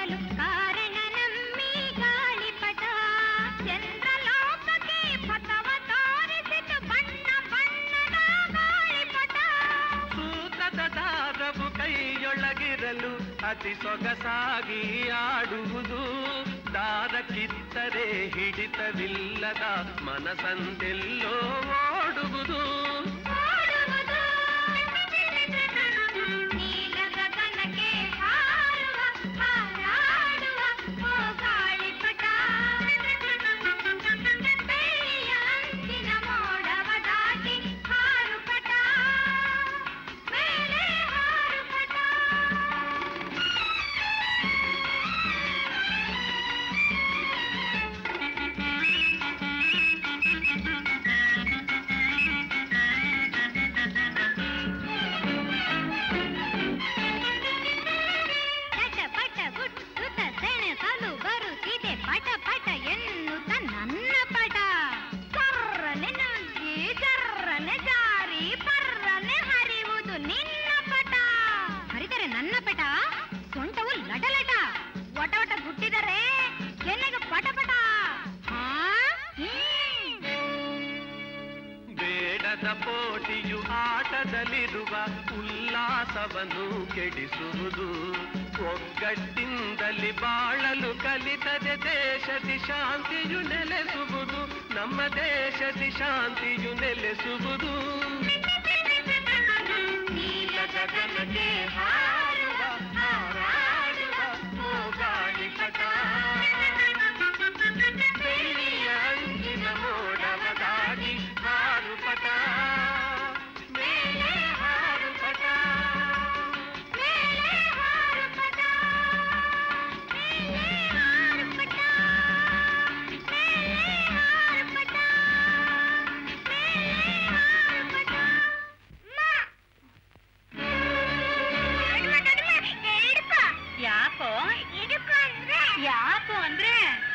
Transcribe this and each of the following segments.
ಬರಲು ಕಾರಣ ನಮ್ಮಿ ಗಾಳಿಪಟ ಚಂದ್ರಲೋಕಕ್ಕೆ ಪಥವ ತೋರಿಸಿತು ಬಣ್ಣ ಬಣ್ಣದ ಗಾಳಿಪಟ ಸೂತ್ರದ ದಾರವು ಕೈಯೊಳಗಿರಲು ಅತಿ ಸೊಗಸಾಗಿ ಆಡುವುದು ದಾರ ಕಿತ್ತರೆ ಹಿಡಿತವಿಲ್ಲದ ಮನಸಂದೆಲ್ಲೋ ಓಡುವುದು ಪೋಟಿಯು ಆಟದಲ್ಲಿರುವ ಉಲ್ಲಾಸವನ್ನು ಕೆಡಿಸುವುದು ಒಗ್ಗಟ್ಟಿಂದಲಿ ಬಾಳಲು ಕಲಿತದೆ ದೇಶದಿ ಶಾಂತಿಯು ನೆಲೆಸುವುದು ನಮ್ಮ ದೇಶದಿ ಶಾಂತಿಯು ನೆಲೆಸುವುದು ನೀಲ ಗಗನಕ್ಕೆ ಹಾರುವ ಹಾರಾಡುವ ಗಾಳಿಪಟ ಬೆಳ್ಳಿಯ ಅಂಚಿನ ಮೋಡವ ದಾಟಿ ಹಾರುಪಟ ಮೇಲೆ ಹಾರುಪಟ ಮೇಲೆ ಹಾರುಪಟ ಮೇಲೆ ಹಾರುಪಟ ಮೇಲೆ ಹಾರುಪಟ ಮೇಲೆ ಹಾರುಪಟ ಯಾಕೋ ಯಾಕೋ ಅಂದ್ರೆ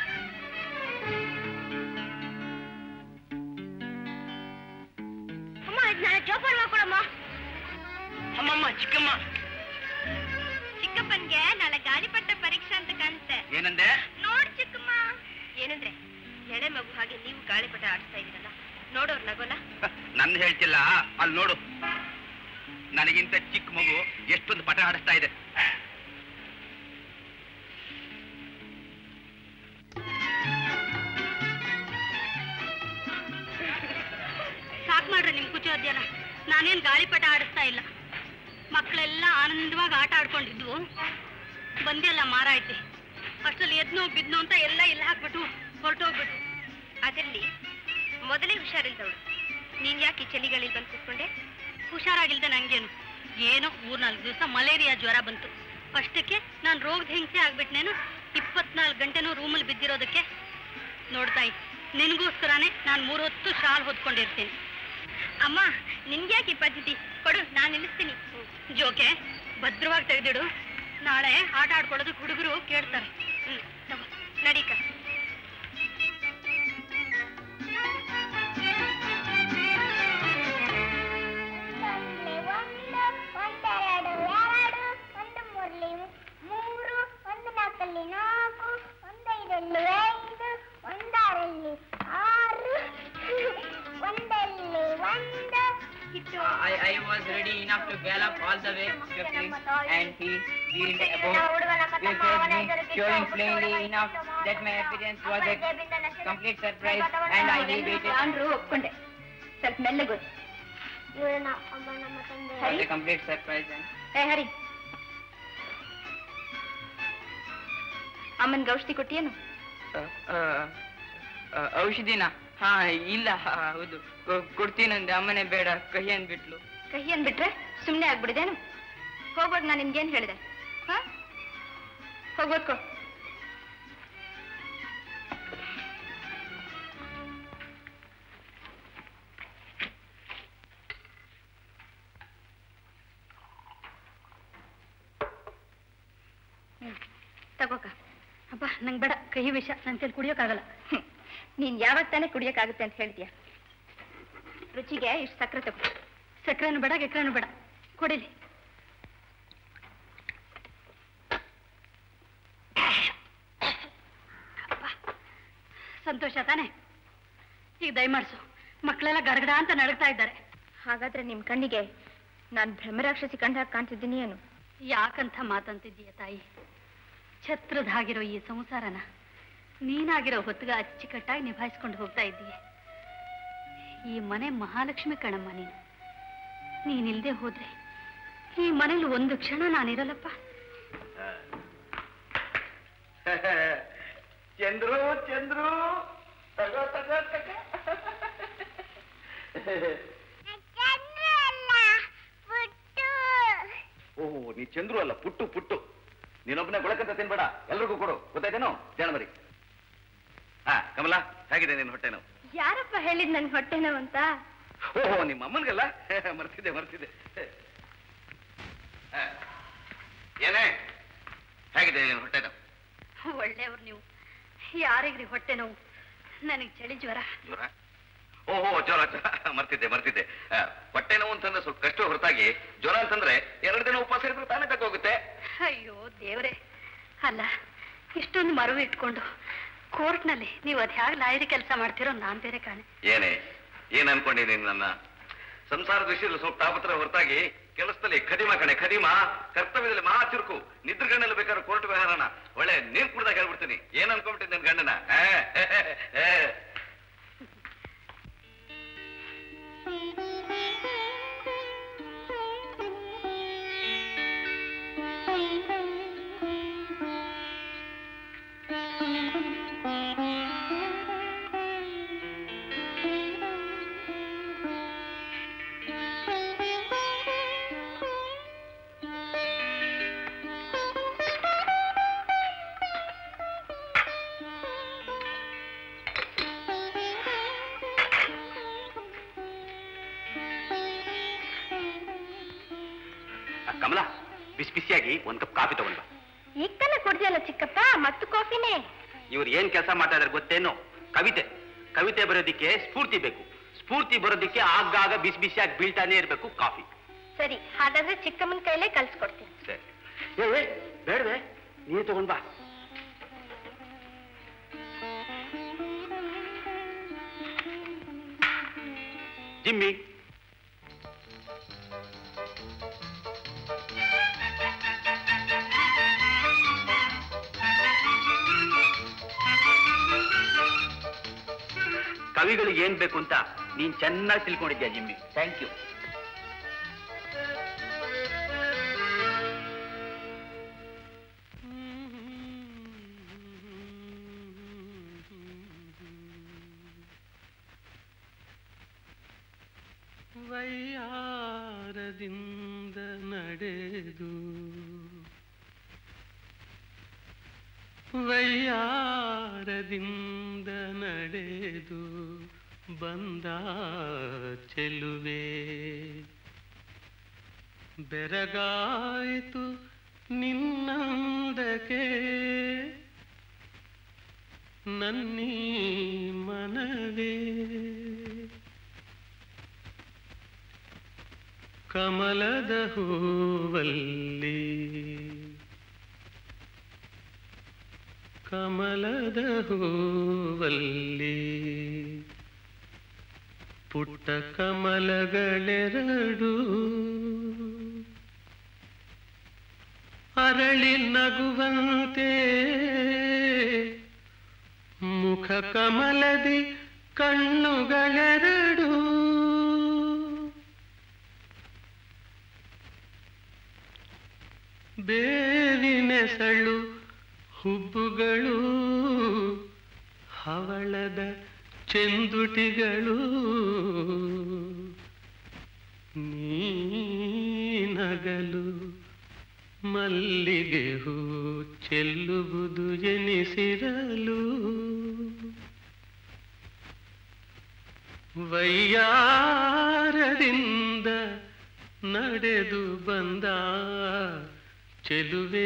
ಜೋಪಾನ ಮಾಡ್ಕೊಡಮ್ಮ ಅಮ್ಮಮ್ಮ ಚಿಕ್ಕಮ್ಮ ಚಿಕ್ಕಪ್ಪನ್ಗೆ ನಾಳೆ ಗಾಳಿಪಟ ಪರೀಕ್ಷೆ ಅಂತ ಕಾಣುತ್ತೆ ಏನಂದೆ ನೋಡ್ ಚಿಕ್ಕಮ್ಮ ಏನಂದ್ರೆ ಎಳೆ ಮಗು ಹಾಗೆ ನೀವು ಗಾಳಿಪಟ ಆಡಿಸ್ತಾ ಇದೀರಲ್ಲ ನೋಡೋರ್ ನಗೋಲ್ಲ ನನ್ನ ಹೇಳ್ತಿಲ್ಲ ಅಲ್ಲಿ ನೋಡು ನನಗಿಂತ ಚಿಕ್ಕ ಮಗು ಎಷ್ಟೊಂದು ಪಟ ಆಡಿಸ್ತಾ ಇದೆ ಸಾಕ್ ಮಾಡ್ರಿ ನಿಮ್ ಕುಚೋದ್ಯನ ನಾನೇನ್ ಗಾಳಿಪಟ ಆಡಿಸ್ತಾ ಇಲ್ಲ ಮಕ್ಕಳೆಲ್ಲ ಆನಂದವಾಗಿ ಆಟ ಆಡ್ಕೊಂಡಿದ್ವು ಬಂದೆಲ್ಲ ಮಾರಾಯ್ತಿ ಅಷ್ಟರಲ್ಲಿ ಎದ್ನೋ ಬಿದ್ನೋ ಅಂತ ಎಲ್ಲ ಇಲ್ಲ ಹಾಕ್ಬಿಟ್ಟು ಹೊರಟೋಗ್ಬಿಟ್ಟು ಅದರಲ್ಲಿ ಮೊದಲೇ ಹುಷಾರಿಲ್ದವಳು ನೀನ್ ಯಾಕೆ ಚಳಿಗಳಲ್ಲಿ ಬಂದು ಕೂತ್ಕೊಂಡೆ ಹುಷಾರಾಗಿಲ್ದೆ ನಂಗೇನು ಏನೋ 3-4 ದಿವಸ ಮಲೇರಿಯಾ ಜ್ವರ ಬಂತು ಅಷ್ಟಕ್ಕೆ ನಾನು ರೋಗದ ಹಿಂಸೆ ಆಗ್ಬಿಟ್ನೇನು 24 ಗಂಟೆನೂ ರೂಮಲ್ಲಿ ಬಿದ್ದಿರೋದಕ್ಕೆ ನೋಡ್ತಾಯಿ ನಿನಗೋಸ್ಕರನೇ ನಾನು 3 ಹೊತ್ತು ಶಾಲ್ ಹೊತ್ಕೊಂಡಿರ್ತೀನಿ ಅಮ್ಮ ನಿನ್ಗ್ಯಾಕೆ ಈ ಪದ್ಧತಿ ಕೊಡು ನಾನು ನಿಲ್ಲಿಸ್ತೀನಿ ಜೋಕೆ ಭದ್ರವಾಗಿ ತೆಗೆದಿಡು ನಾಳೆ ಆಟ ಆಡ್ಕೊಳ್ಳೋದಕ್ಕೆ ಹುಡುಗರು ಕೇಳ್ತಾರೆ ತಗೋ ನಡೀಕ I was ready enough to gallop all the way swiftly, and he wheeled about with me, showing plainly enough that my appearance was a complete surprise, and I waited. Andrew, opponde. Self mellow. You are not a complete surprise. Hey, hurry. ಅಮ್ಮನ್ ಔಷಧಿ ಕೊಟ್ಟಿಯೇನು ಔಷಧಿನ ಹಾ ಇಲ್ಲ ಹೌದು ಕೊಡ್ತೀನಂದೆ ಅಮ್ಮನೇ ಬೇಡ ಕಹಿ ಅಂದ್ಬಿಟ್ಲು ಕಹಿ ಅಂದ್ಬಿಟ್ರೆ ಸುಮ್ಮನೆ ಆಗ್ಬಿಡಿದೇನು ಹೋಗ್ಬೋದು ನಾನು ನಿನ್ಗೇನು ಹೇಳಿದೆ ಹಾ ಹೋಗ್ಬೋದ್ಕೋ ತಗೋಕ ಅಪ್ಪ ನಂಗೆ ಬೇಡ ಕಹಿ ವಿಷ ನನ್ನ ಕೈಲಿ ಕುಡಿಯೋಕ್ಕಾಗಲ್ಲ ನೀನ್ ಯಾವಾಗ ತಾನೇ ಕುಡಿಯೋಕ್ಕಾಗುತ್ತೆ ಅಂತ ಹೇಳ್ತೀಯ ರುಚಿಗೆ ಇಷ್ಟು ಸಕ್ಕರೆ ತಗೋ ಸಕ್ಕರೆನೂ ಬೇಡ ಗೆಕ್ಕರೆನೂ ಬೇಡ ಕೊಡಿಲಿ ಸಂತೋಷ ತಾನೆ? ಈಗ ದಯಮಾಡಿಸು, ಮಕ್ಕಳೆಲ್ಲ ಗಡಗಡ ಅಂತ ನಡಗ್ತಾ ಇದ್ದಾರೆ. ಹಾಗಾದ್ರೆ ನಿಮ್ ಕಣ್ಣಿಗೆ ನಾನು ಭ್ರಮರಾಕ್ಷಸಿ ಕಂಡಾಗ ಕಾಣ್ತಿದ್ದೀನಿ ಏನು? ಯಾಕಂತ ಮಾತಂತಿದ್ದೀಯ ತಾಯಿ? ಛತ್ರದಾಗಿರೋ ಈ ಸಂಸಾರನ ನೀನಾಗಿರೋ ಹೊತ್ತಿಗೆ ಅಚ್ಚುಕಟ್ಟಾಗಿ ನಿಭಾಯಿಸ್ಕೊಂಡು ಹೋಗ್ತಾ ಇದ್ದೀಯ. ಈ ಮನೆ ಮಹಾಲಕ್ಷ್ಮಿ ಕಣಮ್ಮ ನೀನು. ನೀನಿಲ್ದೆ ಹೋದ್ರೆ ಈ ಮನೇಲಿ ಒಂದು ಕ್ಷಣ ನಾನಿರಲ್ಲಪ್ಪ. ಚಂದ್ರು ಚಂದ್ರು ತಗೋ ತಗೋ ತಗೋ. ಓಹ್, ನೀ ಚಂದ್ರು ಅಲ್ಲ, ಪುಟ್ಟು ಪುಟ್ಟು. ನೀನೊಬ್ಬನೇ ಗೊಳಕಂತ ತಿನ್ಬೇಡ, ಎಲ್ರಿಗೂ ಕೊಡು, ಗೊತ್ತಾಯ್ತೇನೋ? ಜಾಣಮರಿ. ಹಾ ಕಮಲಾ, ಹೇಗಿದೆ ನಿನ್ ಹೊಟ್ಟೆ ನೋವು? ಯಾರಪ್ಪ ಹೇಳಿದ್ ನನ್ ಹೊಟ್ಟೆ ನೋವು ಅಂತ? ಓಹೋ, ನಿಮ್ಮ ಅಮ್ಮನ್ಗಲ್ಲ, ಮರ್ತಿದ್ದೆ. ಏನೇ, ಹೇಗಿದೆ ನಿನ್ ಹೊಟ್ಟೆ ನೋವು? ಒಳ್ಳೆಯವ್ರು ನೀವು. ಯಾರಿಗ್ರಿ ಹೊಟ್ಟೆ ನೋವು? ನನಗೆ ಚಳಿ ಜ್ವರ. ಜ್ವರ? ಓಹೋ, ಜ್ವರ. ಮರ್ತಿದ್ದೆ. ಹೊಟ್ಟೆ ನೋವು ಅಂತಂದ್ರೆ ಸ್ವಲ್ಪ ಕಷ್ಟ ಹೊರತಾಗಿ, ಜ್ವರ ಅಂತಂದ್ರೆ 2 ದಿನ ಉಪವಾಸ ಇದ್ರೆ ತಾನೇ ತಗೋಗುತ್ತೆ. ಅಯ್ಯೋ ದೇವ್ರೆ, ಅಲ್ಲ ಇಷ್ಟೊಂದು ಮರವು ಇಟ್ಕೊಂಡು ಕೋರ್ಟ್ನಲ್ಲಿ ನೀವು ಅದ್ ಹೇಗೆ ಲಾಯರಿ ಕೆಲಸ ಮಾಡ್ತಿರೋ ನಾನ್ ಬೇರೆ ಕಾಣೆ. ಏನ್ ಅನ್ಕೊಂಡಿದ್ದೀನಿ? ನನ್ನ ಸಂಸಾರದ ವಿಷಯದಲ್ಲಿ ಸ್ವಲ್ಪ ತಾಪತ್ರ ಹೊರತಾಗಿ ಕೆಲಸದಲ್ಲಿ ಖದೀಮ ಕರ್ತವ್ಯದಲ್ಲಿ ಮಹಾ ಚುರುಕು. ನಿದ್ರಗಣ್ಣಲ್ಲಿ ಬೇಕಾದ್ರೆ ಕೋರ್ಟ್ ವ್ಯವಹಾರನ ಒಳ್ಳೆ ನೀರ್ ಕುಡ್ದಾಗ ಹೇಳ್ಬಿಡ್ತೀನಿ. ಏನ್ ಅನ್ಕೊಂಡ್ಬಿಟ್ಟಿದ್ದೆ ನನ್ ಗಂಡನ? ಕಮಲಾ, ಬಿಸಿಯಾಗಿ 1 ಕಪ್ ಕಾಫಿ ತಗೊಂಡ್ ಬಾ. ಈಗ ತಾನೇ ಕೊಡ್ತೀಯಲ್ಲ ಚಿಕ್ಕಪ್ಪ, ಮತ್ತು ಕಾಫಿನೇ? ಇವ್ರು ಏನ್ ಕೆಲಸ ಮಾಡ್ತಾ ಇದಾರೆ ಗೊತ್ತೇನೋ? ಕವಿತೆ ಬರೋದಿಕ್ಕೆ ಸ್ಫೂರ್ತಿ ಬೇಕು. ಸ್ಫೂರ್ತಿ ಬರೋದಿಕ್ಕೆ ಆಗಾಗ ಬಿಸಿಯಾಗಿ ಬೀಳ್ತಾನೆ ಇರ್ಬೇಕು ಕಾಫಿ. ಸರಿ, ಹಾಗಾದ್ರೆ ಚಿಕ್ಕಮ್ಮನ ಕೈಲೇ ಕಲ್ಸ್ಕೊಡ್ತೀನಿ. ಸರಿ. ಬೇಡವೆ, ನೀನು ತಗೊಂಡ್ ಬಾ. ಜಿಮ್ಮಿ, ಕವಿಗಳಿಗೆ ಏನ್ ಬೇಕು ಅಂತ ನೀನ್ ಚೆನ್ನಾಗಿ ತಿಳ್ಕೊಂಡಿದ್ಯಾ ಜಿಮ್ಮಿ. Thank you. ವೈಯಾರದಿಂದ ನಡೆದು ಬಂದ ಚೆಲುವೆ, ಬೆರಗಾಯಿತು ನಿನ್ನಂದಕ್ಕೆ ನನ್ನೀ ಮನವೇ. ಕಮಲದ ಹೂವಲ್ಲಿ ಪುಟ್ಟ ಕಮಲಗಳೆರಡು ಅರಳಿ ನಗುವಂತೆ, ಮುಖ ಕಮಲದಿ ಕಣ್ಣುಗಳೆರಡು ಬೇವಿನೆಸಳು ಹುಬ್ಬುಗಳು, ಹವಳದ ಚೆಂದುಟಿಗಳು, ನೀನಗಲು ಮಲ್ಲಿಗೆ ಹೂ ಚೆಲ್ಲುವುದು ಎನಿಸಿರಲು, ವೈಯಾರದಿಂದ ನಡೆದು ಬಂದ ಚೆಲುವೆ.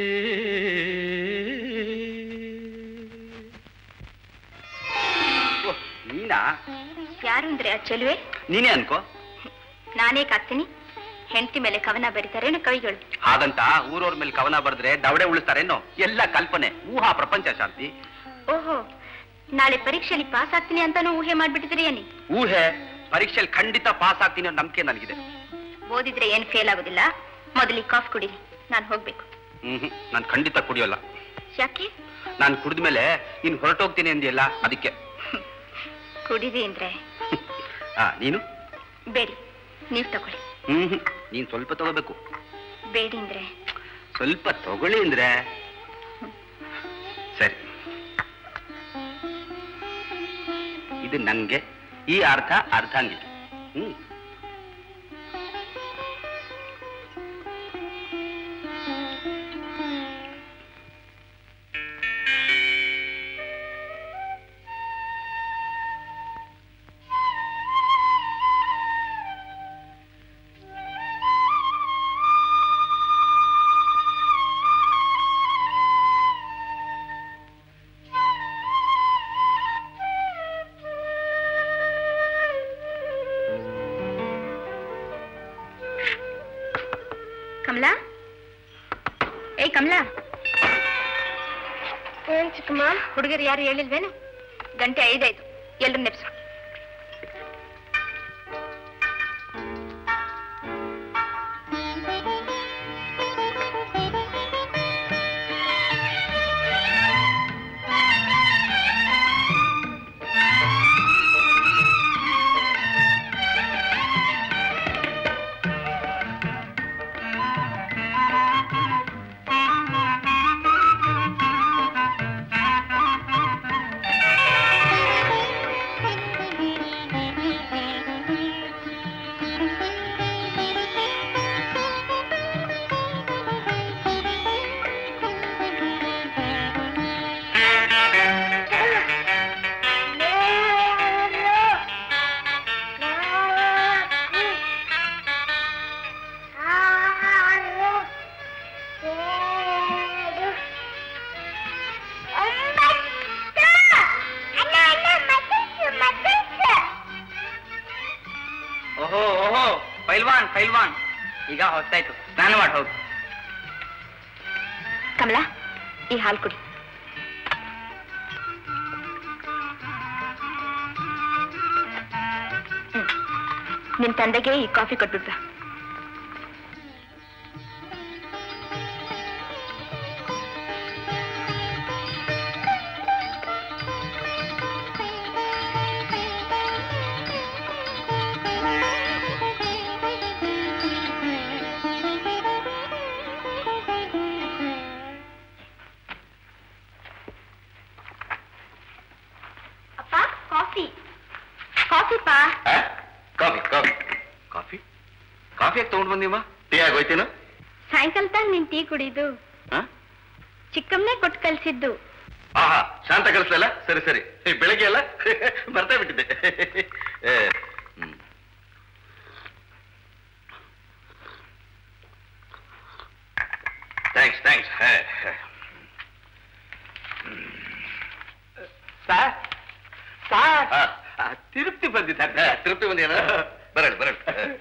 ನೀನಾ? ಯಾರು ಅಂದ್ರೆ ಆ ಚೆಲುವೆ? ನೀನೇ ಅನ್ಕೋ. ನಾನೇ ಕಾಗ್ತೀನಿ? ಹೆಂಡತಿ ಮೇಲೆ ಕವನ ಬರೀತಾರೇನು ಕವಿಗಳು? ಹಾಗಂತ ಊರವ್ರ ಮೇಲೆ ಕವನ ಬರೆದ್ರೆ ದವಡೆ ಉಳಿಸ್ತಾರೇನೋ? ಎಲ್ಲ ಕಲ್ಪನೆ, ಊಹಾ ಪ್ರಪಂಚ ಶಾಂತಿ. ಓಹೋ, ನಾಳೆ ಪರೀಕ್ಷೆಯಲ್ಲಿ ಪಾಸ್ ಆಗ್ತೀನಿ ಅಂತಾನೂ ಊಹೆ ಮಾಡ್ಬಿಟ್ಟಿದ್ರಿ ಏನಿ? ಊಹೆ? ಪರೀಕ್ಷೆಯಲ್ಲಿ ಖಂಡಿತ ಪಾಸ್ ಆಗ್ತೀನಿ ಅನ್ನೋ ನಂಬಿಕೆ ನನಗಿದೆ. ಓದಿದ್ರೆ ಏನು ಫೇಲ್ ಆಗೋದಿಲ್ಲ. ಮೊದಲಿಗೆ ಕಾಫಿ ಕುಡೀರಿ, ನಾನು ಹೋಗ್ಬೇಕು. ನಾನು ಖಂಡಿತ ಕುಡಿಯೋಲ್ಲ. ಯಾಕೆ? ನಾನು ಕುಡಿದ್ಮೇಲೆ ನೀನು ಹೊರಟೋಗ್ತೀನಿ ಅಂದಿಯಲ್ಲ, ಅದಕ್ಕೆ. ಕುಡೀರಿ ಅಂದ್ರೆ ನೀನು? ಬೇಡಿ, ನೀವು ತಗೊಳ್ಳಿ. ನೀನು ಸ್ವಲ್ಪ ತಗೋಬೇಕು. ಬೇಡಿ ಅಂದ್ರೆ? ಸ್ವಲ್ಪ ತಗೊಳ್ಳಿ ಅಂದ್ರೆ ಸರಿ. ಇದು ನನ್ಗೆ, ಈ ಅರ್ಧ ಅರ್ಧಾಂಗಿ. ಕಮಲಾ, ಏಯ್ ಕಮಲಾ. ಏನ್ ಚಿಕ್ಕಮ್ಮ? ಹುಡುಗರು ಯಾರು ಹೇಳಿಲ್ವೇನು? ಗಂಟೆ 5 ಆಯ್ತು, ಎಲ್ರು ನೆಪ್ಸು. ಪೈಲ್ವಾನ್, ಈಗ ಹೊತ್ತಾಯ್ತು, ಸ್ನಾನ ಮಾಡಿ ಹೋಗು. ಕಮಲಾ, ಈ ಹಾಲು ಕುಡಿ. ನಿಮ್ ತಂದೆಗೆ ಈ ಕಾಫಿ ಕೊಟ್ಬಿಟ್ಟ. ಕಾಫಿ ತಗೊಂಡು ಬಂದಿಮ್ಮ? ಟೀ ಆಗೋಯ್ತೇನು? ಸಾಯಂಕಾಲ ತಾನು ನೀನ್ ಟೀ ಕುಡಿದು ಚಿಕ್ಕಮ್ಮನೆ ಕೊಟ್ಟು ಕಳ್ಸಿದ್ದು. ಆಹಾ, ಶಾಂತ ಕಳಿಸಲ್ಲ. ಸರಿ ಸರಿ, ಬೆಳಗ್ಗೆ ಅಲ್ಲ ಮರ್ತೇ ಬಿಟ್ಟಿದ್ದೆ. Thanks thanks. ತಿರುಪ್ತಿ ಬಂದಿದ್ದಾರೆ. ತಿರುಪ್ತಿ ಬಂದಿನ? ಬರಡು ಬರಡು.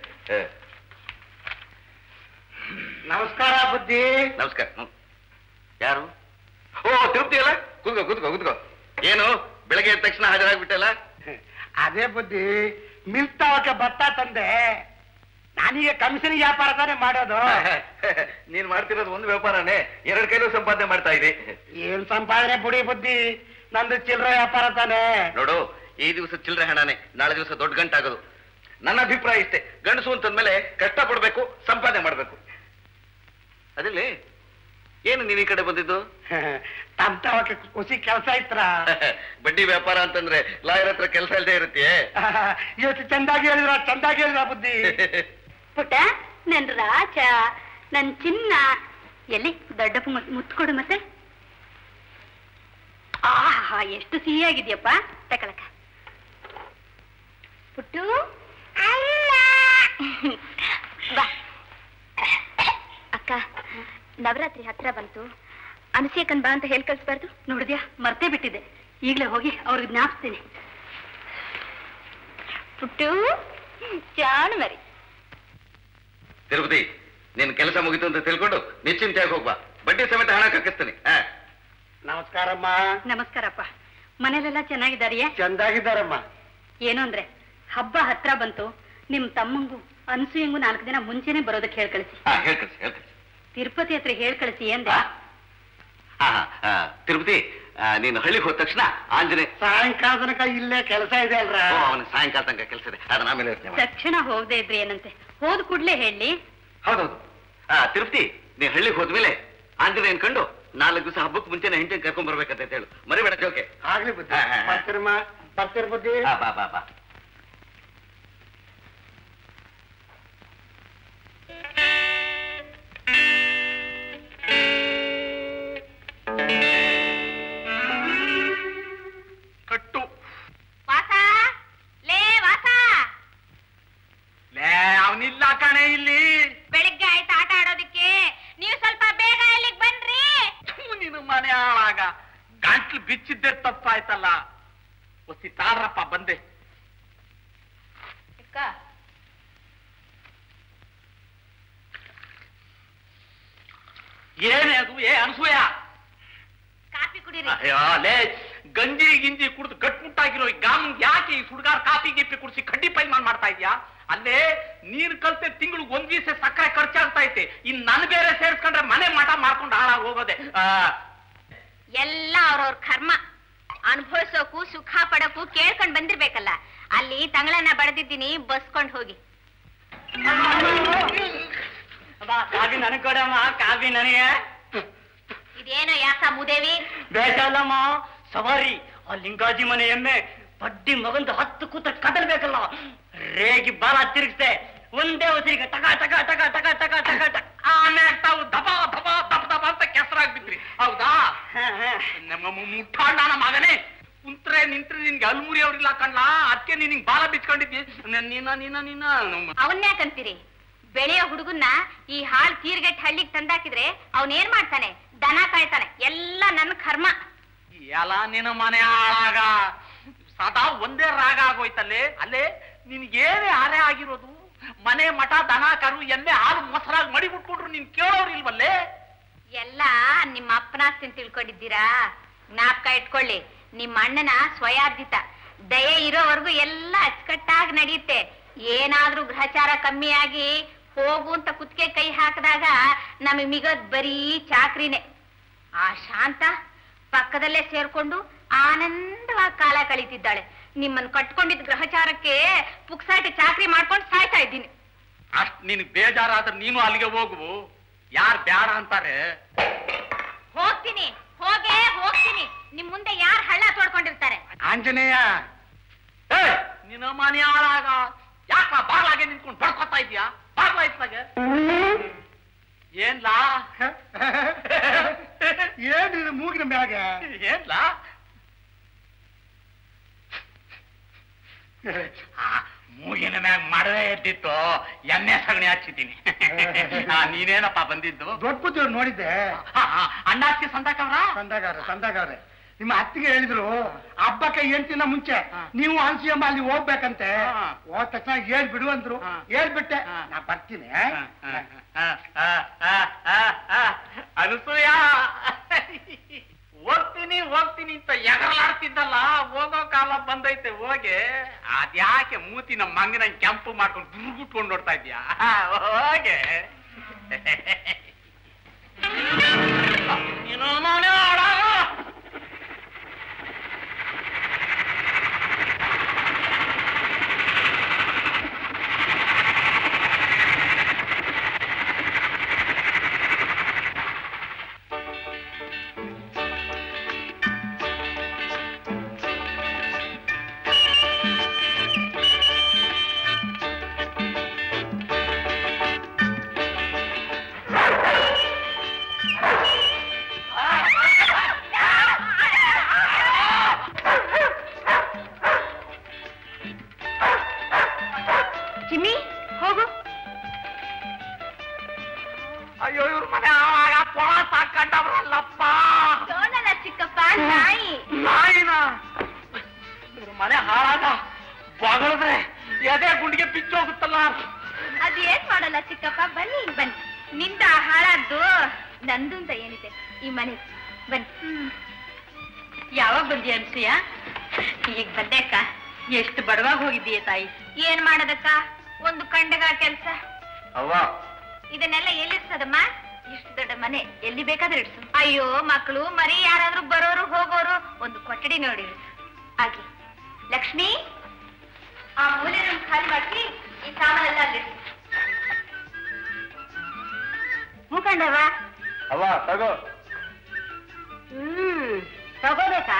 ನಮಸ್ಕಾರ ಬುದ್ಧಿ. ನಮಸ್ಕಾರ. ಯಾರು? ಓ, ತಿರುಪ್ತಿ ಅಲ್ಲ? ಕೂತ್ಕೋ ಕೂತ್ಕೋ ಕೂತ್ಕೋ. ಏನು ಬೆಳಗ್ಗೆ ಎದ್ದ ತಕ್ಷಣ ಹಾಜರಾಗ್ಬಿಟ್ಟಲ್ಲ? ಅದೇ ಬುದ್ಧಿ, ಮಿಲ್ತಾವಕ್ಕೆ ಭತ್ತ ತಂದೆ. ನಾನೀಗ ಕಮಿಷನ್ ವ್ಯಾಪಾರ ತಾನೇ ಮಾಡೋದು. ನೀನ್ ಮಾಡ್ತಿರೋದು ಒಂದು ವ್ಯಾಪಾರನೇ, 2 ಕೈಲೂ ಸಂಪಾದನೆ ಮಾಡ್ತಾ ಇದ್ದಿ. ಏನ್ ಸಂಪಾದನೆ ಬುಡಿ ಬುದ್ಧಿ, ನಂದು ಚಿಲ್ಲರೆ ವ್ಯಾಪಾರ ತಾನೆ. ನೋಡು, ಈ ದಿವಸ ಚಿಲ್ಲರೆ ಹಣನೇ, ನಾಳೆ ದಿವಸ ದೊಡ್ಡ ಗಂಟಾಗೋದು. ನನ್ನ ಅಭಿಪ್ರಾಯ ಇಷ್ಟೇ, ಗಂಡಸು ಅಂತಂದ್ಮೇಲೆ ಕಷ್ಟ ಪಡ್ಬೇಕು, ಸಂಪಾದನೆ ಮಾಡ್ಬೇಕು. ಅದಿಲ್ಲಿ ಏನು ನೀನ್ ಈ ಕಡೆ ಬಂದಿದ್ದು? ತಮ್ತಾವಕ್ಕೆ ಖುಷಿ ಕೆಲಸ ಇತ್ರ. ಬಡ್ಡಿ ವ್ಯಾಪಾರ ಅಂತಂದ್ರೆ ಲಾಯರ್ ಹತ್ರ ಕೆಲಸ ಇಲ್ಲದೆ ಇರುತ್ತೆ. ಇವತ್ತು ಚಂದಾಗಿ ಹೇಳಿದ್ರ ಬುದ್ಧಿ. ಪುಟ್ಟ, ನನ್ ರಾಜ, ನನ್ ಚಿನ್ನ. ಎಲ್ಲಿ ದೊಡ್ಡಪ್ಪ ಮುತ್ಕೊಡು ಮತ್ತೆ. ಆಹಾ, ಎಷ್ಟು ಸಿಹಿಯಾಗಿದ್ಯಪ್ಪ. ತಕೊಳಕ ಪುಟ್ಟು. ಬಾ ಅಕ್ಕ, ನವರಾತ್ರಿ ಹತ್ರ ಬಂತು. ಅನಸೂಯಕ್ಕನ್ ಬಾ ಅಂತ ಹೇಳಿ ಕಳ್ಸ್ಬಾರ್ದು? ನೋಡಿದ್ಯಾ, ಮರ್ತೇ ಬಿಟ್ಟಿದ್ದೆ. ಈಗಲೇ ಹೋಗಿ ಅವ್ರಿಗೆ ಜ್ಞಾಪಿಸ್ತೀನಿ. ಪುಟ್ಟು ಜಾಣು ಮರಿ. ತಿರುಪತಿ, ನಿನ್ ಕೆಲಸ ಮುಗಿತು ಅಂತ ತಿಳ್ಕೊಂಡು ನಿಶ್ಚಿಂತೆಯಾಗಿ ಹೋಗ್ಬಾ. ಬಡ್ಡಿ ಸಮೇತ ಹಣ ಕಕ್ಕಿಸ್ತೀನಿ. ನಮಸ್ಕಾರಮ್ಮ. ನಮಸ್ಕಾರಪ್ಪ. ಮನೇಲೆಲ್ಲ ಚೆನ್ನಾಗಿದ್ದಾರಿಯೇ? ಚಂದಾಗಿದ್ದಾರಮ್ಮ. ಏನು ಅಂದ್ರೆ ಹಬ್ಬ ಹತ್ರ ಬಂತು, ನಿಮ್ ತಮ್ಮಂಗೂ ಅನ್ಸೂಯಂಗೂ 4 ದಿನ ಮುಂಚೆನೆ ಬರೋದಕ್ಕೆ ಹೇಳ್ಕಳಿಸಿ. ತಿರುಪತಿ ಹತ್ರ ಹೇಳ್ಕಳಿಸಿ ಎಂದೆ. ತಿರುಪತಿ ನೀನು ಹಳ್ಳಿಗೆ ಹೋದ ತಕ್ಷಣ ಆಂಜನೇಯ ಸಾಯಂಕಾಲ ತನಕ ಇಲ್ಲೇ ಕೆಲಸ ಇದೆ ಅಲ್ರ? ಅವನಿಗೆ ಸಾಯಂಕಾಲ ತನಕ ಕೆಲಸ ಇದೆ, ಅದನ್ನ ಆಮೇಲೆ ತಕ್ಷಣ ಹೋಗದೆ ಇದ್ರಿ ಏನಂತೆ, ಹೋದ್ ಕೂಡ್ಲೆ ಹೇಳಿ. ಹೌದೌದು. ತಿರುಪತಿ ನೀನ್ ಹಳ್ಳಿಗೆ ಹೋದ್ಮೇಲೆ ಆಂಜನೇಯನ್ ಕಂಡು 4 ದಿವಸ ಹಬ್ಬಕ್ಕೆ ಮುಂಚೆನೆ ಹೆಂಡತಿ ಕರ್ಕೊಂಡ್ ಬರ್ಬೇಕಂತ ಹೇಳು, ಮರಿಬೇಡ. ಜೋಕೆ ಆಗ್ಲಿ ಬುದ್ಧಿ. ಬರ್ತೀರ ಬುದ್ಧಿ. ಬಾ ಬಾ ಬಾ. ಕಟ್ಟು ವಾಸ, ಲೇ ವಾಸ. ಲೇ ಅವನಿಲ್ಲ ಕಣೆ ಇಲ್ಲಿ. ಬೆಳಿಗ್ಗೆ ಆಯ್ತು ಆಟ ಆಡೋದಕ್ಕೆ, ನೀವು ಸ್ವಲ್ಪ ಬೇಗ ಇಲ್ಲಿಗೆ ಬನ್ರಿ. ನಿನ್ನ ಮನೆ ಹಾಳಾಗ ಗಂಟ್ಲು ಬಿಚ್ಚಿದ್ದೆ ತಪ್ಪಾಯ್ತಲ್ಲ. ಒಸಿ ತಾಳ್ರಪ್ಪ ಬಂದೆ. ಏನೇ ಅದು? ಅನ್ಸೂಯ ಕಾಫಿ ಕುಡೀರಿ. ಅಯ್ಯೋ ಲೇ, ಗಂಜಿ ಗಿಂಜಿ ಕುಡಿದು ಗಟ್ಮುಟ್ಟಾಗಿರೋ ಈ ಗಾಮ್ ಯಾಕೆ ಈ ಸುಡ್ಗಾರ್ ಕಾಫಿ ಗಿಪ್ಪಿ ಕುಡಿಸಿ ಕಡ್ಡಿ ಪೈಲ್ಮಾನ್ ಮಾಡ್ತಾ ಇದ್ಯಾ? ಅಲ್ಲೇ ನೀರ್ ಕಲ್ತೆ ತಿಂಗಳಿಗೆ 1 ದಿವಸ ಸಕ್ಕರೆ ಖರ್ಚಾಗ್ತಾ ಐತೆ. ಇನ್ ನನ್ ಬೇರೆ ಸೇರ್ಸ್ಕೊಂಡ್ರೆ ಮನೆ ಮಠ ಮಾಡ್ಕೊಂಡು ಹಾಳಾಗಿ ಹೋಗೋದೆ. ಎಲ್ಲ ಅವ್ರವ್ರ ಕರ್ಮ. ಅನುಭವಿಸೋಕು ಸುಖ ಪಡೋಕು ಕೇಳ್ಕೊಂಡ್ ಬಂದಿರ್ಬೇಕಲ್ಲ. ಅಲ್ಲಿ ತಂಗಳನ್ನ ಬಡದಿದ್ದೀನಿ, ಬಸ್ಕೊಂಡ್ ಹೋಗಿ. ಕಾಫಿ ನನಗೆ ಕೊಡಮ್ಮ, ಕಾಫಿ ನನಗೆ. ಇದೇನೋ ಯಾಕ ಮುದೇವಿ? ಬೇಸಲ್ಲಮ್ಮ, ಸವಾರಿ ಆ ಲಿಂಗಾಜಿ ಮನೆ ಎಮ್ಮೆ ಬಡ್ಡಿ ಮಗಂದು 10 ಕೂತ ಕದಲ್ಬೇಕಲ್ಲ. ರೇಗಿ ಬಾಲ ತಿರುಗಿಸ್ದೆ, ಒಂದೇ ಹೊತ್ತಿಗೆ ಟಕ ಟಕ ಟಕ ಟಕ ಟಕ ಟಕ ಟಕ. ಆಮ್ಯಾಗ ತಾವು ದಬ ದಬ ದಬ ದಬ ಅಂತ ಕೆಸರಾಗ್ಬಿಟ್ರಿ. ಹೌದಾ? ನಮ್ಮ ಮುಟ್ಟಾಳ ಮಗನೇ, ಕುಂತ್ರೆ ನಿಂತ್ರೆ ನಿನ್ಗೆ ಅಲ್ಮುರಿ ಅವ್ರಿಲ್ಲ ಕಣ್ಣ. ಅದಕ್ಕೆ ನೀನ್ ಬಾಲ ಬಿಚ್ಕೊಂಡಿದ್ದಿ. ಅವನ್ಯಾಕಂತೀರಿ? ಬೆಳೆಯೋ ಹುಡುಗನ್ನ ಈ ಹಾಲ್ ತೀರ್ಗೆಟ್ ಹಳ್ಳಿಗೆ ತಂದಾಕಿದ್ರೆ ಅವನೇನ್ ಮಾಡ್ತಾನೆ? ದನ ಕಾಯ್ತಾನೆ. ಎಲ್ಲ ನನ್ನ ಕರ್ಮ. ಎಲ್ಲ ನಿನ್ನ ಮನೆ ಹಾಳಾಗ ಸದಾ ಒಂದೇ ರಾಗ ಆಗೋಯ್ತಲ್ಲೇ. ಅಲ್ಲೇ ನಿನ್ಗೇನೇ ಹಾರೆ ಆಗಿರೋದು? ಮನೆ ಮಠ ದನ ಕರು ಎಮ್ಮೆ ಹಾಲು ಮೊಸರಾಗಿ ಮಡಿ ಬಿಟ್ಕೊಂಡ್ರು ನೀನ್ ಕೇಳೋರಿಲ್ವಲ್ಲೇ? ಎಲ್ಲ ನಿಮ್ಮ ಅಪ್ಪನಾಸ್ತಿ ತಿಳ್ಕೊಂಡಿದ್ದೀರಾ? ಜ್ಞಾಪಕ ಇಟ್ಕೊಳ್ಳಿ, ನಿಮ್ಮ ಅಣ್ಣನ ಸ್ವಯಾರ್ಜಿತ. ದಯೆ ಇರೋವರೆಗೂ ಎಲ್ಲ ಅಚ್ಚುಕಟ್ಟಾಗಿ ನಡೆಯುತ್ತೆ. ಏನಾದ್ರೂ ಗ್ರಹಚಾರ ಕಮ್ಮಿಯಾಗಿ ಹೋಗು ಅಂತ ಕುತ್ತಿಗೆ ಕೈ ಹಾಕಿದಾಗ ನಮಗೆ ಮಿಗೋದ್ ಬರೀ ಚಾಕ್ರಿನೇ. ಆ ಶಾಂತ ಪಕ್ಕದಲ್ಲೇ ಸೇರ್ಕೊಂಡು ಆನಂದವಾಗಿ ಕಾಲ ಕಳೀತಿದ್ದಾಳೆ. ನಿಮ್ಮನ್ನು ಕಟ್ಕೊಂಡಿದ್ದ ಗ್ರಹಚಾರಕ್ಕೆ ಪುಕ್ಸಾಟಿ ಚಾಕ್ರಿ ಮಾಡ್ಕೊಂಡು ಸಾಯ್ತಾ ಇದ್ದೀನಿ. ಅಷ್ಟ್ ನಿನ್ಗೆ ಬೇಜಾರಾದ್ರೆ ನೀನು ಅಲ್ಲಿಗೆ ಹೋಗು. ಯಾರು ಬ್ಯಾಡ ಅಂತಾರೆ? ಹೋಗ್ತೀನಿ, ಹೋಗ್ತೀನಿ. ನಿಮ್ ಮುಂದೆ ಯಾರು ಹಳ್ಳ ತೋಡ್ಕೊಂಡಿರ್ತಾರೆ? ಆಂಜನೇಯ, ನಿನ್ನ ಮನೆ ಹಾಳಾಗ ಯಾಕ ಬಾಗ್ಲಾಗೆ ನಿಂತ್ಕೊಂಡು ಬಡ್ಕೊತಾ ಇದ್ಯಾ? ಬಾಗ್ಲ ಇತ್ತಾಗ ಏನ್ಲಾ? ಏನಿದು ಮೂಗಿನ ಮ್ಯಾಗ? ಏನ್ಲಾ? ಮೂಗಿನ ಮ್ಯಾಗ ಮಾಡದೇ ಎದ್ದಿತ್ತು, ಎಣ್ಣೆ ಸಗಣಿ ಹಚ್ಚಿದ್ದೀನಿ. ನೀನೇನಪ್ಪ ಬಂದಿದ್ದು? ದೊಡ್ಡ ಬುದ್ಧಿಯವ್ರು ನೋಡಿದ್ದೆ. ಅಣ್ಣಾಸ್ತಿ ಸಂದಾಗವ್ರೆ ನಿಮ್ಮ ಅತ್ತಿಗೆ ಹೇಳಿದ್ರು, ಹಬ್ಬಕ್ಕೆ ಹೇಳ್ತಿನ ಮುಂಚೆ ನೀವು ಅನ್ಸಿಯಮ್ಮ ಅಲ್ಲಿ ಹೋಗ್ಬೇಕಂತೆ. ಹೋದ ತಕ್ಷಣ ಹೇಳ್ಬಿಡು ಅಂದ್ರು. ಹೇಳ್ಬಿಟ್ಟೆ, ನಾ ಬರ್ತೀನಿ. ಅನಸೂಯ, ಹೋಗ್ತೀನಿ ಅಂತ ಎಗರಲಾಡ್ತಿದ್ದಲ್ಲ, ಹೋಗೋ ಕಾಲ ಬಂದೈತೆ. ಹೋಗಿ ಅದ್ಯಾಕೆ ಮೂತಿ ನಮ್ಮ ಮಂಗನ ಕೆಂಪು ಮಾಡ್ಕೊಂಡು ದುರ್ಗುಟ್ಕೊಂಡು ನೋಡ್ತಾ ಇದ್ಯಾ? ಹೋಗೆ ನೀನು ಮನೆ ಹಾಳಾಗ. ಅಯ್ಯೋ, ಇವ್ರ ಮನೆ ಆವಾಗ ಪೊಳ ಸಾಕಂಡವ್ರಲ್ಲಪ್ಪ. ಚಿಕ್ಕಪ್ಪ, ನಾಯಿ. ನಾಯಿನ? ಇವ್ರ ಮನೆ ಹಾಳಾಗ ಬಗಳಿದ್ರೆ ಎದೆ ಗುಂಡಿಗೆ ಬಿಚ್ಚೋಗುತ್ತಲ್ಲ. ಅದೇನ್ ಮಾಡಲ್ಲ ಚಿಕ್ಕಪ್ಪ, ಬನ್ನಿ. ನಿಂದ ಹಾಳಾದ್ದು ನಂದು ಅಂತ ಏನಿದೆ ಈ ಮನೆ. ಬನ್ನಿ. ಯಾವಾಗ ಬಂದಿ ಅನ್ಸೂಯ? ಈಗ ಬಂದೆಕ್ಕ. ಎಷ್ಟು ಬಡವಾಗಿ ಹೋಗಿದ್ದೀಯ ತಾಯಿ? ಏನ್ ಮಾಡೋದಕ್ಕ, ಒಂದು ಕಂಡಗ ಕೆಲ್ಸ. ಅವ್ವ, ಇದನ್ನೆಲ್ಲ ಎಲ್ಲಿರ್ಸದಮ್ಮ? ಇಷ್ಟು ದೊಡ್ಡ ಮನೆ ಎಲ್ಲಿ ಬೇಕಾದ್ರೆ ಇಡ್ಸು. ಅಯ್ಯೋ ಮಕ್ಕಳು ಮರಿ ಯಾರಾದ್ರೂ ಬರೋರು ಹೋಗೋರು ಒಂದು ಕೊಠಡಿ ನೋಡಿ ಹಾಗೆ. ಲಕ್ಷ್ಮಿ, ಆ ಮೂಲೆ ಖಾಲಿ ಮಾಡಿ ಈ ಸಾಮಾನೆಲ್ಲ ಅಲ್ಲಿ ಮುಖಂಡವ. ಅವ್ವ ತಗೋ. ತಗೋಬೇಕಾ?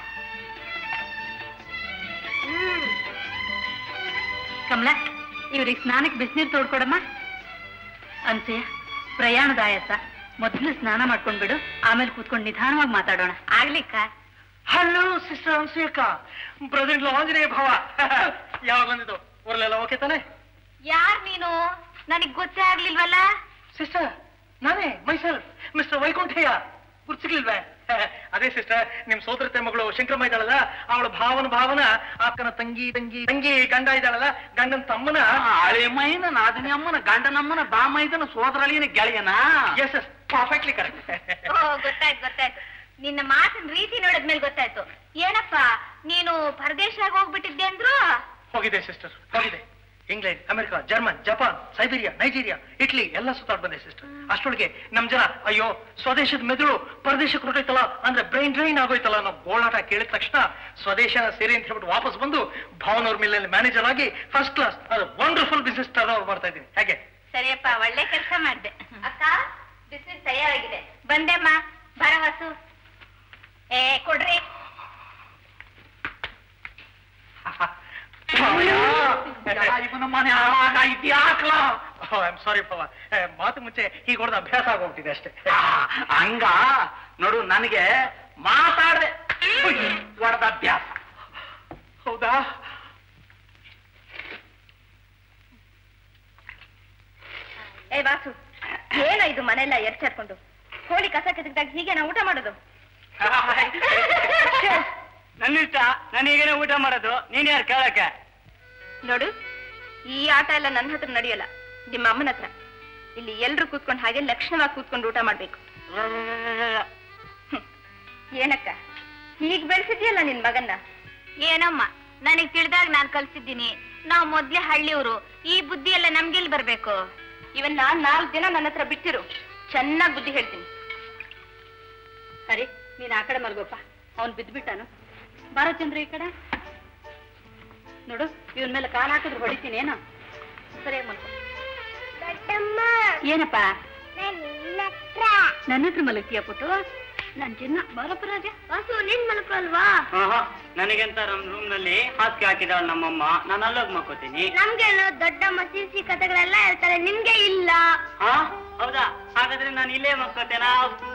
ಕಮಲಾ, ಇವ್ರಿಗೆ ಸ್ನಾನಕ್ಕೆ ಬಿಸಿನೀರು ತೋಡ್ಕೊಡಮ್ಮ. ಅನ್ಸೂಯ, ಪ್ರಯಾಣದ ಆಯಾಸ, ಮೊದಲು ಸ್ನಾನ ಮಾಡ್ಕೊಂಡ್ಬಿಡು, ಆಮೇಲೆ ಕೂತ್ಕೊಂಡು ನಿಧಾನವಾಗಿ ಮಾತಾಡೋಣ. ಆಗ್ಲಿಕ್ಕ? ಹಲೋ ಸಿಸ್ಟರ್ ಅನ್ಸೂಯಕ್ಕ, ಬ್ರದರ್ ಆಂಜನೇಯ ಭಾವ. ಯಾವಾಗ ಬಂದಿದ್ದು? ಊರಲ್ಲೆಲ್ಲ ಓಕೆ ತಾನೆ? ಯಾರ್ ನೀನು? ನನಗ್ ಗೊತ್ತೇ ಆಗ್ಲಿಲ್ವಲ್ಲ. ಸಿಸ್ಟರ್, ನಾನೇ ಮೈಸೆಲ್ಫ್ ಮಿಸ್ಟರ್ ವೈಕುಂಠಯ್ಯ. ಗುರ್ತಿರ್ಲಿಲ್ವೇ? ಅದೇ ಸಿಸ್ಟರ್, ನಿಮ್ ಸೋದರತೆ ಮಗಳು ಶಂಕರಮ್ಮ ಇದ್ದಾಳಲ್ಲ, ಅವಳ ಭಾವನ ಅಕ್ಕನ ತಂಗಿ ಗಂಡ ಇದ್ದಾಳಲ್ಲ, ಗಂಡನ ತಮ್ಮನ ಹಳೆ ಮೈನ ನಾದಿನಿ ಅಮ್ಮನ ಗಂಡನಮ್ಮನ ಬಾಮೈದನ ಸೋದರಳಿಯನ ಗೆಳೆಯನ. Yes yes, perfectly correct. ಓ, ಗೊತ್ತಾಯ್ತು. ನಿನ್ನ ಮಾತಿನ ರೀತಿ ನೋಡಿದ್ಮೇಲೆ ಗೊತ್ತಾಯ್ತು. ಏನಪ್ಪ ನೀನು ಪರದೇಶಾಗ ಹೋಗ್ಬಿಟ್ಟಿದ್ದೆ ಅಂದ್ರು? ಹೋಗಿದೆ ಸಿಸ್ಟರ್, ಹೋಗಿದೆ. England, America, German, Japan, Siberia, Nigeria, Italy ಎಲ್ಲ ಸುತ್ತಾಡ್ ಬಂದೆ ಸಿಸ್ಟರ್. ಅಷ್ಟೊಳಗೆ ನಮ್ ಜನ ಅಯ್ಯೋ ಸ್ವದೇಶದ ಮೆದುಳು ಪರದೇಶಕ್ಕೆ ಹೊರಟೋಯ್ತಲ್ಲ, ಅಂದ್ರೆ ಬ್ರೈನ್ ಡ್ರೈನ್ ಆಗೋಯ್ತಲ್ಲ ಅನ್ನೋ ಗೋಳಾಟ ಕೇಳಿದ ತಕ್ಷಣ ಸ್ವದೇಶನ ಸೇರಿ ಅಂತ ಹೇಳ್ಬಿಟ್ಟು ವಾಪಸ್ ಬಂದು ಭಾವನವ್ರ ಮಿಲ್ಲಲ್ಲಿ ಮ್ಯಾನೇಜರ್ ಆಗಿ first class wonderful business turn over ಮಾಡ್ತಾ ಇದ್ದೀನಿ. ಹೇಗೆ? ಸರಿಯಪ್ಪ, ಒಳ್ಳೆ ಕೆಲಸ ಮಾಡ್ದೆ. ಅಕ್ಕ, ಬಿಸಿನೆಸ್ ತಯಾರಾಗಿದೆ. ಬಂದೆಮ್ಮ, ಭರವಸು. ಕೊಡ್ರಿ. ಇವನ ಮನೆ ಹಾಳಾಗ ಇದ್ಯಾಕ್ಲ? ಸಾರಿ ಪವ, ಮಾತು ಮುಂಚೆ ಹೀಗೆ ಹೊಡೆದ ಅಭ್ಯಾಸ ಆಗೋಗ್ಬಿಟ್ಟಿದೆ ಅಷ್ಟೇ. ಹಂಗ ನೋಡು, ನನಗೆ ಮಾತಾಡದೆ ಹೊಡೆದ ಅಭ್ಯಾಸ. ಹೌದಾ? ವಾಸು, ಏನೋ ಇದು ಮನೆಯಲ್ಲ ಎರ್ಚಾಡ್ಕೊಂಡು ಕೋಳಿ ಕಸ ಕೆತ್ತಿದಾಗ ಹೀಗೆ ನಾವು ಊಟ ಮಾಡೋದು? ನನ್ನಿಷ್ಟ, ನನಗೇನೆ ಊಟ ಮಾಡೋದು, ನೀನ್ ಯಾರು ಕೇಳಕ್ಕೆ? ನೋಡು, ಈ ಆಟ ಎಲ್ಲ ನನ್ನ ಹತ್ರ ನಡೆಯಲ್ಲ, ನಿಮ್ಮ ಅಮ್ಮನ ಹತ್ರ. ಇಲ್ಲಿ ಎಲ್ರು ಕೂತ್ಕೊಂಡು ಹಾಗೆ ಲಕ್ಷಣವಾಗಿ ಕೂತ್ಕೊಂಡು ಊಟ ಮಾಡ್ಬೇಕು. ಏನಕ್ಕ ಹೀಗ್ ಬೆಳೆಸಿದ್ಯಲ್ಲ ನಿನ್ ಮಗನ್ನ? ಏನಮ್ಮ, ನನಗ್ ತಿಳಿದಾಗ ನಾನ್ ಕಲ್ಸಿದ್ದೀನಿ. ನಾವು ಮೊದ್ಲೇ ಹಳ್ಳಿಯವರು, ಈ ಬುದ್ಧಿ ಎಲ್ಲ ನಮ್ಗೆಲ್ಲಿ ಬರ್ಬೇಕು? ಇವನ್ನ 4 ದಿನ ನನ್ನ ಹತ್ರ ಬಿಟ್ಟಿರು, ಚೆನ್ನಾಗ್ ಬುದ್ಧಿ ಹೇಳ್ತೀನಿ. ಸರಿ, ನೀನ್ ಆ ಕಡೆ ಮಲ್ಗೋಪ್ಪ, ಅವನ್ ಬಿದ್ಬಿಟ್ಟಾನು. ಬಾರೋ ಚಂದ್ರ ಈ ಕಡೆ ನೋಡು, ಇವನ್ ಮೇಲೆ ಕಾಲ್ ಹಾಕಿದ್ರು ಹೊಡಿತೀನಿ. ಏನೋ ಸರಿಯಾಗಿ ಮಲ್ಕೊ. ಏನಪ್ಪ ನನ್ನ ಹತ್ರ ಮಲಗ್ತೀಯ ಪುಟ್ಟು? ನನ್ ಚಿನ್ನ, ಬಾರಪ್ಪ ರಾಜ. ವಾಸು, ನೀನ್ ಮಲ್ಕೊಲ್ವಾ? ನನಗೆಂತ ನಮ್ ರೂಮ್ ನಲ್ಲಿ ಹಾಸಿಗೆ ಹಾಕಿದಾಳ ನಮ್ಮಮ್ಮ, ನಾನು ಅಲ್ಲೋಗಿ ಮಕ್ಕೋತೀನಿ. ನಮ್ಗೇನು ದೊಡ್ಡ ಮಸೀಸಿ ಕಥೆಗಳೆಲ್ಲ ಹೇಳ್ತಾರೆ, ನಿಮ್ಗೆ ಇಲ್ಲ. ಹೌದಾ? ಹಾಗಾದ್ರೆ ನಾನು ಇಲ್ಲೇ ಮಕ್ಕೋತೇನಾ?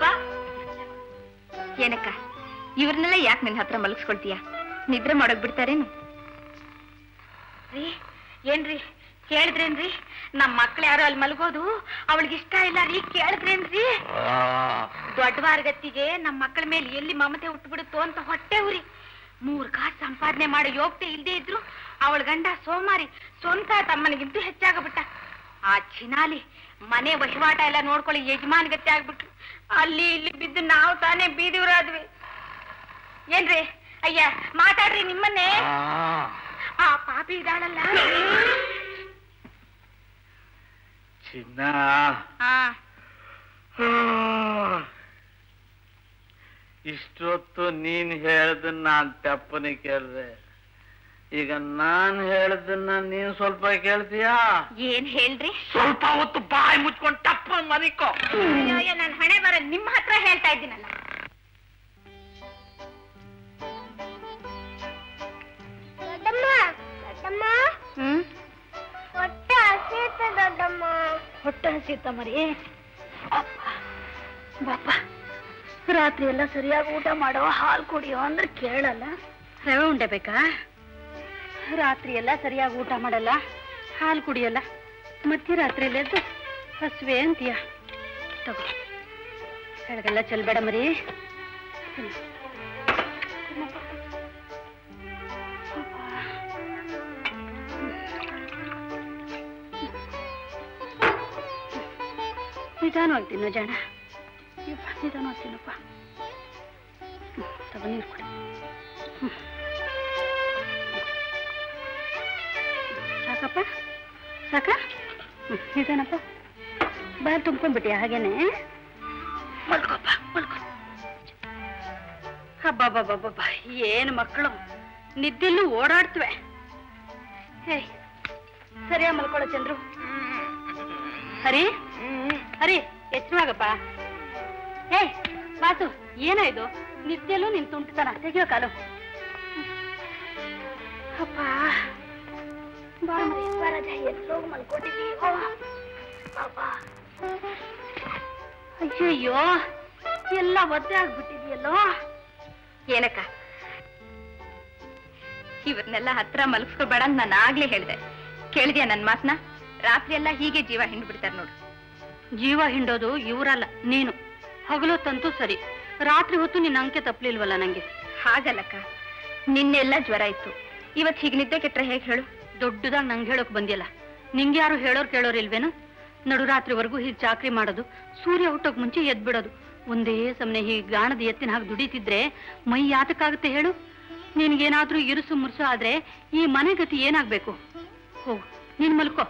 ಏನಕ್ಕ, ಇವ್ರನ್ನೆಲ್ಲ ಯಾಕೆ ನಿನ್ ಹತ್ರ ಮಲಗಿಸ್ಕೊಳ್ತೀಯ? ನಿದ್ರೆ ಮಾಡೋಕ್ ಬಿಡ್ತಾರೇನು? ಏನ್ರಿ ಕೇಳಿದ್ರೇನ್ರಿ? ನಮ್ ಮಕ್ಳು ಯಾರು ಅಲ್ಲಿ ಮಲಗೋದು ಅವಳಿಗೆ ಇಷ್ಟ ಇಲ್ಲ ರೀ. ಕೇಳಿದ್ರೇನ್ರಿ? ದೊಡ್ಡವಾರ್ಗತ್ತಿಗೆ ನಮ್ ಮಕ್ಕಳ ಮೇಲೆ ಎಲ್ಲಿ ಮಮತೆ ಹುಟ್ಟುಬಿಡುತ್ತೋ ಅಂತ ಹೊಟ್ಟೆ ಉರಿ. 3 ಕಾಸು ಸಂಪಾದನೆ ಮಾಡೋ ಯೋಗ್ಯತೆ ಇಲ್ದೇ ಇದ್ರು ಅವಳ ಗಂಡ ಸೋಮಾರಿ, ಸ್ವಂತ ತಮ್ಮನಿಗಿಂತೂ ಹೆಚ್ಚಾಗಬಿಟ್ಟ. ಆ ಚಿನಾಲಿ ಮನೆ ವಹಿವಾಟ ಎಲ್ಲ ನೋಡ್ಕೊಳ್ಳಿ ಯಜಮಾನ್ಗತ್ತೆ ಆಗ್ಬಿಟ್ರು. ಅಲ್ಲಿ ಇಲ್ಲಿ ಬಿದ್ದು ನಾವು ತಾನೇ ಬೀದಿವ್ರಾದ್ವಿ. ಏನ್ರಿ? ಅಯ್ಯ ಮಾತಾಡ್ರಿ ನಿಮ್ಮನ್ನೇ. ಆ ಪಾಪಿ ಇದಾಳಲ್ಲ ಚಿನ್ನ, ಇಷ್ಟೊತ್ತು ನೀನ್ ಹೇಳ್ದನ್ನ ನಾನ್ ತೆಪ್ಪನೆ ಕೇಳ್ದೆ, ಈಗ ನಾನ್ ಹೇಳ್ದನ್ನ ನೀನ್ ಸ್ವಲ್ಪ ಕೇಳ್ತೀಯಾ? ಏನ್ ಹೇಳ್ರಿ? ಸ್ವಲ್ಪ ಹೊತ್ತು ಬಾಯಿ ಮುಚ್ಕೊಂಡು ತಪ್ಪ ಮನಿಕೋ. ಅಯ್ಯೋ, ನನ್ ಹಣೆ ಬರ ನಿಮ್ಮ ಹತ್ರ ಹೇಳ್ತಾ ಇದ್ದೀನಲ್ಲ. ಹೊಟ್ಟೆ ಹಸಿತ ಮರಿ. ಬಾಪ, ರಾತ್ರಿ ಎಲ್ಲ ಸರಿಯಾಗಿ ಊಟ ಮಾಡೋ, ಹಾಲು ಕುಡಿಯೋ ಅಂದ್ರೆ ಕೇಳಲ್ಲ. ರವೆ ಉಂಡೆ ಬೇಕಾ? ರಾತ್ರಿ ಎಲ್ಲ ಸರಿಯಾಗಿ ಊಟ ಮಾಡಲ್ಲ, ಹಾಲು ಕುಡಿಯಲ್ಲ, ಮಧ್ಯರಾತ್ರಿಯಲ್ಲಿ ಎದ್ದು ಹಸುವೆ ಅಂತೀಯ. ತಗೋ, ಬೆಳಗೆಲ್ಲ ಚೆಲ್ಬೇಡ ಮರಿ. ನಿಧಾನವಾಗಿ ತಿನ್ನು ಜಾಣ, ನಿಧಾನವಾಗಿ ತಿನ್ನಪ್ಪ. ತಗೋ. ನೀರು ಕೊಡಿ. ಸಾಕಪ್ಪ ಸಾಕ? ಇದೇನಪ್ಪ ಬಾಯ್ ತುಂಬ್ಕೊಂಡ್ಬಿಟ್ಟಿಯ ಹಾಗೇನೆ? ಮಲ್ಕೋಪ್ಪ ಮಲ್ಕೊ. ಹಬ್ಬಬ್ಬಬ್ಬಬ್ಬ ಏನು ಮಕ್ಕಳು ನಿದ್ದೆಲ್ಲೂ ಓಡಾಡ್ತವೆ. ಹೇ ಸರಿಯಾ ಮಲ್ಕೊಳ್ಳೋ ಚಂದ್ರು. ಹರಿ ಹರಿ ಎಚ್ಚರವಾಗಪ್ಪ. ಹೇ ಬಾಸು ಏನಾಯ್ತು? ನಿದ್ದೆಲ್ಲೂ ನಿನ್ ತುಂಟತನ ತೆಗಿಯೋ ಕಾಲು. ಅಪ್ಪ ಎಲ್ಲೋ ಮಲ್ಕೊಂಡಿದ್ದೀ. ಅಯ್ಯಯ್ಯೋ ಎಲ್ಲ ಒದ್ದೆ ಆಗ್ಬಿಟ್ಟಿದೆಯಲ್ಲೋ. ಏನಕ್ಕ ಇವ್ರನ್ನೆಲ್ಲ ಹತ್ರ ಮಲಗಿಸ್ಕೋಬೇಡ ಅಂತ ನಾನು ಆಗ್ಲೇ ಹೇಳ್ದೆ. ಕೇಳಿದ್ಯಾ ನನ್ ಮಾತನ್ನ? ರಾತ್ರಿ ಎಲ್ಲ ಹೀಗೆ ಜೀವ ಹಿಂಡ್ಬಿಡ್ತಾರೆ ನೋಡು. ಜೀವ ಹಿಂಡೋದು ಇವರಲ್ಲ, ನೀನು. ಹಗಲೊತ್ತಂತೂ ಸರಿ, ರಾತ್ರಿ ಹೊತ್ತು ನಿನ್ನ ಅಂಕೆ ತಪ್ಪಲಿಲ್ವಲ್ಲ ನಂಗೆ. ಹಾಗಲ್ಲಕ್ಕ, ನಿನ್ನೆಲ್ಲ ಜ್ವರ ಇತ್ತು, ಇವತ್ತು ಹೀಗೆ ನಿದ್ದೆ ಕೆಟ್ರೆ ಹೇಗೆ ಹೇಳು? ದೊಡ್ಡದಾಗಿ ನಂಗೆ ಹೇಳೋಕ್ ಬಂದಿಲ್ಲ. ನಿಂಗೆ ಯಾರು ಕೇಳೋರಿಲ್ವೇನು? ನಡುರಾತ್ರಿವರೆಗೂ ಹೀಗೆ ಚಾಕ್ರಿ ಮಾಡೋದು, ಸೂರ್ಯ ಹುಟ್ಟೋಕ್ ಮುಂಚೆ ಎದ್ಬಿಡೋದು, ಒಂದೇ ಸಮನೆ ಹೀಗೆ ಗಾಣದ ಎತ್ತಿನ ಹಾಗೆ ದುಡಿತಿದ್ರೆ ಮೈ ಯಾತಕ್ಕಾಗುತ್ತೆ ಹೇಳು? ನಿನ್ಗೇನಾದ್ರೂ ಇರುಸು ಮುರುಸು ಆದ್ರೆ ಈ ಮನೆ ಗತಿ ಏನಾಗ್ಬೇಕು? ಹೋಗು ನೀನ್ ಮಲ್ಕೋ.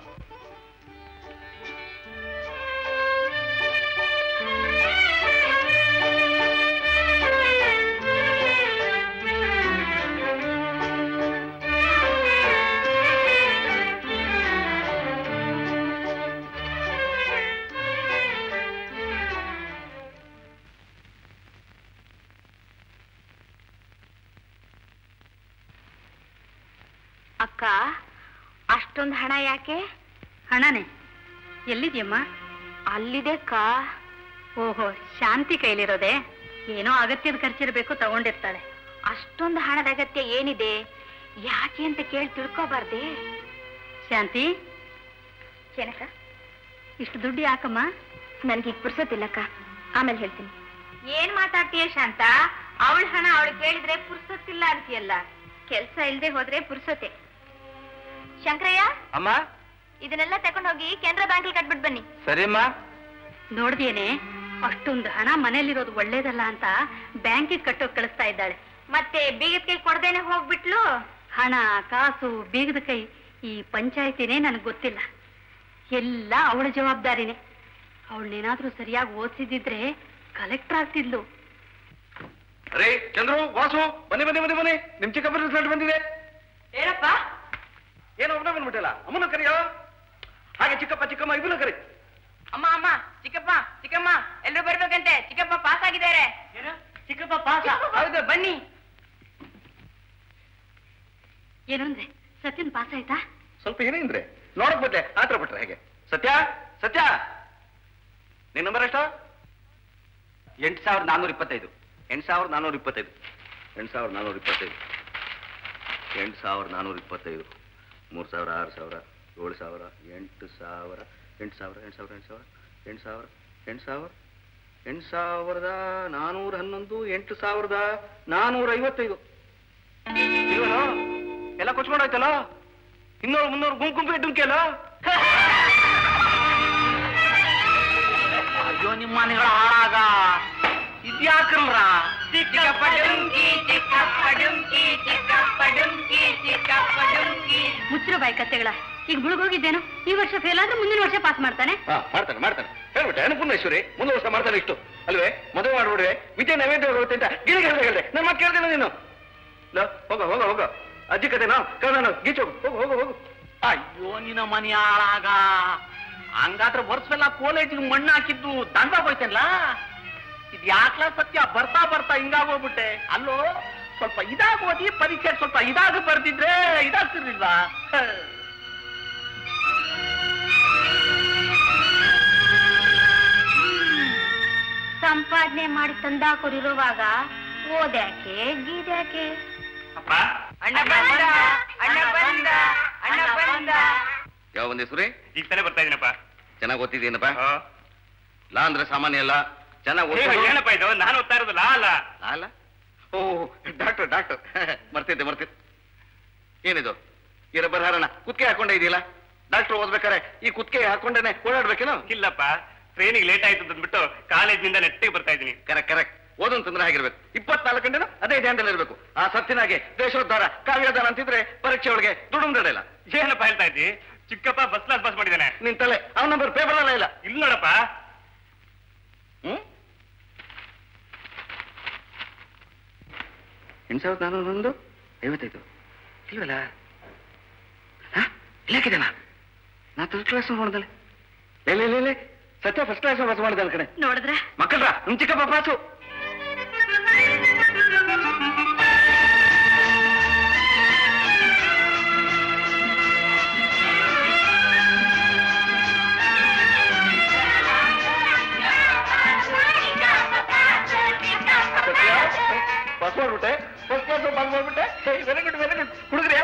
ಅಕ್ಕ, ಅಷ್ಟೊಂದು ಹಣ ಯಾಕೆ? ಹಣನೇ ಎಲ್ಲಿದ್ಯಮ್ಮ? ಅಲ್ಲಿದೆ ಅಕ್ಕ. ಓಹೋ, ಶಾಂತಿ ಕೈಲಿರೋದೆ. ಏನೋ ಅಗತ್ಯದ ಖರ್ಚಿರ್ಬೇಕು, ತಗೊಂಡಿರ್ತಾಳೆ. ಅಷ್ಟೊಂದು ಹಣದ ಅಗತ್ಯ ಏನಿದೆ? ಯಾಕೆ ಅಂತ ಕೇಳಿ ತಿಳ್ಕೋಬಾರ್ದೆ? ಶಾಂತಿ, ಏನಕ್ಕ? ಇಷ್ಟು ದುಡ್ಡು ಯಾಕಮ್ಮ? ನನ್ಗೀಗ ಪುರ್ಸೊತ್ತಿಲ್ಲಕ್ಕ, ಆಮೇಲೆ ಹೇಳ್ತೀನಿ. ಏನ್ ಮಾತಾಡ್ತೀಯ ಶಾಂತ? ಅವಳ ಹಣ ಅವಳು ಕೇಳಿದ್ರೆ ಪುರ್ಸೊತ್ತಿಲ್ಲ ಅಂತೀಯಲ್ಲ. ಕೆಲ್ಸ ಇಲ್ದೆ ಹೋದ್ರೆ ಪುರ್ಸೊತ್ತೆ. ಶಂಕರಯ್ಯ ಅಮ್ಮ, ಇದನ್ನೆಲ್ಲ ತಗೊಂಡೋಗಿ ಕೆನರಾ ಬ್ಯಾಂಕ್ ಕಟ್ಬಿಟ್ ಬನ್ನಿ. ಸರಿಮ್ಮ. ನೋಡ್ದೇನೆ, ಅಷ್ಟೊಂದು ಹಣ ಮನೇಲಿರೋದು ಒಳ್ಳೇದಲ್ಲ ಅಂತ ಬ್ಯಾಂಕಿಗೆ ಕಟ್ಟೋಕ್ ಕಳಿಸ್ತಾ ಇದ್ದಾಳೆ. ಮತ್ತೆ ಬೀಗದ ಕೈ ಕೊಡ್ದೇನೆ ಹೋಗ್ಬಿಟ್ಲು. ಹಣ ಕಾಸು ಬೀಗದ ಕೈ ಈ ಪಂಚಾಯತಿನೇ ನನಗೆ ಗೊತ್ತಿಲ್ಲ. ಎಲ್ಲ ಅವಳ ಜವಾಬ್ದಾರಿನೇ. ಅವಳನ್ನೇನಾದ್ರೂ ಸರಿಯಾಗಿ ಓದಿಸಿದ್ರೆ ಕಲೆಕ್ಟರ್ ಆಗ್ತಿದ್ಲು. ಅರೇ ಚಂದ್ರು, ವಾಸು, ಬನ್ನಿ ಬನ್ನಿ ಬನ್ನಿ ಬನ್ನಿ. ನಿಮ್ ಚಿಕ್ಕಪ್ಪ ರಿಸಲ್ಟ್ ಬಂದಿದೆ. ಏನಪ್ಪ? ಏನೋ ಒಬ್ಬನೇ ಬಂದ್ಬಿಟ್ಟಿಲ್ಲ. ಅಮ್ಮನ ಕರಿಯೋ, ಹಾಗೆ ಚಿಕ್ಕಪ್ಪ ಚಿಕ್ಕಮ್ಮ ಇಬ್ಬರು ಕರಿ. ಅಮ್ಮ ಅಮ್ಮ, ಚಿಕ್ಕಪ್ಪ ಚಿಕ್ಕಮ್ಮ ಎಲ್ಲರೂ ಬರ್ಬೇಕಂತೆ. ಚಿಕ್ಕಪ್ಪ ಪಾಸ್ ಆಗಿದ್ದಾರೆ. ಚಿಕ್ಕಪ್ಪ ಪಾಸ್? ಹೌದು, ಬನ್ನಿ. ಏನಂದ್ರೆ ಸತ್ಯನ್ ಪಾಸ್ ಆಯ್ತಾ? ಸ್ವಲ್ಪ ಏನೇಂದ್ರೆ ನೋಡಕ್ ಬದ್ಲೆ ಆತರ ಬಿಟ್ರೆ ಹೇಗೆ? ಸತ್ಯ ಸತ್ಯ, ನಿನ್ ನಂಬರ್ ಎಷ್ಟು? 8425. 8425. 8425. 8425. 3000, 6000, 7000, 8000, 8000, 8000, 8000, 8000, 8411, 8455. ಇವನು ಎಲ್ಲ ಕೊಚ್ಕೊಂಡಾಯ್ತಲ್ಲ. 200 300 ಗುಂಪು ಡುಂಕಿಯಲ್ಲ. ಅಯ್ಯೋ ನಿಮ್ಮ ಮನೆಗಳ ಹಾಳಾಗ ಇದ್ಯಾಕಲ್ರ? ಚಿಕ್ಕಪ್ಪ ಡುಂಕಿ, ಚಿಕ್ಕಪ್ಪ ಡುಂಕಿ, ಚಿಕ್ಕಪ್ಪ ಡುಂಕಿ, ಚಿಕ್ಕಪ್ಪ ಡುಂಕಿ. ಮುಚ್ಚಿರೋ ಬಾಯಿ ಕತ್ತೆಗಳ. ಈಗ ಮುಳುಗೋಗಿದ್ದೇನು? ಈ ವರ್ಷ ಫೇಲ್ ಆದ್ರೆ ಮುಂದಿನ ವರ್ಷ ಪಾಸ್ ಮಾಡ್ತಾನೆ. ಮಾಡ್ತಾನೆ ಹೇಳ್ಬಿಟ್ಟೆ. ಅನ್ನಪೂರ್ಣೇಶ್ವರಿ ಮುಂದೆ ವರ್ಷ ಮಾಡ್ತಾನೆ ಇಷ್ಟು ಅಲ್ವೇ? ಮದುವೆ ಮಾಡ್ಬಿಡ್ರೆ ವಿದ್ಯೆ ನೈವೇದ್ಯ ಹೋಗುತ್ತೆ ಅಂತ ಗಿಳಿಗೆ ಹೇಳ್ದೆ. ನನ್ನ ಮಾತು ಕೇಳ್ದೇನ ನೀನು? ಹೋಗ ಅಜ್ಜಿ ಕತೆನೋ ಕೇಳೋಣ. ಗೀಚು ಹೋಗು. ಅಯ್ಯೋ ನಿನ್ನ ಮನೆ ಹಾಳಾಗ. ಹಂಗಾದ್ರೆ ವರ್ಷವೆಲ್ಲ ಕಾಲೇಜಿಗೆ ಮಣ್ಣು ಹಾಕಿದ್ದು ದಂಡ ಹೋಯ್ತಲ್ಲ. ಇದು ಯಾಕ್ಲ ಸತ್ಯ? ಬರ್ತಾ ಹಿಂಗಾಗೋಗ್ಬಿಟ್ಟೆ. ಅಲ್ಲೋ ಸ್ವಲ್ಪ ಇದಾಗ ಓದಿ ಪರೀಕ್ಷೆ ಸ್ವಲ್ಪ ಇದಾಗ ಬರ್ದಿದ್ರೆ ಇದಾಗ್ತಿರ್ಲಿಲ್ವಾ? ಸಂಪಾದನೆ ಮಾಡಿ ತಂದಾಕೊರಿರುವಾಗ ಓದ್ಯಾಕೆ ಗೀದ್ಯಾಕೆ? ಅಣ್ಣ ಬಂದ, ಅಣ್ಣ ಬಂದ, ಅಣ್ಣ ಬಂದ. ಯಾವ ಬಂದೆ ಸುರೇ? ಈಗ ತಾನೇ ಬರ್ತಾ ಇದೀನಪ್ಪ. ಚೆನ್ನಾಗಿ ಓದ್ತಿದ್ದೀನಪ್ಪ. ಲಾ ಅಂದ್ರೆ ಸಾಮಾನ್ಯ ಅಲ್ಲ, ಚೆನ್ನಾಗಿ ಓದ್. ಏನಪ್ಪ ಇದು? ನಾನು ಓದ್ತಾ ಇರೋದು ಲಾ ಅಲ್ಲ. ಅಲ್ಲ? ಓ ಡಾಕ್ಟರ್ ಮರ್ತಿದ್ದೆ. ಏನಿದು? ಏನ ಬರಹಾರಣ ಕುತ್ತಿಗೆ ಹಾಕೊಂಡೇ ಇದೆಯಲ್ಲ? ಡಾಕ್ಟರ್ ಓದ್ಬೇಕಾರೆ ಈ ಕುತ್ತಿಗೆ ಹಾಕೊಂಡೇನೆ ಓಡಾಡ್ಬೇಕೇನೋ? ಇಲ್ಲಪ್ಪ, ಟ್ರೈನಿಗೆ ಲೇಟ್ ಆಯ್ತು ಅಂದ್ಬಿಟ್ಟು ಕಾಲೇಜಿನಿಂದ ನೆಟ್ಟಿಗೆ ಬರ್ತಾ ಇದ್ದೀನಿ. ಕರೆಕ್ಟ್. ಓದೊಂತಂದ್ರೆ ಆಗಿರ್ಬೇಕು. 24 ಗಂಟೆನೂ ಅದೇ ಧ್ಯಾನದಲ್ಲಿ ಇರಬೇಕು. ಆ ಸತ್ತಿನಾಗೆ ದೇಶೋದ್ಧಾರ ಕಾವ್ಯೋದ್ಧಾರ ಅಂತಿದ್ರೆ ಪರೀಕ್ಷೆ ಒಳಗೆ ದುಡುಮ್ದಲ್ಲ. ಏನಪ್ಪ ಹೇಳ್ತಾ ಇದ್ದಿ? ಚಿಕ್ಕಪ್ಪ ಫಸ್ಟ್ ಕ್ಲಾಸ್ ಪಾಸ್ ಮಾಡಿದ್ದಾನೆ. ನಿನ್ ತಲೆ ಅವನ ನಂಬರ್ ಪೇಪರ್ ಅಲ್ಲ ಇಲ್ಲ. ಇಲ್ಲ ನೋಡಪ್ಪ. ಹ್ಮ್ 8455 ಇಲ್ವಲ್ಲ? ಇಲ್ಲಾಕಿದ್ದೇನಾ? ನಾ ಥರ್ಡ್ ಕ್ಲಾಸ್ ಮಾಡಿದಲೆ. ಇಲ್ಲ ಸತ್ಯ ಫಸ್ಟ್ ಕ್ಲಾಸ್ ಪಾಸ್ ಮಾಡಿದ ಕಡೆ ನೋಡಿದ್ರೆ ಮಕ್ಕಳ್ರ ನಿಮ್ ಚಿಕ್ಕಪ್ಪ ಪಾಸು. ಪಾಸ್ ಮಾಡ್ಬಿಟ್ಟೆ, ಫಸ್ಟ್ ಕ್ಲಾಸ್ ಪಾಸ್ ಮಾಡ್ಬಿಟ್ಟೆ. Very good very good. ಹುಡುಗ್ರಿ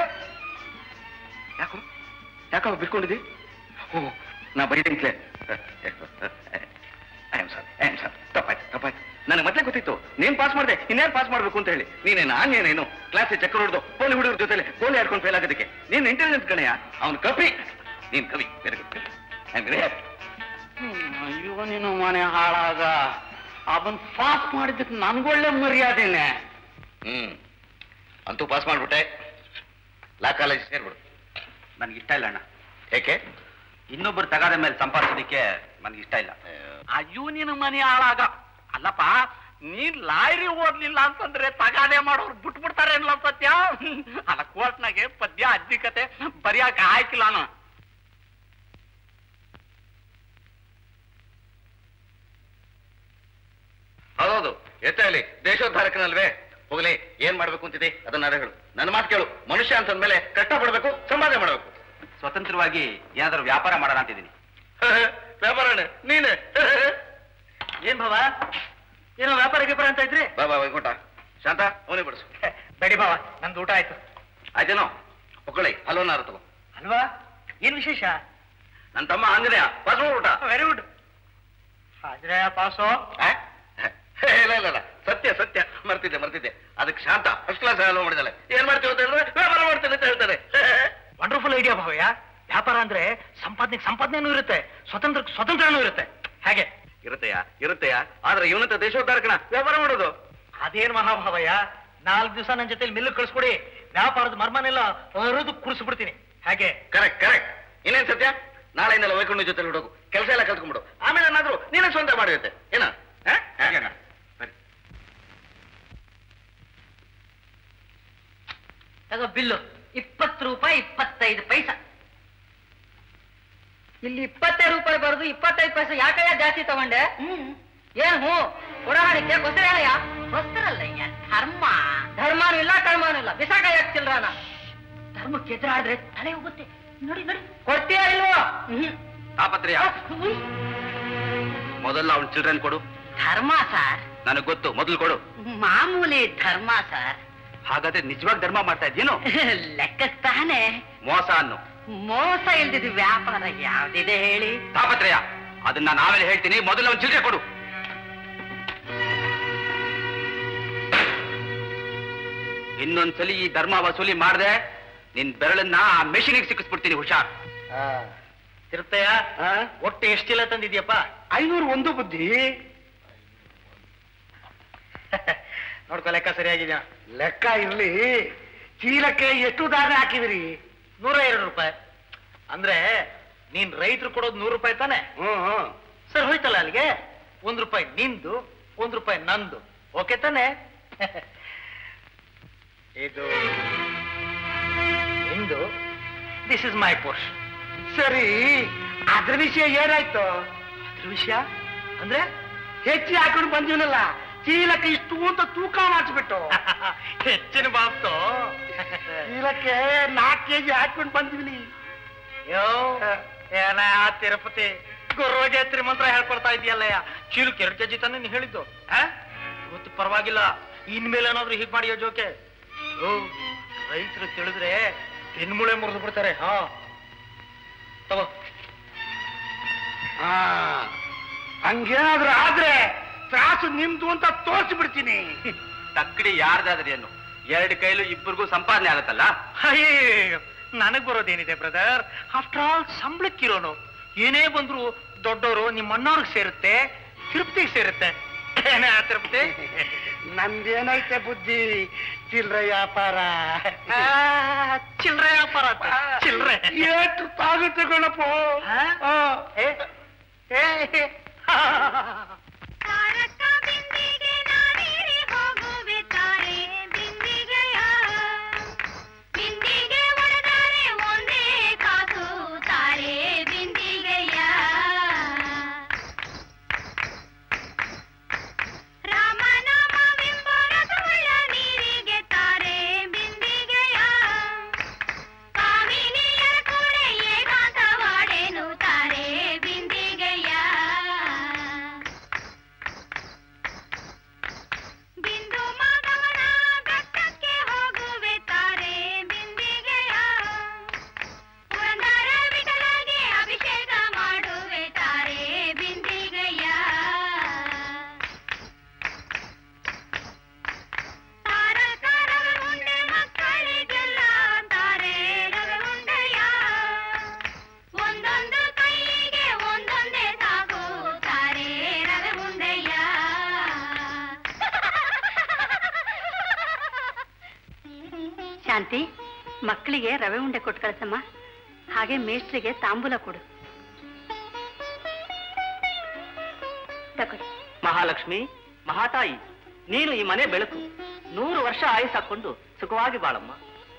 ಯಾಕೋ ಬಿಟ್ಕೊಂಡಿದ್ದಿ? ಓ ನಾ ಬರೀತೀನಿ. ತಪ್ಪಾಯ್ತು. ನನಗೆ ಮತ್ತೆ ಗೊತ್ತಿತ್ತು ನೀನ್ ಪಾಸ್ ಮಾಡಿದೆ, ಇನ್ನೇನು ಪಾಸ್ ಮಾಡ್ಬೇಕು ಅಂತ ಹೇಳಿ. ನೀನೇನು ಆನೇನೇನು ಕ್ಲಾಸ್ ಚಕ್ಕರ್ ಹೊಡೆದು ಪೋಲಿ ಹುಡುಗರ ಜೊತೆ ಗೋಲಿ ಆಡ್ಕೊಂಡು ಫೇಲ್ ಆಗೋದಕ್ಕೆ. ನೀನ್ ಇಂಟೆಲಿಜೆನ್ಸ್ ಕಣೆಯ, ಅವ್ನು ಕವಿ, ನೀನ್ ಕವಿ. Very good. ಅಯ್ಯೋ ನೀನು ಮನೆ ಹಾಳಾಗ ಅವನ್ ಪಾಸ್ ಮಾಡಿದ್ದಕ್ಕೆ ನನ್ಗೊಳ್ಳೆ ಮರ್ಯಾದೆನೆ. ಅಂತೂ ಪಾಸ್ ಮಾಡ್ಬಿಟ್ಟೆ. Law college ಸೇರ್ಬಿಡು. ನನ್ಗಿಷ್ಟ ಇಲ್ಲ ಅಣ್ಣ. ಏಕೆ? ಇನ್ನೊಬ್ಬರು ತಗಾದ ಮೇಲೆ ಸಂಪಾದಿಸೋದಿಕ್ಕೆ ನನ್ಗಿಷ್ಟ ಇಲ್ಲ. ಅಯ್ಯೋ ನೀನು ಮನೆ ಹಾಳಾಗ. ಅಲ್ಲಪ್ಪ ನೀನ್ ಲಾಯರಿ ಓದ್ಲಿಲ್ಲ ಅಂತಂದ್ರೆ ತಗಾದೆ ಮಾಡೋರು ಬಿಟ್ಬಿಡ್ತಾರೆ ಅನ್ಲ ಸತ್ಯ. ಅಲ್ಲ ಕೋರ್ಟ್ನಾಗೆ ಪದ್ಯ ಅಧಿಕತೆ ಬರೆಯಾಕ ಆಯ್ಕಿಲ್ಲ ನಾನು. ಹೌದು ಎತ್ತಲಿ ದೇಶೋದ್ಧಾರಕನಲ್ವೇ? ಹೋಗ್ಲಿ, ಏನ್ ಮಾಡ್ಬೇಕು ಅಂತಿದೆ ಅದನ್ನ ಹೇಳು. ನನ್ನ ಮಾತು ಕೇಳು. ಮನುಷ್ಯ ಅಂತಂದ್ಮೇಲೆ ಕಷ್ಟಪಡ್ಬೇಕು, ಸಂಪಾದನೆ ಮಾಡ್ಬೇಕು. ಸ್ವತಂತ್ರವಾಗಿ ಏನಾದರೂ ವ್ಯಾಪಾರ ಮಾಡೋಣ ಅಂತಿದ್ದೀನಿ. ವ್ಯಾಪಾರನೇ ನೀನೆ. ಏನ್ ಭಾವ, ಏನೋ ವ್ಯಾಪಾರ ಗೀಪಾರ ಅಂತ ಇದ್ರಿ? ಬಾಬಾ ವೈಕುಂಠ, ಶಾಂತ ಅವನೇ ಬಿಡಿಸು. ಬೇಡಿ ಭಾವ, ನಂದು ಊಟ ಆಯ್ತು. ಆಯ್ತೇನೋ? ಒಕ್ಕಳಿ ಹಲವನಾರು ತಗೋ. ಅಲ್ವಾ? ಏನ್ ವಿಶೇಷ? ನನ್ನ ತಮ್ಮ ಆಂಜನೇಯ ಪಾಸ್ ಊಟ. Very good. ಆಂಜನೇಯ ಪಾಸು? ಇಲ್ಲ ಸತ್ಯ ಮರ್ತಿದ್ದೆ. ಅದಕ್ಕೆ ಶಾಂತ ಫಸ್ಟ್ ಕ್ಲಾಸ್ ಹಲೋ ಮಾಡಿದಾಳೆ. ಏನ್ ಮಾಡ್ತೀವಿ ಅಂತ ಹೇಳಿದ್ರೆ ವ್ಯಾಪಾರ ಮಾಡ್ತೇನೆ ಅಂತ ಹೇಳ್ತಾರೆ. ವಂಡರ್ಫುಲ್ ಐಡಿಯಾ ಭಾವಯ್ಯ. ವ್ಯಾಪಾರ ಅಂದ್ರೆ ಸಂಪಾದನೆನೂ ಇರುತ್ತೆ, ಸ್ವತಂತ್ರನೂ ಇರುತ್ತೆ. ಹಾಗೆ ಇರುತ್ತೆಯ ಆದ್ರೆ ಇವನಂತ ದೇಶೋದ್ಧಾರಕನ ವ್ಯಾಪಾರ ಮಾಡೋದು ಅದೇನ್ ಮಹಾಭಾವಯ್ಯ. 4 ದಿವಸ ನನ್ನ ಜೊತೆ ಮಿಲ್ ಕಳಿಸ್ಕೊಡಿ, ವ್ಯಾಪಾರದ ಮರ್ಮನೆಲ್ಲ ಅರಿದು ಕುಡಿಸ್ಬಿಡ್ತೀನಿ. ಹಾಗೆ ಕರೆಕ್ಟ್. ಇನ್ನೇನ್ ಸತ್ಯ, ನಾಳೆಯಿಂದೆಲ್ಲ ವೈಕುಂಠ ಜೊತೆ ಹುಡುಗು, ಕೆಲಸ ಎಲ್ಲ ಕಲ್ತ್ಕೊಂಡ್ಬಿಡು. ಆಮೇಲೆ ಏನಾದ್ರು ನೀನೇ ಸ್ವಂತ ಮಾಡಿರುತ್ತೆ. ಏನ ತಗೋ ಬಿಲ್ಲು. 20 ರೂಪಾಯಿ 25 ಪೈಸಾ. ಇಲ್ಲಿ 20 ರೂಪಾಯಿ ಬರೋದು 25 ಪೈಸಾ ಯಾಕಯ್ಯ ಜಾಸ್ತಿ ತಗೊಂಡೆ? ಏನ್ ಉಡಾವಣಿಕೆ ಗೊತ್ತರಯ್ಯ? ಗೊತ್ತರಲ್ಲಯ್ಯ. ಧರ್ಮಾನು ಇಲ್ಲ ಕರ್ಮಾನು ಇಲ್ಲ. ಬಿಸಾಕ ಯಾಕೆ ಚಿಲ್ರಾನ? ಧರ್ಮಕ್ಕೆ ಎದುರಾದ್ರೆ ತಲೆ ಹೋಗುತ್ತೆ. ನೋಡಿ ಕೊಡ್ತೀಯ ಇಲ್ವೋ? ತಾಪತ್ರೆಯ ಮೊದಲು ಅವ್ನ ಚಿಲ್ಡ್ರನ್ ಕೊಡು. ಧರ್ಮ ಸರ್ ನನಗ್ ಗೊತ್ತು, ಮೊದಲು ಕೊಡು. ಮಾಮೂಲಿ ಧರ್ಮ ಸರ್. ಹಾಗಾದ್ರೆ ನಿಜವಾಗಿ ಧರ್ಮ ಮಾಡ್ತಾ ಇದ್ದೀನು? ಲೆಕ್ಕಕ್ಕೆ ತಾನೆ. ಮೋಸ ಅನ್ನು. ಮೋಸ ಇಲ್ದಿದ್ದು ವ್ಯಾಪಾರ ಯಾವ್ದಿದೆ ಹೇಳಿ? ತಾಪತ್ರಯ ಅದನ್ನ ನಾವೇಲೆ ಹೇಳ್ತೀನಿ, ಮೊದಲು ಅವ್ನು ಚಿಲ್ಲರೆ ಕೊಡು. ಇನ್ನೊಂದ್ಸಲಿ ಈ ಧರ್ಮ ವಸೂಲಿ ಮಾಡ್ದೆ ನಿನ್ ಬೆರಳನ್ನ ಆ ಮೆಷಿನಿಗೆ ಸಿಕ್ಕಿಸ್ಬಿಡ್ತೀನಿ. ಹುಷಾರ್. ತಿರುತ್ತಯ್ಯ, ಒಟ್ಟು ಎಷ್ಟು ಚೀಲ ತಂದಿದ್ಯಪ್ಪ? 501 ಬುದ್ಧಿ. ನೋಡ್ಕೊ, ಲೆಕ್ಕ ಸರಿಯಾಗಿದ್ಯಾ? ಲೆಕ್ಕ ಇರ್ಲಿ, ಚೀಲಕ್ಕೆ ಎಷ್ಟು ದಾನ ಹಾಕಿದ್ರಿ? 102 ರೂಪಾಯಿ. ಅಂದ್ರೆ ನೀನ್ ರೈತರು ಕೊಡೋದು 100 ರೂಪಾಯಿ ತಾನೆ? ಸರ್ ಹೋಯ್ತಲ್ಲ ಅಲ್ಲಿಗೆ. 1 ರೂಪಾಯಿ ನಿಂದು, 1 ರೂಪಾಯಿ ನಂದು. ಓಕೆ ತಾನೆ? ಇದು ನಿಂದು, ದಿಸ್ ಇಸ್ ಮೈ ಪೋರ್ಷನ್. ಸರಿ, ಅದ್ರ ವಿಷಯ ಏನಾಯ್ತು? ಅದ್ರ ವಿಷಯ ಅಂದ್ರೆ ಹೆಚ್ಚಿ ಹಾಕೊಂಡು ಬಂದಿವನಲ್ಲ, ಚೀಲಕ್ಕೆ ಇಷ್ಟು ಅಂತ ತೂಕ ಮಾಡಿಸ್ಬಿಟ್ಟು. ಹೆಚ್ಚಿನ ಬಾಪ್ತು. ಚೀಲಕ್ಕೆ 4 kg ಹಾಕೊಂಡು ಬಂದಿವ್ನಿ. ಯೋ ಏನ ತಿರುಪತಿ ಗುರುಗೆ ತ್ರಿಮಂತ್ರ ಹೇಳ್ಕೊಡ್ತಾ ಇದೆಯಲ್ಲಯ್ಯ. ಚೀಲಕ್ಕೆ 2 kg ತಾನೆ ನೀನು ಹೇಳಿದ್ದು. ಇವತ್ತು ಪರವಾಗಿಲ್ಲ, ಇನ್ಮೇಲೆ ಏನಾದ್ರು ಹೀಗೆ ಮಾಡಿಯೋ ಜೋಕೆ. ರೈತರು ತಿಳಿದ್ರೆ ಬೆನ್ಮೂಳೆ ಮುರಿದು ಬಿಡ್ತಾರೆ. ತಗೋ. ಹಂಗೇನಾದ್ರೂ ಆದ್ರೆ ತ್ರಾಸು ನಿಮ್ದು ಅಂತ ತೋರಿಸ್ಬಿಡ್ತೀನಿ. ತಕ್ಕಡಿ ಯಾರ್ದಾದ್ರಿ ಅನ್ನು 2 ಕೈಲೂ ಇಬ್ಬರಿಗೂ ಸಂಪಾದನೆ ಆಗತ್ತಲ್ಲ. ಅಯ್ಯೋ, ನನಗ್ ಬರೋದೇನಿದೆ ಬ್ರದರ್? ಆಫ್ಟರ್ ಆಲ್ ಸಂಬಳಕ್ಕಿರೋನು. ಏನೇ ಬಂದ್ರು ದೊಡ್ಡವರು ನಿಮ್ಮ ಅಣ್ಣವ್ರಿಗೆ ಸೇರುತ್ತೆ, ತಿರುಪ್ತಿಗೆ ಸೇರುತ್ತೆ. ಏನೇ ತಿರುಪತಿ? ನಂದೇನೈತೆ ಬುದ್ಧಿ, ಚಿಲ್ರೆ ವ್ಯಾಪಾರ. ಚಿಲ್ರೆ ವ್ಯಾಪಾರ ಚಿಲ್ರೆ ಎಷ್ಟು ತಾಗುತ್ತೆ ಗಣಪ. ಶಾಂತಿ, ಮಕ್ಕಳಿಗೆ ರವೆ ಉಂಡೆ ಕೊಟ್ಟು ಕಳ್ಸಮ್ಮ. ಹಾಗೆ ಮೇಸ್ಟ್ರಿಗೆ ತಾಂಬೂಲ ಕೊಡು. ತಗೊಳ್ಳಿ. ಮಹಾಲಕ್ಷ್ಮಿ, ಮಹಾತಾಯಿ, ನೀನು ಈ ಮನೆ ಬೆಳಕು. 100 ವರ್ಷ ಆಯುಸ್ ಹಾಕೊಂಡು ಸುಖವಾಗಿ ಬಾಳಮ್ಮ.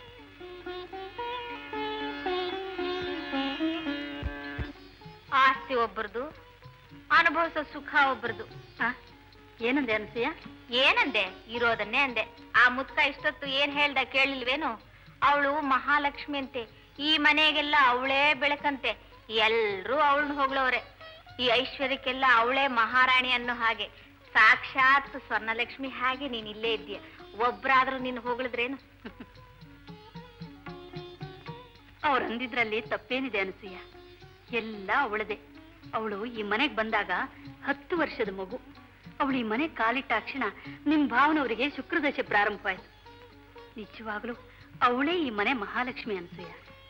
ಆಸ್ತಿ ಒಬ್ಬರದು, ಅನುಭವಿಸೋ ಸುಖ ಒಬ್ಬರದು. ಏನಂದೆ ಅನ್ಸೂಯ? ಏನಂದೆ? ಇರೋದನ್ನೇ ಅಂದೆ. ಆ ಮುದ್ಕ ಇಷ್ಟೊತ್ತು ಏನ್ ಹೇಳ್ದ ಕೇಳಿಲ್ವೇನು? ಅವಳು ಮಹಾಲಕ್ಷ್ಮಿ ಅಂತೆ, ಈ ಮನೆಗೆಲ್ಲ ಅವಳೇ ಬೆಳಕಂತೆ, ಎಲ್ರೂ ಅವಳನ್ನ ಹೊಗಳವ್ರೆ. ಈ ಐಶ್ವರ್ಯಕ್ಕೆಲ್ಲ ಅವಳೇ ಮಹಾರಾಣಿ ಅನ್ನೋ ಹಾಗೆ. ಸಾಕ್ಷಾತ್ ಸ್ವರ್ಣಲಕ್ಷ್ಮಿ ಹಾಗೆ ನೀನ್ ಇಲ್ಲೇ ಇದ್ದೀಯ. ಒಬ್ರಾದ್ರೂ ನೀನ್ ಹೊಗಳಿದ್ರೇನು? ಅವ್ರು ಅಂದಿದ್ರಲ್ಲಿ ತಪ್ಪೇನಿದೆ ಅನಸೂಯ? ಎಲ್ಲ ಅವಳದೆ. ಅವಳು ಈ ಮನೆಗೆ ಬಂದಾಗ 10 ವರ್ಷದ ಮಗು. ಅವಳು ಈ ಮನೆ ಕಾಲಿಟ್ಟಾಕ್ಷಣ ನಿಮ್ ಭಾವನವರಿಗೆ ಶುಕ್ರದಶೆ ಪ್ರಾರಂಭವಾಯ್ತು. ನಿಜವಾಗ್ಲೂ ಅವಳೇ ಈ ಮನೆ ಮಹಾಲಕ್ಷ್ಮಿ ಅನಸೂಯ.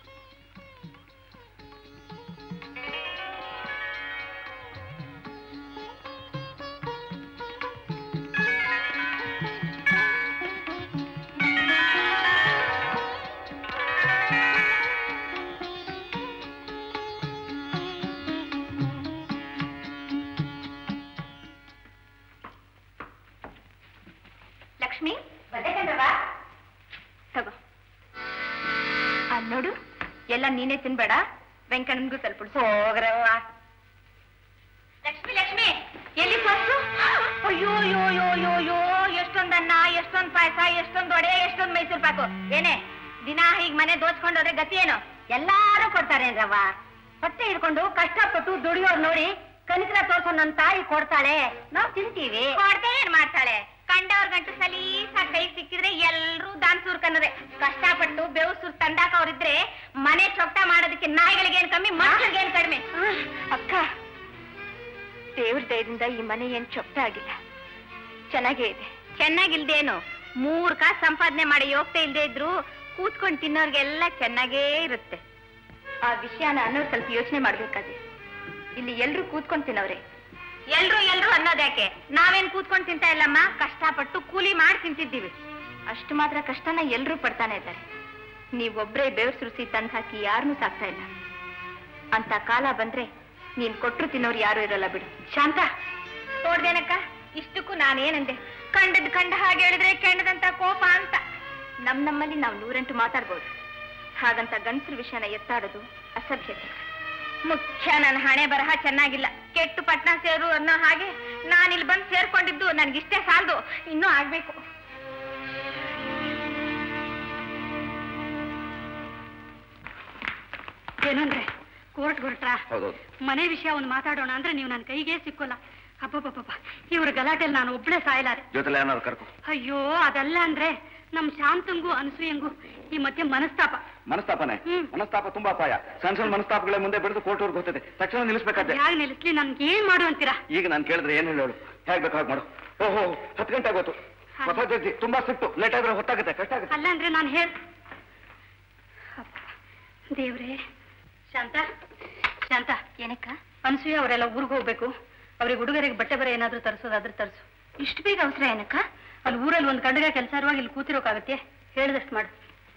ಲಕ್ಷ್ಮಿ, ತಗೋ. ನೋಡು, ಎಲ್ಲ ನೀನೇ ತಿನ್ಬೇಡ, ವೆಂಕಣ್ಣನ್ಗೂ ಸ್ವಲ್ಪ ಹೋಗ್ರವ್ವ. ಲಕ್ಷ್ಮಿ, ಲಕ್ಷ್ಮಿ, ಎಲ್ಲಿ ಫಸ್ಟು? ಅಯ್ಯೋ ಯೋ ಯೋ ಯೋ ಯೋ, ಎಷ್ಟೊಂದು ಅನ್ನ, ಎಷ್ಟೊಂದು ಪಾಯಸ, ಎಷ್ಟೊಂದು ವಡೆ, ಎಷ್ಟೊಂದು ಮೈಸೂರು ಪಾಕು. ಏನೇ ದಿನ ಹೀಗ್ ಮನೆ ದೋಚ್ಕೊಂಡೋದ್ರೆ ಗತಿ ಏನು? ಎಲ್ಲಾರು ಕೊಡ್ತಾರೆ ಅಂದ್ರವ್ವ. ಹೊಟ್ಟೆ ಹಿಡ್ಕೊಂಡು ಕಷ್ಟಪಟ್ಟು ದುಡಿಯೋರು ನೋಡಿ ಕನಿಕರ ತೋರ್ಸೋ ನನ್ ತಾಯಿ ಕೊಡ್ತಾಳೆ, ನಾವ್ ತಿಂತೀವಿ. ಕೊಡ್ದೆ ಏನ್ ಮಾಡ್ತಾಳೆ? ಕಂಡವ್ರ ಗಂಟು ಸಲೀಸ ಕೈ ಸಿಕ್ಕಿದ್ರೆ ಎಲ್ರೂ ದಾನ್ ಸುರ್ಕನ್ನದೆ. ಕಷ್ಟಪಟ್ಟು ಬೇವು ಸುರ್ ತಂದಾಕ ಅವ್ರಿದ್ರೆ ಮನೆ ಚೊಟ್ಟ ಮಾಡೋದಕ್ಕೆ ನಾಯಿಗಳಿಗೆ ಏನ್ ಕಮ್ಮಿ, ಮಕ್ಕಳಿಗೆ ಏನ್ ಕಡಿಮೆ? ಅಕ್ಕ, ದೇವ್ರ ದಯದಿಂದ ಈ ಮನೆ ಏನ್ ಚೊಟ್ಟ ಆಗಿಲ್ಲ, ಚೆನ್ನಾಗೇ ಇದೆ. ಚೆನ್ನಾಗಿಲ್ದೇನು? 3 ಕಾಸು ಸಂಪಾದನೆ ಮಾಡಿ ಹೋಗ್ತಾ ಇಲ್ದೇ ಇದ್ರು ಕೂತ್ಕೊಂಡು ತಿನ್ನೋರ್ಗೆಲ್ಲ ಚೆನ್ನಾಗೇ ಇರುತ್ತೆ. ಆ ವಿಷಯನ ಅನ್ನೋರು ಸ್ವಲ್ಪ ಯೋಚನೆ ಮಾಡ್ಬೇಕಾದ್ರೆ. ಇಲ್ಲಿ ಎಲ್ರು ಕೂತ್ಕೊಂಡು ತಿನ್ನವ್ರೆ. ಎಲ್ರು ಅನ್ನೋದ್ಯಾಕೆ? ನಾವೇನ್ ಕೂತ್ಕೊಂಡು ತಿಂತಾ ಇಲ್ಲಮ್ಮ, ಕಷ್ಟಪಟ್ಟು ಕೂಲಿ ಮಾಡಿ ತಿಂತಿದ್ದೀವಿ. ಅಷ್ಟು ಮಾತ್ರ ಕಷ್ಟನ ಎಲ್ರೂ ಪಡ್ತಾನೆ ಇದ್ದಾರೆ. ನೀವೊಬ್ರೇ ಬೆವರು ಸುರಿಸಿ ತಂದು ಹಾಕಿ ಯಾರನ್ನೂ ಸಾಕ್ತಾ ಇಲ್ಲ. ಅಂತ ಕಾಲ ಬಂದ್ರೆ ನೀನ್ ಕೊಟ್ರು ತಿನ್ನೋರು ಯಾರು ಇರಲ್ಲ ಬಿಡು. ಶಾಂತ, ನೋಡ್ದೇನಕ್ಕ, ಇಷ್ಟಕ್ಕೂ ನಾನೇನಂದೆ? ಕಂಡ ಹಾಗೆ ಹೇಳಿದ್ರೆ ಕೆಂಡದಂತ ಕೋಪ ಅಂತ. ನಮ್ಮಲ್ಲಿ ನಾವು 108 ಮಾತಾಡ್ಬೋದು. ಹಾಗಂತ ಗಂಡಸ್ರ ವಿಷಯನ ಎತ್ತಾಡೋದು ಅಸಭ್ಯತೆ. ಮುಖ್ಯ ನನ್ನ ಹಣೆ ಬರಹ ಚೆನ್ನಾಗಿಲ್ಲ, ಕೆಟ್ಟು ಪಟ್ನ ಸೇರು ಅನ್ನೋ ಹಾಗೆ ನಾನಿಲ್ಲಿ ಬಂದು ಸೇರ್ಕೊಂಡಿದ್ದು ನನ್ಗಿಷ್ಟೇ ಸಾಲದು, ಇನ್ನೂ ಆಗ್ಬೇಕು. ಏನಂದ್ರೆ ಕೋರ್ಟ್ ಹೊರಟ್ರಾ? ಮನೆ ವಿಷಯ ಒಂದು ಮಾತಾಡೋಣ ಅಂದ್ರೆ ನೀವು ನನ್ನ ಕೈಗೆ ಸಿಕ್ಕೋಲ್ಲ. ಅಬ್ಬಬ್ಬಬ್ಬ, ಇವ್ರ ಗಲಾಟೆಯಲ್ಲಿ ನಾನು ಒಬ್ಳೆ ಸಾಯಲಾರೆ. ಅಯ್ಯೋ, ಅದಲ್ಲ ಅಂದ್ರೆ ನಮ್ ಶಾಂತಂಗೂ ಅನಸೂಯಂಗೂ ಈ ಮಧ್ಯೆ ಮನಸ್ತಾಪನೆ ಮನಸ್ತಾಪ ತುಂಬಾ ಅಪಾಯ. ಸಣ್ಣ ಮನಸ್ತಾಪಗಳೇ ಮುಂದೆ ಬೆಳೆದು ಕೋರ್ಟ್ವರ್ಗೆ ಹೋಗ್ತದೆ. ತಕ್ಷಣ ನಿಲ್ಲಿಸ್ಬೇಕಾದ್ರೆ ಯಾಕೆ ನಿಲ್ಲಿಸ್ಲಿ? ನನ್ಗೆ ಏನ್ ಮಾಡು ಅಂತೀರಾ? ಈಗ ನಾನು ಕೇಳಿದ್ರೆ ಏನ್ ಹೇಳೋಳು? ಹೇಗ್ಬೇಕು ಹಾಗೆ ಮಾಡು. ಓಹೋ, 10 ಗಂಟೆ ಆಗೋತು. ಹೊಸ ಜಡ್ಜಿ ತುಂಬಾ ಸಿಟ್ಟು, ಲೇಟ್ ಆದ್ರೆ ಹೊತ್ತಾಗುತ್ತೆ, ಕಷ್ಟ ಆಗುತ್ತೆ. ಅಲ್ಲ ಅಂದ್ರೆ ನಾನು ದೇವ್ರೇ. ಶಾಂತ, ಏನಕ್ಕ? ಅನಸೂಯ ಅವರೆಲ್ಲ ಊರಿಗೆ ಹೋಗ್ಬೇಕು. ಅವ್ರಿಗೆ ಹುಡುಗರಿಗೆ ಬಟ್ಟೆ ಬರೆ ಏನಾದ್ರೂ ತರಿಸೋದಾದ್ರೆ ತರಿಸು. ಇಷ್ಟು ಬೇಗ ಅವಸರ ಏನಕ್ಕ? ಅಲ್ಲಿ ಊರಲ್ಲಿ ಒಂದು ಗಂಡಗ ಕೆಲಸ ಇರುವಾಗ ಇಲ್ಲಿ ಕೂತಿರೋಕಾಗತ್ತೆ? ಹೇಳಿದಷ್ಟು ಮಾಡು.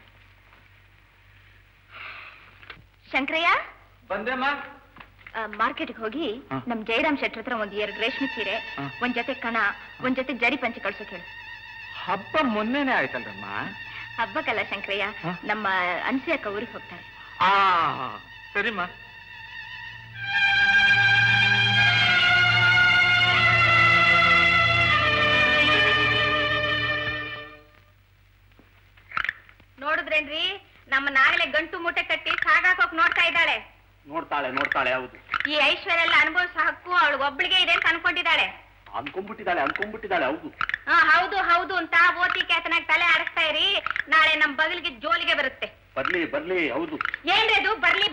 ಶಂಕರಯ್ಯ ಬಂದೆಮ್ಮ. ಮಾರ್ಕೆಟ್ಗೆ ಹೋಗಿ ನಮ್ ಜಯರಾಮ್ ಶೆಟ್ರ ಹತ್ರ ಒಂದ್ 2 ರೇಷ್ಮೆ ಸೀರೆ, ಒಂದ್ ಜೊತೆ ಕಣ, ಒಂದ್ ಜೊತೆ ಜರಿ ಪಂಚೆ ಕಳ್ಸೋಕ್ ಹೇಳು. ಹಬ್ಬ ಮೊನ್ನೆನೆ ಆಯ್ತಲ್ರಮ್ಮ. ಹಬ್ಬಕ್ಕಲ್ಲ ಶಂಕರಯ್ಯ, ನಮ್ಮ ಅನ್ಸಿ ಅಕ್ಕ ಊರಿಗೆ ಹೋಗ್ತಾರೆ. ಸರಿಮ್ಮ. ನೋಡಿದ್ರೇನ್ರಿ, ನಮ್ಮ ನಾಗಲೆ ಗಂಟು ಮೂಟೆ ಕಟ್ಟಿ ಸಾಗಾಕೋಕ್ ನೋಡ್ತಾ ಇದ್ದಾಳೆ. ನೋಡ್ತಾಳೆ ಹೌದು. ಈ ಐಶ್ವರ್ಯ ಎಲ್ಲ ಅನುಭವಿಸೋ ಹಕ್ಕು ಅವಳು ಒಬ್ಳಿಗೆ ಇದೆ ಅಂತ ಅನ್ಕೊಂಡಿದ್ದಾಳೆ. ಅನ್ಕೊಂಡ್ಬಿಟ್ಟಿದ್ದಾಳೆ ಹೌದು. ಹೌದು ಹೌದು ಅಂತ ಓತಿ ಕ್ಯಾತನಾಗಿ ತಲೆ ಆಡಿಸ್ತಾ ಇರಿ. ನಾಳೆ ನಮ್ ಬಗಲಿಗೆ ಜೋಲಿಗೆ ಬರುತ್ತೆ. ಬರ್ಲಿ ಹೌದು. ಏನ್ರಿ ಅದು ಬರ್ಲಿ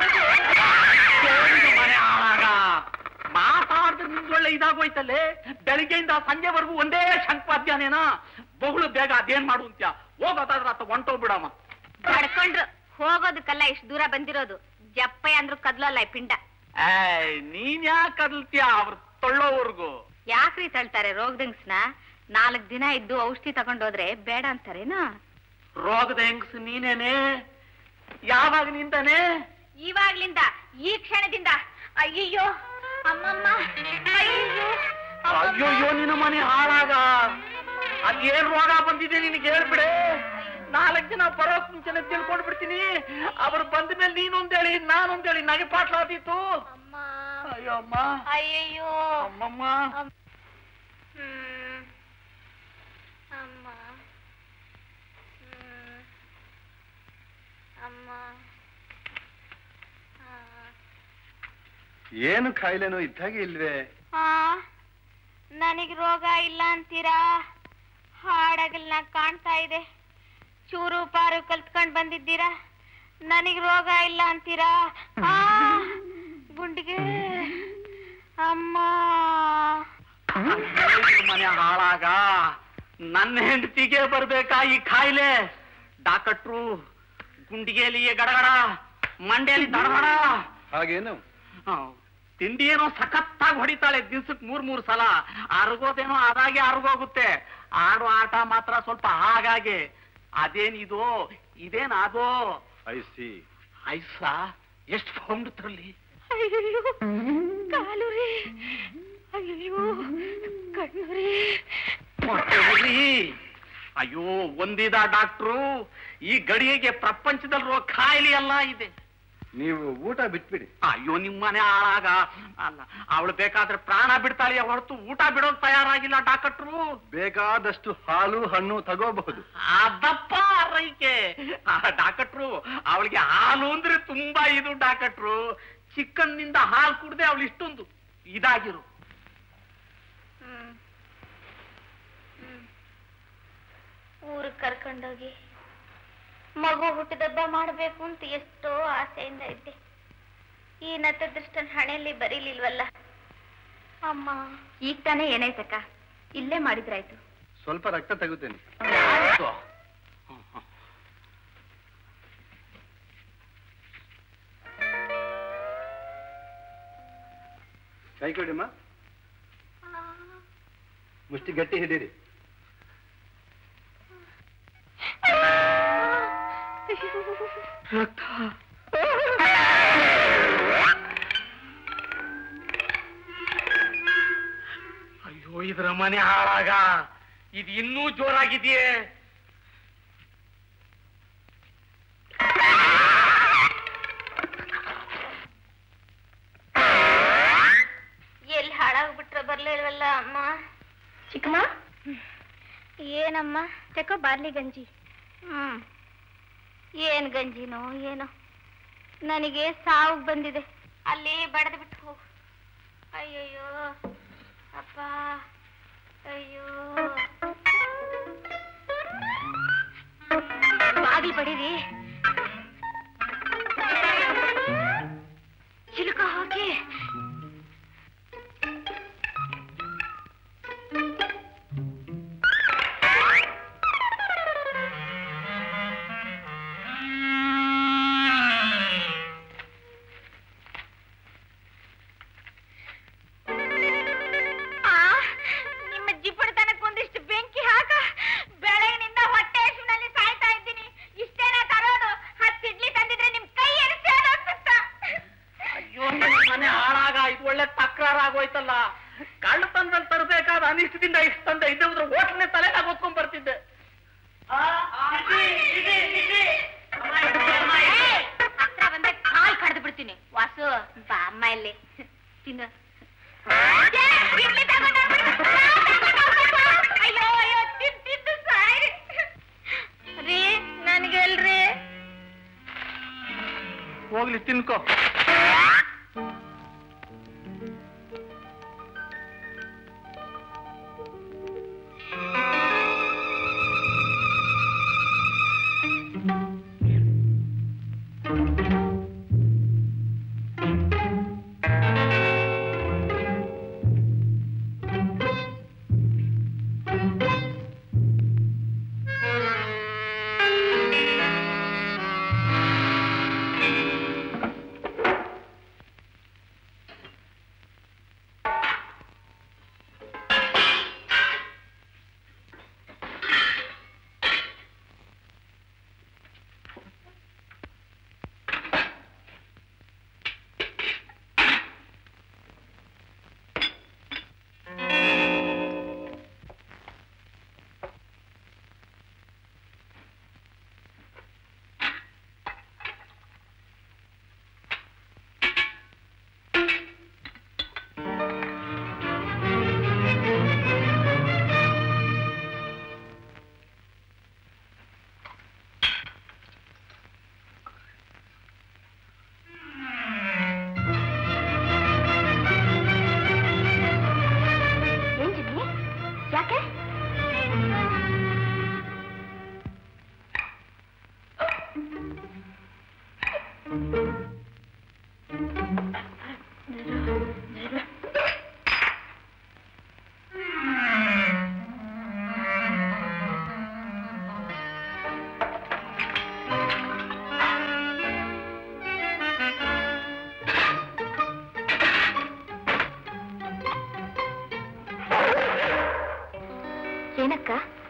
ಮಾತಾಡಿದ್ರೆ ನಿಮ್ದೊಳ್ಳೆ ಇದಾಗೋಯ್ತಲ್ಲೇ. ಬೆಳಿಗ್ಗೆಯಿಂದ ಸಂಜೆವರೆಗೂ ಒಂದೇ ಶಂಕವಾದ್ಯಾನೇನ. ಬಹುಳು ಬೇಗ ಅದೇನ್ ಮಾಡು ಅಂತ್ಯ. ಹೋಗೋದಾದ್ರ ಆತ ಹೊಂಟೋಗ್ಬಿಡಮ್ಮ. ಪಡ್ಕೊಂಡ್ರು ಹೋಗೋದಕ್ಕಲ್ಲ ಇಷ್ಟು ದೂರ ಬಂದಿರೋದು. ಜಪ್ಪಯ್ಯ ಅಂದ್ರು ಕದ್ಲಲ್ಲ ಈ ಪಿಂಡ. ನೀನ್ ಯಾಕೆ ಕದಲ್ತೀಯ? ಅವ್ರು ತೊಳ್ಳೋವರ್ಗು ಯಾಕ್ರಿ ತಳ್ತಾರೆ ರೋಗದಂಗ್ಸ್ನ? 4 ದಿನ ಇದ್ದು ಔಷಧಿ ತಗೊಂಡೋದ್ರೆ ಬೇಡ ಅಂತಾರೇನಾ? ರೋಗದ ಹೆಂಗ್ಸ್ ನೀನೇನೆ? ಯಾವಾಗ್ಲಿಂದಾನೆ? ಇವಾಗ್ಲಿಂದ, ಈ ಕ್ಷಣದಿಂದ. ಅಯ್ಯಯ್ಯೋ ಅಮ್ಮಮ್ಮ, ಅಯ್ಯೋ ನಿನ್ನ ಮನೆ ಹಾಳಾಗ. ಅದೇನ್ ರೋಗ ಬಂದಿದೆ ನಿನಗೆ ಹೇಳ್ಬಿಡೆ. 4 ದಿನ ಬರೋಕ್ ಮುಂಚೆನೆ ತಿಳ್ಕೊಂಡ್ ಬಿಡ್ತೀನಿ. ಅವ್ರು ಬಂದ ಮೇಲೆ ನೀನೊಂದೇಳಿ ನಾನೊಂದೇಳಿ ನಗೆ ಪಾಟ್ಲಾದೀತು. ಅಯ್ಯೋ ಅಮ್ಮ, ಅಯ್ಯಯ್ಯೋ ಅಮ್ಮಮ್ಮ. ಅಮ್ಮ ಅಮ್ಮ. ಏನು ಕಾಯಿಲೆನೋ ಇದ್ದಾಗೆ ಇಲ್ವೇ? ನನಗ್ ರೋಗ ಇಲ್ಲ ಅಂತೀರಾ? ಹಾಡಗಲ್ನ ಕಾಣ್ತಾ ಇದೆ. ಚೂರು ಪಾರು ಕಲ್ತ್ಕೊಂಡ್ ಬಂದಿದ್ದೀರಾ, ನನಗ್ ರೋಗ ಇಲ್ಲ ಅಂತೀರಾ? ಗುಂಡಿಗೆ ಅಮ್ಮ. ಮನೆ ಹಾಳಾಗ ನನ್ನ ಹೆಂಡತಿಗೆ ಬರ್ಬೇಕಾ ಈ ಕಾಯಿಲೆ? ಡಾಕ್ಟ್ರು ಗುಂಡಿಗೆಯಲ್ಲಿ ಗಡಗಡ, ಮಂಡ್ಯಲ್ಲಿ ದಡಗಡ. ಹಾಗೇನು? ತಿಂಡಿ ಏನೋ ಸಖತ್ತಾಗಿ ಹೊಡಿತಾಳೆ. ದಿವ್ಸಕ್ಕೆ 3 ಸಲ. ಅರ್ಗೋದೇನೋ ಅದಾಗೆ ಅರ್ಗೋಗುತ್ತೆ. ಆಡೋ ಆಟ ಮಾತ್ರ ಸ್ವಲ್ಪ ಹಾಗಾಗಿ. ಅದೇನಿದು ಇದೇನಾದೋ? ಐಸಾ? ಎಷ್ಟು ಪೌಂಡ್ ತರಲಿ? ಅಯ್ಯೋ ಕಾಲು ರೀ, ಅಯ್ಯೋ ಕಣ್ಣು ರೀ. ಅಯ್ಯೋ ಒಂದಿದ ಡಾಕ್ಟ್ರು, ಈ ಗಡಿಗೆ ಪ್ರಪಂಚದಲ್ಲಿರೋ ಕಾಯಿಲೆ ಎಲ್ಲ ಇದೆ. ನೀವು ಊಟ ಬಿಟ್ಬಿಡಿ. ಅಯ್ಯೋ ನಿಮ್ಮನೆ ಹಾಳಾಗ. ಅಲ್ಲ, ಅವಳು ಬೇಕಾದ್ರೆ ಪ್ರಾಣ ಬಿಡ್ತಾಳೆ ಹೊರತು ಊಟ ಬಿಡೋಕ್ ತಯಾರಾಗಿಲ್ಲ ಡಾಕ್ಟ್ರು. ಬೇಕಾದಷ್ಟು ಹಾಲು ಹಣ್ಣು ತಗೋಬಹುದು. ಅದಪ್ಪ ರೈಕೆ ಡಾಕ್ಟ್ರು. ಅವಳಿಗೆ ಹಾಲು ಅಂದ್ರೆ ತುಂಬಾ ಇದು ಡಾಕ್ಟ್ರು. ಚಿಕ್ಕನ್ನಿಂದ ಹಾಲು ಕುಡ್ದೆ ಅವಳು ಇಷ್ಟೊಂದು ಇದಾಗಿರು. ಊರಿಗೆ ಕರ್ಕೊಂಡೋಗಿ ಮಗು ಹುಟ್ಟಿದಬ್ಬ ಮಾಡಬೇಕು ಅಂತ ಎಷ್ಟೋ ಆಸೆಯಿಂದ ಇದ್ದೆ. ಈ ನತದೃಷ್ಟನ್ ಹಣೆಯಲ್ಲಿ ಬರೀಲಿಲ್ವಲ್ಲ ಅಮ್ಮ. ಈಗ ತಾನೇ ಏನಾಯ್ತಕ್ಕ? ಇಲ್ಲೇ ಮಾಡಿದ್ರಾಯ್ತು. ಸ್ವಲ್ಪ ರಕ್ತ ತೆಗುತ್ತೇನೆ. ಕೈ ಕೊಡಿಮ್ಮ. ಮುಷ್ಟಿ ಗಟ್ಟಿ ಹಿಡೀರಿ. ಅಯ್ಯೋ ಇದ್ರ ಮನೆ ಹಾಳಾಗ. ಇದು ಇನ್ನೂ ಜೋರಾಗಿದೆಯೇ? ಎಲ್ಲಿ ಹಾಳಾಗ್ಬಿಟ್ರೆ ಬರ್ಲಿಲ್ವಲ್ಲ ಅಮ್ಮ. ಚಿಕ್ಕಮ್ಮ ಏನಮ್ಮ? ತೆಕೋ ಬಾರ್ಲಿ ಗಂಜಿ. ಏನ್ ಗಂಜಿನೋ ಏನೋ, ನನಗೆ ಸಾವು ಬಂದಿದೆ. ಅಲ್ಲಿ ಬಡದ್ ಬಿಟ್ಟು ಹೋಗು. ಅಯ್ಯಯ್ಯೋ ಅಪ್ಪ, ಅಯ್ಯೋ. ಬಾಗಿಲು ಬಡೀರಿ. ಚಿಲುಕ ಹೋಗಿ. ನಿಮ್ಮ ಜಿಪ್ಪ ಇಲ್ವಲ್ಲ. ಕಳ್ಳತನದಲ್ಲಿ ತರಬೇಕಾದ ಅನಿಷ್ಟದಿಂದ ಇಷ್ಟಂದ ಇದ್ದವ್ರ ಹೋಟ್ಲನ್ನೇ ತಲೆನಾಗ ಹೊತ್ಕೊಂಡ್ ಬರ್ತಿದ್ದೆ. ಹತ್ರ ಬಂದ್ರೆ ಕಾಲ್ ಕಡ್ದು ಬಿಡ್ತೀನಿ. ವಾಸು ಬಾ ಅಮ್ಮ ಇಲ್ಲಿ ತಿನ್ನು. ಅಯ್ಯೋ ಅಯ್ಯೋ ತಿಂದು ಸಾರಿ ರೀ. ನನ್ಗೆಲ್ರಿ ಹೋಗ್ಲಿ ತಿನ್ಕೋ. ಏನಕ್ಕ?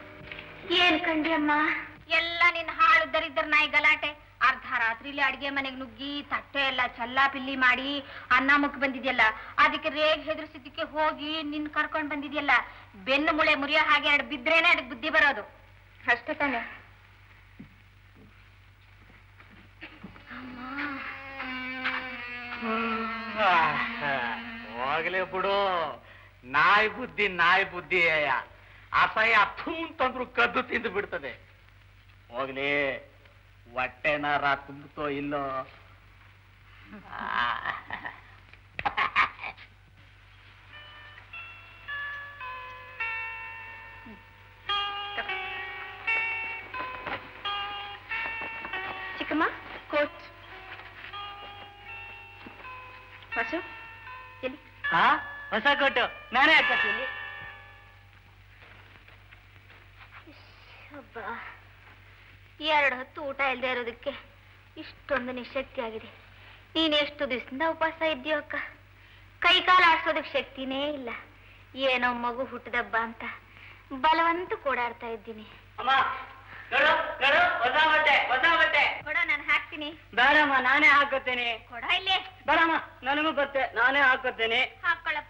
ಏನ್ ಕಂಡ್ಯಮ್ಮ? ಎಲ್ಲ ನಿನ್ನ ಹಾಳು ದರಿದ್ರ ನಾಯಿ ಗಲಾಟೆ. ಅರ್ಧ ರಾತ್ರಿಲಿ ಅಡಿಗೆ ಮನೆಗೆ ನುಗ್ಗಿ ತಟ್ಟೆ ಎಲ್ಲ ಚಲ್ಲಾಪಿಲ್ಲಿ ಮಾಡಿ ಅನ್ನ ಮುಕ್ ಬಂದಿದ್ಯಲ್ಲ, ಅದಕ್ಕೆ ರೇಗ್ ಹೆದರ್ಸಿದ್ದಕ್ಕೆ ಹೋಗಿ ನಿನ್ ಕರ್ಕೊಂಡ್ ಬಂದಿದ್ಯಲ್ಲ. ಬೆನ್ನು ಮುಳೆ ಮುರಿಯೋ ಹಾಗೆ ಎರಡು ಬಿದ್ರೇನೆ ಅದಕ್ಕೆ ಬುದ್ಧಿ ಬರೋದು. ಅಷ್ಟೇ ತಾನೆ? ಹೋಗ್ಲಿ ಬಿಡು. ನಾಯಿ ಬುದ್ಧಿ ಅಸಹ್ಯ ತಂದ್ರು ಕದ್ದು ತಿಂದು ಬಿಡ್ತದೆ. ಹೋಗ್ಲಿ, ಹೊಟ್ಟೆನಾರ ತುಂಬತೋ ಇಲ್ಲೋ. ಚಿಕ್ಕಮ್ಮ ಕೋಟ್ ವಾಸು ಎಲ್ಲಿ? ಹೊಸ ಕೋಟು ನಾನೇ ಹಾಕ್ತೀನಿ. ಎರಡು ಹೊತ್ತು ಊಟ ಇಲ್ಲದೆ ಇರೋದಕ್ಕೆ ಇಷ್ಟೊಂದು ನಿಶಕ್ತಿ ಆಗಿದೆ. ನೀನು ಎಷ್ಟು ದಿವಸದಿಂದ ಉಪವಾಸ ಇದ್ದೀಯೋ ಅಕ್ಕ. ಕೈ ಕಾಲು ಆಡ್ಸೋದಕ್ಕೆ ಶಕ್ತಿನೇ ಇಲ್ಲ. ಏನೋ ಮಗು ಹುಟ್ಟದಬ್ಬ ಅಂತ ಬಲವಂತ ಕೂಡಾಡ್ತಾ ಇದ್ದೀನಿ. ಕೊಡ, ನಾನು ಹಾಕ್ತೀನಿ. ಬೇಡಮ್ಮ, ನಾನೇ ಹಾಕೋತೇನೆ. ಕೊಡ ಇಲ್ಲೇ. ಬೇಡಮ್ಮ, ನನಗೂ ಬರುತ್ತೆ, ನಾನೇ ಹಾಕೋತೇನೆ. ಹಾಕೊಳ್ಳಪ್ಪ.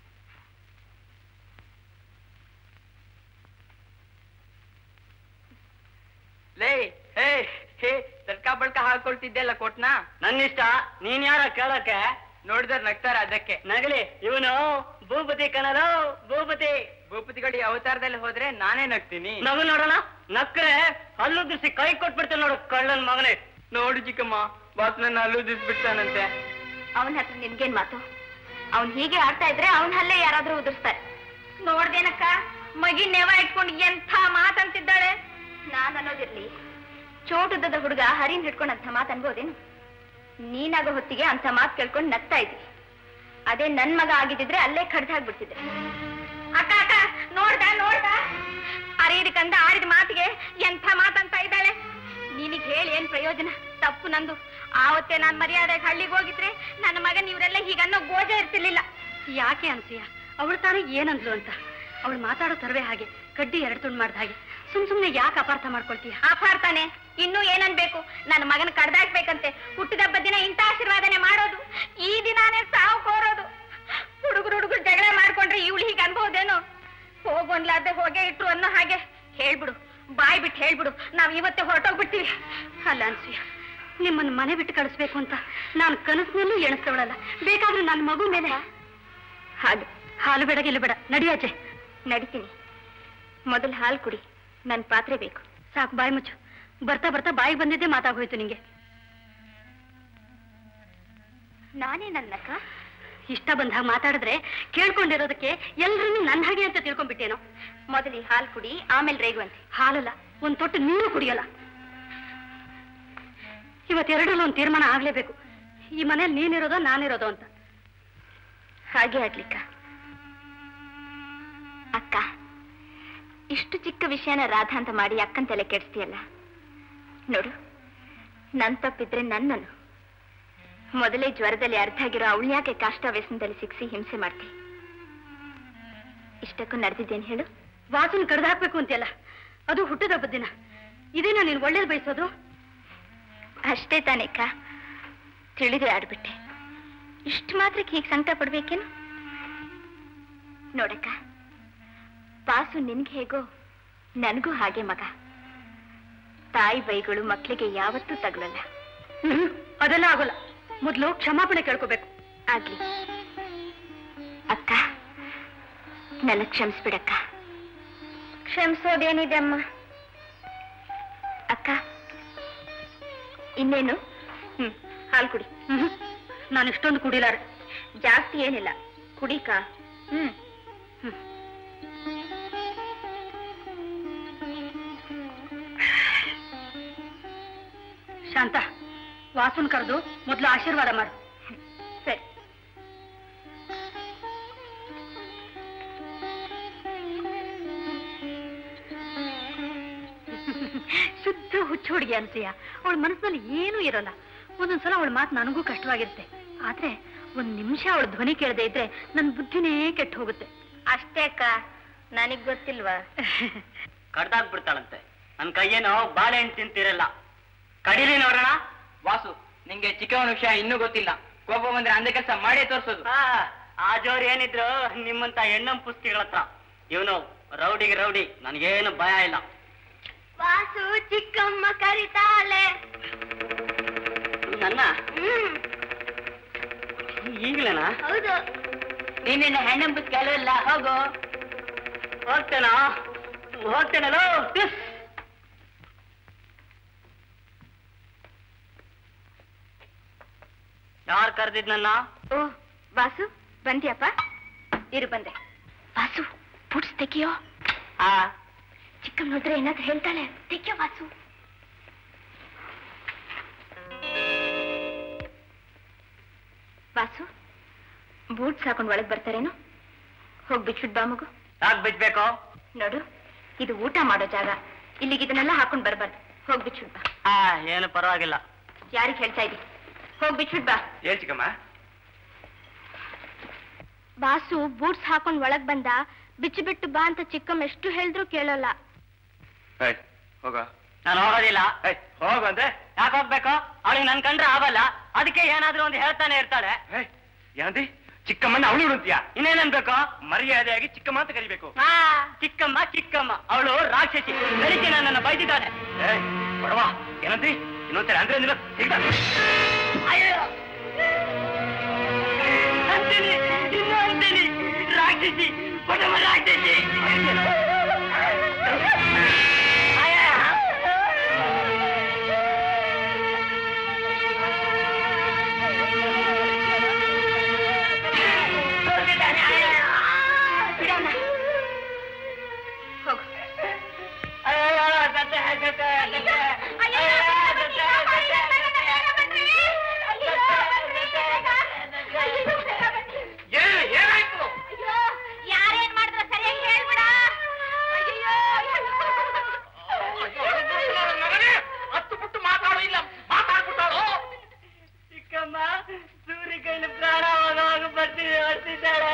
ಲೇ ಹೇ ಹೇ ತಡ್ಕ ಬಳ್ಕ ಹಾಕೊಳ್ತಿದ್ದೆಲ್ಲ ಕೊಟ್ನಾ? ನನ್ನಿಷ್ಟ, ನೀನ್ ಯಾರ ಕೇಳಕ್ಕೆ? ನೋಡಿದ್ರೆ ನಗ್ತಾರ ಅದಕ್ಕೆ. ನಗಲಿ, ಇವನು ಭೂಪತಿ ಕಣಲು. ಭೂಪತಿಗಳು ಅವತಾರದಲ್ಲಿ ಹೋದ್ರೆ ನಾನೇ ನಗ್ತೀನಿ. ನಗು ನೋಡೋಣ. ನಕ್ರೆ ಹಲ್ಲು ದಿಸಿ ಕೈ ಕೊಟ್ಬಿಡ್ತೇನೆ ನೋಡು, ಕಳ್ಳನ್ ಮಗನೇ. ನೋಡು ಚಿಕ್ಕಮ್ಮ, ಬಾಸ್ ನನ್ನ ಹಲ್ಲು ದಿಸ್ಬಿಡ್ತಾನಂತೆ. ಅವನ ಹತ್ರ ನಿನ್ಗೇನ್ ಮಾತು? ಅವನ್ ಹೀಗೆ ಆಡ್ತಾ ಇದ್ರೆ ಅವನ ಹಲ್ಲೇ ಯಾರಾದ್ರೂ ಉದುರಿಸ್ತಾರೆ. ನೋಡ್ದೇನಕ್ಕ, ಮಗಿ ನೆವ ಇಟ್ಕೊಂಡು ಎಂಥ ಮಾತಂತಿದ್ದಾಳೆ. ನಾನ್ ಅನ್ನೋದಿರ್ಲಿ, ಚೋಟುದ್ದದ ಹುಡುಗ ಹರಿನ್ ಹಿಡ್ಕೊಂಡು ಅಂತ ಮಾತು ಅನ್ಬೋದೇನು? ನೀನಾಗೋ ಹೊತ್ತಿಗೆ ಅಂತ ಮಾತು ಕೇಳ್ಕೊಂಡು ನಗ್ತಾ ಇದ್ವಿ. ಅದೇ ನನ್ ಮಗ ಆಗಿದ್ದಿದ್ರೆ ಅಲ್ಲೇ ಕಡ್ದು ಹಾಕ್ಬಿಡ್ತಿದ್ದೆ. ಅಕ್ಕ ಅಕ್ಕ, ನೋಡ್ದ ಅರಿಯದಕ್ಕಂದ ಆಡಿದ ಮಾತಿಗೆ ಎಂಥ ಮಾತಂತ ಇದ್ದಾಳೆ. ನಿನಗೆ ಹೇಳಿ ಏನ್ ಪ್ರಯೋಜನ? ತಪ್ಪು ನಂದು. ಆವತ್ತೇ ನಾನ್ ಮರ್ಯಾದೆಗೆ ಹಳ್ಳಿಗೆ ಹೋಗಿದ್ರೆ ನನ್ನ ಮಗನ್ ಇವರೆಲ್ಲ ಹೀಗನ್ನೋ ಗೋಜ ಇರ್ತಿರ್ಲಿಲ್ಲ. ಯಾಕೆ ಅನ್ಸೀಯ? ಅವಳು ತಾನೇ ಏನಂದ್ಲು ಅಂತ. ಅವಳು ಮಾತಾಡೋ ತರವೇ ಹಾಗೆ, ಕಡ್ಡಿ ಎರಡು ತುಂಡು ಮಾಡ್ದ ಹಾಗೆ. ಸುಮ್ನೆ ಯಾಕೆ ಅಪಾರ್ಥ ಮಾಡ್ಕೊಳ್ತೀಯ? ಅಪಾರ್ಥನೆ? ಇನ್ನೂ ಏನನ್ಬೇಕು? ನನ್ನ ಮಗನ ಕಡ್ದಾಕ್ಬೇಕಂತೆ. ಹುಟ್ಟಿದಬ್ಬ ದಿನ ಇಂಥ ಆಶೀರ್ವಾದನೆ ಮಾಡೋದು, ಈ ದಿನಾನೇ ಸಾವು ಕೋರೋದು. ಹುಡುಗರು ಜಗಳ ಮಾಡ್ಕೊಂಡ್ರೆ ಇವಳು ಹೀಗೆ ಅನ್ಬಹುದೇನೋ? ಹೋಗೋನ್ಲಾದೆ ಹೋಗೇ ಇಟ್ರು ಅನ್ನೋ ಹಾಗೆ ಹೇಳ್ಬಿಡು, ಬಾಯ್ ಬಿಟ್ಟು ಹೇಳ್ಬಿಡು, ನಾವ್ ಇವತ್ತೇ ಹೊರಟೋಗ್ಬಿಡ್ತೀವಿ. ಅಲ್ಲ ಅನ್ಸೂಯ, ನಿಮ್ಮನ್ನು ಮನೆ ಬಿಟ್ಟು ಕಳಿಸ್ಬೇಕು ಅಂತ ನಾನು ಕನಸಿನಲ್ಲೂ ಎಣಿಸ್ತವಳಲ್ಲ. ಬೇಕಾದ್ರೆ ನನ್ನ ಮಗು ಮೇಲೆ ಹಾಲು ಬೇಡ, ಇಲ್ಲ ಬೇಡ, ನಡಿಯಾಚೆ. ನಡಿತೀನಿ, ಮೊದಲು ಹಾಲು ಕುಡಿ, ನನ್ ಪಾತ್ರೆ ಬೇಕು. ಸಾಕು, ಬಾಯಿ ಮುಚ್ಚು. ಬರ್ತಾ ಬರ್ತಾ ಬಾಯಿಗೆ ಬಂದಿದ್ದೆ ಮಾತಾಗೋಯ್ತು ನಿಂಗೆ. ನಾನೇ ನನ್ನಕ್ಕ ಇಷ್ಟ ಬಂದ ಹಾಗೆ ಮಾತಾಡಿದ್ರೆ ಕೇಳ್ಕೊಂಡಿರೋದಕ್ಕೆ ಎಲ್ರನ್ನೂ ನನ್ನ ಹಾಗೆ ಅಂತ ತಿಳ್ಕೊಂಡ್ಬಿಟ್ಟೇನೋ. ಮೊದಲು ಹಾಲು ಕುಡಿ, ಆಮೇಲೆ ರೇಗುವಂತೆ. ಹಾಲಲ್ಲ, ಒಂದ್ ತೊಟ್ಟು ನೀರು ಕುಡಿಯಲ್ಲ. ಇವತ್ತೆರಡರಲ್ಲೂ ಒಂದು ತೀರ್ಮಾನ ಆಗ್ಲೇಬೇಕು. ಈ ಮನೇಲಿ ನೀನಿರೋದೋ ನಾನಿರೋದೋ ಅಂತ. ಹಾಗೆ ಆಗ್ಲಿಕ್ಕ. ಅಕ್ಕ, ಇಷ್ಟು ಚಿಕ್ಕ ವಿಷಯನ ರಾಧಾ ಅಂತ ಮಾಡಿ ಅಕ್ಕನ ತಲೆ ಕೆಡಿಸ್ತೀಯಲ್ಲ. ನೋಡು, ನನ್ ತಪ್ಪಿದ್ರೆ ನನ್ನನ್ನು ಮೊದಲೇ ಜ್ವರದಲ್ಲಿ ಅರ್ಧ ಆಗಿರೋ ಅವಳು ಯಾಕೆ ಕಾಷ್ಟ ವ್ಯಸನದಲ್ಲಿ ಸಿಕ್ಸಿ ಹಿಂಸೆ ಮಾಡ್ತಿ? ಇಷ್ಟಕ್ಕೂ ನಡೆದಿದ್ದೇನು ಹೇಳು? ವಾಸನ ಕಡ್ದು ಹಾಕ್ಬೇಕು ಅಂತೆಲ್ಲ, ಅದು ಹುಟ್ಟಿದ ಹಬ್ಬದ ದಿನ. ಇದೇನಾ ನೀನು ಒಳ್ಳೇದು ಬಯಸೋದು? ಅಷ್ಟೇ ತಾನೇಕ, ತಿಳಿದೇ ಆಡ್ಬಿಟ್ಟೆ. ಇಷ್ಟು ಮಾತ್ರಕ್ಕೆ ಹೀಗೆ ಸಂಕಟ ಪಡ್ಬೇಕೇನು? ನೋಡಕ್ಕ, ಪಾಸು ನಿನ್ಗೆ ಹೇಗೋ ನನಗೂ ಹಾಗೆ ಮಗ. ತಾಯಿ ಬೈಗಳು ಮಕ್ಕಳಿಗೆ ಯಾವತ್ತೂ ತಗಲಲ್ಲ. ಅದೆಲ್ಲ ಆಗೋಲ್ಲ. ಮೊದಲು ಕ್ಷಮಾಪಣೆ ಕೇಳ್ಕೋಬೇಕು. ಆಗ್ಲಿ ಅಕ್ಕ, ನನ್ನ ಕ್ಷಮಿಸ್ಬಿಡಕ್ಕ. ಕ್ಷಮಿಸೋದೇನಿದೆ ಅಮ್ಮ. ಅಕ್ಕ, ಇನ್ನೇನು? ಹಾಲು ಕುಡಿ. ನಾನು ಇಷ್ಟೊಂದು ಕುಡಿಲಾರೆ. ಜಾಸ್ತಿ ಏನಿಲ್ಲ, ಕುಡಿಕ. ಶಾಂತ, ವಾಸುನ್ ಕರೆದು ಮೊದಲು ಆಶೀರ್ವಾದ ಮಾಡು. ಸರಿ. ಶುದ್ಧ ಹುಚ್ಚು ಹುಡುಗಿ ಅನ್ಸೂಯ. ಅವಳ ಮನಸ್ಸಿನಲ್ಲಿ ಏನೂ ಇರೋಲ್ಲ. ಒಂದೊಂದ್ಸಲ ಅವಳ ಮಾತು ನನಗೂ ಕಷ್ಟವಾಗಿರುತ್ತೆ. ಆದ್ರೆ ಒಂದ್ ನಿಮಿಷ ಅವಳ ಧ್ವನಿ ಕೇಳದೆ ಇದ್ರೆ ನನ್ನ ಬುದ್ಧಿನೇ ಕೆಟ್ಟು ಹೋಗುತ್ತೆ. ಅಷ್ಟೇ ಅಕ್ಕ, ನನಗ್ ಗೊತ್ತಿಲ್ವಾ? ಕಡ್ದಾಗ್ಬಿಡ್ತಾಳಂತೆ. ನನ್ ಕೈಯೇನೋ ಬಾಳೆಹಣ್ಣು ತಿಂತಿರಲ್ಲ. ಕಡೀರಿ ನೋಡೋಣ. ವಾಸು, ನಿಂಗೆ ಚಿಕ್ಕವನ ವಿಷಯ ಇನ್ನೂ ಗೊತ್ತಿಲ್ಲ. ಕೋಪ ಬಂದ್ರೆ ಅಂದೇ ಕೆಲಸ ಮಾಡೇ ತೋರ್ಸೋದು. ಆ ಜೋರ್ ಏನಿದ್ರು ನಿಮ್ಮಂತ ಹೆಣ್ಣಂ ಪುಸ್ತಿಗಳ ಹತ್ರ. ಇವನು ರೌಡಿಗೆ ರೌಡಿ, ನನಗೇನು ಭಯ ಇಲ್ಲ. ವಾಸು, ಚಿಕ್ಕಮ್ಮ ಕರಿತಾಳೆ. ನನ್ನ ಈಗ್ಲೇನಾ? ಹೌದು, ನೀನಿನ್ನ ಹೆಣ್ಣಂಬುದ್ ಕೆಲವಿಲ್ಲ. ಹೋಗು. ಹೋಗ್ತೇನಲ್ಲೋ. ಯಾರು ಕರೆದಿದ್ ನನ್ನ? ಓ ವಾಸು, ಬಂದ್ಯಪ್ಪ? ಇರು ಬಂದೆ. ವಾಸು, ಪುಟ್ಸ್ ತೆಗಿಯೋ. ಚಿಕ್ಕಮ್ಮ ನೋಡ್ರೆ ಏನಾದ್ರೂ ಹೇಳ್ತಾಳೆ. ತೆಗಿಯೋ ವಾಸು. ವಾಸು, ಬೂಟ್ಸ್ ಹಾಕೊಂಡು ಒಳಗ್ ಬರ್ತಾರೇನು? ಹೋಗ್ ಬಿಟ್ಬಿಟ್ ಬಾ ಮಗು. ಯಾಕೆ ಬಿಡ್ಬೇಕು? ನೋಡು, ಇದು ಊಟ ಮಾಡೋ ಜಾಗ. ಇಲ್ಲಿಗೆ ಇದನ್ನೆಲ್ಲ ಹಾಕೊಂಡ್ ಬರ್ಬಾರ್ದು. ಹೋಗ್ ಬಿಟ್ಬಿಟ್ ಬಾ. ಏನು ಪರವಾಗಿಲ್ಲ. ಯಾರಿಗೆ ಹೇಳ್ತಾ ಇದ್ದಿ? ಹೋಗ್ ಬಿಟ್ಬಿಟ್ ಬಾ. ಏನ್ ಚಿಕ್ಕಮ್ಮ? ಬಾಸು ಬೂಟ್ಸ್ ಹಾಕೊಂಡ್ ಒಳಗ್ ಬಂದ. ಬಿಚ್ಚು ಬಿಟ್ಟು ಬಾ ಅಂತ ಚಿಕ್ಕಮ್ಮ ಎಷ್ಟು ಹೇಳಿದ್ರು ಕೇಳಲ್ಲ. ಹೋಗ. ನಾನು ಹೋಗೋದಿಲ್ಲ. ಹೋಗಂದೆ. ಯಾಕೆ ಹೋಗ್ಬೇಕು? ಅವಳಿಗೆ ನನ್ ಕಂಡ್ರೆ ಆಗಲ್ಲ. ಅದಕ್ಕೆ ಏನಾದ್ರೂ ಒಂದು ಹೇಳ್ತಾನೆ ಇರ್ತಾಳೆ. ಏನಂದಿ? ಚಿಕ್ಕಮ್ಮನ ಅವಳು ಅಂತೀಯಾ? ಇನ್ನೇನನ್ಬೇಕು? ಮರ್ಯಾದೆಯಾಗಿ ಚಿಕ್ಕಮ್ಮ ಅಂತ ಕರಿಬೇಕು. ಚಿಕ್ಕಮ್ಮ ಚಿಕ್ಕಮ್ಮ, ಅವಳು ರಾಕ್ಷಸಿ. ಬೆಳಿಗ್ಗೆ ನನ್ನನ್ನು ಬೈದಿದ್ದಾಳೆ. ಬಡವಾ, ಏನಂತಿ? ಇನ್ನೊಂದ್ಸರಿ ಅಂದ್ರೆ ಅಂತೀನಿ, ಇನ್ನೂ ಅಂತೀನಿ. ರಾಕ್ಷಸಿ, ಪಟಮ ರಾಕ್ಷಸಿ. ಯಾರೇನ್ ಮಾಡಿದ್ರ ಸರಿಯಾಗಿ ಹೇಳ್ಬಿಡ. ಹತ್ತು ಬಿಟ್ಟು ಮಾತಾಡೋ ಇಲ್ಲ, ಮಾತಾಡ್ಬಿಟ್ಟಾಳು. ಚಿಕ್ಕಮ್ಮ ಸೂರ್ಯ ಕೈಲಿ ಪ್ರಾಣ ಹೋಗುವಾಗ ಬರ್ತಿದ್ದಾಳೆ.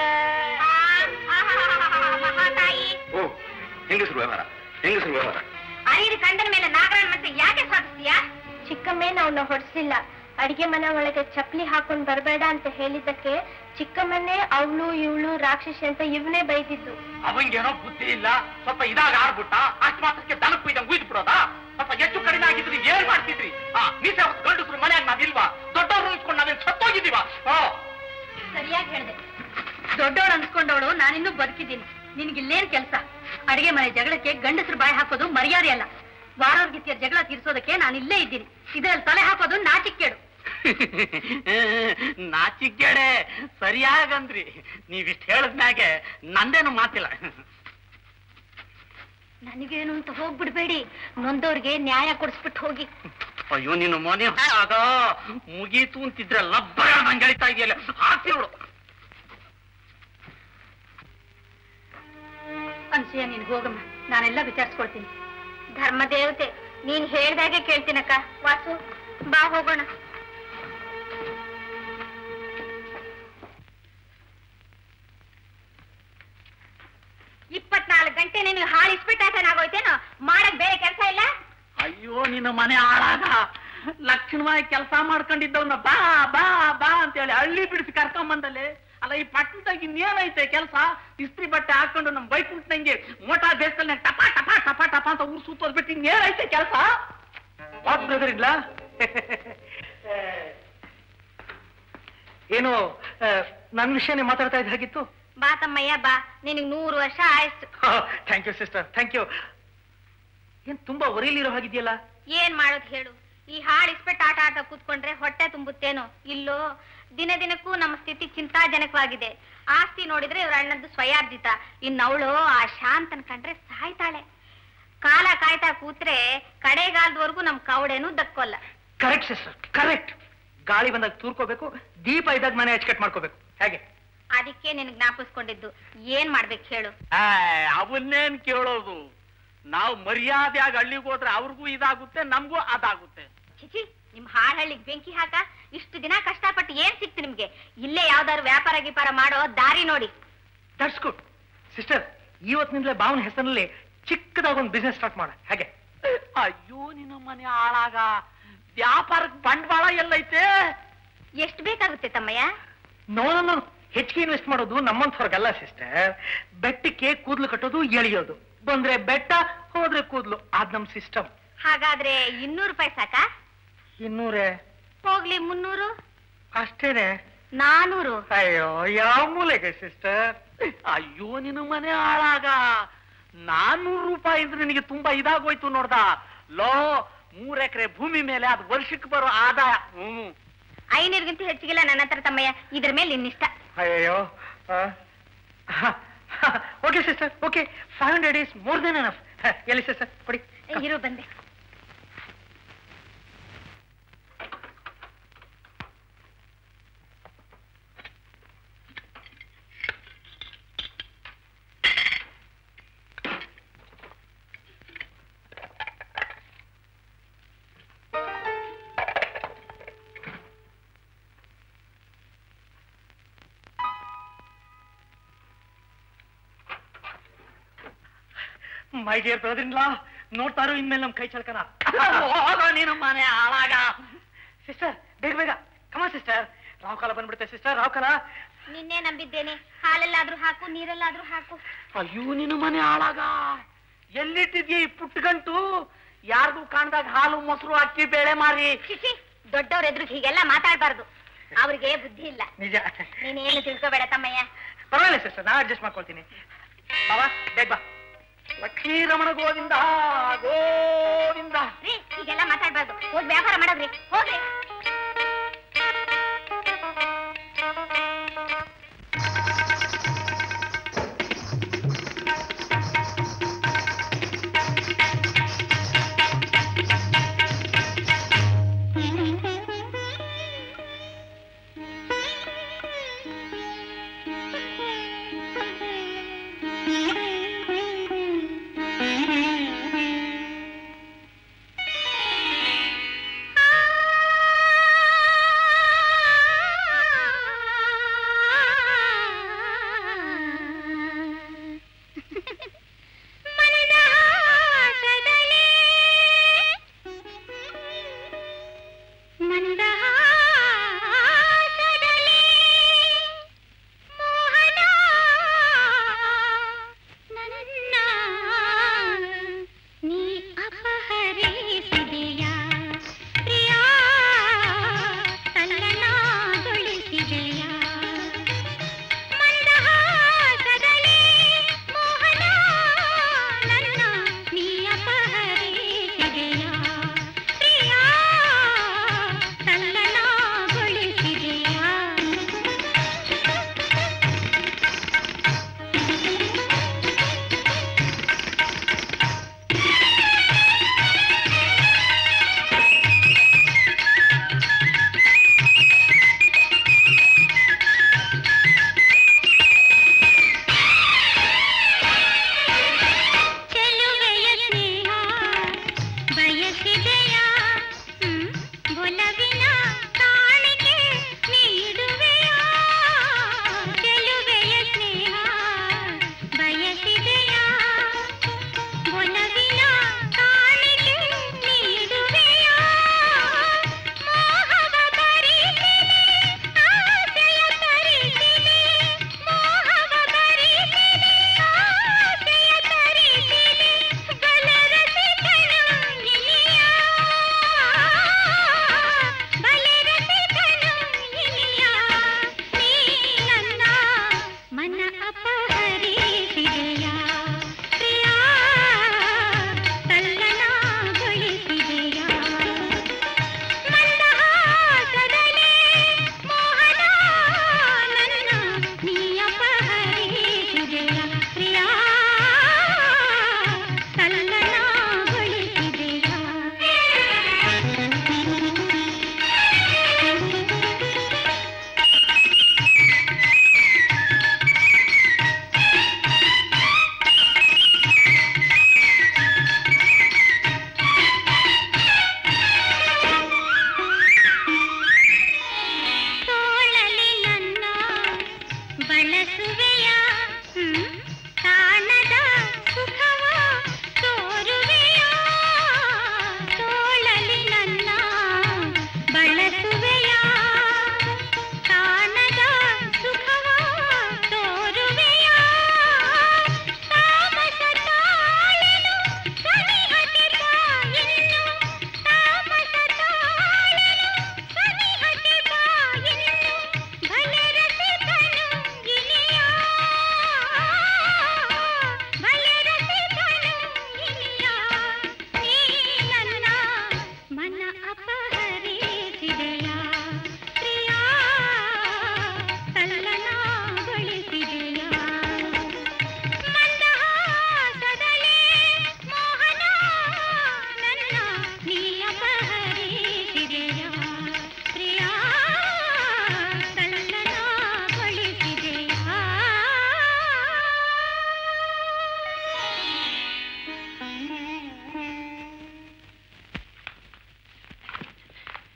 ಮಹಾತಾಯಿ, ಓ, ಹೆಂಗಸರು ವ್ಯವಹಾರ, ಹೆಂಗಸರು ವ್ಯವಹಾರ. ಅರಿದು ಕಂಡನ ಮೇಲೆ ನಾಗರಾಯಣ ಮತ್ತೆ ಯಾಕೆ ಸಾಧಿಸ್ತೀಯಾ? ಚಿಕ್ಕಮ್ಮೇನ ಅವನ್ನ ಹೊಡ್ಸಿಲ್ಲ. ಅಡಿಗೆ ಮನೆ ಒಳಗೆ ಚಪ್ಪಲಿ ಹಾಕೊಂಡ್ ಬರಬೇಡ ಅಂತ ಹೇಳಿದ್ದಕ್ಕೆ ಚಿಕ್ಕಮ್ಮನ್ನೇ ಅವಳು ಇವಳು ರಾಕ್ಷಸಿ ಅಂತ ಇವನೇ ಬೈದಿದ್ದು. ಅವಂಗೇನೋ ಬುದ್ಧಿ ಇಲ್ಲ, ಸ್ವಲ್ಪ ಇದಾಗ ಆಡ್ಬಿಟ್ಟ, ಅಷ್ಟ್ಮಾತ್ರಕ್ಕೆ ದನಕ್ಕೂ ಇದಂಗ್ ಉಯ್ದು ಬಿಡೋದಾ? ಸ್ವಲ್ಪ ಹೆಚ್ಚು ಕಡಿಮೆ ಆಗಿದ್ರಿ ಏನ್ ಮಾಡ್ತಿದ್ರಿ? ಮೀಸೆ ಗಂಡಸ್ರು ಮನೆಯಾಗ ನಾವಿಲ್ವಾ? ದೊಡ್ಡವ್ರು ಅನ್ಸ್ಕೊಂಡು ನಾವೇನ್ ಸತ್ತೋಗಿದ್ದೀವ? ಸರಿಯಾಗಿ ಹೇಳಿದೆ. ದೊಡ್ಡವಳು ಅನ್ಸ್ಕೊಂಡವಳು ನಾನಿನ್ನೂ ಬದುಕಿದ್ದೀನಿ. ನಿನ್ಗಿಲ್ಲೇನ್ ಕೆಲಸ? ಅಡಿಗೆ ಮನೆ ಜಗಳಕ್ಕೆ ಗಂಡಸರು ಬಾಯಿ ಹಾಕೋದು ಮರ್ಯಾದೆ ಅಲ್ಲ. ವಾರವ್ರಿಗಿತ್ತಿಯ ಜಗಳ ತೀರ್ಸೋದಕ್ಕೆ ನಾನು ಇಲ್ಲೇ ಇದ್ದೀನಿ. ಇದ್ರಲ್ಲಿ ತಲೆ ಹಾಕೋದು ನಾಚಿಕ್ಕೇಡು. ನಾಚಿಕ್ಕೇಡೆ ಸರಿಯಾಗಂದ್ರಿ. ನೀವಿಷ್ಟು ಹೇಳದ್ಮ್ಯಾಗೆ ನಂದೇನು ಮಾತಿಲ್ಲ. ನನಗೇನು ಅಂತ ಹೋಗ್ಬಿಡ್ಬೇಡಿ. ನೊಂದವ್ರಿಗೆ ನ್ಯಾಯ ಕೊಡಿಸ್ಬಿಟ್ಟು ಹೋಗಿ. ಅಯ್ಯೋ ನಿನ್ನ ಮನೆ ಆಗ ಮುಗೀತು ಅಂತಿದ್ರೆ ಲಬ್ಬರ ನಂಗೆ ಹೇಳ್ತಾ ಇದೆಯಲ್ಲ, ಹಾಕ್ತಿರೋಳು. ಅನ್ಸೂಯ ನಿನ್ಗೆ ಹೋಗಮ್ಮ, ನಾನೆಲ್ಲ ವಿಚಾರಿಸ್ಕೊಳ್ತೀನಿ. ಧರ್ಮದೇವತೆ, ನೀನ್ ಹೇಳ್ದಾಗೆ ಕೇಳ್ತೀನಕ್ಕ. ವಾಸು ಬಾ ಹೋಗೋಣ. ಗಂಟೆ ನಿನ್ಗೆ ಹಾಳು ಇಸ್ಬಿಟ್ಟಾಗೋಯ್ತೇನೋ? ಮಾಡಕ್ ಬೇರೆ ಕೆಲಸ ಇಲ್ಲ? ಅಯ್ಯೋ ನಿನ್ನ ಮನೆ ಹಾಳಾಗ ಲಕ್ಷಣವಾಗಿ ಕೆಲಸ ಮಾಡ್ಕೊಂಡಿದ್ದವನ್ನ ಬಾ ಬಾ ಬಾ ಅಂತೇಳಿ ಹಳ್ಳಿ ಬಿಡಿಸಿ ಕರ್ಕೊಂಬಂದಲ್ಲಿ. ಅಲ್ಲ ಈ ಪಟ್ಟಣದಾಗ ಇನ್ನೇನೈತೆ ಕೆಲಸ? ಇಸ್ತ್ರಿ ಬಟ್ಟೆ ಹಾಕೊಂಡು ನಮ್ ಬೈಕುಂಟಂಗೆ ಮೋಟಾ ಬೇಸಲ್ಲಿ ಟಪ ಟಪ ಟಪ ಟಪ ಅಂತ ಊರು ಸುತ್ತೋದ್ ಬಿಟ್ಟು ಇನ್ನೇನೈತೆ ಕೆಲಸ? ಬ್ರದರ್ ಇಲ್ಲ ಏನು ನನ್ನ ವಿಷಯನೇ ಮಾತಾಡ್ತಾ ಇದ್ದ ಹಾಗಿತ್ತು? ಬಾ ತಮ್ಮಯ್ಯ ಬಾ, ನಿನಗ್ 100 ವರ್ಷ ಆಯ್ತು. Thank you sister, thank you. ಏನ್ ತುಂಬಾ ಒರಿಲಿರೋ ಹಾಗಿದೆಯಲ್ಲ? ಏನ್ ಮಾಡೋದು ಹೇಳು, ಈ ಹಾಳು ಇಸ್ಪೆಟ್ಟು ಆಟ ಆಟ ಕೂತ್ಕೊಂಡ್ರೆ ಹೊಟ್ಟೆ ತುಂಬುತ್ತೇನೋ ಇಲ್ಲೋ? ದಿನ ದಿನಕ್ಕೂ ನಮ್ಮ ಸ್ಥಿತಿ ಚಿಂತಾಜನಕವಾಗಿದೆ. ಆಸ್ತಿ ನೋಡಿದ್ರೆ ಇವ್ರ ಅಣ್ಣದ್ದು ಸ್ವಯಾರ್ಜಿತ. ಇನ್ನವಳು ಆ ಶಾಂತನ್ ಕಂಡ್ರೆ ಸಾಯ್ತಾಳೆ. ಕಾಲ ಕಾಯ್ತಾ ಕೂತ್ರೆ ಕಡೆಗಾಲದವರೆಗೂ ನಮ್ ಕವಡೇನು ದಕ್ಕೋಲ್ಲ. Correct sister, correct. ಗಾಳಿ ಬಂದಾಗ ತೂರ್ಕೋಬೇಕು, ದೀಪ ಇದ್ದಾಗ ಮನೆ ಅಚ್ಚಕಟ್ ಮಾಡ್ಕೋಬೇಕು. ಹೇಗೆ? ಅದಕ್ಕೆ ನಿನಗ್ ಜ್ಞಾಪಿಸ್ಕೊಂಡಿದ್ದು. ಏನ್ ಮಾಡ್ಬೇಕು ಹೇಳು? ಅವನ್ನೇನ್ ಕೇಳೋದು? ನಾವು ಮರ್ಯಾದೆಯಾಗಿ ಹಳ್ಳಿಗೆ ಹೋದ್ರೆ ಅವ್ರಿಗೂ ಇದಾಗುತ್ತೆ, ನಮ್ಗೂ ಅದಾಗುತ್ತೆ. ಚಿಚಿ, ನಿಮ್ ಹಾಳಹಳ್ಳಿಗೆ ಬೆಂಕಿ ಹಾಕ. ಇಷ್ಟು ದಿನ ಕಷ್ಟಪಟ್ಟು ಏನ್ ಸಿಕ್ತು ನಿಮ್ಗೆ? ಇಲ್ಲೇ ಯಾವ್ದಾದ್ರು ವ್ಯಾಪಾರ ಗೀಪಾರ ಮಾಡೋ ದಾರಿ ನೋಡಿ. That's good sister. ಇವತ್ತಿನಿಂದಲೇ ಭಾವನ ಹೆಸರಿನಲ್ಲಿ ಚಿಕ್ಕದಾಗ ಒಂದು ಬಿಸ್ನೆಸ್ ಸ್ಟಾರ್ಟ್ ಮಾಡ. ಹೇಗೆ? ಅಯ್ಯೋ ನಿನ್ನ ಮನೆ ಹಾಳಾಗ ವ್ಯಾಪಾರಕ್ಕೆ ಬಂಡವಾಳ ಎಲ್ಲೈತೆ? ಎಷ್ಟು ಬೇಕಾಗುತ್ತೆ ತಮ್ಮಯ್ಯ? ನೋ, ಹೆಚ್ಚಿಗೆ ಇನ್ವೆಸ್ಟ್ ಮಾಡೋದು ನಮ್ಮಂಥವ್ರಿಗಲ್ಲ ಸಿಸ್ಟರ್. ಬೆಟ್ಟಕ್ಕೆ ಕೂದಲು ಕಟ್ಟೋದು, ಎಳಿಯೋದು. ಬಂದ್ರೆ ಬೆಟ್ಟ, ಹೋದ್ರೆ ಕೂದಲು. ಅದ್ ನಮ್ ಸಿಸ್ಟಮ್. ಹಾಗಾದ್ರೆ 200 ರೂಪಾಯಿ ಸಾಕ? 200? ಹೋಗ್ಲಿ 300. ಅಷ್ಟೇನೆ? 400. ಅಯ್ಯೋ, ಯಾವ ಮೂಲೆಗೆ ಸಿಸ್ಟರ್? ಅಯ್ಯೋ ನಿನ್ನ ಮನೆ ಹಾಳಾಗ 400 ರೂಪಾಯಿ ಇದ್ರೆ ನಿನಗೆ ತುಂಬಾ ಇದಾಗೋಯ್ತು ನೋಡ್ದ. ಲೋ, 3 ಎಕರೆ ಭೂಮಿ ಮೇಲೆ ಅದು ವರ್ಷಕ್ಕೆ ಬರೋ ಆದಾಯ. 500ಗಿಂತ ಹೆಚ್ಚಿಗಿಲ್ಲ ನನ್ನ ಹತ್ರ ತಮ್ಮಯ್ಯ. ಇದ್ರ ಮೇಲೆ ನಿನ್ನಿಷ್ಟ. ಅಯ್ಯೋ, okay sister, okay. 500 is more than enough. ಎಲ್ಲಿ ಸಿಸ್ಟರ್ ಕೊಡಿ. ಇರು ಬಂದೆ. ಮೈ ಡಿಯರ್ ಬ್ರದರ್ ಇನ್ ಲಾ, ನೋಡ್ತಾರೋ ಇನ್ಮೇಲೆ ನಮ್ ಕೈ ಚಳ್ಕನ. ನೀನು ಮನೆ ಹಾಳಾಗ. ಸಿಸ್ಟರ್ ಬೇಗ ಬೇಗ, ಕಮ ಸಿಸ್ಟರ್. ರಾವ್ ಕಾಲ ಬಂದ್ಬಿಡುತ್ತೆ ಸಿಸ್ಟರ್, ರಾವ್ ಕಾಲ. ನಿನ್ನೆ ನಂಬಿದ್ದೇನೆ. ಹಾಲಲ್ಲಾದ್ರೂ ಹಾಕು, ನೀರಲ್ಲಾದ್ರೂ ಹಾಕು. ಅಯ್ಯೋ ನಿನ್ನ ಮನೆ ಹಾಳಾಗ ಎಲ್ಲಿಟ್ಟಿದ್ಯ ಈ ಪುಟ್ಟಗಂಟು? ಯಾರ್ದು ಕಾಣ್ದಾಗ ಹಾಲು ಮೊಸರು ಅಕ್ಕಿ ಬೇಳೆ ಮಾರಿ. ಚಿಚಿ, ದೊಡ್ಡವ್ರ ಎದುರು ಹೀಗೆಲ್ಲ ಮಾತಾಡ್ಬಾರ್ದು. ಅವ್ರಿಗೆ ಬುದ್ಧಿ ಇಲ್ಲ. ನಿಜ. ನೀನೇನು ತಿಳ್ಕೋಬೇಡ ತಮ್ಮಯ್ಯ. ಪರವಾಗಿಲ್ಲ ಸಿಸ್ಟರ್, ನಾ ಅಡ್ಜಸ್ಟ್ ಮಾಡ್ಕೊಳ್ತೀನಿ. ಬಾಬಾ ಬೇಗ ಬಾ. ಲಕ್ಷ್ಮೀ ರಮಣ ಗೋವಿಂದ ಗೋವಿಂದ. ರೀ, ಹೀಗೆಲ್ಲ ಮಾತಾಡ್ಬಾರ್ದು. ಹೋಗಿ ವ್ಯಾಪಾರ ಮಾಡೋದ್ರಿ, ಹೋಗ್ರಿ.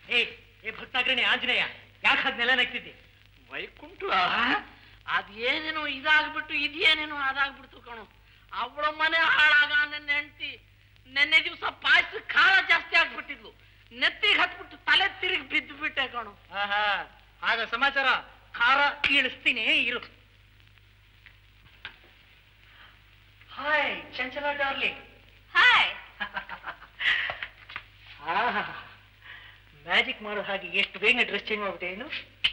ಏ ಭಕ್ತಾಗ್ರಣಿ ಆಂಜನೇಯ, ಯಾಕೆ ಅದನ್ನೆಲ್ಲ ನಗ್ತಿದ್ದೆ? ವೈಕುಂಠ ಅದೇನೇನೋ ಇದಾಗ್ಬಿಟ್ಟು ಇದೇನೇನೋ ಅದಾಗ್ಬಿಡ್ತು ಕಣು. ಅವಳ ಮನೆ ಹಾಳಾಗ ನನ್ನ ಹೆಂಡತಿ ನೆನ್ನೆ ದಿವಸ ಪಾಯಸ ಖಾರ ಜಾಸ್ತಿ ಆಗ್ಬಿಟ್ಟಿದ್ಲು. ನೆತ್ತಿಗೆ ಹತ್ಬಿಟ್ಟು ತಲೆ ತಿರುಗಿ ಬಿದ್ದು ಬಿಟ್ಟೆ ಕಣು. ಆಗ ಸಮಾಚಾರ ಖಾರ ಇಳಿಸ್ತೀನಿ ಇರು. ಹಾಯ್ ಚಂಚಲ ಡಾರ್ಲಿಂಗ್. ಹಾಯ್. ಮ್ಯಾಜಿಕ್ ಮಾಡೋ ಹಾಗೆ ಎಷ್ಟು ಬೇಗ ಡ್ರೆಸ್ ಚೇಂಜ್ ಮಾಡ್ಬಿಟ್ಟೆ ಏನು?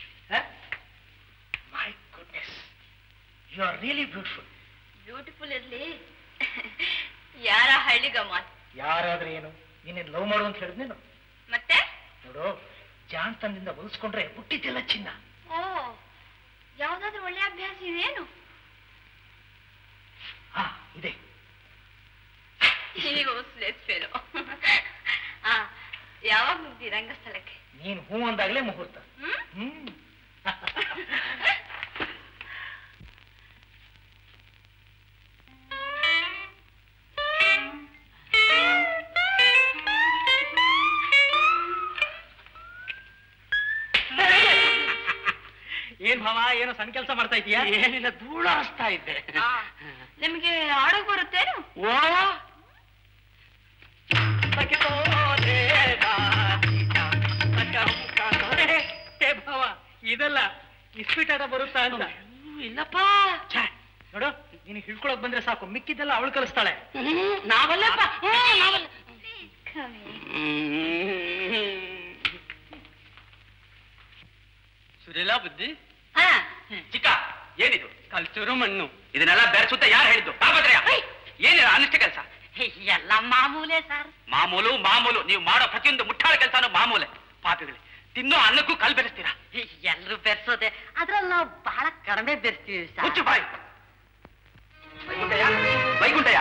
My goodness, you are really beautiful. Beautiful ಇರ್ಲಿ, ಯಾರ ಹಳ್ಳಿಗಮ್ಮ? ಯಾರಾದ್ರೆ ಏನು, ನೀನೇನು ಲವ್ ಮಾಡು ಅಂತ ಹೇಳಿದ್ನೇನು? ಮತ್ತೆ ನೋಡು, ಜಾಣ್ತನದಿಂದ ಹೊಲಿಸ್ಕೊಂಡ್ರೆ ಹುಟ್ಟಿದ್ದೆಲ್ಲ ಚಿನ್ನ. ಓ, ಯಾವ್ದಾದ್ರು ಒಳ್ಳೆ ಅಭ್ಯಾಸ ಇದೇನು? ಹಾ ಇದೆ. ಯಾವಾಗ ಮುಗ್ದಿ ರಂಗಸ್ಥಳಕ್ಕೆ? ನೀನ್ ಹೂ ಅಂದಾಗ್ಲೇ ಮುಹೂರ್ತ. ಏನ್ ಭಾವ, ಏನೋ ಸಣ್ಣ ಕೆಲಸ ಮಾಡ್ತಾ ಇದೀಯಾ? ಏನಿಲ್ಲ, ಧೂಳ ಹಚ್ತಾ ಇದ್ದೆ. ನಿಮ್ಗೆ ಆಡೋಕ್ ಬರುತ್ತೇನು? ಓ ಭಾವ, ಇದೆಲ್ಲ ಇಸ್ಪೀಟ್ ಆಟ ಬರುತ್ತಾ ಅಂತ? ಇಲ್ಲಪ್ಪ. ನೋಡು, ನೀನು ಹಿಡ್ಕೊಳಕ್ ಬಂದ್ರೆ ಸಾಕು, ಮಿಕ್ಕಿದ್ದೆಲ್ಲ ಅವಳು ಕಲಿಸ್ತಾಳೆ. ನಾವಲ್ಲಪ್ಪ. ಸುರೇಲ ಬುದ್ಧಿ. ಚಿಕ್ಕ, ಏನಿದು? ಕಲ್ಚೂರು ಮಣ್ಣು. ಇದನ್ನೆಲ್ಲ ಬೆರೆಸುತ್ತೆ ಯಾರು ಹೇಳಿದ್ದು? ತಾಪತ್ರಯ ಏನಿಲ್ಲ ಅನಿಷ್ಟ ಕೆಲಸ. ಎಲ್ಲ ಮಾಮೂಲೆ ಸರ್. ಮಾಮೂಲು ಮಾಮೂಲು, ನೀವು ಮಾಡೋ ಪ್ರತಿಯೊಂದು ಮುಟ್ಟಾಳ ಕೆಲಸನೂ ಮಾಮೂಲೆ. ಪಾಪಿಗಳೇ, ತಿನ್ನೋ ಅನ್ನಕ್ಕೂ ಕಲ್ ಬೆರೆಸ್ತೀರಾ? ಎಲ್ರು ಬೆರೆಸೋದೆ, ಅದ್ರಲ್ಲಿ ನಾವು ಬಹಳ ಕಡಿಮೆ ಬೆರೆಸ್ತೀವಿ ಸರ್. ಮುಚ್ಚು ಬಾಯಿ. ವೈಕುಂಠಯ್ಯ, ವೈಕುಂಠಯ್ಯ.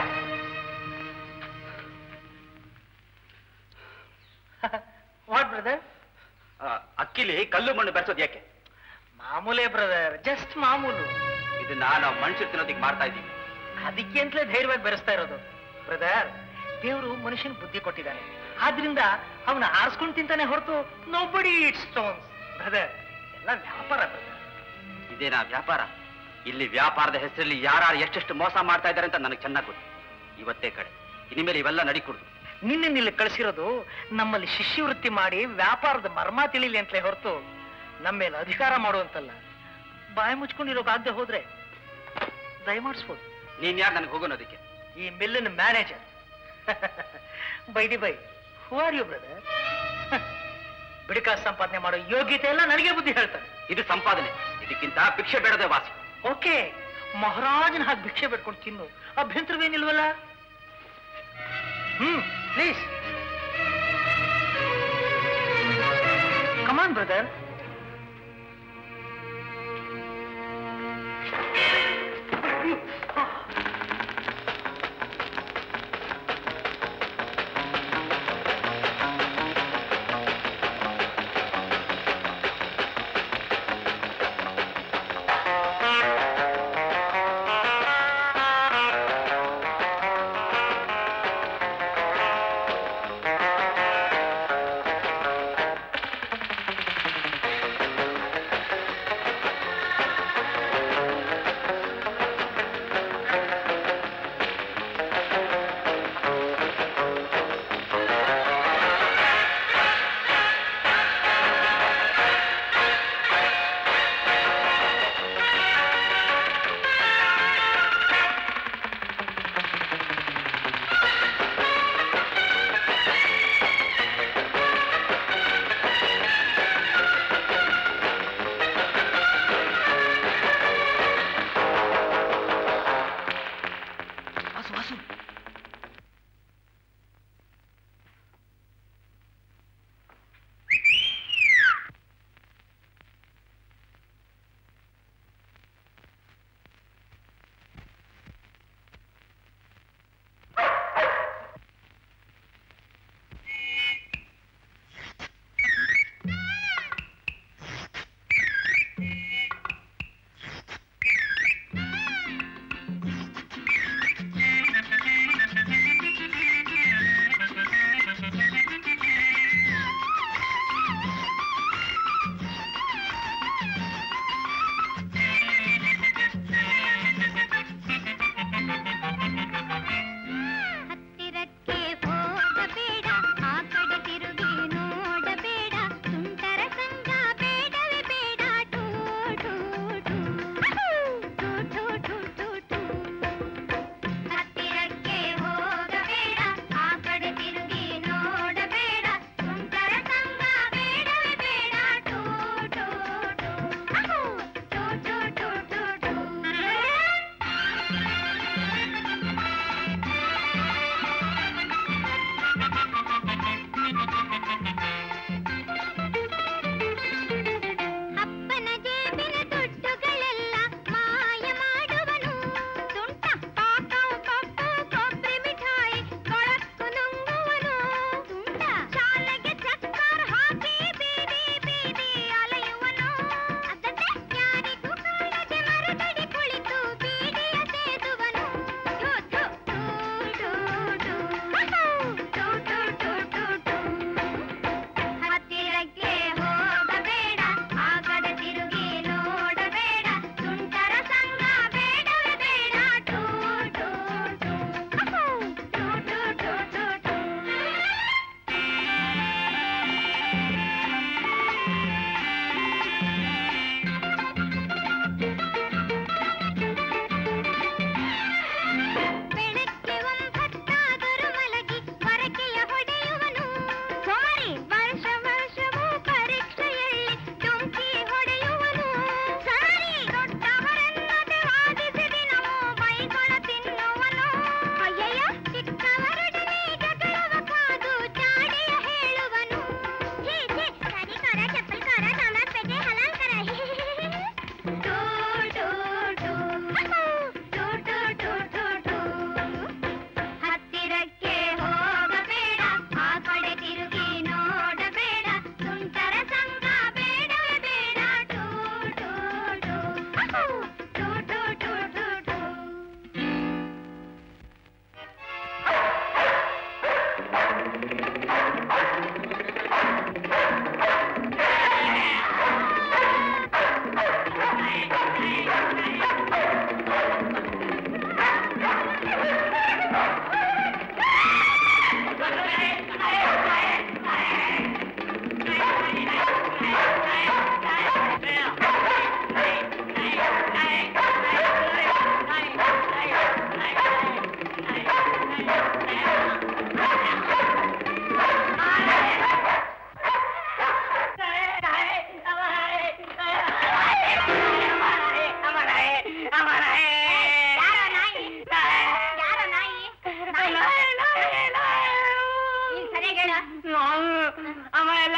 What brother? ಅಕ್ಕಿಲಿ ಕಲ್ಲು ಮಣ್ಣು ಬೆರೆಸೋದು ಯಾಕೆ? ಮಾಮೂಲೇ ಬ್ರದರ್, ಜಸ್ಟ್ ಮಾಮೂಲು. ಇದನ್ನ ನಾವು ಮನುಷ್ಯರು ತಿನ್ನೋದಿಕ್ ಮಾಡ್ತಾ ಇದ್ದೀವಿ. ಅದಕ್ಕೆ ಅಂತಲೇ ಧೈರ್ಯವಾಗಿ ಬೆರೆಸ್ತಾ ಇರೋದು ಬ್ರದರ್. ದೇವರು ಮನುಷ್ಯನ ಬುದ್ಧಿ ಕೊಟ್ಟಿದ್ದಾನೆ, ಆದ್ರಿಂದ ಅವನ ಆರಿಸ್ಕೊಂಡು ತಿಂತಾನೆ ಹೊರತು ನೋಬಡಿ ಇಟ್ಸ್ ಸ್ಟೋನ್ಸ್. ಬ್ರದರ್, ಎಲ್ಲ ವ್ಯಾಪಾರ ಬ್ರದರ್. ಇದೇನಾ ವ್ಯಾಪಾರ? ಇಲ್ಲಿ ವ್ಯಾಪಾರದ ಹೆಸರಲ್ಲಿ ಯಾರು ಎಷ್ಟೆಷ್ಟು ಮೋಸ ಮಾಡ್ತಾ ಇದ್ದಾರೆ ಅಂತ ನನಗೆ ಚೆನ್ನಾಗಿ ಗೊತ್ತು. ಇವತ್ತೇ ಕಡೆ, ಇನಿಮೇಲೆ ಇವೆಲ್ಲ ನಡಿಕೊಡುದು. ನಿನ್ನೆ ಕಳಿಸಿರೋದು ನಮ್ಮಲ್ಲಿ ಶಿಷ್ಯವೃತ್ತಿ ಮಾಡಿ ವ್ಯಾಪಾರದ ಮರ್ಮ ತಿಳಿಲಿ ಅಂತಲೇ ಹೊರತು ನಮ್ಮ ಮೇಲೆ ಅಧಿಕಾರ ಮಾಡುವಂತಲ್ಲ. ಬಾಯಿ ಮುಚ್ಕೊಂಡಿರೋಕಾಗದೆ ಹೋದ್ರೆ ದಯಮಾಡಿಸ್ಬೋದು. ನೀನ್ ಯಾರು ನನಗೆ ಹೋಗೋನೋದಕ್ಕೆ? ಈ ಮಿಲ್ಲಿನ manager. By the by, who are you brother? ಬಿಡಿಕಾಸು ಸಂಪಾದನೆ ಮಾಡೋ ಯೋಗ್ಯತೆ ಎಲ್ಲ ನನಗೆ ಬುದ್ಧಿ ಹೇಳ್ತಾರೆ. ಇದು ಸಂಪಾದನೆ, ಇದಕ್ಕಿಂತ ಭಿಕ್ಷೆ ಬೇಡದೆ ವಾಸಿ. ಓಕೆ, ಮಹಾರಾಜನ ಹಾಗೆ ಭಿಕ್ಷೆ ಬೇಡ್ಕೊಂಡು ತಿನ್ನು, ಅಭ್ಯಂತರವೇನಿಲ್ವಲ್ಲ. Please come on brother.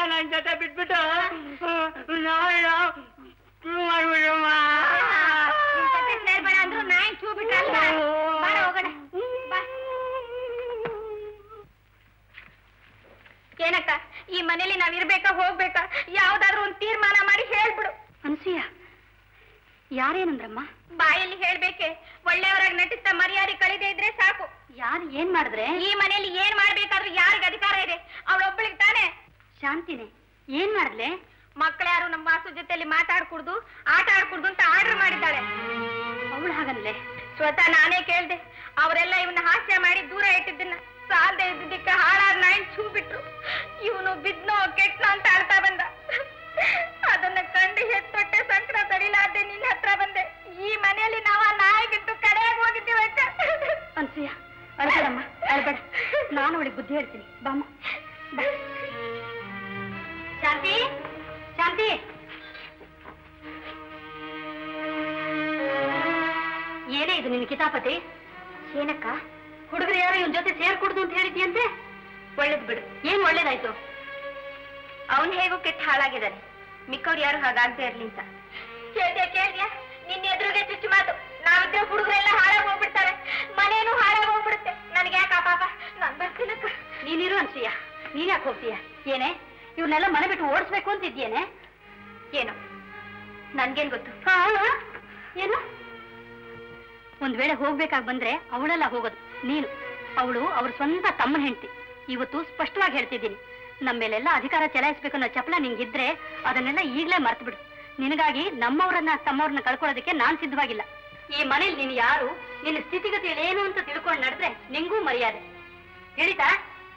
ನನ್ ಜೊತೆ ಬಿಟ್ಬಿಟ್ಟು ನಾಳೆ ಮಾಡ್ಬಿಡಮ್ಮ. ಸೇರ್ಬೇಡ ಅಂದ್ರು ನಾಯಿ ಚೂ ಬಿಟ್ರಲ್ಲ. ಹೋಗೋಣ. ಏನಕ್ಕ, ಈ ಮನೇಲಿ ನಾವ್ ಇರ್ಬೇಕಾ ಹೋಗ್ಬೇಕಾ ಯಾವ್ದಾದ್ರು ಒಂದ್ ತೀರ್ಮಾನ ಮಾಡಿ ಹೇಳ್ಬಿಡು. ಅನ್ಸೂಯ, ಯಾರೇನಂದ್ರಮ್ಮ? ಬಾಯಲ್ಲಿ ಹೇಳ್ಬೇಕೆ, ಒಳ್ಳೆಯವರಾಗಿ ನಟಿಸ್ತಾ ಮರ್ಯಾದೆ ಕಳಿದೇ ಇದ್ರೆ ಸಾಕು. ಯಾರು ಏನ್ ಮಾಡಿದ್ರೆ? ಈ ಮನೇಲಿ ಏನ್ ಮಾಡ್ಬೇಕಾದ್ರೂ ಯಾರಿಗೆ ಅಧಿಕಾರ ಇದೆ? ಅವಳೊಬ್ಬಳಿಗೆ ತಾನೆ. ಶಾಂತಿನೇ ಏನ್ ಮಾಡಿದ್ಲೆ? ಮಕ್ಕಳ್ಯಾರು ನಮ್ಮ ವಾಸು ಜೊತೆಲಿ ಮಾತಾಡ್ಕೂಡ್ದು ಆಟ ಆಡ್ಕೂಡ್ದು ಅಂತ ಆರ್ಡರ್ ಮಾಡಿದ್ದಾಳೆ. ಅವಳು ಹಾಗನ್ಲೆ? ಸ್ವತಃ ನಾನೇ ಕೇಳ್ದೆ. ಅವರೆಲ್ಲ ಇವನ್ನ ಹಾಸ್ಯ ಮಾಡಿ ದೂರ ಇಟ್ಟಿದ್ದನ್ನ ಸಾಲದೆ ಇದ್ದಿದ್ದಕ್ಕೆ ಹಾಳಾದ ನಾಯಿ ಛೂ ಬಿಟ್ರು. ಇವನು ಬಿದ್ನೋ ಕೆಟ್ನೋ ಅಂತ ಆಡ್ತಾ ಬಂದ. ಅದನ್ನ ಕಂಡು ಹೆತ್ತೊಟ್ಟೆ ಸಂಕಟ ತಡಿಲಾರ್ದೆ ನಿನ್ನ ಹತ್ರ ಬಂದೆ. ಈ ಮನೆಯಲ್ಲಿ ನಾವು ಆ ನಾಯಿ ಬಿಟ್ಟು ಕಡೆಯಾಗಿ ಹೋಗಿದ್ದೀವಿ. ಅನ್ಸೂಯ, ಅಳ್ಬೇಡಮ್ಮ, ಅಳ್ಬೇಡ. ನಾನು ಅವಳಿಗೆ ಬುದ್ಧಿ ಹೇಳ್ತೀನಿ. ಬಾಮ್ಮ. ಶಾಂತಿ, ಶಾಂತಿ, ಏನೇ ಇದು ನಿನ್ನ ಕಿತಾಪತಿ? ಏನಕ್ಕ? ಹುಡುಗರು ಯಾರು ಇವನ್ ಜೊತೆ ಸೇರ್ಕೊಡ್ದು ಅಂತ ಹೇಳಿದ್ಯಂತೆ? ಒಳ್ಳೇದ್ ಬಿಡು. ಏನ್ ಒಳ್ಳೇದಾಯ್ತು? ಅವನ್ ಹೇಗೂ ಕೆಟ್ಟ ಹಾಳಾಗಿದ್ದಾನೆ, ಮಿಕ್ಕವ್ರು ಯಾರು ಹಾಗಾಗ್ದೇ ಇರ್ಲಿ ಅಂತ. ಕೇಳ್ದ್ಯಾ? ನಿನ್ನ ಎದುರಿಗೆ ಚುಚ್ಚು ಮಾತು. ನಾವಿದ್ರೆ ಹುಡುಗರೆಲ್ಲ ಹಾಳಾಗಿ ಹೋಗ್ಬಿಡ್ತಾರೆ, ಮನೇನು ಹಾಳಾಗಿ ಹೋಗ್ಬಿಡುತ್ತೆ. ನನ್ಗೆ ಯಾಕ ಪಾಪ? ನಾನ್ ಬರ್ತೀನಕ್ಕ. ನೀನಿರು ಅನ್ಸೂಯ, ನೀನ್ ಯಾಕೆ ಹೋಗ್ತೀಯ? ಏನೇ ಇವ್ನೆಲ್ಲ ಮನೆ ಬಿಟ್ಟು ಓಡಿಸ್ಬೇಕು ಅಂತಿದ್ಯೇನೆ? ಏನು ನನ್ಗೇನ್ ಗೊತ್ತು? ಏನು? ಒಂದ್ ವೇಳೆ ಹೋಗ್ಬೇಕಾಗಿ ಬಂದ್ರೆ ಅವಳೆಲ್ಲ ಹೋಗೋದು, ನೀನು ಅವಳು ಅವ್ರ ಸ್ವಂತ ತಮ್ಮನ ಹೆಂಡತಿ. ಇವತ್ತು ಸ್ಪಷ್ಟವಾಗಿ ಹೇಳ್ತಿದ್ದೀನಿ, ನಮ್ಮ ಮೇಲೆಲ್ಲ ಅಧಿಕಾರ ಚಲಾಯಿಸ್ಬೇಕು ಅನ್ನೋ ಚಪಲ ನಿಂಗಿದ್ರೆ ಅದನ್ನೆಲ್ಲ ಈಗ್ಲೇ ಮರ್ತು ಬಿಡು. ನಿನಗಾಗಿ ನಮ್ಮವ್ರನ್ನ ತಮ್ಮವ್ರನ್ನ ಕಳ್ಕೊಳ್ಳೋದಕ್ಕೆ ನಾನ್ ಸಿದ್ಧವಾಗಿಲ್ಲ. ಈ ಮನೇಲಿ ನೀನು ಯಾರು, ನಿನ್ನ ಸ್ಥಿತಿಗತಿಯಲ್ಲಿ ಏನು ಅಂತ ತಿಳ್ಕೊಂಡು ನಡೆದ್ರೆ ನಿಂಗೂ ಮರ್ಯಾದೆ. ಹೇಳಿತಾ?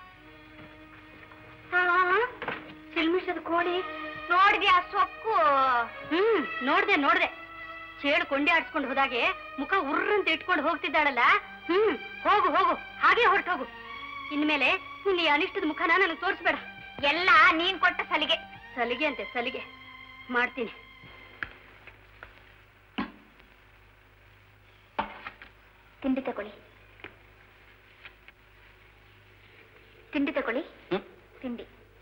ಸಿಲ್ಮಿಷದ ಕೋಳಿ ನೋಡಿದ್ಯಾ? ಸೊಕ್ಕು. ನೋಡ್ದೆ. ಚೇಳು ಕೊಂಡಿ ಆಡ್ಸ್ಕೊಂಡು ಹೋದಾಗೆ ಮುಖ ಉರ್ರಂತ ಇಟ್ಕೊಂಡು ಹೋಗ್ತಿದ್ದಾಳಲ್ಲ. ಹೋಗು ಹಾಗೆ ಹೊರಟು ಹೋಗು. ಇನ್ಮೇಲೆ ನಿನ್ನ ಈ ಅನಿಷ್ಟದ ಮುಖನ ನನಗೆ ತೋರಿಸ್ಬೇಡ. ಎಲ್ಲ ನೀನ್ ಕೊಟ್ಟ ಸಲಿಗೆ. ಸಲಿಗೆ ಅಂತೆ, ಸಲಿಗೆ ಮಾಡ್ತೀನಿ. ತಿಂಡಿ ತಗೊಳ್ಳಿ. ತಿಂಡಿ ತಿಂಡಿ.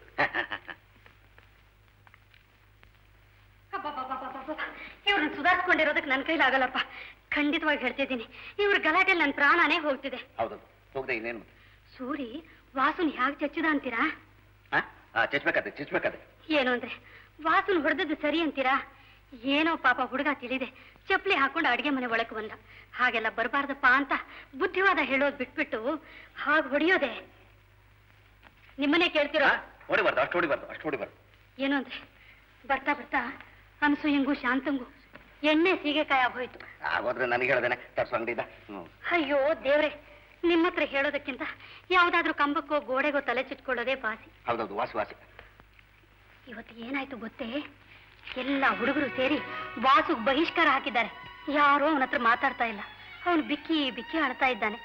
ಇವ್ರನ್ನ ಸುಧಾರಿಸ್ಕೊಂಡಿರೋದಕ್ಕೆ ನನ್ನ ಕೈಲಾಗಲ್ಲಪ್ಪ. ಖಂಡಿತವಾಗಿ ಹೇಳ್ತಿದ್ದೀನಿ, ಇವ್ರ ಗಲಾಟೆಯಲ್ಲಿ ನನ್ನ ಪ್ರಾಣನೇ ಹೋಗ್ತಿದೆ. ಇನ್ನೇನು? ಸೂರಿ ವಾಸುನ್ ಹ್ಯಾಗ್ ಚಚ್ಚಿದ ಅಂತೀರಾ? ಚಚ್ಬೇಕಾದ್ರೆ ಏನು ಅಂದ್ರೆ ವಾಸುನ್ ಹೊಡೆದದ್ದು ಸರಿ ಅಂತೀರಾ? ಏನೋ ಪಾಪ ಹುಡುಗ ತಿಳಿದೆ ಚಪ್ಪಲಿ ಹಾಕೊಂಡು ಅಡಿಗೆ ಮನೆ ಒಳಕ್ಕೆ ಬಂದ. ಹಾಗೆಲ್ಲ ಬರಬಾರ್ದಪ್ಪ ಅಂತ ಬುದ್ಧಿವಾದ ಹೇಳೋದು ಬಿಟ್ಬಿಟ್ಟು ಹಾಗೆ ಹೊಡೆಯೋದೆ. ನಿಮ್ಮನೆ ಕೇಳ್ತಿರೋ? ಹೊಡಿಬಾರ್ದು. ಏನು ಅಂದ್ರೆ ಬರ್ತಾ ಬರ್ತಾ ಅನ್ಸೂಯಂಗೂ ಶಾಂತಂಗೂ ಎಣ್ಣೆ ಸೀಗೆಕಾಯಿ ಆಗೋಯ್ತು. ಆಗೋದ್ರೆ ನನಗೆ ಹೇಳ್ದೇನೆ ತರ್ಸಂಗಿದ್ದ. ಅಯ್ಯೋ ದೇವ್ರೆ, ನಿಮ್ಮ ಹತ್ರ ಹೇಳೋದಕ್ಕಿಂತ ಯಾವ್ದಾದ್ರು ಕಂಬಕ್ಕೋ ಗೋಡೆಗೋ ತಲೆ ಚುಚ್ಕೊಳ್ಳೋದೇ ವಾಸಿ. ಹೌದೌದು, ವಾಸಿ. ಇವತ್ತು ಏನಾಯ್ತು ಗೊತ್ತೇ? ಎಲ್ಲ ಹುಡುಗರು ಸೇರಿ ವಾಸುಗ್ ಬಹಿಷ್ಕಾರ ಹಾಕಿದ್ದಾರೆ. ಯಾರೋ ಅವನ ಹತ್ರ ಮಾತಾಡ್ತಾ ಇಲ್ಲ. ಅವನು ಬಿಕ್ಕಿ ಅಳ್ತಾ ಇದ್ದಾನೆ.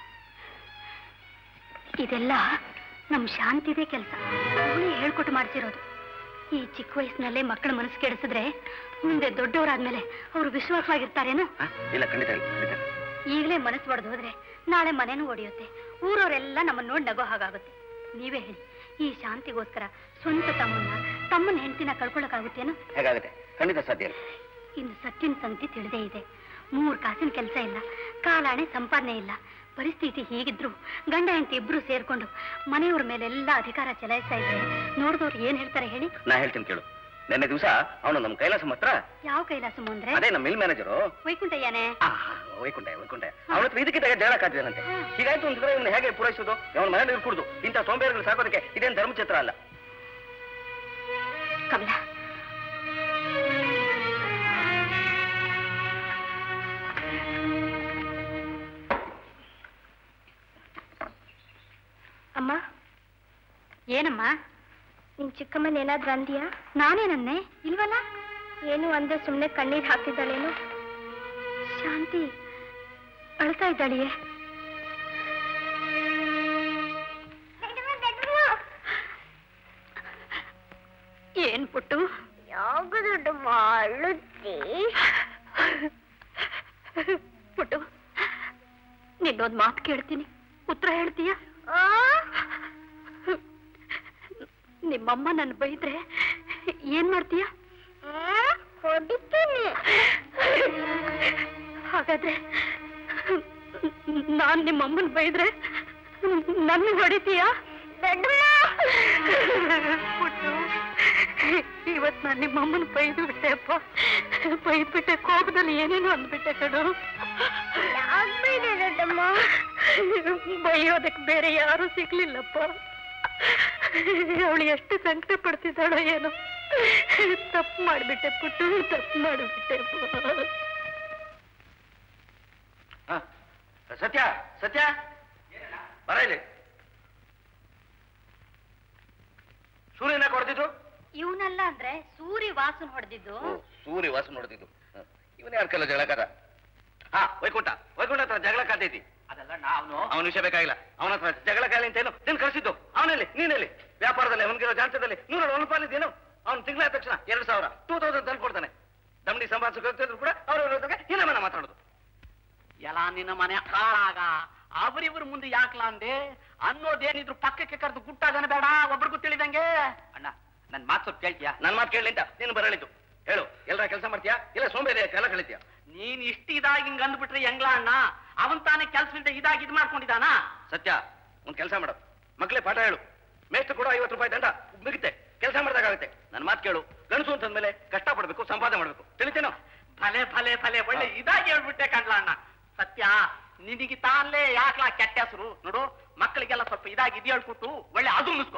ಇದೆಲ್ಲ ನಮ್ ಶಾಂತಿದೇ ಕೆಲಸ. ಅವನೇ ಹೇಳ್ಕೊಟ್ಟು ಮಾಡ್ತಿರೋದು. ಈ ಚಿಕ್ಕ ವಯಸ್ಸಿನಲ್ಲೇ ಮಕ್ಕಳ ಮನಸ್ಸು ಕೆಡಿಸಿದ್ರೆ ಮುಂದೆ ದೊಡ್ಡವರಾದ್ಮೇಲೆ ಅವರು ವಿಶ್ವಾಸವಾಗಿರ್ತಾರೇನು? ಇಲ್ಲ, ಖಂಡಿತ. ಈಗಲೇ ಮನಸ್ಸು ಒಡೆದು ಹೋದ್ರೆ ನಾಳೆ ಮನೇನೂ ಒಡೆಯುತ್ತೆ. ಊರವರೆಲ್ಲ ನಮ್ಮನ್ನ ನೋಡಿ ನಗೋ ಹಾಗಾಗುತ್ತೆ. ನೀವೇ ಹೇಳಿ, ಈ ಶಾಂತಿಗೋಸ್ಕರ ಸ್ವಂತ ತಮ್ಮನ ಹೆಂಡತಿನ ಕಳ್ಕೊಳ್ಳೋಕ್ಕಾಗುತ್ತೇನು? ಹೇಗಾಗುತ್ತೆ? ಖಂಡಿತ ಸಾಧ್ಯ ಇಲ್ಲ. ಇನ್ನು ಸತ್ತಿನ ಸಂಗತಿ ತಿಳಿದೇ ಇದೆ. 3 ಕಾಸಿನ ಕೆಲಸ ಇಲ್ಲ, ಕಾಲಾಣೆ ಸಂಪಾದನೆ ಇಲ್ಲ. ಪರಿಸ್ಥಿತಿ ಹೀಗಿದ್ರು ಗಂಡ ಹೆಂಡತಿ ಇಬ್ರು ಸೇರ್ಕೊಂಡು ಮನೆಯವ್ರ ಮೇಲೆಲ್ಲ ಅಧಿಕಾರ ಚಲಾಯಿಸ್ತಾ ಇದ್ರೆ ನೋಡಿದವ್ರು ಏನ್ ಹೇಳ್ತಾರೆ ಹೇಳಿ? ನಾ ಹೇಳ್ತೀನಿ ಕೇಳು. ನಿನ್ನೆ ದಿವಸ ಅವನು ನಮ್ಮ ಕೈಲಾಸಂ ಹತ್ರ. ಯಾವ ಕೈಲಾಸಂ ಅಂದ್ರೆ? ಅದೇ ನಮ್ಮ ಮಿಲ್ ಮ್ಯಾನೇಜರು ವೈಕುಂಠಯ್ಯನೇ. ವೈಕುಂಠ ಅವನ ಹತ್ರ ಇದಕ್ಕಿದ್ದಾಗ ಜಗಳ ಕಾತಿದಾನಂತೆ. ಹೀಗಾಯ್ತು ಅಂತಂದ್ರೆ ಇವನು ಹೇಗೆ ಪೂರೈಸೋದು? ಅವನ ಮನೇಲಿ ಇರ್ಕೂಡ್ದು. ಇಂಥ ಸೋಂಬೇರಿಗಳು ಸಾಕೋದಕ್ಕೆ ಇದೇನು ಧರ್ಮಚಿತ್ರ ಅಲ್ಲ. ಕಮಲಾ, ಅಮ್ಮ. ಏನಮ್ಮ? ನಿನ್ ಚಿಕ್ಕಮ್ಮನ ಏನಾದ್ರೂ ಅಂದ್ಯಾ? ನಾನೇನನ್ನೇ? ಇಲ್ವಲ್ಲ. ಏನು ಅಂದ್ರೆ ಸುಮ್ನೆ ಕಣ್ಣೀರ್ ಹಾಕ್ತಿದ್ದಾಳೇನು? ಶಾಂತಿ ಅಳ್ತಾ ಇದ್ದಾಳಿಯೇ? ಏನ್ ಪುಟ್ಟು? ಯಾವಾಗ ದೊಡ್ಡ ಮಾಡುತ್ತಿ ಪುಟ್ಟು, ನಿನ್ನೊಂದು ಮಾತು ಕೇಳ್ತೀನಿ, ಉತ್ತರ ಹೇಳ್ತೀಯ? ನಿಮ್ಮಮ್ಮ ನನ್ನ ಬೈದ್ರೆ ಏನ್ ಮಾಡ್ತೀಯ? ಹೊಡಿತೀನಿ. ಹಾಗಾದ್ರೆ ನಾನ್ ನಿಮ್ಮಮ್ಮನ್ ಬೈದ್ರೆ ನನ್ನ ಹೊಡಿತೀಯಾ? ಇವತ್ ನಾನು ನಿಮ್ಮಮ್ಮನ ಬೈದು ಬಿಟ್ಟೆ ಅಪ್ಪ. ಬೈದ್ಬಿಟ್ಟೆ, ಕೋಪದಲ್ಲಿ ಏನೇನು ಅಂದ್ಬಿಟ್ಟೆ ಕಡು. ಬೈಯೋದಕ್ಕೆ ಬೇರೆ ಯಾರು ಸಿಗ್ಲಿಲ್ಲಪ್ಪ. ಅವಳು ಎಷ್ಟು ಸಂಕಟ ಪಡ್ತಿದ್ದಾಳೋ ಏನೋ. ತಪ್ಪು ಮಾಡ್ಬಿಟ್ಟೆ ಪುಟ್ಟು, ತಪ್ಪು ಮಾಡಿಬಿಟ್ಟೆ ಅಪ್ಪ. ಸತ್ಯ ಸತ್ಯ ಬರ ಇಲ್ಲಿ. ಸೂರ್ಯನ ಹೊಡೆದಿದ್ದು ಇವನಲ್ಲ ಅಂದ್ರೆ ಸೂರ್ಯ ವಾಸನ್ ಹೊಡೆದಿದ್ದು. ಸೂರ್ಯ ವಾಸನ್ ಹೊಡೆದಿದ್ದು ಇವನೇ ಯಾರ್ಕಲ್ಲ ಜಗಳಕಾರ. ಹಾ ವೈಕುಂಠ ಹತ್ರ ಜಗಳ ಕಾದೈತಿ. ಅದೆಲ್ಲ ಅವನ ವಿಷಯ ಬೇಕಾಗಿಲ್ಲ. ಅವನ ಹತ್ರ ಜಗಳ ಕಾಯಿಲೆ ಅಂತ ಏನು ನೀನ್ ಕಳಿಸಿದ್ದು. ಅವನಲ್ಲಿ ನೀನಲ್ಲಿ ವ್ಯಾಪಾರದಲ್ಲಿ ಅವನಿಗಿರೋ ಜಾಂತದಲ್ಲಿ 100 ಪಾಲಿದ್ದೇನು. ಅವ್ನು ತಿಂಗಳ ತಕ್ಷಣ 2000 2000 ತಂದ್ಕೊಡ್ತಾನೆ. ದಮಡಿ ಸಂಭಾಷಣೆ ಹೋಗ್ತಿದ್ರು ಕೂಡ ಅವ್ರ ಇನ್ನಮನ ಮಾತಾಡೋದು. ಎಲ್ಲ ನಿನ್ನ ಮನೆ ಹಾಳಾಗ ಅವರಿವ್ರ ಮುಂದೆ ಯಾಕಲ ಅಂದೆ ಅನ್ನೋದೇನಿದ್ರು ಪಕ್ಕಕ್ಕೆ ಕರೆದು ಗುಟ್ಟಾಗನ ಬೇಡ, ಒಬ್ರಿಗೂ ತಿಳಿದಂಗೆ. ಅಣ್ಣ ನನ್ ಮಾತು ಸ್ವಲ್ಪ ಕೇಳ್ತೀಯಾ? ನನ್ ಮಾತು ಕೇಳಲಿ ಅಂತ ನೀನು ಬರಳಿದ್ದು ಹೇಳು. ಎಲ್ಲರ ಕೆಲಸ ಮಾಡ್ತೀಯಾ ಇಲ್ಲ ಸೋಂಬೇರಿ ಕೆಲ ಕಳಿತೀಯಾ? ನೀನ್ ಇಷ್ಟ ಇದಾಗಿ ಹಿಂಗ್ ಅಂದ್ಬಿಟ್ರೆ ಹೆಂಗ್ಲ ಅಣ್ಣ? ಅವನ್ ತಾನೇ ಕೆಲ್ಸವಿಲ್ದೆ ಇದಾಗಿ ಇದ್ ಮಾಡ್ಕೊಂಡಿದಾನ. ಸತ್ಯ ಒಂದ್ ಕೆಲಸ ಮಾಡೋದು, ಮಕ್ಳೇ ಪಾಠ ಹೇಳು. ಮೇಷ್ಟು ಕೂಡ 50 ರೂಪಾಯಿ ದಂಡ ಮುಗಿತೆ. ಕೆಲಸ ಮಾಡಿದಾಗುತ್ತೆ. ನನ್ ಮಾತು ಕೇಳು. ಗಣಸು ಅಂತಂದ್ಮೇಲೆ ಕಷ್ಟ ಪಡ್ಬೇಕು, ಸಂಪಾದನೆ ಮಾಡ್ಬೇಕು. ತಿಳಿತೇನೋ? ಭಲೆ ಭಲೆ ಭಲೆ ಒಳ್ಳೆ ಇದಾಗಿ ಹೇಳ್ಬಿಟ್ಟೆ ಕಣ್ಲ ಅಣ್ಣ. ಸತ್ಯ ನಿನಗೆ ತಾನ್ಲೇ ಯಾಕ್ಲಾ ಕೆಟ್ಟ ಹೆಸರು ನೋಡು. ಮಕ್ಕಳಿಗೆಲ್ಲ ಸ್ವಲ್ಪ ಇದಾಗಿ ಇದು ಹೇಳ್ಕೊಟ್ಟು ಒಳ್ಳೆ ಅದು ಮುಗಿಸ್ಕೊ.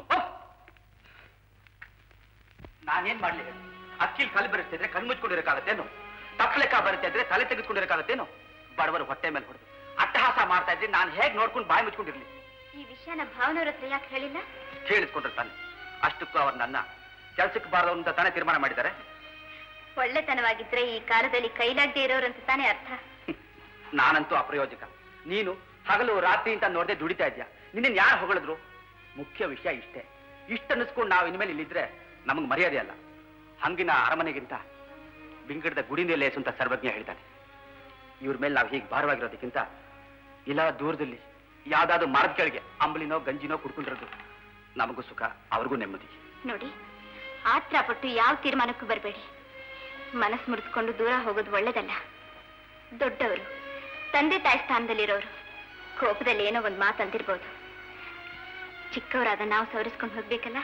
ನಾನೇನ್ ಮಾಡ್ಲಿ? ಅಕ್ಕಿಲ್ ಕಲ್ ಬರಿಸ್ತಿದ್ರೆ ಕಣ್ ಮುಚ್ಕೊಂಡಿರಕ್ಕಾಗತ್ತೇನು? ತಪ್ಪಲೆಕ್ಕ ಬರುತ್ತೆ ಇದ್ರೆ ತಲೆ ತೆಗೆದುಕೊಂಡಿರಕ್ಕಾಗತ್ತೇನು? ಬಡವರು ಹೊಟ್ಟೆ ಮೇಲೆ ಹೊಡೆದು ಅಟ್ಟಹಾಸ ಮಾಡ್ತಾ ಇದ್ರೆ ನಾನು ಹೇಗ್ ನೋಡ್ಕೊಂಡು ಬಾಯಿ ಮುಚ್ಕೊಂಡಿರ್ಲಿ? ಈ ವಿಷಯನ ಭಾವನವ್ರ ಹತ್ರ ಯಾಕೆ ಹೇಳಿಲ್ಲ? ಕೇಳಿಸ್ಕೊಂಡಿರ್ತಾನೆ. ಅಷ್ಟಕ್ಕೂ ಅವ್ರು ನನ್ನ ಕೆಲ್ಸಕ್ಕೆ ಬಾರದು ಅಂತ ತಾನೇ ತೀರ್ಮಾನ ಮಾಡಿದ್ದಾರೆ. ಒಳ್ಳೆತನವಾಗಿದ್ರೆ ಈ ಕಾಲದಲ್ಲಿ ಕೈಲಾಗದೆ ಇರೋರಂತ ತಾನೇ ಅರ್ಥ. ನಾನಂತೂ ಅಪ್ರಯೋಜಕ. ನೀನು ಹಗಲು ರಾತ್ರಿ ಅಂತ ನೋಡದೆ ದುಡಿತಾ ಇದ್ಯಾ. ನಿನ್ನ ಯಾರು ಹೊಗಳಿದ್ರು? ಮುಖ್ಯ ವಿಷಯ ಇಷ್ಟೇ. ಇಷ್ಟನ್ನಿಸ್ಕೊಂಡು ನಾವು ಇನ್ಮೇಲೆ ಇಲ್ಲಿದ್ರೆ ನಮಗೆ ಮರ್ಯಾದೆ ಅಲ್ಲ. ಹಂಗಿನ ಅರಮನೆಗಿಂತ ಬಿಂಗಡದ ಗುಡಿನೇ ಲೇಸು ಅಂತ ಸರ್ವಜ್ಞ ಹೇಳ್ತಾನೆ. ಇವ್ರ ಮೇಲೆ ನಾವು ಹೀಗೆ ಭಾರವಾಗಿರೋದಕ್ಕಿಂತ ಇಲ್ಲ ದೂರದಲ್ಲಿ ಯಾವ್ದಾದ್ರು ಮರದ ಕೆಳಗೆ ಅಂಬಲಿನೋ ಗಂಜಿನೋ ಕುಡ್ಕೊಂಡಿರೋದು ನಮಗೂ ಸುಖ, ಅವ್ರಿಗೂ ನೆಮ್ಮದಿ. ನೋಡಿ, ಆತ್ರ ಪಟ್ಟು ಯಾವ ತೀರ್ಮಾನಕ್ಕೂ ಬರಬೇಡಿ. ಮನಸ್ಸು ಮುರಿದುಕೊಂಡು ದೂರ ಹೋಗೋದು ಒಳ್ಳೇದಲ್ಲ. ದೊಡ್ಡವರು, ತಂದೆ ತಾಯಿ ಸ್ಥಾನದಲ್ಲಿರೋರು ಕೋಪದಲ್ಲಿ ಏನೋ ಒಂದು ಮಾತು ಅಂತಿರ್ಬೋದು. ಚಿಕ್ಕವರಾದ ನಾವು ಸವರಿಸ್ಕೊಂಡು ಹೋಗ್ಬೇಕಲ್ಲ.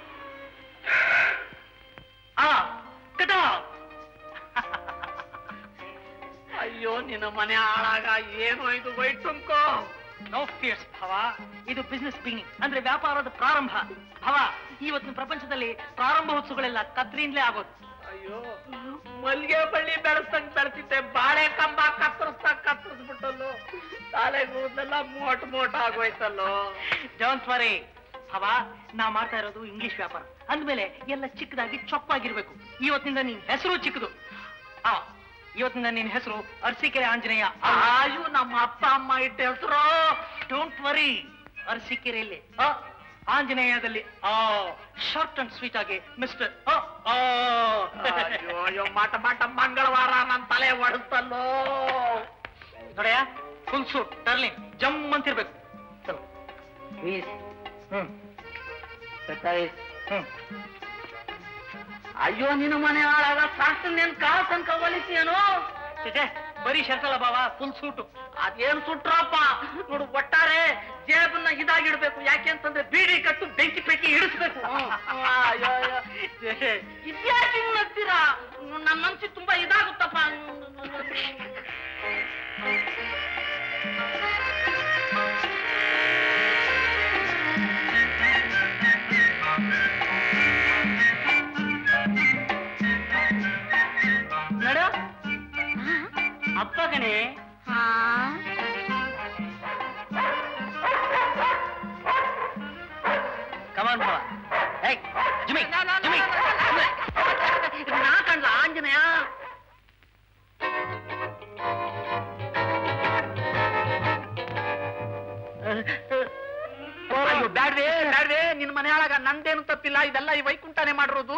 ಅಯ್ಯೋ ನಿನ್ನ ಮನೆ ಹಾಳಾಗ ಏನೋ ಇದು ವೈಟುಂಕೋ. ನೋ ಫಿಯರ್ಸ್ ಭವ, ಇದು ಬಿಸ್ನೆಸ್ ಬಿಗಿನಿಂಗ್ ಅಂದ್ರೆ ವ್ಯಾಪಾರದ ಪ್ರಾರಂಭ. ಭವ, ಇವತ್ತಿನ ಪ್ರಪಂಚದಲ್ಲಿ ಪ್ರಾರಂಭೋತ್ಸವಗಳೆಲ್ಲ ಕತ್ರಿಯಿಂದಲೇ ಆಗೋದು. ಅಯ್ಯೋ ಮಲ್ಗೆ ಬಳ್ಳಿ ಬೆಳೆಸ್ತಂಗ್ ಬೆಳೆಸಿದ್ದೆ, ಬಾಳೆ ಕಂಬ ಕತ್ತರಿಸ್ಬಿಟ್ಟಲ್ಲೋ. ತಾಲೆ ಕೂದಲೆಲ್ಲ ಮೋಟ್ ಆಗೋಯ್ತಲ್ಲೋ. ಡೋಂಟ್ ವರಿ ಭವ, ನಾ ಮಾಡ್ತಾ ಇರೋದು ಇಂಗ್ಲಿಷ್ ವ್ಯಾಪಾರ ಅಂದ್ಮೇಲೆ ಎಲ್ಲ ಚಿಕ್ಕದಾಗಿ ಚೊಪ್ಪಾಗಿರ್ಬೇಕು. ಇವತ್ತಿನಿಂದ ನಿನ್ ಹೆಸರು ಚಿಕ್ಕದು. ಇವತ್ತಿನಿಂದ ನಿನ್ ಹೆಸರು ಅರಸೀಕೆರೆ ಆಂಜನೇಯ. ಆಯು ನಮ್ಮ ಅಪ್ಪ ಅಮ್ಮ ಇಟ್ಟ ಹೆಸರು. ಡೋಂಟ್ ವರಿ, ಅರಸೀಕೆರೆಯಲ್ಲಿ ಆಂಜನೇಯದಲ್ಲಿ ಶಾರ್ಟ್ ಅಂಡ್ ಸ್ವೀಟ್ ಆಗಿ ಮಿಸ್ಟರ್. ಅಯ್ಯೋ ಮಾಟ ಮಂಗಳವಾರ ನನ್ನ ತಲೆ ಒಡಿಸ್ತಲ್ಲೋ. ನೋಡಯ್ಯ, ಫುಲ್ ಸೂಟ್ ಡರ್ಲಿಂಗ್ ಜಮ್ ಅಂತಿರ್ಬೇಕು. ಅಯ್ಯೋ ನಿನ್ನ ಮನೆ ಹಾಳಾಗ ಸಾಕ್ತೇನ್ ಕಾಲ್ ತನಕ ಒಲಿಸಿಯೇನೋ. ಬರೀ ಶರ್ಟ್ ಅಲ್ಲ ಬಾವ, ಫುಲ್ ಸೂಟು. ಅದೇನು ಸುಟ್ರಪ್ಪ ನೋಡು. ಒಟ್ಟಾರೆ ಜೇಬನ್ನ ಇದಾಗಿಡ್ಬೇಕು. ಯಾಕೆ ಅಂತಂದ್ರೆ ಬೀಡಿ ಕಟ್ಟು ಬೆಂಕಿ ಪೆಟ್ಟಿ ಇಡಿಸ್ಬೇಕು. ಇದ್ಯಾಕೆ ಹಿಂಗ್ ನಗ್ತೀರಾ? ನನ್ನ ಮನ್ಸಿಗೆ ತುಂಬಾ ಇದಾಗುತ್ತಪ್ಪ. ನೋಡ ಅಪ್ಪ ಕಣೆ. ಕಮಾನ್ ಬಾವ. ಜಿಮ್ಮಿ ನಾ ಕಂಡ್ಲ ಆಂಜನೇಯ. ಅಯ್ಯೋ ಬ್ಯಾಡ್ವೆ ನಿನ್ ಮನೆ ಒಳಗ ನಂದೇನು ತಪ್ಪಿಲ್ಲ. ಇದೆಲ್ಲ ಈ ವೈಕುಂಠನೇ ಮಾಡಿರೋದು.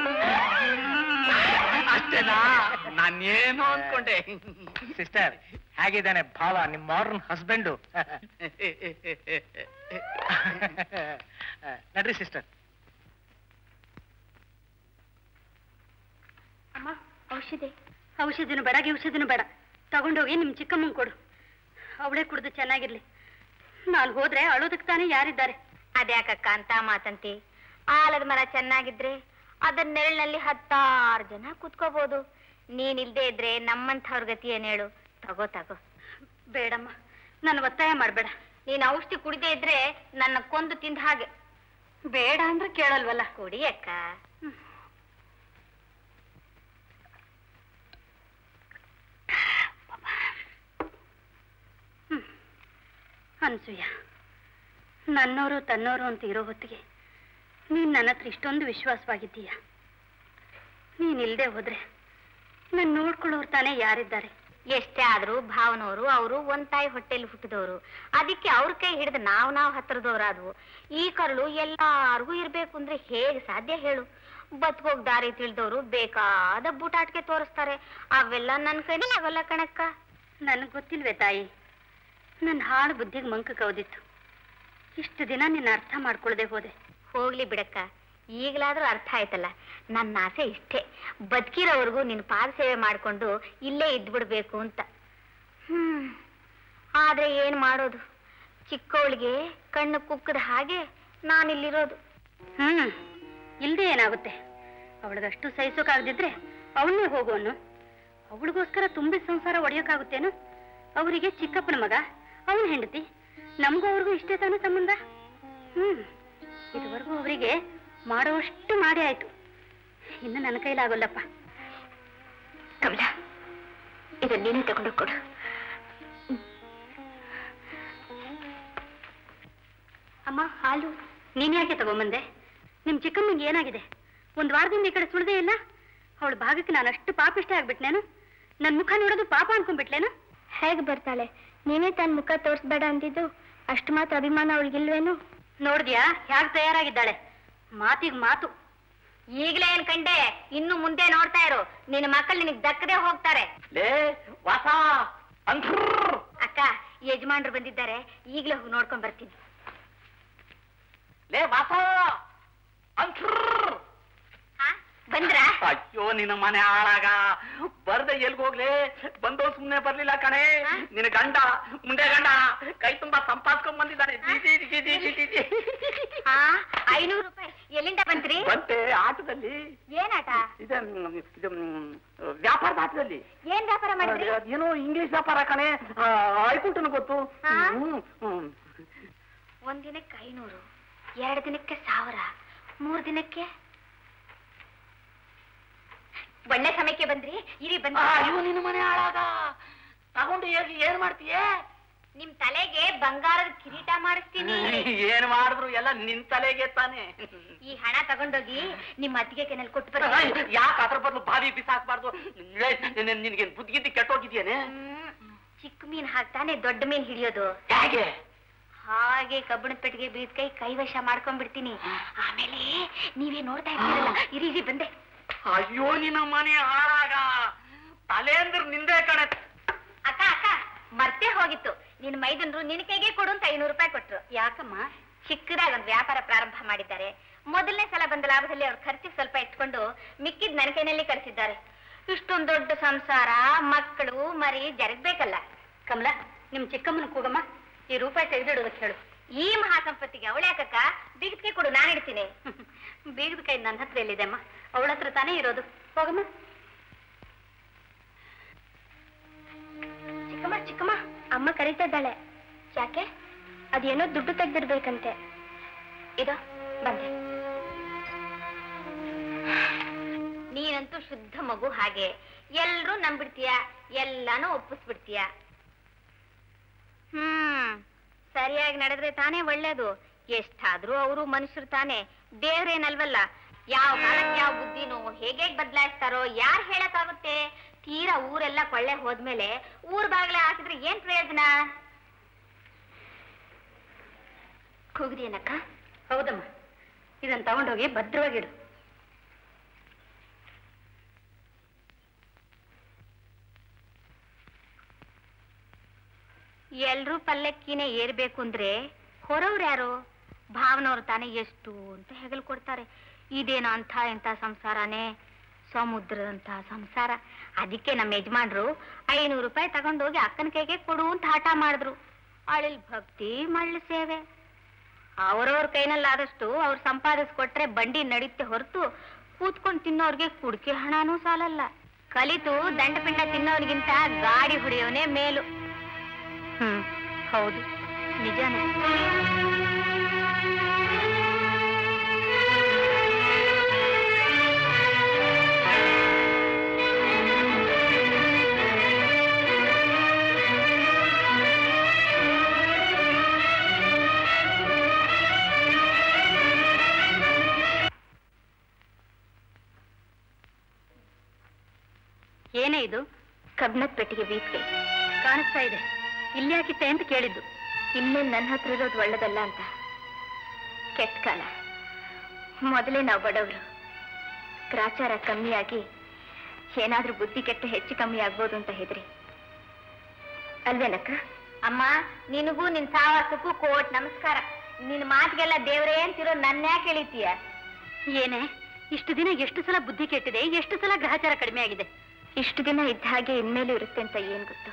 ಅಷ್ಟೇನಾ? ನಾನೇನು ಅನ್ಕೊಂಡೆ. ಸಿಸ್ಟರ್, ಹೇಗಿದ್ದಾನೆ ಭಾವ ನಿಮ್ ಮಾಡರ್ನ್ ಹಸ್ಬೆಂಡು? ನಡ್ರಿ ಸಿಸ್ಟರ್. ಅಮ್ಮ ಔಷಧಿನೂ ಬೇಡ ಔಷಧಿನೂ ಬೇಡ, ತಗೊಂಡೋಗಿ ನಿಮ್ ಚಿಕ್ಕಮ್ಮಂಗೆ ಕೊಡು. ಅವಳೇ ಕುಡ್ದು ಚೆನ್ನಾಗಿರ್ಲಿ. ನಾನು ಹೋದ್ರೆ ಅಳೋದಕ್ಕೆ ತಾನೇ ಯಾರಿದ್ದಾರೆ? ಅದ್ಯಾಕಕ್ಕ ಅಂತ ಮಾತಂತಿ? ಆಲದ ಮರ ಚೆನ್ನಾಗಿದ್ರೆ ಅದರ ನೆರಳಿನಲ್ಲಿ 10 ಜನ ಕುತ್ಕೋಬಹುದು. ನೀನಿಲ್ದೇ ಇದ್ರೆ ನಮ್ಮಂಥವ್ರ ಗತಿ ಏನ್ ಹೇಳು? ತಗೋ ತಗೋ. ಬೇಡಮ್ಮ, ನಾನು ಒತ್ತಾಯ ಮಾಡಬೇಡ. ನೀನ್ ಔಷಧಿ ಕುಡಿದೇ ಇದ್ರೆ ನನ್ನ ಕೊಂದು ತಿಂದ ಹಾಗೆ. ಬೇಡ ಅಂದ್ರೆ ಕೇಳಲ್ವಲ್ಲ. ಕುಡಿ ಅಕ್ಕ. ಅನ್ಸೂಯ, ನನ್ನೋರು ತನ್ನೋರು ಅಂತ ಇರೋ ಹೊತ್ತಿಗೆ ನೀನ್ ನನ್ನ ಹತ್ರ ಇಷ್ಟೊಂದು ವಿಶ್ವಾಸವಾಗಿದ್ದೀಯ. ನೀನಿಲ್ದೆ ಹೋದ್ರೆ ನಾನು ನೋಡ್ಕೊಳ್ಳೋರು ತಾನೇ ಯಾರಿದ್ದಾರೆ? ಎಷ್ಟೇ ಆದ್ರೂ ಭಾವನವರು ಅವರು ಒಂದ್ ತಾಯಿ ಹೊಟ್ಟೆಲಿ ಹುಟ್ಟಿದವರು. ಅದಕ್ಕೆ ಅವ್ರ ಕೈ ಹಿಡಿದು ನಾವು ಹತ್ತಿರದವ್ರಾದ್ವು. ಈ ಕರುಳು ಎಲ್ಲಾರ್ಗೂ ಇರ್ಬೇಕು ಅಂದ್ರೆ ಹೇಗೆ ಸಾಧ್ಯ ಹೇಳು? ಬದುಕೋಗ್ ದಾರಿ ತಿಳಿದವರು ಬೇಕಾದ ಬೂಟಾಟಿಕೆ ತೋರಿಸ್ತಾರೆ. ಅವೆಲ್ಲ ನನ್ ಕೈಲಿ ಆಗಲ್ಲ ಕಣಕ್ಕ. ನನಗ್ ಗೊತ್ತಿಲ್ವೇ ತಾಯಿ, ನನ್ನ ಹಾಳು ಬುದ್ಧಿಗೆ ಮಂಕ ಕೌದಿತ್ತು. ಇಷ್ಟು ದಿನ ನಿನ್ನ ಅರ್ಥ ಮಾಡ್ಕೊಳ್ದೆ ಹೋದೆ. ಹೋಗ್ಲಿ ಬಿಡಕ್ಕ, ಈಗಲಾದ್ರೂ ಅರ್ಥ ಆಯ್ತಲ್ಲ. ನನ್ನ ಆಸೆ ಇಷ್ಟೇ, ಬದುಕಿರೋವರೆಗೂ ನಿನ್ನ ಪಾದ ಸೇವೆ ಮಾಡ್ಕೊಂಡು ಇಲ್ಲೇ ಇದ್ಬಿಡ್ಬೇಕು ಅಂತ. ಆದ್ರೆ ಏನ್ ಮಾಡೋದು? ಚಿಕ್ಕವಳಿಗೆ ಕಣ್ಣು ಕುಕ್ಕದ ಹಾಗೆ ನಾನಿಲ್ಲಿರೋದು. ಇಲ್ದೆ ಏನಾಗುತ್ತೆ? ಅವಳಿಗಷ್ಟು ಸಹಿಸೋಕಾಗದಿದ್ರೆ ಅವನ್ನೇ ಹೋಗೋನು. ಅವಳಿಗೋಸ್ಕರ ತುಂಬಿದ ಸಂಸಾರ ಒಡೆಯೋಕ್ಕಾಗುತ್ತೇನು? ಅವರಿಗೆ ಚಿಕ್ಕಪ್ಪನ ಮಗ, ಅವನ ಹೆಂಡತಿ, ನಮಗೂ ಅವ್ರಿಗೂ ಇಷ್ಟೇ ತಾನೇ ಸಂಬಂಧ. ಇದುವರೆಗೂ ಅವರಿಗೆ ಮಾಡೋಷ್ಟು ಮಾಡೇ ಆಯ್ತು. ಇನ್ನು ನನ್ನ ಕೈಲಾಗಲ್ಲಪ್ಪ. ಕಮಲ, ಇದನ್ನ ನೀನೇ ತಗೊಂಡು ಕೊಡು. ಅಮ್ಮ, ಹಾಲು ನೀನ್ ಯಾಕೆ ತಗೊಂಬಂದೆ? ನಿಮ್ ಚಿಕ್ಕಮ್ಮಂಗೆ ಏನಾಗಿದೆ? 1 ವಾರದಿಂದ ಈ ಕಡೆ ಸುಳ್ದೇ ಇಲ್ಲ. ಅವಳ ಭಾಗಕ್ಕೆ ನಾನು ಅಷ್ಟು ಪಾಪಿಷ್ಟೇ ಆಗ್ಬಿಟ್ನೇನು? ನನ್ನ ಮುಖ ನೋಡೋದು ಪಾಪ ಅನ್ಕೊಂಡ್ಬಿಟ್ಲೇನು? ಹೇಗೆ ಬರ್ತಾಳೆ? ನೀನೇ ತನ್ನ ಮುಖ ತೋರಿಸ್ಬೇಡ ಅಂತಿದ್ದು. ಅಷ್ಟು ಮಾತ್ರ ಅಭಿಮಾನ ಅವಳಿಗಿಲ್ವೇನು? ನೋಡಿದ್ಯಾ ಹೇಗೆ ತಯಾರಾಗಿದ್ದಾಳೆ? ಮಾತಿಗೆ ಮಾತು. ಈಗಲೇ ಏನ್ ಕಂಡೆ? ಇನ್ನು ಮುಂದೆ ನೋಡ್ತಾ ಇರು, ನಿನ್ನ ಮಕ್ಕಳು ನಿನಗ್ ದಕ್ಕದೆ ಹೋಗ್ತಾರೆ. ಅಕ್ಕ, ಯಜಮಾನ್ರು ಬಂದಿದ್ದಾರೆ, ಈಗಲೇ ಹೋಗಿ ನೋಡ್ಕೊಂಡ್ ಬರ್ತೀನಿ. ಬಂದ್ರ? ಅಯ್ಯೋ ನಿನ್ನ ಮನೆ ಹಾಳಾಗ ಬರ್ದೆ ಎಲ್ಗೋಗ್ಲಿ? ಬಂದೋ ಸುಮ್ನೆ ಬರ್ಲಿಲ್ಲ ಕಣೆ. ನಿನ್ನ ಗಂಡ ಮುಂಡೆ ಗಂಡ ಕೈ ತುಂಬಾ ಸಂಪಾದ್ಕೊಂಡ್ ಬಂದಿದ್ದಾನೆ. 500 ರೂಪಾಯಿ ಎಲ್ಲಿಂದ ಬಂತ್ರಿ? ಬಂತೆ ಆಟದಲ್ಲಿ. ಏನ್ ಆಟ? ಇದು ವ್ಯಾಪಾರದ ಆಟದಲ್ಲಿ. ಏನ್ ವ್ಯಾಪಾರ ಮಾಡಿದ್ರಿ? ಏನೋ ಇಂಗ್ಲಿಷ್ ವ್ಯಾಪಾರ ಕಣೆ. ಆಯ್ಕುಂಟನು ಗೊತ್ತು. 1 ದಿನಕ್ಕೆ 500, 2 ದಿನಕ್ಕೆ 1000, 3 ದಿನಕ್ಕೆ. ಒಳ್ಳೆ ಸಮಯಕ್ಕೆ ಬಂದ್ರಿ. ಇರಿ ಬಂದ. ಅಯ್ಯೋ ನಿನ್ನ ಮನೆ ಹಾಳಾಗ ತಗೊಂಡು ಏನ್ ಮಾಡ್ತೀಯ? ನಿಮ್ ತಲೆಗೆ ಬಂಗಾರದ ಕಿರೀಟ ಮಾಡಿಸ್ತೀನಿ. ಏನ್ ಮಾಡಿದ್ರು ಎಲ್ಲ ನಿನ್ ತಲೆಗೆ ತಾನೆ. ಈ ಹಣ ತಗೊಂಡೋಗಿ ನಿಮ್ ಅತ್ತಿಗೆ ಕೆನಲ್ಲಿ ಕೊಟ್ಟು ಬರ್ತೀನಿ. ಯಾಕೆ ಅದ್ರ ಬದಲು ಬಾವಿ ಬಿಸಾಕ್ಬಾರ್ದು? ನಿನ್ಗೆ ಬುದ್ಧಿಗಿದ್ದಿ ಕೆಟ್ಟೋಗಿದ್ಯೇನೆ? ಚಿಕ್ಕ ಮೀನ್ ಹಾಕ್ತಾನೆ ದೊಡ್ಡ ಮೀನ್ ಹಿಡಿಯೋದು. ಹೇಗೆ? ಹಾಗೆ ಕಬ್ಬಣದ ಪೆಟ್ಟಿಗೆ ಬೀದ್ ಕೈವಶ ಮಾಡ್ಕೊಂಡ್ಬಿಡ್ತೀನಿ. ಆಮೇಲೆ ನೀವೇ ನೋಡ್ತಾ ಇರ್ತೀರಲ್ಲ. ಇರಿ ಬಂದೆ. ಅಯ್ಯೋ ನಿನ್ನ ಮನೆ ಹಾಳಾಗ ತಲೆ ಅಂದ್ರೆ ನಿಂದೆ ಕಣೆ. ಅಕ್ಕ ಮರ್ತೇ ಹೋಗಿತ್ತು. ನಿನ್ ಮೈದನ್ರು ನಿನ್ ಕೈಗೆ ಕೊಡು ಅಂತ 500 ರೂಪಾಯಿ ಕೊಟ್ರು. ಯಾಕಮ್ಮ? ಚಿಕ್ಕದಾಗಿ ಒಂದು ವ್ಯಾಪಾರ ಪ್ರಾರಂಭ ಮಾಡಿದ್ದಾರೆ. ಮೊದಲನೇ ಸಲ ಬಂದ ಲಾಭದಲ್ಲಿ ಅವ್ರ ಖರ್ಚಿಗೆ ಸ್ವಲ್ಪ ಇಟ್ಕೊಂಡು ಮಿಕ್ಕಿದ್ ನನ್ನ ಕೈನಲ್ಲಿ ಕಳಿಸಿದ್ದಾರೆ. ಇಷ್ಟೊಂದು ದೊಡ್ಡ ಸಂಸಾರ, ಮಕ್ಕಳು ಮರಿ ಜರಗ್ಬೇಕಲ್ಲ. ಕಮಲ, ನಿಮ್ ಚಿಕ್ಕಮ್ಮನ ಕೂಗಮ್ಮ, ಈ ರೂಪಾಯಿ ತೆಗೆದಿಡೋದಕ್ಕೆ ಹೇಳು. ಈ ಮಹಾಸಂಪತ್ತಿಗೆ ಅವಳ್ಯಾಕಕ್ಕ? ಬೀಗಕ್ಕೆ ಕೊಡು, ನಾನು ಇಡ್ತೀನಿ. ಬೀಗದ ಕೈ ನನ್ನ ಹತ್ರ ಎಲ್ಲಿದೆ ಅಮ್ಮ? ಅವಳ ಹತ್ರ ತಾನೇ ಇರೋದು. ಹೋಗಮ್ಮ. ಚಿಕ್ಕಮ್ಮ, ಅಮ್ಮ ಕರೀತಾ ಇದ್ದಾಳೆ. ಯಾಕೆ? ಅದೇನೋ ದುಡ್ಡು ತೆಗ್ದಿರ್ಬೇಕಂತೆ. ಇದು ಬಂದೆ. ನೀನಂತೂ ಶುದ್ಧ ಮಗು. ಹಾಗೆ ಎಲ್ರೂ ನಂಬಿಡ್ತೀಯ, ಎಲ್ಲಾನು ಒಪ್ಪಿಸ್ಬಿಡ್ತೀಯ. ಸರಿಯಾಗಿ ನಡೆದ್ರೆ ತಾನೇ ಒಳ್ಳೇದು. ಎಷ್ಟಾದ್ರೂ ಅವರು ಮನುಷ್ಯರು ತಾನೆ, ದೇವ್ರೇನಲ್ವಲ್ಲ. ಯಾವ ಕಾಲಕ್ಕೆ ಯಾವ ಬುದ್ಧಿನೋ ಹೇಗೆ ಬದಲಾಯಿಸ್ತಾರೋ ಯಾರು ಹೇಳಕ್ಕಾಗುತ್ತೆ? ತೀರಾ ಊರೆಲ್ಲ ಕೊಳ್ಳೆ ಹೋದ್ಮೇಲೆ ಊರ್ ಬಾಗ್ಲೆ ಹಾಕಿದ್ರೆ ಏನ್ ಪ್ರಯೋಜನ? ಕೂಗಿದೇನಕ್ಕ? ಹೌದಮ್ಮ, ಇದನ್ನ ತಗೊಂಡೋಗಿ ಭದ್ರವಾಗಿಡು. ಎಲ್ರೂ ಪಲ್ಲಕ್ಕಿನೇ ಏರ್ಬೇಕು ಅಂದ್ರೆ ಹೊರವ್ರು ಯಾರು? ಭಾವನವ್ರು ತಾನೇ ಎಷ್ಟು ಅಂತ ಹೆಗಲು ಕೊಡ್ತಾರೆ. ಇದೇನೋ ಅಂಥ ಎಂಥ ಸಂಸಾರನೇ, ಸಮುದ್ರದಂಥ ಸಂಸಾರ. ಅದಕ್ಕೆ ನಮ್ಮ ಯಜಮಾನ್ರು 500 ರೂಪಾಯಿ ತಗೊಂಡೋಗಿ ಅಕ್ಕನ ಕೈಗೆ ಕೊಡು ಅಂತ ಹಠ ಮಾಡಿದ್ರು. ಅಳಿಲ್ ಭಕ್ತಿ ಮಳ್ಳು ಸೇವೆ. ಅವ್ರವ್ರ ಕೈನಲ್ಲಾದಷ್ಟು ಅವ್ರು ಸಂಪಾದಿಸ್ಕೊಟ್ರೆ ಬಂಡಿ ನಡೀತೆ ಹೊರತು ಕೂತ್ಕೊಂಡು ತಿನ್ನೋರ್ಗೆ ಕುಡ್ಕೆ ಹಣನೂ ಸಾಲಲ್ಲ. ಕಲಿತು ದಂಡಪಿಂಡ ತಿನ್ನೋರ್ಗಿಂತ ಗಾಡಿ ಹೊಡೆಯೋನೇ ಮೇಲು. ಹೌದು, ನಿಜಾನೇ. ಏನೇ ಇದು? ಕಬ್ಬಿಣದ ಪೆಟ್ಟಿಗೆ ಬೀಸ್ಗೆ ಕಾಣಿಸ್ತಾ ಇದೆ. ಇಲ್ಲಿ ಯಾಕಿತ್ತೆ ಅಂತ ಕೇಳಿದ್ದು. ಇನ್ನೇನು ನನ್ನ ಹತ್ರ ಇರೋದು ಒಳ್ಳೇದಲ್ಲ ಅಂತ. ಕೆಟ್ಟ ಕಾಲ. ಮೊದಲೇ ನಾವು ಬಡವರು. ಗ್ರಾಚಾರ ಕಮ್ಮಿಯಾಗಿ ಏನಾದ್ರೂ ಬುದ್ಧಿ ಕೆಟ್ಟ ಹೆಚ್ಚು ಕಮ್ಮಿ ಆಗ್ಬೋದು ಅಂತ ಹೆದ್ರಿ ಅಲ್ವೇನಕ್ಕ? ಅಮ್ಮ, ನಿನಗೂ ನಿನ್ ಸಾವಾಸಕ್ಕೂ ಕೋಟ್ ನಮಸ್ಕಾರ. ನಿನ್ ಮಾತಿಗೆಲ್ಲ ದೇವ್ರೇ ಅಂತಿರೋ ನನ್ನ ಯಾಕೆ ಎಳಿತೀಯ? ಏನೇ ಇಷ್ಟು ದಿನ ಎಷ್ಟು ಸಲ ಬುದ್ಧಿ ಕೆಟ್ಟಿದೆ, ಎಷ್ಟು ಸಲ ಗ್ರಹಚಾರ ಕಡಿಮೆ ಆಗಿದೆ. ಇಷ್ಟು ದಿನ ಇದ್ದ ಹಾಗೆ ಇನ್ಮೇಲೆ ಇರುತ್ತೆ ಅಂತ ಏನ್ ಗೊತ್ತು?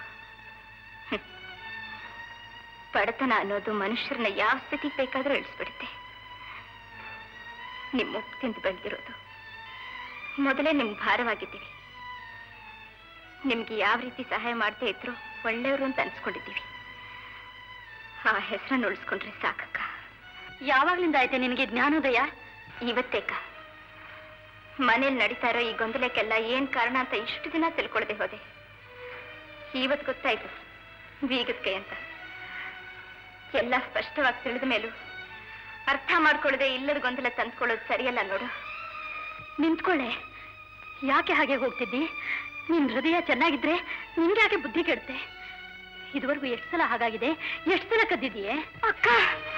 ಬಡತನ ಅನ್ನೋದು ಮನುಷ್ಯರನ್ನ ಯಾವ ಸ್ಥಿತಿಗೆ ಬೇಕಾದ್ರೂ ಇಳಿಸ್ಬಿಡುತ್ತೆ. ನಿಮ್ಮ ಉಪ್ಪು ತಿಂದು ಬೆಳೆದಿರೋದು. ಮೊದಲೇ ನಿಮ್ಗೆ ಭಾರವಾಗಿದ್ದೀವಿ. ನಿಮ್ಗೆ ಯಾವ ರೀತಿ ಸಹಾಯ ಮಾಡ್ತಾ ಇದ್ರು ಒಳ್ಳೆಯವರು ಅಂತ ಅನ್ಸ್ಕೊಂಡಿದ್ದೀವಿ. ಆ ಹೆಸರನ್ನು ಉಳಿಸ್ಕೊಂಡ್ರೆ ಸಾಕಕ್ಕ. ಯಾವಾಗ್ಲಿಂದ ಆಯ್ತೆ ನಿನಗೆ ಜ್ಞಾನೋದಯ? ಇವತ್ತೇಕ. ಮನೇಲಿ ನಡೀತಾ ಇರೋ ಈ ಗೊಂದಲಕ್ಕೆಲ್ಲ ಏನ್ ಕಾರಣ ಅಂತ ಇಷ್ಟು ದಿನ ತಿಳ್ಕೊಳ್ದೆ ಹೋದೆ. ಇವತ್ತು ಗೊತ್ತಾಯ್ತು ಬೀಗದ ಕೈ ಅಂತ. ಎಲ್ಲ ಸ್ಪಷ್ಟವಾಗಿ ತಿಳಿದ ಮೇಲೂ ಅರ್ಥ ಮಾಡ್ಕೊಳ್ಳದೆ ಇಲ್ಲದ ಗೊಂದಲ ತಂದ್ಕೊಳ್ಳೋದು ಸರಿಯಲ್ಲ ನೋಡು. ನಿಂತ್ಕೊಳ್ಳೆ. ಯಾಕೆ ಹಾಗೆ ಹೋಗ್ತಿದ್ದಿ? ನಿನ್ ಹೃದಯ ಚೆನ್ನಾಗಿದ್ರೆ ನಿನ್ಗೆ ಯಾಕೆ ಬುದ್ಧಿ ಕೆಡುತ್ತೆ? ಇದುವರೆಗೂ ಎಷ್ಟು ಸಲ ಹಾಗಾಗಿದೆ, ಎಷ್ಟು ಸಲ ಕದ್ದಿದೀಯೇ ಅಕ್ಕ?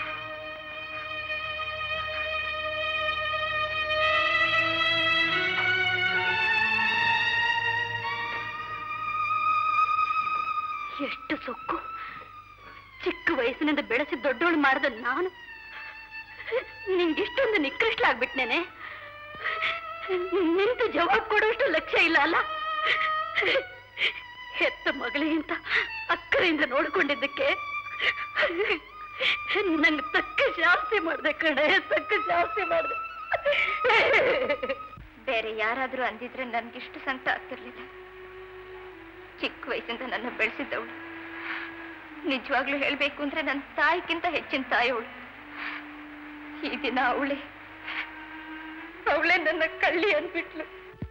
ಎಷ್ಟು ಸೊಕ್ಕು. ಚಿಕ್ಕ ವಯಸ್ಸಿನಿಂದ ಬೆಳೆಸಿ ದೊಡ್ಡೋಳು ಮಾಡಿದ ನಾನು ನಿಂಗಿಷ್ಟೊಂದು ನಿಕೃಷ್ಟಲಾಗ್ಬಿಟ್ನೇನೆ. ನಿಂತು ಜವಾಬ್ ಕೊಡುವಷ್ಟು ಲಕ್ಷ್ಯ ಇಲ್ಲ ಅಲ್ಲ? ಹೆತ್ತ ಮಗಳಿಗಿಂತ ಅಕ್ಕರಿಂದ ನೋಡ್ಕೊಂಡಿದ್ದಕ್ಕೆ ನಂಗೆ ತಕ್ಕ ಶಾಸ್ತಿ ಮಾಡಿದೆ ಕಣೆ, ತಕ್ಕ ಶಾಸ್ತಿ ಮಾಡಿದೆ. ಬೇರೆ ಯಾರಾದ್ರೂ ಅಂದಿದ್ರೆ ನನ್ಗಿಷ್ಟು ಸಂಕಟ ಆಗ್ತಿರ್ಲಿಲ್ಲ. ಚಿಕ್ಕ ವಯಸ್ಸಿಂದ ನನ್ನ ಬೆಳೆಸಿದ್ದವಳು. ನಿಜವಾಗ್ಲೂ ಹೇಳ್ಬೇಕು ಅಂದ್ರೆ ನನ್ನ ತಾಯಿಗಿಂತ ಹೆಚ್ಚಿನ ತಾಯಿಯವಳು. ಈ ದಿನ ಅವಳೇ ನನ್ನ ಕಳ್ಳಿ ಅಂದ್ಬಿಟ್ಲು.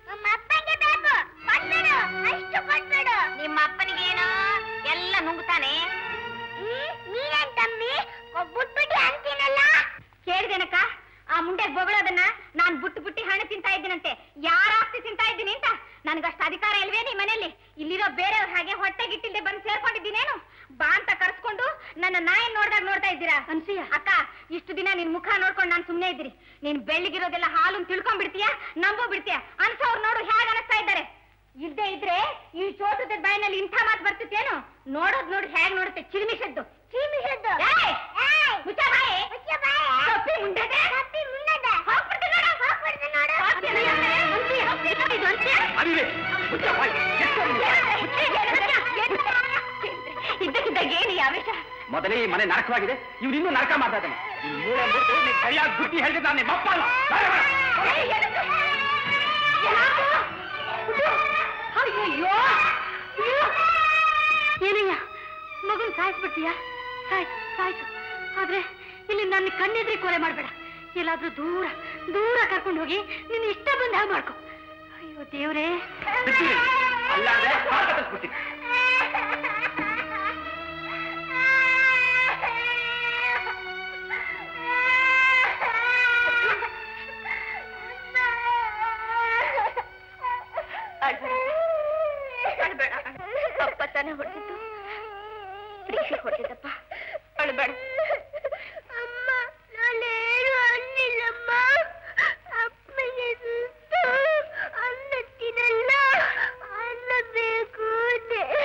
ನಿಮ್ಮ ಅಪ್ಪನಿಗೇನೋ ಎಲ್ಲ ನುಂಗ್ತಾನೆ. ನೀನೇನ್ ತಮ್ಮಿ ಬುಟ್ಬಿಟ್ಟು ಅಂತೀನಲ್ಲ? ಕೇಳಿದೇನಕ್ಕ ಆ ಮುಂಡೆ ಬೊಗಳೋದನ್ನ? ನಾನ್ ಬುಟ್ಟಿ ಹಣ್ಣು ತಿಂತಾ ಇದ್ದೀನಂತೆ. ಯಾರ ಆಸ್ತಿ ತಿಂತಾ ಇದ್ದೀನಿ ಅಂತ ನನ್ಗಷ್ಟು ಅಧಿಕಾರ ಇಲ್ವೇ ಈ ಮನೆಯಲ್ಲಿ? ಇಲ್ಲಿರೋ ಬೇರೆಯವ್ರ ಹಾಗೆ ಹೊಟ್ಟೆಗಿಟ್ಟಿಲ್ದೆ ಬಂದು ಸೇರ್ಕೊಂಡಿದ್ದೀನೇನು? ಬಾ ಅಂತ ಕರ್ಸ್ಕೊಂಡು ನನ್ನ ನಾಯಿ ನೋಡ್ತಾ ಇದ್ದೀರಾ? ಅನ್ಸೂಯ ಅಕ್ಕ, ಇಷ್ಟು ದಿನ ನಿನ್ ಮುಖ ನೋಡ್ಕೊಂಡು ನಾನು ಸುಮ್ನೆ ಇದ್ದೀರಿ. ನೀನ್ ಬೆಳ್ಳಿಗಿರೋದೆಲ್ಲ ಹಾಲು ತಿಳ್ಕೊಂಡ್ಬಿಡ್ತೀಯ, ನಂಬೋ ಬಿಡ್ತೀಯ. ಅನ್ಸೋರು ನೋಡು ಹೇಗೆ ಅನಿಸ್ತಾ ಇದ್ದಾರೆ. ಇದ್ದೇ ಇದ್ರೆ ಈ ಚೋಟದ ಬಾಯಿನಲ್ಲಿ ಇಂಥ ಮಾತು ಬರ್ತಿತ್ತೇನು? ನೋಡೋದ್ ನೋಡಿ ಹೇಗ್ ನೋಡುತ್ತೆ ಚಿಲಿಮಿಷದ್ದು. ಇದ್ದಕ್ಕಿದ್ದಾಗ ಏನು ಆವೇಶ? ಮೊದಲೇ ಈ ಮನೆ ನರಕವಾಗಿದೆ, ಇವ್ರು ಇನ್ನೂ ನರಕ ಮಾಡ್ತಾ ಇದ್ದಾನೆ. ಸರಿಯಾಗಿ ಬುದ್ಧಿ ಹೇಳಿದ ನಾನು ನಿಮ್ಮಪ್ಪ ಅಲ್ಲ. ಅಯ್ಯೋ ಏನಯ್ಯ, ಮಗನ್ ಸಾಯಿಸ್ಬಿಡ್ತೀಯ? ಸಾಯ್ಸು. ಆದ್ರೆ ಇಲ್ಲಿ ನನ್ನ ಕಣ್ಣೆದ್ರಿ ಕೊಲೆ ಮಾಡ್ಬೇಡ. ಎಲ್ಲಾದ್ರೂ ದೂರ ದೂರ ಕರ್ಕೊಂಡು ಹೋಗಿ ನಿನ್ನ ಇಷ್ಟ ಬಂದ ಹಾಗೆ ಮಾಡ್ಕೊ. ಅಯ್ಯೋ ದೇವ್ರೇ, ಅಲ್ಲಾದ್ರೆ ಅಪ್ಪ ತಾನೇ ಹೊಡೆದಿದ್ದು, ಪ್ರೀತಿ ಹೊಡೆದಪ್ಪ. ಅಳ್ಬೇಡ ಅಮ್ಮ. ನಾನೇನು ಅನ್ನಿಲ್ಲಮ್ಮ. ಅಪ್ಪಗೆ ಸುಸ್ತು, ಅನ್ನ ತಿನ್ನಲ್ಲ, ಅನ್ನ ಬೇಕು.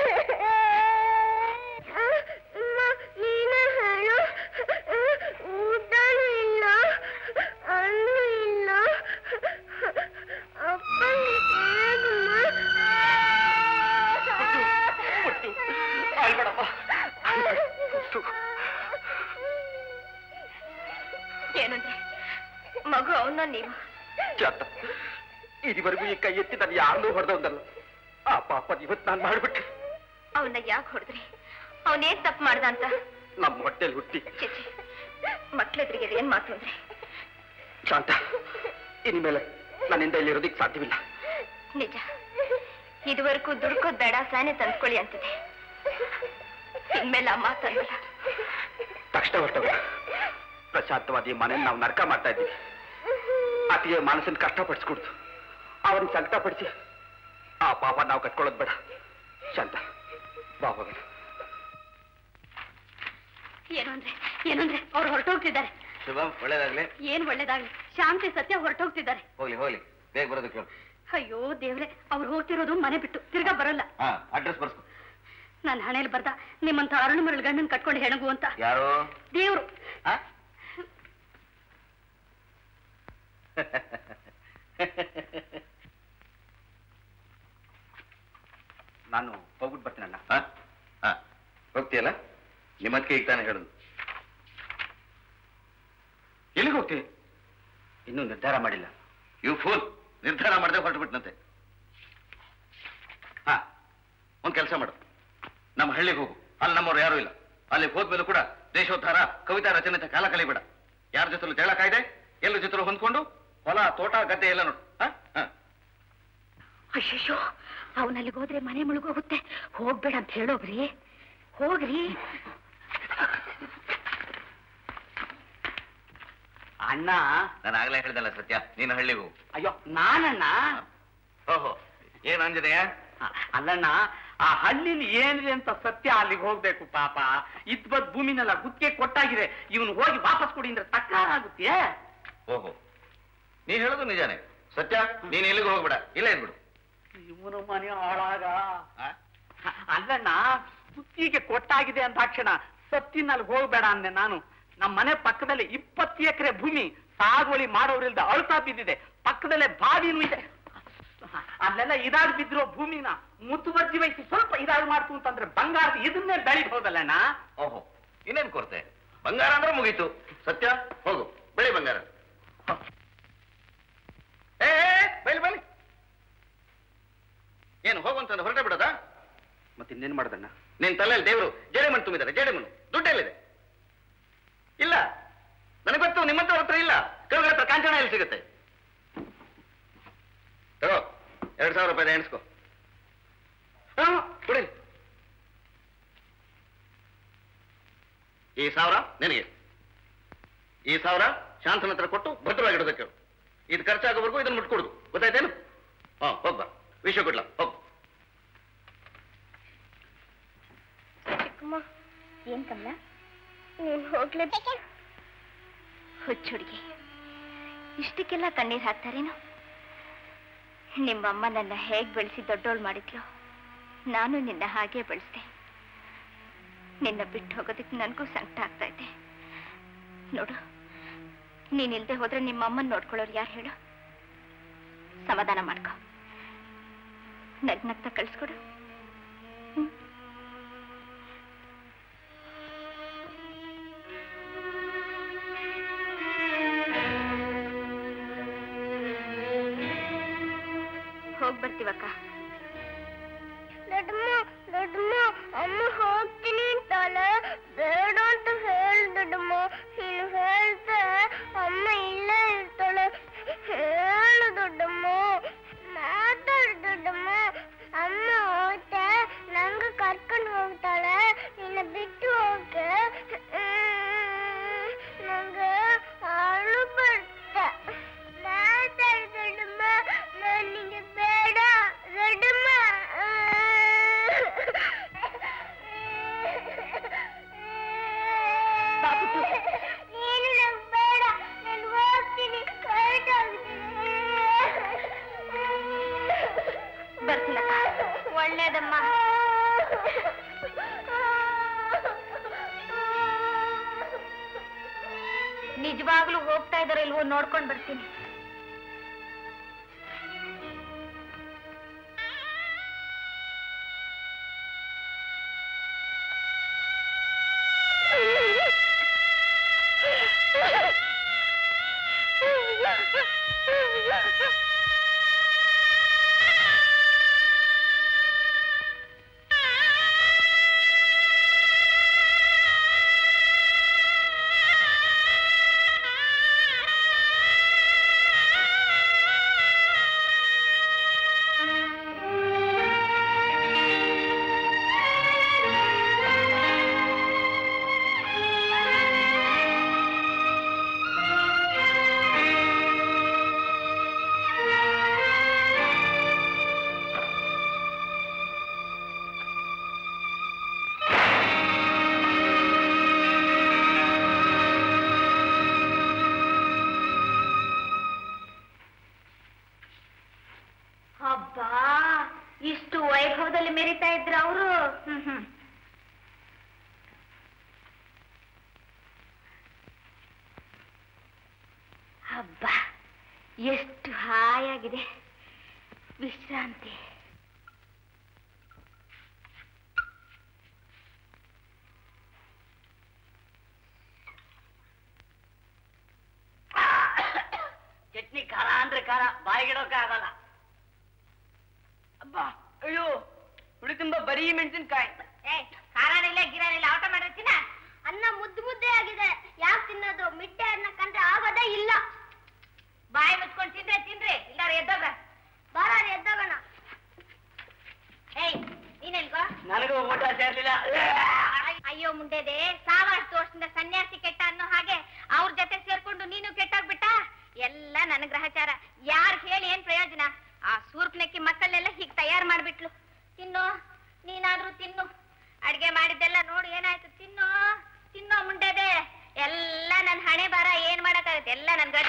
ಏನಂದ್ರೆ ಮಗು ಅವನ ನೀವು ಜಾತ ಇದುವರೆಗೂ ಈ ಕೈ ಎತ್ತಿ ನಾನು ಯಾರನ್ನೂ ಹೊಡೆದವನಲ್ಲ. ಆ ಪಾಪ ಇವತ್ತು ನಾನು ಮಾಡ್ಬಿಟ್ಟೆ. ಅವನ್ನ ಯಾಕೆ ಹೊಡೆದ್ರಿ? ಅವನೇನ್ ತಪ್ಪು ಮಾಡ್ದ ಅಂತ? ನಮ್ಮ ಹೊಟ್ಟೆಲ್ ಹುಟ್ಟಿ ಚೇಚಿ, ಮಕ್ಳೆದ್ರಿಗೆ ಏನ್ ಮಾತು ಅಂದ್ರೆ? ಶಾಂತ, ಇನ್ಮೇಲೆ ನನ್ನಿಂದ ಇಲ್ಲಿರೋದಿಕ್ ಸಾಧ್ಯವಿಲ್ಲ. ನಿಜ, ಇದುವರೆಗೂ ದುಡ್ಕೋದ್ ಬೇಡ, ಸಾನೆ ತಂದ್ಕೊಳ್ಳಿ ಅಂತಿದೆ. ಇನ್ಮೇಲೆ ಆ ಮಾತಲ್ಲ. ತಕ್ಷಣ ಹೊರಟವ ಪ್ರಶಾಂತವಾದ ಮನೆ ನಾವು ನರಕ ಮಾಡ್ತಾ ಇದ್ದೀವಿ. ಆಕೆಗೆ ಮನಸ್ಸನ್ನು ಕಷ್ಟಪಡಿಸ್ಕೊಡ್ತು, ಅವನ್ ಸಂಕಟಪಡಿಸಿ ಆ ಪಾಪ ನಾವು ಕಟ್ಕೊಳ್ಳೋದು ಬೇಡ. ಶಾಂತ, ಬಾ ಹೋಗೋಣ. ಏನಂದ್ರೆ ಅವ್ರು ಹೊರಟೋಗ್ತಿದ್ದಾರೆ. ಶುಭಂ, ಒಳ್ಳೇದಾಗ್ಲಿ. ಏನ್ ಒಳ್ಳೇದಾಗ್ಲಿ? ಶಾಂತಿ ಸತ್ಯ ಹೊರಟೋಗ್ತಿದ್ದಾರೆ. ಹೋಗ್ಲಿ ಹೋಗ್ಲಿ, ಬೇಗ ಬರೋದಕ್ಕೆ ಹೇಳು. ಅಯ್ಯೋ ದೇವ್ರೆ, ಅವ್ರು ಹೋಗ್ತಿರೋದು ಮನೆ ಬಿಟ್ಟು ತಿರ್ಗಾ ಬರಲ್ಲ. ಅಡ್ರೆಸ್ ಬರ್ಸ್ಕೊ. ನಾನು ಹಣೆಯಲ್ಲಿ ಬರ್ದ ನಿಮ್ಮಂತ ಅರಳು ಮರಳು ಗಂಡನ್ ಕಟ್ಕೊಂಡು ಹೆಣಗು ಅಂತ. ಯಾರು? ದೇವ್ರು. ನಾನು ಹೋಗ್ಬಿಟ್ಟು ಬರ್ತೀನಣ್ಣ. ಹೋಗ್ತೀಯಲ್ಲ? ನಿಮ್ಮಕ್ಕೆ ಈಗ ತಾನೇ ಹೇಳುದು. ಎಲ್ಲಿಗೆ ಹೋಗ್ತೀವಿ? ಇನ್ನೂ ನಿರ್ಧಾರ ಮಾಡಿಲ್ಲ. ಇವು ಫೋನ್ ನಿರ್ಧಾರ ಮಾಡದೆ ಹೊರಟುಬಿಟ್ನಂತೆ. ಒಂದ್ ಕೆಲಸ ಮಾಡು, ನಮ್ಮ ಹಳ್ಳಿಗೆ ಹೋಗು. ಅಲ್ಲಿ ನಮ್ಮವ್ರು ಯಾರು ಇಲ್ಲ. ಅಲ್ಲಿಗೆ ಹೋದ್ಮೇಲೂ ಕೂಡ ದೇಶೋದ್ಧಾರ, ಕವಿತಾ ರಚನೆ ಅಂತ ಕಾಲ ಕಳಿಬೇಡ. ಯಾರ ಜೊತೆಲೂ ಜಗಳ ಕಾಯ್ದೆ, ಎಲ್ಲ ಜೊತೆಲೂ ಹೊಂದ್ಕೊಂಡು ಹೊಲ, ತೋಟ, ಗದ್ದೆ ಎಲ್ಲ ನೋಡು. ಅಯ್ಯೋ, ಅವನಲ್ಲಿಗೆ ಹೋದ್ರೆ ಮನೆ ಮುಳುಗೋಗುತ್ತೆ. ಹೋಗ್ಬೇಡ ಅಂತ ಹೇಳೋಗ್ರಿ. ಹೋಗ್ರಿ. ಅಣ್ಣ, ನಾನು ಆಗ್ಲೇ ಹೇಳ್ದಲ್ಲ ಸತ್ಯ, ನೀನು ಹಳ್ಳಿಗೆ ಹೋಗು. ಅಯ್ಯೋ ನಾನಣ್ಣ. ಓಹೋ, ಏನ್ ಆಂಜನೇಯ? ಅಲ್ಲಣ್ಣ, ಆ ಹಳ್ಳಿಲಿ ಏನಿದೆ ಅಂತ ಸತ್ಯ ಅಲ್ಲಿಗೆ ಹೋಗ್ಬೇಕು. ಪಾಪ ಇದ್ಬದ್ ಭೂಮಿನೆಲ್ಲ ಗುತ್ತಿಗೆ ಕೊಟ್ಟಾಗಿದೆ. ಇವನು ಹೋಗಿ ವಾಪಸ್ ಕೊಡಿ ಅಂದ್ರೆ ತಕ್ಕಾಗುತ್ತೆ. ಓಹೋ, ನೀನ್ ಹೇಳೋದು ನಿಜಾನೇ. ಸತ್ಯ, ನೀನ್ ಎಲ್ಲಿಗೂ ಹೋಗ್ಬೇಡ, ಇಲ್ಲೇ ಇದ್ಬಿಡು. ಇವನು ಮನೆ ಹಾಳಾಗ. ಅಲ್ಲಣ್ಣ, ಗುತ್ತಿಗೆ ಕೊಟ್ಟಾಗಿದೆ ಅಂತ ತಕ್ಷಣ ಸತ್ತಿನಲ್ಲಿ ಹೋಗ್ಬೇಡ ಅಂದೆ ನಾನು. ನಮ್ಮ ಮನೆ ಪಕ್ಕದಲ್ಲಿ 20 ಎಕರೆ ಭೂಮಿ ಸಾಗುವಳಿ ಮಾಡೋರಿಲ್ದ ಅಳ್ತಾ ಬಿದ್ದಿದೆ. ಪಕ್ಕದಲ್ಲೇ ಬಾವಿನೂ ಇದೆ. ಅಲ್ಲೆಲ್ಲ ಇದಾಗಿ ಬಿದ್ದಿರೋ ಭೂಮಿನ ಮುತುವರ್ಜಿ ವಹಿಸಿ ಸ್ವಲ್ಪ ಇದಾಗಿ ಮಾಡ್ತು ಅಂತಂದ್ರೆ ಬಂಗಾರದ ಇದನ್ನೇ ಬೆಳಿಬಹುದಲ್ಲಣ್ಣ. ಓಹೋ, ಇನ್ನೇನ್ ಕೊರತೆ? ಬಂಗಾರ ಅಂದ್ರೆ ಮುಗೀತು. ಸತ್ಯ, ಹೋಗು, ಬೆಳಿ ಬಂಗಾರ. ಬೈಲಿ ಬೈಲಿ. ಏನು ಹೋಗುವಂತಂದ್ರೆ ಹೊರಟೆ ಬಿಡೋದಾ? ಮತ್ತಿನ್ನೇನ್ ಮಾಡ್ದಣ್ಣ? ನಿನ್ ತಲೆಯಲ್ಲಿ ದೇವರು ಜೇಡಿಮಣ್ಣು ತುಂಬಿದ್ದಾರೆ. ಜೇಡಿಮಣ್ಣು ದುಡ್ಡೆಲ್ಲಿದೆ? ಇಲ್ಲ, ನನಗೆ ಗೊತ್ತು, ನಿಮ್ಮಂತವ್ರ ಹತ್ರ ಇಲ್ಲ. ಕೆಳಗಡೆ ಹತ್ರ ಕಾಂಚನ ಎಲ್ಲಿ ಸಿಗುತ್ತೆ? ತಗೋ, 2,000 ರೂಪಾಯಿ ಎಣಿಸ್ಕೊ. ಕೊಡಿ. ಈ 1,000 ನಿನಗೆ, ಈ 1,000 ಶಾಂತನ ಹತ್ರ ಕೊಟ್ಟು ಭದ್ರವಾಗಿಡೋದಕ್ಕೆ. ಇದು ಖರ್ಚಾಗೋವರೆಗೂ ಇದನ್ನು ಮುಟ್ಕೊಡುದು, ಗೊತ್ತಾಯ್ತೇನು? ಹೋಗ್ಬಾ, ವಿಷಯ ಕೊಡ್ಲ, ಹೋಗ್. ಏನ್ ಕಮಲ, ನೀನ್ ಹೋಗ್ಲೇಬೇಕು? ಹುಚ್ಚುಡ್ಗಿ, ಇಷ್ಟಕ್ಕೆಲ್ಲ ಕಣ್ಣೀರ್ ಹಾಕ್ತಾರೇನು? ನಿಮ್ಮಮ್ಮ ನನ್ನ ಹೇಗ್ ಬೆಳೆಸಿ ದೊಡ್ಡೋಳು ಮಾಡಿದ್ಲು, ನಾನು ನಿನ್ನ ಹಾಗೆ ಬೆಳೆಸ್ದೆ. ನಿನ್ನ ಬಿಟ್ಟು ಹೋಗೋದಕ್ಕೆ ನನಗೂ ಸಂಕಟ ಆಗ್ತಾ ಇದೆ. ನೋಡು, ನೀನಿಲ್ದೆ ಹೋದ್ರೆ ನಿಮ್ಮಮ್ಮನ್ ನೋಡ್ಕೊಳ್ಳೋರು ಯಾರು ಹೇಳು? ಸಮಾಧಾನ ಮಾಡ್ಕೊ, ನಗ್ನಗ್ತಾ ಕಳಿಸ್ಕೊಡು. ಹೋಗ್ ಬರ್ತೀವಕ್ಕ. ದೊಡ್ಡಮ್ಮ, ಅಮ್ಮ ಹೋಗ್ತೀನಿ ಅಂತಾಳೆ. ಬೇಡ ಅಂತ ಹೇಳು ದೊಡ್ಡಮ್ಮ. ನೀನು ಹೇಳ್ದೆ ಅಮ್ಮ ಇಲ್ಲೇ ಇರ್ತಾಳೆ. ಹೇಳು ದೊಡ್ಡಮ್ಮ, ಮಾತಾಡು ದೊಡ್ಡಮ್ಮ. ಅಮ್ಮ ಹೋಗ್ತೆ ನಂಗೆ ಕರ್ಕೊಂಡು ಹೋಗ್ತಾಳೆ. ನಿನ್ನ ಬಿಟ್ಟು ಹೋಗೆ ನಂಗೆ ಅಳು ಬರುತ್ತೆ. ಮಾತಾಡು ದೊಡ್ಡಮ್ಮ, ನನಗೆ ಬೇಡ ದೊಡ್ಡಮ್ಮ. ನೀನು ನಂಗೆ ಬೇಡ, ನಾನು ಹೋಗ್ತೀನಿ. ಬರ್ತೀನಕ್ಕ. ಒಳ್ಳೇದಮ್ಮ. ನಿಜವಾಗ್ಲೂ ಹೋಗ್ತಾ ಇದಾರೆ ಇಲ್ವೋ ನೋಡ್ಕೊಂಡ್ ಬರ್ತೀನಿ. ಎಷ್ಟು ಹಾಯಾಗಿದೆ ವಿಶ್ರಾಂತಿ. ಚಟ್ನಿ ಖಾರ ಅಂದ್ರೆ ಖಾರ, ಬಾಯಿಗಿಡೋಕೆ ಆಗಲ್ಲ. ಅಬ್ಬಾ ಅಯ್ಯೋ, ಹುಳಿ ತುಂಬಾ ಬರೀ ಮೆಣಸಿನ್ಕಾಯಿ. ಖಾರನಿಲ್ಲ ಗಿರಾನಿಲ್ಲ, ಆಟ ಮಾಡಿರ್ತೀನ. ಅನ್ನ ಮುದ್ದೆ ಆಗಿದೆ, ಯಾಕೆ ತಿನ್ನೋದು? ಮಿಟ್ಟೆ ಅನ್ನ ಕಂಡ್ರೆ ಆಗೋದೇ ಇಲ್ಲ. ಬಾಯಿ ಮುಚ್ಕೊಂಡು ತಿನ್ರಿ, ಇಲ್ಲಾರ ಎದ್ದೋಗ. ಬಾರ ಎದ್ದೋಗೋಣ. ಏಯ್ ನೀನೆಲ್ಗೋ? ನನಗೂ ಊಟ ಸೇರ್ಲಿಲ್ಲ. ಅಯ್ಯೋ ಮುಂಡೆದೆ, ಸಾವಷ್ಟು ವರ್ಷದಿಂದ ಸನ್ಯಾಸಿ ಕೆಟ್ಟ ಅನ್ನೋ ಹಾಗೆ ಅವ್ರ ಜೊತೆ ಸೇರ್ಕೊಂಡು ನೀನು ಕೆಟ್ಟಾಗ್ಬಿಟ್ಟ. ಎಲ್ಲ ನನ್ನ ಗ್ರಹಚಾರ. ಯಾರು ಹೇಳಿ ಏನ್ ಪ್ರಯೋಜನ? ಆ ಸೂರ್ಪನಕ್ಕಿ ಮಕ್ಕಳನ್ನೆಲ್ಲ ಹೀಗೆ ತಯಾರು ಮಾಡ್ಬಿಟ್ಲು. ತಿನ್ನು, ನೀನಾದ್ರೂ ತಿನ್ನು. ಅಡ್ಗೆ ಮಾಡಿದ್ದೆಲ್ಲ ನೋಡಿ ಏನಾಯ್ತು? ತಿನ್ನೋ ತಿನ್ನೋ ಮುಂಡೆದೆ. ಎಲ್ಲ ನನ್ನ ಹಣೆ ಬರ, ಏನ್ ಮಾಡಕ್ಕಾಗತ್ತೆ? ಎಲ್ಲ ನನ್ ಗಟ್ಟ.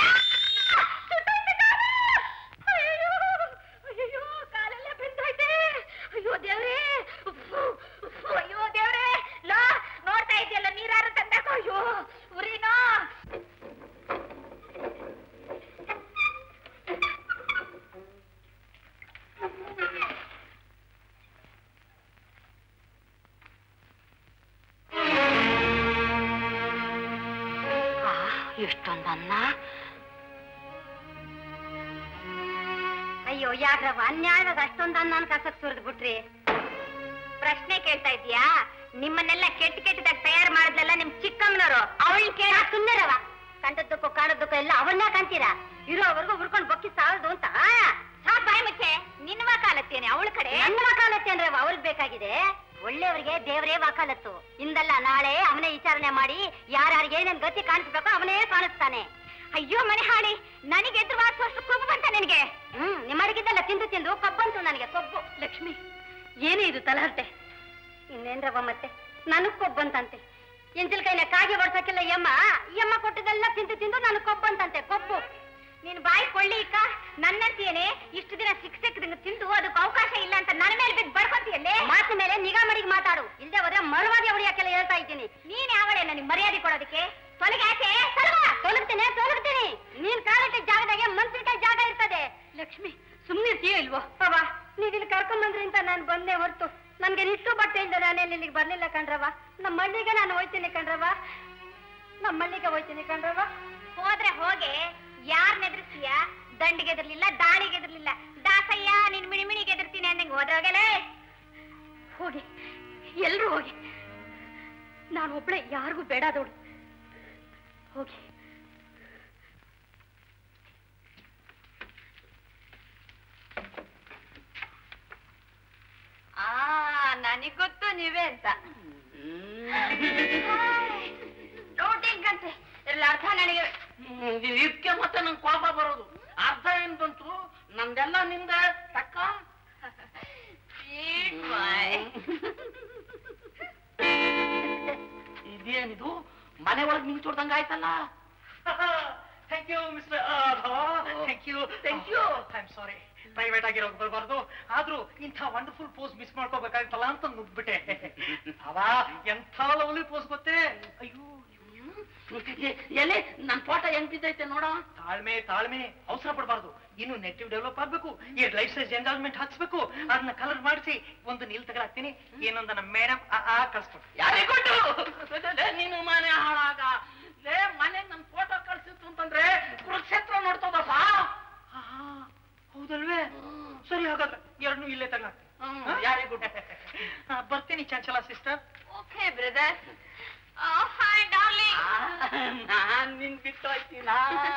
ಅಯ್ಯೋ ಕಾಲೆಲ್ಲ ಬೆಂದೋಯ್ತೆ. ಅಯ್ಯೋ ದೇವ್ರೇ, ಅಯ್ಯೋ ದೇವ್ರೇ. ಲೋ ನೋಡ್ತಾ ಇದೆಯಲ್ಲ, ನೀರಾರು ತಂದಾಕೋ. ಅಯ್ಯೋ ಉರಿನೋ. ಎಷ್ಟೊಂದನ್ನ. ಅಯ್ಯೋ ಯಾಕ್ರವ ಅನ್ಯಾಯವಾಗ ಅಷ್ಟೊಂದು ಅನ್ನ ಕಸಕ್ ಸುರಿದ್ ಬಿಟ್ರಿ? ಪ್ರಶ್ನೆ ಕೇಳ್ತಾ ಇದೀಯಾ? ನಿಮ್ಮನ್ನೆಲ್ಲ ಕೆಟ್ಟದಾಗ ತಯಾರು ಮಾಡಿದ್ಲಲ್ಲ ನಿಮ್ ಚಿಕ್ಕಮ್ಮನವರು, ಅವಳನ್ನ ಕೇಳ. ಸುಮ್ಮರವ, ಕಂಡದ್ದಕ್ಕೂ ಕಾಣದ್ದಕ್ಕೂ ಎಲ್ಲ ಅವಳನ್ನ ಕಾಣ್ತೀರಾ? ಇರೋವರೆಗೂ ಹುರ್ಕೊಂಡು ಬೊಕ್ಕಿ ಸಾಲದು ಅಂತ. ಸಾಕ್ ಬಾಯಿ ಮುಚ್ಚೆ. ನಿನ್ನ ವಕಾಲತ್ತೇನೆ ಅವಳ ಕಡೆ? ನನ್ನ ವಕಾಲತ್ತೆ ಅಂದ್ರೆ ಅವ್ರಿಗೆ ಬೇಕಾಗಿದೆ. ಒಳ್ಳೆಯವರಿಗೆ ದೇವರೇ ವಕಾಲತ್ತು. ಇಂದಲ್ಲ ನಾಳೆ ಅವನೇ ವಿಚಾರಣೆ ಮಾಡಿ ಯಾರ್ಯಾರಿಗೆ ಏನೇನ್ ಗತಿ ಕಾಣಿಸ್ಬೇಕೋ ಅವನೇ ಕಾಣಿಸ್ತಾನೆ. ಅಯ್ಯೋ ಮನೆ ಹಾಡಿ, ನನಗೆ ಎದುರು ವಾಸುವಷ್ಟು ಕೊಬ್ಬು ಬಂತ ನಿನಗೆ. ನಿಮ್ಮಡಿಗಿದ್ದಲ್ಲ ತಿಂದು ತಿಂದು ಕೊಬ್ಬಂತು ನನಗೆ, ಕೊಬ್ಬು. ಲಕ್ಷ್ಮಿ, ಏನೇ ಇದು ತಲಹರ್ಟೆ? ಇನ್ನೇನ್ರವ ಮತ್ತೆ ನನಗ್ ಕೊಬ್ಬಂತಂತೆ. ಎಂಜಲ್ಕೈನ ಕಾಗೆ ಬಡ್ಸಕ್ಕೆಲ್ಲ ಯಮ್ಮ ಕೊಟ್ಟದೆಲ್ಲ ತಿಂದು ತಿಂದು ನನಗ್ ಕೊಬ್ಬಂತಂತೆ, ಕೊಬ್ಬು. ನೀನ್ ಬಾಯಿ ಕೊಳ್ಳಿ ಇಕ್ಕ. ನನ್ನಂತೇನೆ ಇಷ್ಟು ದಿನ ಸಿಕ್ದಂಗ ತಿಂದು ಅದಕ್ಕೆ ಅವಕಾಶ ಇಲ್ಲ ಅಂತ ನನ್ನ ಮೇಲೆ ಬಿದ್ದು ಬಡ್ಕೊಂತೀಯಲ್ಲೇ. ಮಾತು ಮೇಲೆ ನಿಗಾ ಮಡಿಗೆ ಮಾತಾಡು, ಇಲ್ಲದೆ ಹೋದ್ರೆ ಮಳವಾಗಿ ಹೊಡಿಯಾಕೆಲ್ಲ ಹೇಳ್ತಾ ಇದ್ದೀನಿ. ನೀನ್ ಯಾವಳೆ ನನಗೆ ಮರ್ಯಾದೆ ಕೊಡೋದಕ್ಕೆ? ತೊಲಗಾಕೆ ತೊಲಗ್ತೀನಿ. ನೀನ್ ಕಾಲಿಟ್ಟ ಜಾಗದಾಗೆ ಮನ್ಸಿನಕಾಯಿ ಜಾಗ ಇರ್ತದೆ. ಲಕ್ಷ್ಮಿ ಸುಮ್ಮನಿರ್ತೀಯೋ ಇಲ್ವೋ? ಅವ ನೀವ್ ಇಲ್ಲಿ ಕರ್ಕೊಂಬಂದ್ರಿ ಅಂತ ನಾನು ಬಂದೆ ಹೊರತು ನನ್ಗೆ ಇಷ್ಟು ಬಟ್ಟೆಯಿಂದ ನಾನೇನು ಇಲ್ಲಿಗೆ ಬರ್ಲಿಲ್ಲ ಕಣ್ರವ. ನಮ್ಮ ಮಣ್ಣಿಗೆ ನಾನು ಹೋಯ್ತೀನಿ ಕಣ್ರವ, ನಮ್ಮ ಮಣ್ಣಿಗೆ ಹೋಯ್ತೀನಿ ಕಣ್ರವ. ಹೋದ್ರೆ ಹೋಗೆ, ಯಾರ್ ನೆದರ್ತೀಯ? ದಂಡಿಗೆ ಎದಿರ್ಲಿಲ್ಲ, ದಾಳಿಗೆ ಎದಿರ್ಲಿಲ್ಲ. ದಾಸಯ್ಯ ನಿನ್ ಮಿಣಿಮಿಣಿಗೆ ಎದಿರ್ತೀನಿ ಅನ್ನಂಗೆ ಹೋದ್ರಾಗಲೇ. ಹೋಗಿ, ಎಲ್ರು ಹೋಗಿ. ನಾನು ಒಬ್ಳೆ, ಯಾರಿಗೂ ಬೇಡಾದೋಳು. ಹೋಗಿ. ನನಗ್ ಗೊತ್ತು ನೀವೇ ಅಂತ. ನೋಟಿಂಗಂತೆ ಎಲ್ಲ ಅರ್ಥ ನನಗೆ. ಇದಕ್ಕೆ ಮತ್ತೆ ನಂಗೆ ಕೋಪ ಬರೋದು. ಅರ್ಥ ಏನ್ ಬಂತು? ನಂದೆಲ್ಲ ನಿಂದ ತಕ್ಕ. ಇದೇನಿದು ಮನೆ ಒಳಗೆ ನಿಂಗೆ ಚೋಡ್ದಂಗ ಆಯ್ತಲ್ಲ. Thank you mister thank you. I am sorry, private ಆಗಿರೋ ಬರಬಾರ್ದು. ಆದ್ರೂ ಇಂಥ ವಂಡರ್ಫುಲ್ ಪೋಸ್ ಮಿಸ್ ಮಾಡ್ಕೋಬೇಕಾಗಿತ್ತಲ್ಲ ಅಂತ ನುಗ್ಬಿಟ್ಟೆ. ಅವ ಎಂಥ ಲವ್ಲಿ ಪೋಸ್ ಗೊತ್ತೇ? ಅಯ್ಯೋ ಎಲೆ ನನ್ ಫೋಟೋ ಹೆಂಗ್ ಬಿದ್ದೈತೆ ನೋಡ. ತಾಳ್ಮೆ ಅವಸರ ಪಡಬಾರ್ದು. ಇನ್ನು ನೆಗೆಟಿವ್ ಡೆವಲಪ್ ಆಗ್ಬೇಕು. ಈ ಲೈಫ್ ಸೈಜ್ ಎಂಜಾಯ್ಮೆಂಟ್ ಹಾಕ್ಸ್ಬೇಕು. ಅದನ್ನ ಕಲರ್ ಮಾಡಿಸಿ ಒಂದು ನೀಲ್ ತಗೊಳಾಕ್ತೀನಿ. ಏನೊಂದ ನಮ್ಮ ಮೇಡಮ್ ಕಳಿಸ್ಬೇಕು. ಯಾರಿಗೊಟ್ಟು ನೀನು ಮನೆ ಹಾಳಾಗ. ಮನೆ ನನ್ ಫೋಟೋ ಕಳ್ಸಿತ್ತು ಅಂತಂದ್ರೆ Kurukshetra ನೋಡ್ದಂಗ any Chanchala sister? Okay, brother. Oh, hi, darling. ನಾನ್ ನಿನ್ ಬಿಟ್ಟು ಹೋಗ್ತೀನ.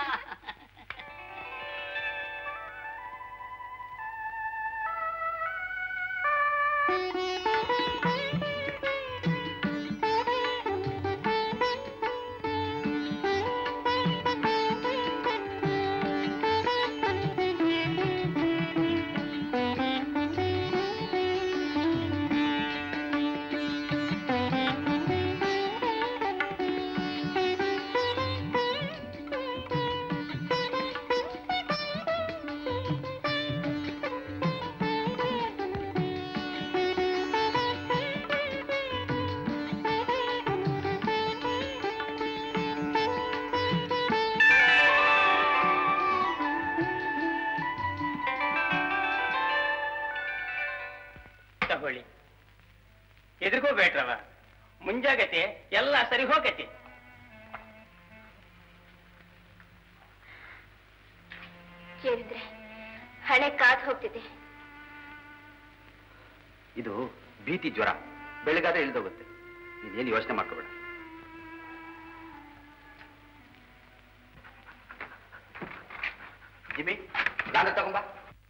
ತಗೊಳ್ಳಿ, ಎದುರ್ಕೋಬೇಡ್ರವ, ಮುಂಜಾಗತೆ ಎಲ್ಲ ಸರಿ ಹೋಗತ್ತೆ. ಕೇಳಿದ್ರೆ ಹಣೆ ಕಾದ್ ಹೋಗ್ತಿದೆ. ಇದು ಭೀತಿ ಜ್ವರ, ಬೆಳಗಾದ್ರೆ ಇಳಿದೋಗುತ್ತೆ. ನೀನೇನು ಯೋಚನೆ ಮಾಡ್ಕೋಬೇಡ. ಜಿಮ್ಮಿ, ಗಾಂಧ ತಗೊಂಬ.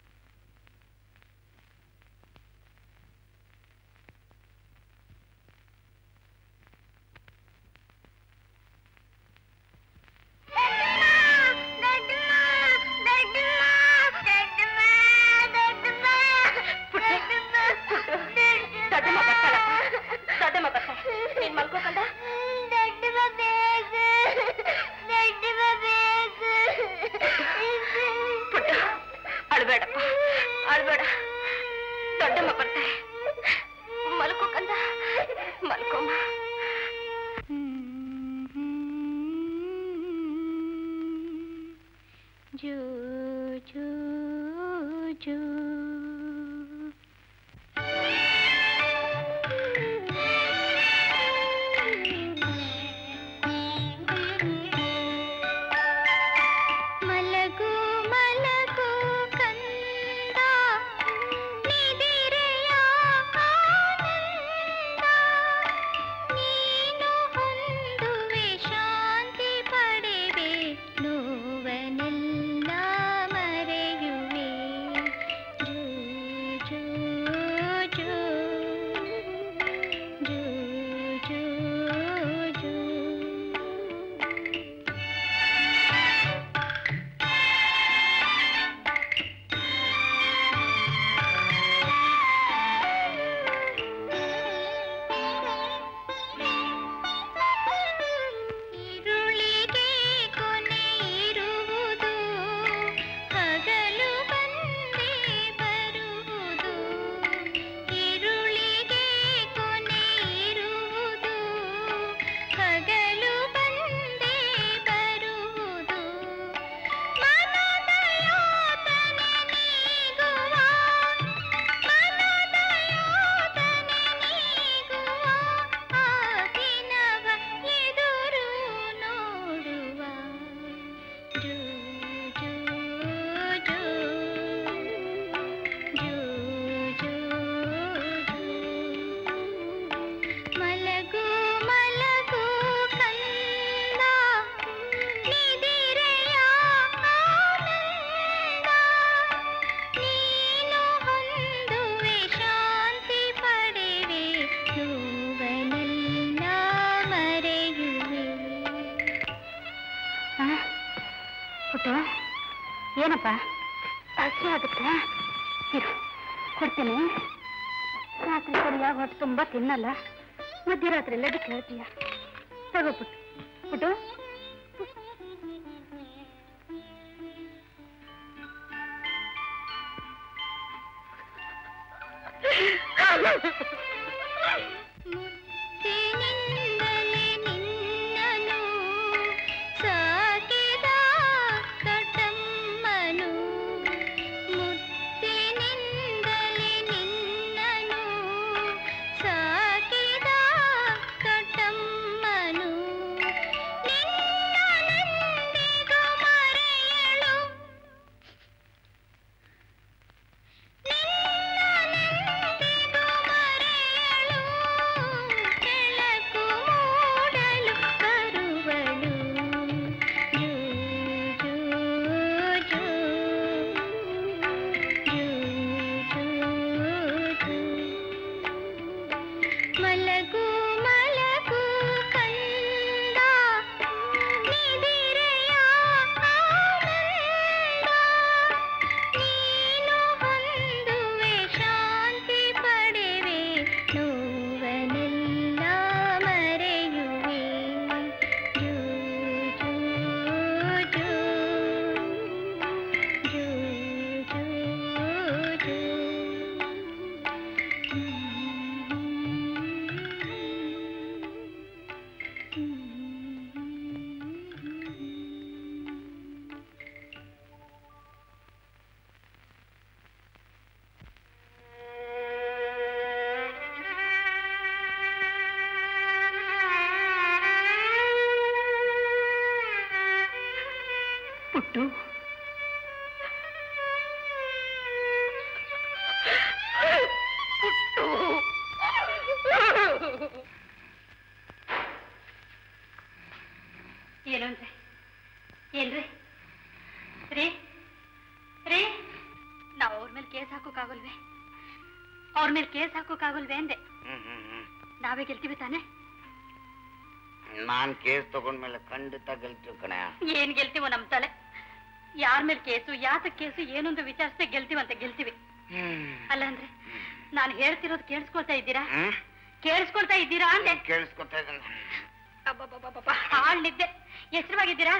ಏನಪ್ಪ ಹಸಿ ಆಗುತ್ತೆ? ಇರು, ಕೊಡ್ತೀನಿ. ರಾತ್ರಿ ಸರಿಯಾಗಿ ಹೊತ್ತು ತುಂಬ ತಿನ್ನಲ್ಲ, ಮಧ್ಯರಾತ್ರಿ ಎಲ್ಲ ಕೇಳ್ತೀಯ. ತಗೋಬಿಟ್ಟು ಪುಟ್ಟು. ಪುಟ್ಟು ಪುಟ್ಟು ಏನಂದ್ರೆ ಏನ್ರಿ ರೀ ರೀ ನಾವು ಅವ್ರ ಮೇಲೆ ಕೇಸ್ ಹಾಕೋಕ್ಕಾಗಲ್ವೇ ಅವ್ರ ಮೇಲೆ ಕೇಸ್ ಹಾಕೋಕ್ಕಾಗಲ್ವೇ ಅಂದೆ ನಾವೇ ಗೆಲ್ತೀವಿ ತಾನೆ ನಾನ್ ಕೇಸ್ ತಗೊಂಡ್ಮೇಲೆ ಖಂಡಿತ ಗೆಲ್ತೀವಿ ಕಣ ಏನ್ ಗೆಲ್ತೀವೋ ನಮ್ ತಲೆ ಯಾರ ಮೇಲೆ ಕೇಸು ಯಾತಕ್ ಕೇಸು ಏನೊಂದು ವಿಚಾರಿಸದೆ ಗೆಲ್ತೀವಂತ ಗೆಲ್ತೀವಿ ಅಲ್ಲ ಅಂದ್ರೆ ನಾನು ಹೇಳ್ತಿರೋದು ಕೇಳಿಸ್ಕೊಳ್ತಾ ಇದ್ದೀರಾ ಕೇಳಿಸ್ಕೊಳ್ತಾ ಇದ್ದೀರಾ ಅಂದೆ ಕೇಳಿಸ್ಕೊತಾ ಇದ್ದೇನೆ ಹಾಳ್ ನಿದ್ದೆ ಎಚ್ಚರವಾಗಿದ್ದೀರಾ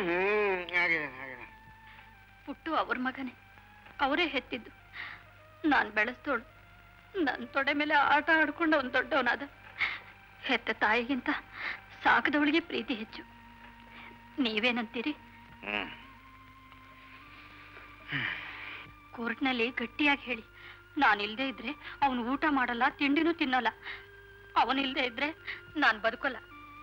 ಪುಟ್ಟು ಅವ್ರ ಮಗನೇ ಅವರೇ ಹೆತ್ತಿದ್ದು ನಾನ್ ಬೆಳೆಸ್ತೋಳು ನನ್ ತೊಡೆ ಮೇಲೆ ಆಟ ಆಡ್ಕೊಂಡು ಅವನ್ ದೊಡ್ಡವನಾದ ಹೆತ್ತ ತಾಯಿಗಿಂತ ಸಾಕದವಳಿಗೆ ಪ್ರೀತಿ ಹೆಚ್ಚು ನೀವೇನಂತೀರಿ ಕೋರ್ಟ್ನಲ್ಲಿ ಗಟ್ಟಿಯಾಗಿ ಹೇಳಿ ನಾನಿಲ್ದೇ ಇದ್ರೆ ಅವನು ಊಟ ಮಾಡಲ್ಲ ತಿಂಡಿನೂ ತಿನ್ನಲ್ಲ ಅವನಿಲ್ದೇ ಇದ್ರೆ ನಾನ್ ಬದುಕಲ್ಲ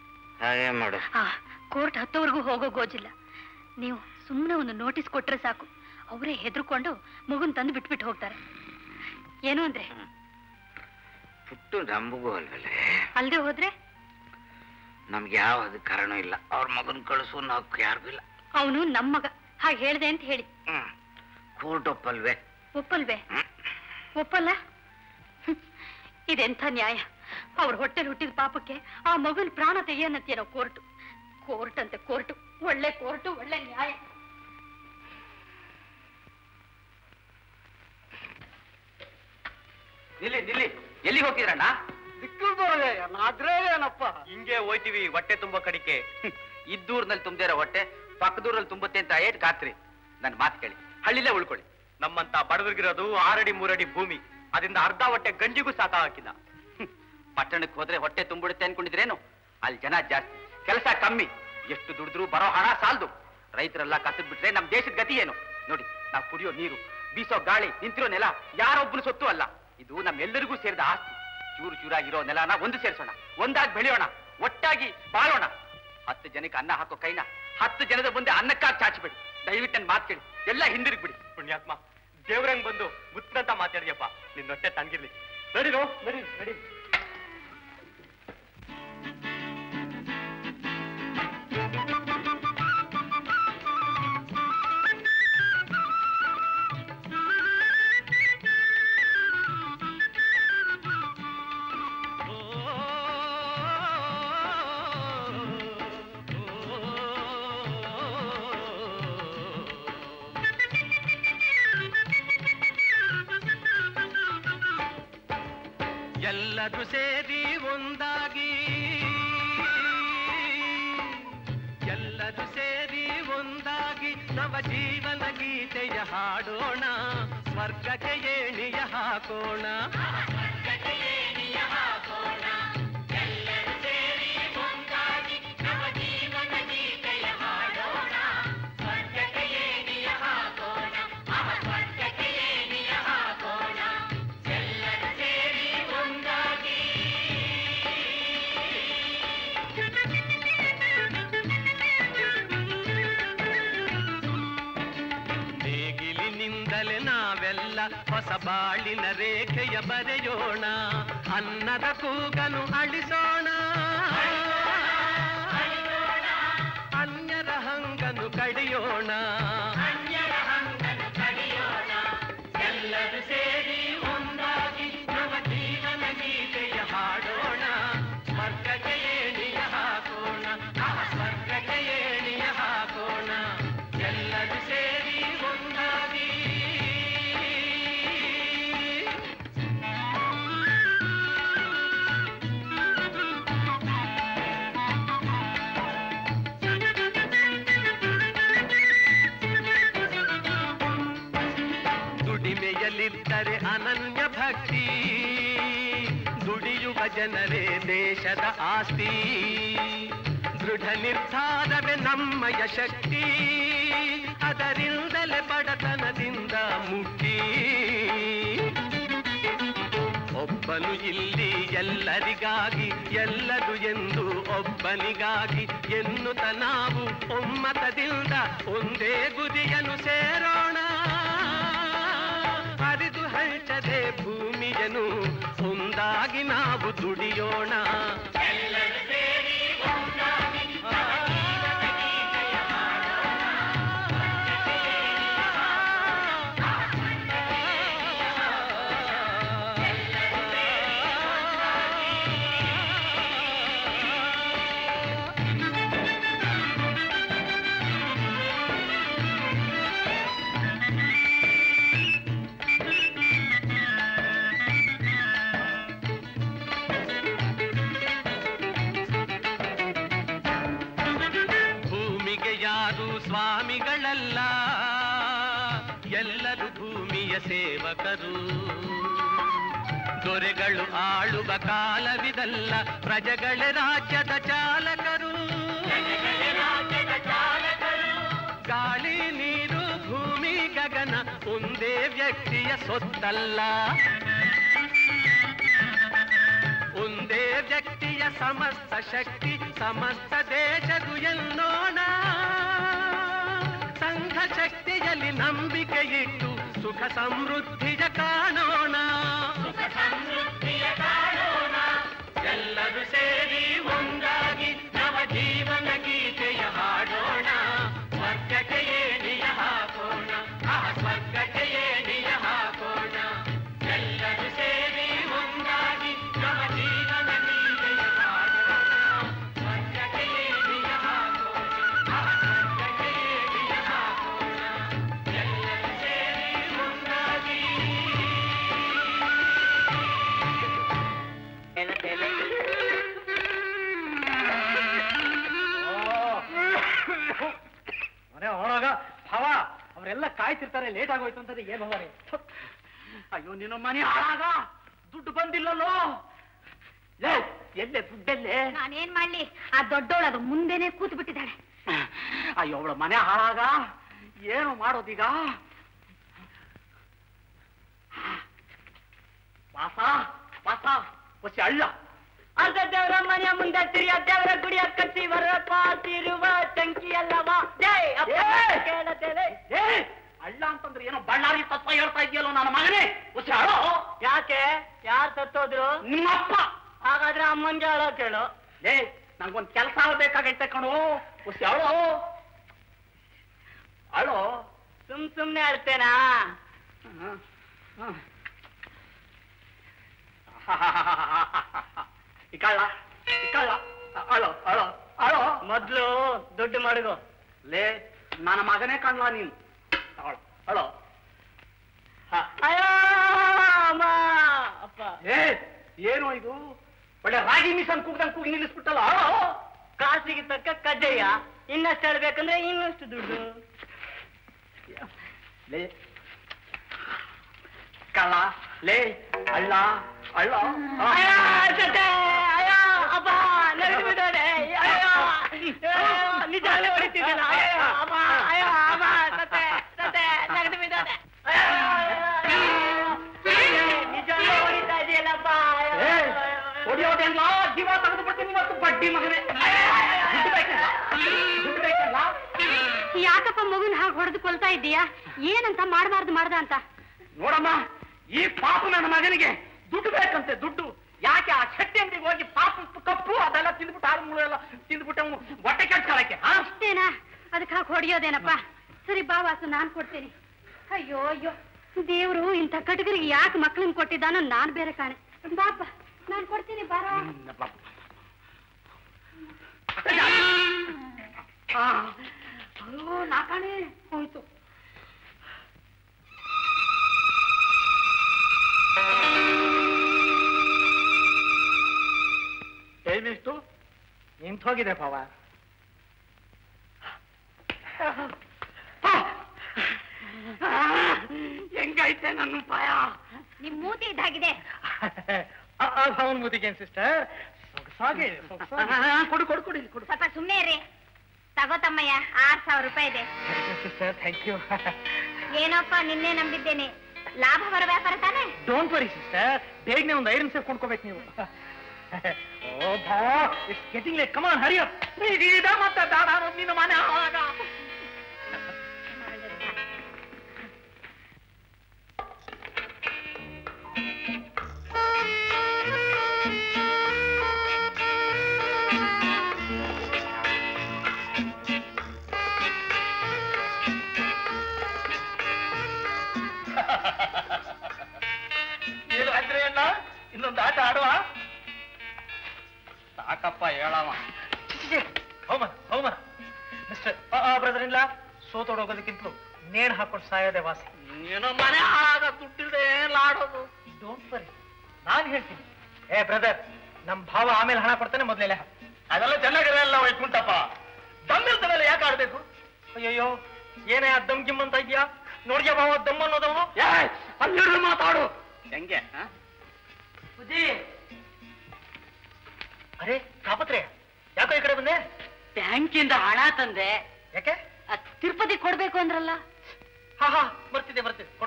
ಕೋರ್ಟ್ ಹತ್ತೋವರೆಗೂ ಹೋಗೋ ಗೋಜಿಲ್ಲ ನೀವು ಸುಮ್ಮನೆ ಒಂದು ನೋಟಿಸ್ ಕೊಟ್ರೆ ಸಾಕು ಅವರೇ ಹೆದರ್ಕೊಂಡು ಮಗುನ್ ತಂದು ಬಿಟ್ಬಿಟ್ಟು ಹೋಗ್ತಾರೆ ಏನು ಅಂದ್ರೆ ಪುಟ್ಟು ನಂಬುಗೂ ಅಲ್ವಲ್ಲೇ ಅಲ್ದೆ ಹೋದ್ರೆ ನಮ್ಗೆ ಯಾವ ಕಾರಣ ಇಲ್ಲ ಅವ್ರ ಮಗನ್ ಕಳಿಸು ನಾವು ಯಾರಿಗೂ ಇಲ್ಲ ಅವನು ನಮ್ಮ ಮಗ ಹಾಗೆ ಹೇಳ್ದೆ ಅಂತ ಹೇಳಿ ಕೋರ್ಟ್ ಒಪ್ಪಲ್ವೇ ಒಪ್ಪಲ್ವೇ ಒಪ್ಪಲ್ಲ ಇದೆಂಥ ನ್ಯಾಯ ಅವ್ರ ಹೊಟ್ಟೆಲ್ ಹುಟ್ಟಿದ ಪಾಪಕ್ಕೆ ಆ ಮಗನ್ ಪ್ರಾಣ ತೆಗೆಯನ್ನತ್ತೇನೋ ಕೋರ್ಟ್ ಕೋರ್ಟ್ ಅಂತೆ ಕೋರ್ಟು ಒಳ್ಳೆ ಕೋರ್ಟು ಒಳ್ಳೆ ನ್ಯಾಯ ನಿಲ್ಲಿ ನಿಲ್ಲಿ ಎಲ್ಲಿ ಹೋಗ್ತೀರಣ್ಣ ಆದ್ರೆ ಏನಪ್ಪ ಹಿಂಗೆ ಹೋಯ್ತೀವಿ ಹೊಟ್ಟೆ ತುಂಬಾ ಕಡಿಕೆ ಇದ್ದೂರ್ನಲ್ಲಿ ತುಂಬದೇ ಇರೋ ಹೊಟ್ಟೆ ಪಕ್ಕದೂರಲ್ಲಿ ತುಂಬುತ್ತೆ ಅಂತ ಏಟ್ ಖಾತ್ರಿ ನನ್ ಮಾತು ಕೇಳಿ ಹಳ್ಳಿಲೇ ಉಳ್ಕೊಳ್ಳಿ ನಮ್ಮಂತ ಬಡವರಿಗಿರೋದು 6 ಅಡಿ 3 ಅಡಿ ಭೂಮಿ ಅದರಿಂದ ಅರ್ಧ ಹೊಟ್ಟೆ ಗಂಜಿಗೂ ಸಾಕ ಹಾಕಿಲ್ಲ ಪಟ್ಟಣಕ್ಕೆ ಹೋದ್ರೆ ಹೊಟ್ಟೆ ತುಂಬಿಡುತ್ತೆ ಅನ್ಕೊಂಡಿದ್ರೇನು ಅಲ್ಲಿ ಜನ ಜಾಸ್ತಿ ಕೆಲಸ ಕಮ್ಮಿ ಎಷ್ಟು ದುಡಿದ್ರು ಬರೋ ಹಣ ಸಾಲದು ರೈತರೆಲ್ಲ ಕಸದ್ ಬಿಟ್ರೆ ನಮ್ ದೇಶದ ಗತಿ ಏನು ನೋಡಿ ನಾವು ಕುಡಿಯೋ ನೀರು ಬೀಸೋ ಗಾಳಿ ನಿಂತಿರೋ ನೆಲ ಯಾರೊಬ್ಬನ ಸೊತ್ತು ಅಲ್ಲ ಇದು ನಮ್ಮೆಲ್ಲರಿಗೂ ಸೇರಿದ ಆಸ್ತಿ ಚೂರು ಚೂರಾಗಿರೋ ನೆಲನ ಒಂದು ಸೇರಿಸೋಣ ಒಂದಾಗಿ ಬೆಳೆಯೋಣ ಒಟ್ಟಾಗಿ ಬಾಳೋಣ 10 ಜನಕ್ಕೆ ಅನ್ನ ಹಾಕೋ ಕೈನ 10 ಜನದ ಮುಂದೆ ಅನ್ನಕ್ಕಾಗಿ ಚಾಚಿಬಿಡಿ ದಯವಿಟ್ಟು ನನ್ನ ಮಾತು ಕೇಳಿ ಎಲ್ಲ ಹಿಂದಿರುಗ್ಬಿಡಿ ಪುಣ್ಯಾತ್ಮ ದೇವ್ರಂಗ್ ಬಂದು ಮುತ್ತಂತ ಮಾತಾಡಿಯಪ್ಪ ನಿನ್ನ ಹೊಟ್ಟೆ ತಂಗಿರ್ಲಿ ನಡಿರೋ ನಡಿ ನಡಿ ಎಲ್ಲರೂ ಸೇರಿ ಒಂದಾಗಿ ಎಲ್ಲರೂ ಸೇರಿ ಒಂದಾಗಿ ನವ ಜೀವನ ಗೀತೆಯ ಹಾಡೋಣ ಸ್ವರ್ಗಕ್ಕೆ ಏಣಿಯ ಹಾಕೋಣ ಎಲ್ಲರೂ ಸೇರಿ ಒಂದಾಗಿ ನವ ಜೀವನ ಗೀತೆಯ ಹಾಡೋಣ ಸ್ವರ್ಗಕ್ಕೆ ಏಣಿಯ ಹಾಕೋಣ ಸ್ವರ್ಗಕ್ಕೆ ಏಣಿಯ ಹಾಕೋಣ ಎಲ್ಲರೂ ಸೇರಿ ಒಂದಾಗಿ ನೇಗಿಲಿನಿಂದಲೇ ನಾವೆಲ್ಲ ಹೊಸ ಬಾಳಿನ ರೇಖೆಯ ಬರೆಯೋಣ ಅನ್ನದ ಕೂಗನು ಅಳಿಸೋಣ ಅನ್ಯರ ಹಂಗನು ಕಡಿಯೋಣ ಎಲ್ಲರೂ ಸೇರಿ ಒಂದಾಗಿ ನವ ಜೀವನ ಗೀತೆಯ ಹಾಡೋಣ ಸ್ವರ್ಗಕ್ಕೆ ಏಣಿಯ ಹಾಕೋಣ ಸ್ವರ್ಗಕ್ಕೆ ಏಣಿಯ ಹಾಕೋಣ ಎಲ್ಲರೂ ಸೇರಿ ಒಂದಾಗಿ ದುಡಿಮೆಯಲ್ಲಿದ್ದರೆ ಅನನ್ಯ ಭಕ್ತಿ ದುಡಿಯುವ ಜನರೇ ದೇಶದ ಆಸ್ತಿ ದೃಢ ನಿರ್ಧಾರವೇ ನಮ್ಮಯ ಶಕ್ತಿ ಅದರಿಂದಲೇ ಬಡತನದಿಂದ ಮುಕ್ತಿ ಒಬ್ಬ ಅವನು ಇಲ್ಲಿ ಎಲ್ಲರಿಗಾಗಿ ಎಲ್ಲದು ಎಂದು ಒಬ್ಬನಿಗಾಗಿ ಎನ್ನುತ್ತ ನಾವು ಒಮ್ಮತದಿಂದ ಒಂದೇ ಗುರಿಯನ್ನು ಸೇರೋಣ. ಹರಿದು ಹಂಚದೆ ಭೂಮಿಯನ್ನು ಒಂದಾಗಿ ನಾವು ದುಡಿಯೋಣ. ಸ್ವಾಮಿಗಳಲ್ಲ, ಎಲ್ಲರೂ ಭೂಮಿಯ ಸೇವಕರು. ದೊರೆಗಳು ಆಳುವ ಕಾಲವಿದಲ್ಲ, ಪ್ರಜೆಗಳೇ ರಾಜ್ಯದ ಚಾಲಕರು. ಗಾಳಿ ನೀರು ಭೂಮಿ ಗಗನ ಒಂದೇ ವ್ಯಕ್ತಿಯ ಸೊತ್ತಲ್ಲ. ಒಂದೇ ವ್ಯಕ್ತಿಯ ಸಮಸ್ತ ಶಕ್ತಿ ಸಮಸ್ತ ದೇಶದು ಎನ್ನೋಣ. ಸಂಘ ಶಕ್ತಿಯಲ್ಲಿ ನಂಬಿಕೆ ಇಟ್ಟು ಸುಖ ಸಮೃದ್ಧಿಯ ಕಾಣೋಣ. ಎಲ್ಲರೂ ಸೇರಿ ಒಂದಾಗಿ ನವ ಜೀವನ ಗೀತೆಯ ಹಾಡೋಣ. ಸ್ವರ್ಗಕ್ಕೆ ಏಣಿಯ ಹಾಕೋಣ, ಆ ಸ್ವರ್ಗಕ್ಕೆ ಏಣಿಯ ಹಾಕೋಣ. ಎಲ್ಲರೂ ಸೇರಿ ಒಂದಾಗಿ ನವ ಜೀವನ ಗೀತೆಯ ಹಾಡೋಣ. ಸ್ವರ್ಗಕ್ಕೆ ಏಣಿಯ ಹಾಕೋಣ, ಆ ಸ್ವರ್ಗಕ್ಕೆ ಏಣಿಯ ಹಾಕೋಣ. ಎಲ್ಲರೂ ಸೇರಿ ಒಂದಾಗಿ. ಮನೆ ಹೊರಗ ಭಾವ ಅವರೆಲ್ಲ ಕಾಯ್ತಿರ್ತಾರೆ, ಲೇಟ್ ಆಗೋಯ್ತು ಅಂತಂದ್ರೆ ಏನ್ ಹೋಗಾರೆ. ಅಯ್ಯೋ ನಿನ್ನ ಮನೆ ಹಾಳಾಗ ದುಡ್ಡು ಬಂದಿಲ್ಲಲ್ಲೋ. ಎಲ್ಲೇ ದುಡ್ಡೆಲ್ಲೇ? ನಾನೇನ್ ಮಾಡ್ಲಿ, ಆ ದೊಡ್ಡೋಳು ಅದು ಮುಂದೆನೆ ಕೂತು ಬಿಟ್ಟಿದ್ದಾಳೆ. ಅಯ್ಯೋ ಅವಳ ಮನೆ ಹಾಳಾಗ ಏನು ಮಾಡೋದೀಗ? ವಾಸ ವಾಸ ಹೊಸ ಅಳ್ಳ ಅರ್ಧ ದೇವರ ಮನೆಯ ಮುಂದೆ ತಿರಿಯ ದೇವರ ಗುಡಿಯ ಕಟ್ಟಿ ಬರಪಾತಿರುವ ಟಂಕಿ ಅಲ್ಲವಾ? ಕೇಳತೇವೆ. ಅಳ್ಳ ಅಂತಂದ್ರೆ ಏನೋ ಬಳ್ಳಾರಿ ತತ್ವ ಹೇಳ್ತಾ ಇದೆಯಲ್ಲೋ ನನ್ನ ಮಗನೇ. ಹೊಸ ಅಳೋ. ಯಾಕೆ? ಯಾರು ಸತ್ತೋದ್ರು? ನಿಮ್ಮಪ್ಪ. ಹಾಗಾದ್ರೆ ಅಮ್ಮನ್ಗೆ ಅಳೋ ಕೇಳು. ನಂಗೊಂದ್ ಕೆಲಸ ಆಗ್ಬೇಕಾಗೈತೆ ಕಣೋ. ಹೊಸ ಅಳೋ ಅಳೋ. ಸುಮ್ನೆ ಅಳ್ತೇನಾ? ಇಕಳ್ಳ ಅಳೋ ಅಳೋ ಅಳೋ. ಮೊದ್ಲು ದುಡ್ಡು ಮಡಗು. ಲೇ ನನ್ನ ಮಗನೇ ಕಾಣ್ಲಾ ನೀನು. ಅಳೋ. ಅಯ್ಯೋ ಅಮ್ಮ ಅಪ್ಪ. ಏನೋ ಇದು ಒಳ್ಳೆ ರಾಗಿ ಮಿಷನ್ ಕೂಗ್ದಂಗ್ ಕೂಗಿ ನಿಲ್ಲಿಸ್ಬಿಟ್ಟಲ್ಲ. ಅಳೋ. ಕಾಸಿಗೆ ತಕ್ಕ ಕಜ್ಜಯ್ಯ. ಇನ್ನಷ್ಟು ಹೇಳ್ಬೇಕಂದ್ರೆ ಇನ್ನಷ್ಟು ದುಡ್ಡು. ಲೇ ಕಳ್ಳ ಲೇ ಅಳ್ಳ ಅಳ್ಳ. ಅಯ್ಯೋ ಅಪ್ಪ ನಗದು ಬಿಡೋಡೆ. ಅಯ್ಯೋ ನಿಜಾಲೇ ಹೊಡಿತಿದ್ದಿಲ್ಲ. ಅಯ್ಯೋ ಅಮ್ಮ ಅಯ್ಯೋ ಅಮ್ಮ ಸತೆ ಸತೆ ನಗದು ಬಿಡೋಡೆ. ನಿಜಾಲೇ ಹೊಡಿತಾ ಇದೆಯಲ್ಲಪ್ಪ. ಹೊಡಿಯೋದೆಲ್ಲ ಜೀವ ತೆಗೆದು ಬಿಡ್ತೀನಿ ಮತ್ತು ಬಡ್ಡಿ ಮಗನೇ. ಯಾಕಪ್ಪ ಮಗುನ್ ಹಾಗೆ ಹೊಡೆದು ಕೊಲ್ತಾ ಇದ್ದೀಯಾ? ಏನಂತ ಮಾಡ್ದ ಅಂತ ನೋಡಮ್ಮ, ಈ ಪಾಪು ನನ್ನ ಮಗನಿಗೆ ದುಡ್ಡು ಬೇಕಂತೆ. ದುಡ್ಡು ಯಾಕೆ? ಆ ಶೆಟ್ಟಿ ಅಂಗಡಿಗೆ ಹೋಗಿ ಪಾಪು ಕಪ್ಪು ಅದೆಲ್ಲ ತಿಂದ್ಬಿಟ್ಟು ಹಾಲು ಮುಳು ಎಲ್ಲ ತಿಂದ್ಬಿಟ್ಟು ಅವನು ಹೊಟ್ಟೆ ಕೆಡ್ಸ್ಕೊಳಕ್ಕೆ. ಅಷ್ಟೇನಾ? ಅದಕ್ಕೆ ಹಾಗೆ ಹೊಡಿಯೋದೇನಪ್ಪ? ಸರಿ ಬಾ ವಾಸು, ನಾನ್ ಕೊಡ್ತೀನಿ. ಅಯ್ಯೋ ಅಯ್ಯೋ, ದೇವ್ರು ಇಂಥ ಕಟಗರಿಗೆ ಯಾಕೆ ಮಕ್ಳನ್ನ ಕೊಟ್ಟಿದ್ದಾನೋ ನಾನ್ ಬೇರೆ ಕಾಣೆ. ಬಾಪ ನಾನ್ ಕೊಡ್ತೀನಿ, ಬಾರ. ನಾ ಕಾಣೆ ಹೋಯ್ತು. ಏನಿಷ್ಟು ನಿಂತು ಹೋಗಿದೆ ಭಾವ. ಹೆಂಗೈತೆ ನನ್ನ ಪಾಯ? ನಿಮ್ ಮೂತಿ ಇದ್ದಾಗಿದೆ. ಅವನ್ ಮೂತಿಗೆ ಸಿಸ್ಟರ್ ಸೊಗಸಾಗಿ ಕೊಡು ಕೊಡು ಕೊಡಿ ಕೊಡು. ಸ್ವಲ್ಪ ಸುಮ್ಮನೆ ಇರ್ರಿ. ತಗೋತಮ್ಮಯ್ಯ, 6,000 ರೂಪಾಯಿ ಇದೆ. Sister thank you. ಏನಪ್ಪ ನಿನ್ನೆ ನಂಬಿದ್ದೇನೆ, ಲಾಭ ಬರೋ ವ್ಯಾಪಾರ ತಾನೆ. ಡೋಂಟ್ ವರಿ ಸಿಸ್ಟರ್, ಬೇಗನೆ ಒಂದು ಐರನ್ ಸೇಫ್ ಕೊಂಡ್ಕೋಬೇಕು ನೀವು. ಓ ಭಾವ, it's getting late, come on hurry up. ಮತ್ತೆ ಬೇಡ ನಿನ್ನ ಮನೆ ಆವಾಗ. ಇನ್ನೊಂದು ಆಟ ಆಡುವ? ಸಾಕಪ್ಪ ಹೇಳವ. ಹೌಮನ ಮಿಸ್ಟರ್ ಬ್ರದರ್ ಇಲ್ಲ, ಸೋತೋಡೋಗೋದಕ್ಕಿಂತಲೂ ನೇಣು ಹಾಕೊಂಡು ಸಾಯೋದೆ ವಾಸಿ. ಏನೋ ಮನೆ ಹಾಳಾಗ ದುಡ್ಡಿಲ್ದೆ ಏನ್ ಆಡೋದು? ಡೋಂಟ್ ವರಿ, ನಾನು ಹೇಳ್ತೀನಿ. ಬ್ರದರ್, ನಮ್ ಭಾವ ಆಮೇಲೆ ಹಣ ಕೊಡ್ತಾನೆ, ಮೊದಲೇ ಅದೆಲ್ಲ ಚೆನ್ನಾಗಿರಲ್ಲ ವೈಕುಂಠಪ್ಪ. ದಮ್ಮಿರ್ತದಲ್ಲ, ಯಾಕೆ ಆಡ್ಬೇಕು? ಅಯ್ಯಯ್ಯೋ, ಏನೇ ಆ ದಮ್ ಗಿಮ್ ಅಂತ ಇದ್ಯಾ? ನೋಡ್ಯಾ ಭಾವ ದಮ್ ಅನ್ನೋದವನು? ಅಲ್ಲಿ ಮಾತಾಡು. ಹೆಂಗೆ? ಅರೆ ಕಾಪತ್ರೆ, ಯಾಕೋ ಈ ಕಡೆ ಬಂದೆ? ಬ್ಯಾಂಕಿಂದ ಹಣ ತಂದೆ. ಯಾಕೆ? ತಿರುಪತಿ ಕೊಡ್ಬೇಕು ಅಂದ್ರಲ್ಲ. ಹಾ ಬರ್ತಿದ್ದೆ ಕೊಡು.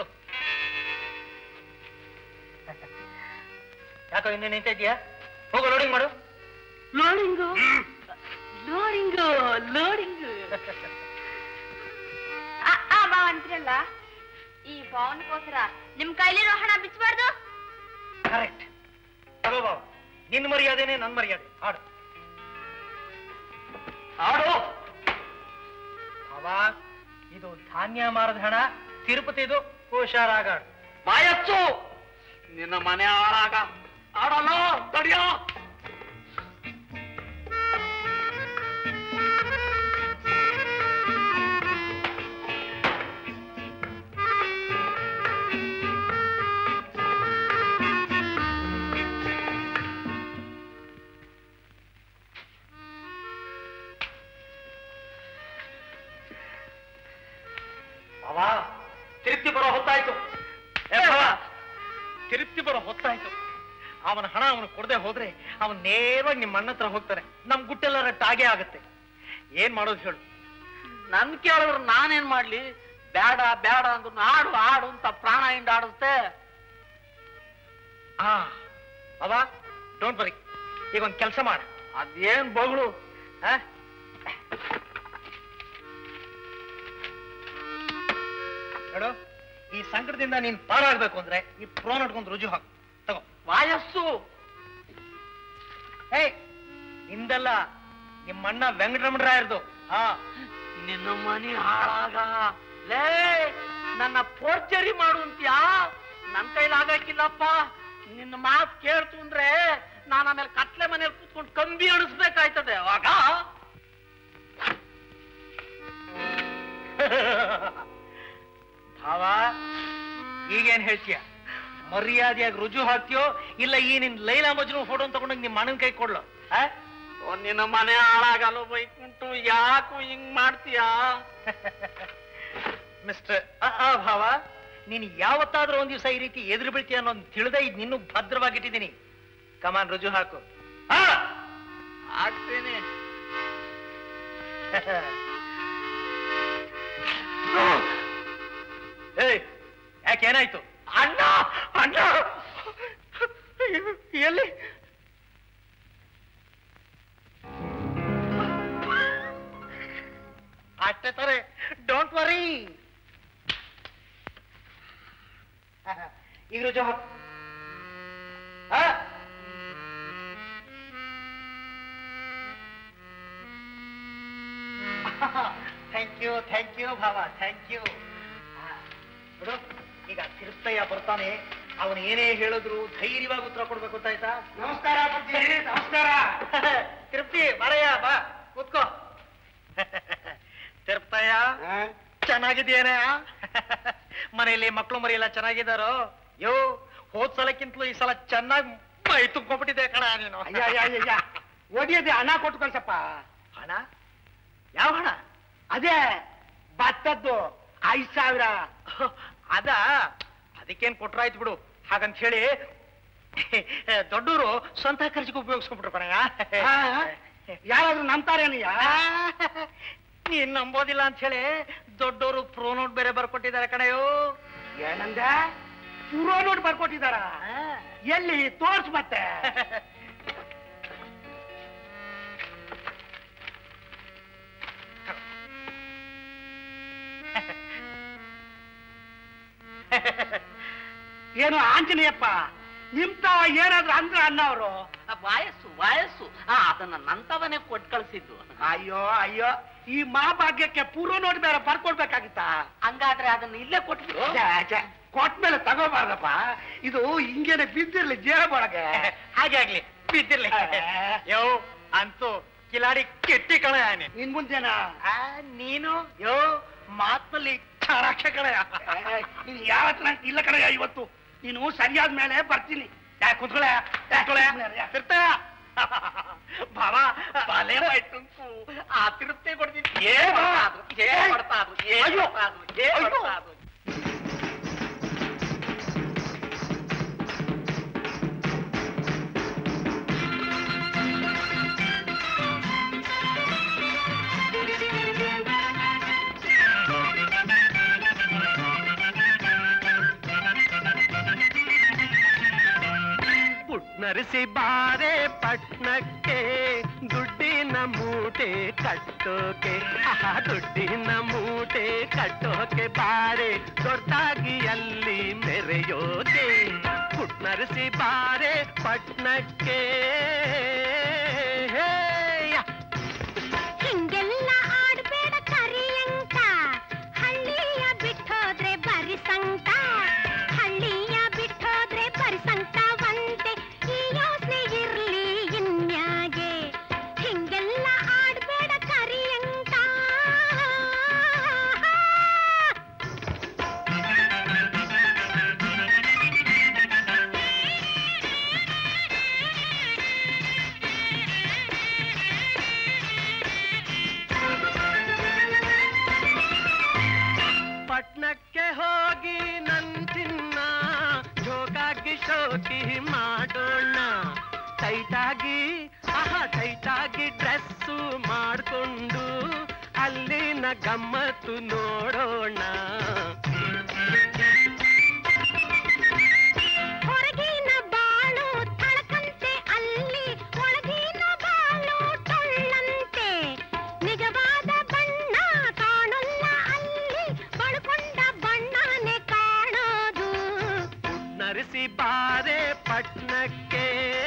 ಯಾಕೋ ಇನ್ನೇ ನಿಂತ ಇದ್ಯಾ? ಹೋಗು ಲೋಡಿಂಗ್ ಮಾಡು. Loading loading loading. ಬಾ ಅಂತೀರಲ್ಲ, ಈ ಭಾವನಕ್ಕೋಸ್ಕರ ನಿಮ್ ಕೈಲಿರೋ ಹಣ ಬಿಚ್ಚಬಾರ್ದು. ಕರೆಕ್ಟ್. ತಗೋ ಬಾವ, ನಿನ್ ಮರ್ಯಾದೆನೆ ನನ್ ಮರ್ಯಾದೆ. ಆಡು ಆಡು. ಅವಾ, ಇದು ಧಾನ್ಯ ಮಾರದ ಹಣ, ತಿರುಪತಿದು. ಹುಷಾರಾಗಾಡು. ಬಾಯಚ್ಚು, ನಿನ್ನ ಮನೆ ಹಾಳಾಗ. ಆಡಲ್ಲ, ತಡಿಯೋ. ತಿರುಪ್ತಿ ಬರೋ ಹೊತ್ತಾಯ್ತು. ತಿರುಪ್ತಿ ಬರೋ ಹೊತ್ತಾಯ್ತು. ಅವನ ಹಣ ಅವನು ಕೊಡದೆ ಹೋದ್ರೆ ಅವನ್ ನೇರವಾಗಿ ನಿಮ್ಮ ಅಣ್ಣ ಹತ್ರ ಹೋಗ್ತಾನೆ. ನಮ್ ಗುಟ್ಟೆಲ್ಲ ರಟ್ಟಾಗೆ ಆಗತ್ತೆ. ಏನ್ ಮಾಡೋದು ಹೇಳು? ನನ್ ಕೇಳಿದ್ರು ನಾನೇನ್ ಮಾಡ್ಲಿ? ಬೇಡ ಬೇಡ ಅಂದ್ರು ಆಡು ಆಡು ಅಂತ ಪ್ರಾಣ ಹಿಂಡ್ ಆಡುತ್ತೆ. ಅವ ಡೋಂಟ್ ವರಿ, ಈಗ ಒಂದ್ ಕೆಲಸ ಮಾಡ. ಅದೇನ್ ಬಗಳು? ನೋಡು, ಈ ಸಂಕಟದಿಂದ ನೀನ್ ಪಾರಾಗ್ಬೇಕು ಅಂದ್ರೆ ಈ ಪ್ರೋ ನೋಡ್ಕೊಂಡು ರುಜು ಹಾಕು. ತಗೋ. ವಾಯಸ್ಸು ನಿಂದಲ್ಲ, ನಿಮ್ಮಣ್ಣ ವೆಂಕಟರಮಣರಾಯರ್ದು. ನಿನ್ನ ಮನಿ ಹಾಳಾಗ. ಲೇ, ನನ್ನ ಫೋರ್ಜರಿ ಮಾಡುವಂತ್ಯಾ? ನನ್ ಕೈಲಾಗಕ್ಕಿಲ್ಲಪ್ಪ. ನಿನ್ನ ಮಾತು ಕೇಳ್ತು ಅಂದ್ರೆ ನಾನು ಆಮೇಲೆ ಕತ್ಲೆ ಮನೇಲಿ ಕೂತ್ಕೊಂಡು ಕಂಬಿ ಅಣಿಸ್ಬೇಕಾಯ್ತದೆ. ಅವಾಗ ಭಾವ, ಈಗೇನ್ ಹೇಳ್ತೀಯ? ಮರ್ಯಾದೆಯಾಗಿ ರುಜು ಹಾಕ್ತಿಯೋ ಇಲ್ಲ ಈ ನಿನ್ ಲೈಲಾ ಮಜ್ನು ಫೋಟೋ ತಗೊಂಡೋಗಿ ನಿಮ್ಮ ಅಣ್ಣನ ಕೈ ಕೊಡ್ಲು? ನಿನ್ನ ಮನೆ ಹಾಳಾಗಲ್ಲ ಬೈಕುಂಟು, ಯಾಕು ಹಿಂಗ್ ಮಾಡ್ತೀಯಾ? ಮಿಸ್ಟರ್ ಭಾವ, ನೀನು ಯಾವತ್ತಾದ್ರೂ ಒಂದ್ ದಿವಸ ಈ ರೀತಿ ಎದುರು ಬೀಳ್ತೀಯ ಅನ್ನೋ ತಿಳಿದ ಇದು ನಿನ್ನೂ ಭದ್ರವಾಗಿಟ್ಟಿದ್ದೀನಿ. ಕಮಾನ್, ರುಜು ಹಾಕು. ಹಾಕ್ತೀನಿ. ಯಾಕೇನಾಯ್ತು? ಅಣ್ಣ ಅಣ್ಣ ಎಲ್ಲಿ? ಅಷ್ಟೇ ತಾರೆ, ಡೋಂಟ್ ವರಿ. ಈಗ ರುಜು ಹಾಕು. ಥ್ಯಾಂಕ್ ಯು ಭಾವ, ಥ್ಯಾಂಕ್ ಯು. ಬಿಡು, ಈಗ ತಿರುಪತಯ್ಯ ಬರ್ತಾನೆ. ಅವನು ಏನೇ ಹೇಳಿದ್ರು ಧೈರ್ಯವಾಗಿ ಉತ್ತರ ಕೊಡ್ಬೇಕು ಅಂತಾಯ್ತಾ? ನಮಸ್ಕಾರ ನಮಸ್ಕಾರ. ತಿರುಪತಿ ಬಾರಯ್ಯ, ಬಾ ಕೂತ್ಕೋ. ತಿರುಪತಯ್ಯ, ಚೆನ್ನಾಗಿದ್ದೇನೆ? ಮನೆಯಲ್ಲಿ ಮಕ್ಕಳು ಮರಿ ಎಲ್ಲ ಚೆನ್ನಾಗಿದ್ದಾರೋ? ಹೋದ್ ಸಲಕ್ಕಿಂತಲೂ ಈ ಸಲ ಚೆನ್ನಾಗಿ ಮೈ ತುಂಬ್ಕೊಂಡ್ಬಿಟ್ಟಿದೆ ಕಣ ನೀನು. ಒಡಿಯದೆ ಹಣ ಕೊಟ್ಟು ಕಳ್ಸಪ್ಪ. ಹಣ? ಯಾವ ಹಣ? ಅದೇ ಭತ್ತದ್ದು 5,000. ಅದಕ್ಕೇನ್ ಕೊಟ್ರಾಯ್ತು ಬಿಡು. ಹಾಗಂತ ಹೇಳಿ ದೊಡ್ಡವರು ಸ್ವಂತ ಖರ್ಚಿಗೆ ಉಪಯೋಗಿಸ್ಕೊಂಡ್ಬಿಟ್ರು ಕಣಯ್ಯ. ಯಾರಾದ್ರೂ ನಂಬ್ತಾರೇನಯ್ಯ? ನೀನ್ ನಂಬೋದಿಲ್ಲ ಅಂತ ಹೇಳಿ ದೊಡ್ಡವರು ಪ್ರೋ ನೋಟ್ ಬೇರೆ ಬರ್ಕೊಟ್ಟಿದ್ದಾರೆ ಕಣಯ್ಯೋ. ಏನಂದ? ಪೂರ್ವ ನೋಡಿ ಬರ್ಕೊಟ್ಟಿದಾರ. ಎಲ್ಲಿ ತೋರ್ಸ್ ಮತ್ತೆ. ಏನು ಆಂಜನೇಯಪ್ಪ, ನಿಮ್ತಾವ ಏನಾದ್ರು ಅಂದ್ರ ಅನ್ನವ್ರು? ವಯಸ್ಸು ಅದನ್ನ ನಂತವನೇ ಕೊಟ್ಟು ಕಳ್ಸಿದ್ದು. ಅಯ್ಯೋ ಅಯ್ಯೋ, ಈ ಮಹಾಭಾಗ್ಯಕ್ಕೆ ಪೂರ್ವ ನೋಡಿ ಬೇರೆ ಬರ್ಕೊಡ್ಬೇಕಾಗಿತ್ತ? ಹಂಗಾದ್ರೆ ಅದನ್ನ ಇಲ್ಲೇ ಕೊಟ್ಬಿಡು. ಕೊಟ್ಮೇಲೆ ತಗೋಬಾರ್ದಪ್ಪ, ಇದು ಹಿಂಗೇನೆ ಬಿದ್ದಿರ್ಲಿ ಜೇಬೊಳಗೆ. ಹಾಗೆ ಆಗ್ಲಿ, ಬಿದ್ದಿರ್ಲಿ. ಯೋ ಅಂತೂ ಕಿಲಾಡಿ ಕೆಟ್ಟಿ ಕಳೆ. ನಿನ್ ಮುಂದೆನಾ ನೀನು ಯೋ ಮಾತಲ್ಲಿ ಚಾರಾಕ್ಷ ಕಳೆಯ. ನೀನ್ ಯಾವತ್ತ ಇಲ್ಲ ಕಡೆಯ. ಇವತ್ತು ನೀನು ಸರಿಯಾದ ಮೇಲೆ ಬರ್ತೀನಿ. ಕುತ್ಕೊಳ್ಳ ಬಾಬಾ ಬಾಲೆ ಮೈಟುಂಕು ಆ ತಿರುಪ್ತಿ ಕೊಡ್ತೀನಿ. ನರಿಸಿ ಬಾರೆ ಪಟ್ನಕ್ಕೆ ದುಡ್ಡಿನ ಮೂಟೆ ಕಟ್ಟೋಕೆ. ದುಡ್ಡಿನ ಮೂಟೆ ಕಟ್ಟೋಕೆ ಬಾರೆ ದೊಡ್ಡಾಗಿ ಅಲ್ಲಿ ಮೆರೆಯೋಕೆ. ನರಿಸಿ ಬಾರೆ ಪಟ್ನಕ್ಕೆ. ಹಿಂಗೆಲ್ಲ ಆಡ್ಬೇಡ ಕರಿಯಂಕ, ಹಳ್ಳಿಯ ಬಿಟ್ಟೋದ್ರೆ ಬರಿ ಸಂಕ. ಹಳ್ಳಿಯ ಬಿಟ್ಟೋದ್ರೆ ಬರಿ ಸಂಕವಂತೆ, ಈ ಯೋಚನೆ ಇರ್ಲಿ ಇನ್ಯಾಗೆ. ಹಿಂಗೆಲ್ಲ ಆಡ್ಬೇಡ ಕರಿಯಂಕ. ಪಟ್ನಕ್ಕೆ ಹೋಗಿ ನಂಚಿನ್ನ ಜೋಕಾಗಿ ಶೋಕಿ ಮಾಡೋಣ. ಟೈಟಾಗಿ ಟೈಟಾಗಿ ಡ್ರೆಸ್ಸು ಮಾಡ್ಕೊಂಡು ಅಲ್ಲಿನ ಗಮ್ಮತ್ತು ನೋಡೋಣ. ಹೊರಗಿನ ಬಾಳು ತಳಕಂತೆ ಅಲ್ಲಿ, ಒಳಗಿನ ಬಾಳು ಟೊಳ್ಳಂತೆ. ನಿಜವಾದ ಬಣ್ಣ ಕಾಣಲ್ಲ ಅಲ್ಲಿ, ಬಳ್ಕೊಂಡ ಬಣ್ಣನೆ ಕಾಣೋದು. ನರಿಸಿ ಬಾರೆ ಪಟ್ನಕ್ಕೆ.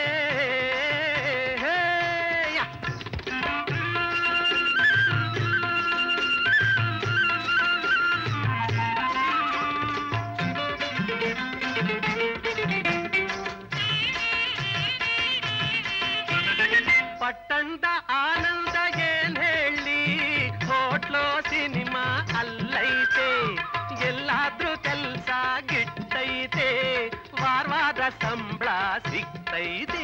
ಪಟ್ಟಣದ ಆನಂದ ಏನ್ ಹೇಳಿ, ಹೋಟ್ಲೋ ಸಿನಿಮಾ ಅಲ್ಲೈತೆ. ಎಲ್ಲಾದ್ರೂ ಕೆಲ್ಸ ಗಿಟ್ಟೈತೆ, ವಾರ ಸಂಬಳ ಸಿಗ್ತೈತೆ.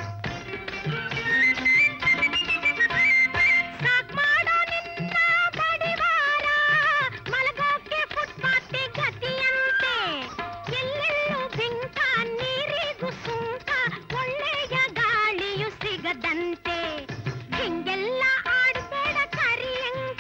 ಸಾಕ್ ಮಾಡೋ ನಿನ್ನ ಬಡಿವಾರ, ಮಲಗೋಕೆ ಫುಟ್ಪಾತ್ ಗತಿಯಂತೆ. ಎಲ್ಲೆಲ್ಲೂ ಬಿಂಕ, ನೀರಿಗೂ ಸುಂಕ, ಒಳ್ಳೆಯ ಗಾಳಿಯು ಸಿಗದಂತೆ. ಹಿಂಗೆಲ್ಲ ಆಡ್ಬೇಡ ಕರಿಯಂಕ.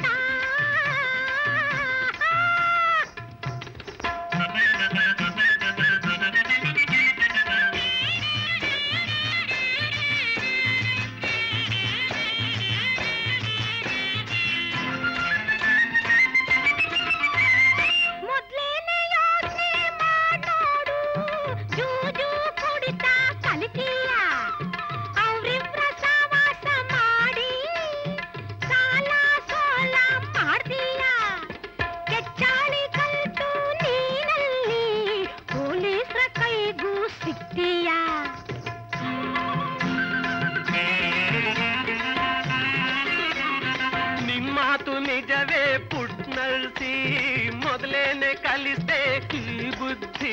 ಮೊದ್ಲೇನೆ ಯೋಚ್ನೆ ಮಾಡೋಡು, ಜೂಜು ಕುಡಿತಾ ಕಲಿತೀಯ. ಅವ್ರಿವ್ರ ಸವಾಸ ಮಾಡಿ ಸಾಲ ಸೋಲ ಮಾಡ್ತೀಯ. ಕೆಚ್ಚಾಳಿ ಕಲ್ತು ನೀನಲ್ಲಿ ಪೊಲೀಸ್ರ ಕೈಗೂ ಸಿಗ್ತೀಯ. ನಿಮ್ಮಾತು ನಿಜವೇ ಪುಟ್ನಳ್ಸಿ, ಮೊದಲೇನೆ ಕಲಿಸ್ದೆ ಈ ಬುದ್ಧಿ.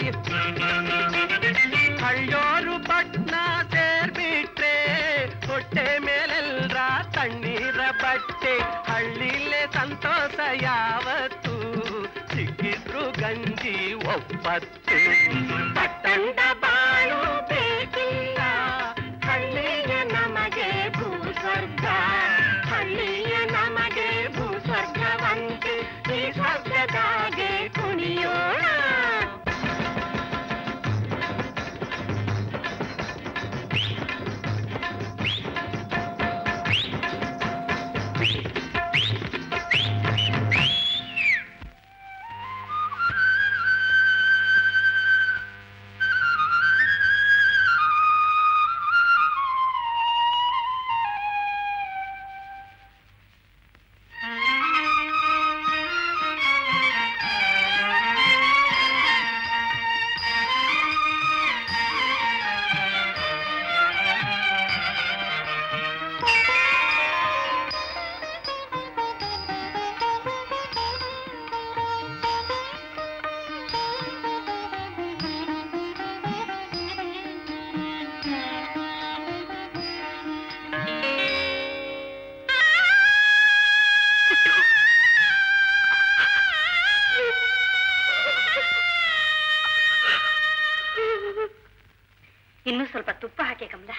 ಹಳ್ಳಿಯೋರು ಪಟ್ನ ಸೇರ್ಬಿಟ್ರೆ ಹೊಟ್ಟೆ ಮೇಲೆಲ್ರ ತಣ್ಣೀರ ಬಟ್ಟೆ. ಹಳ್ಳಿಲೇ ಸಂತೋಷ ಯಾವತ್ತು, ಸಿಕ್ಕಿದ್ರು ಗಂಜಿ ಒಪ್ಪತ್ತು. ಪಟ್ಟಣದ ಬಾಳು ಬೇಕಿಲ್ಲ, ಹಳ್ಳಿಯ ನಮಗೆ ಭೂಸ್ವರ್ಗ. ಹಳ್ಳಿಯ ನಮಗೆ ಭೂಸ್ವರ್ಗವಂತೆ, ಈ ಸ್ವರ್ಗದಾಗೆ ಕುಣಿಯೋಣ. ಇನ್ನೂ ಸ್ವಲ್ಪ ತುಪ್ಪ ಹಾಕಿ ಕಮಲ.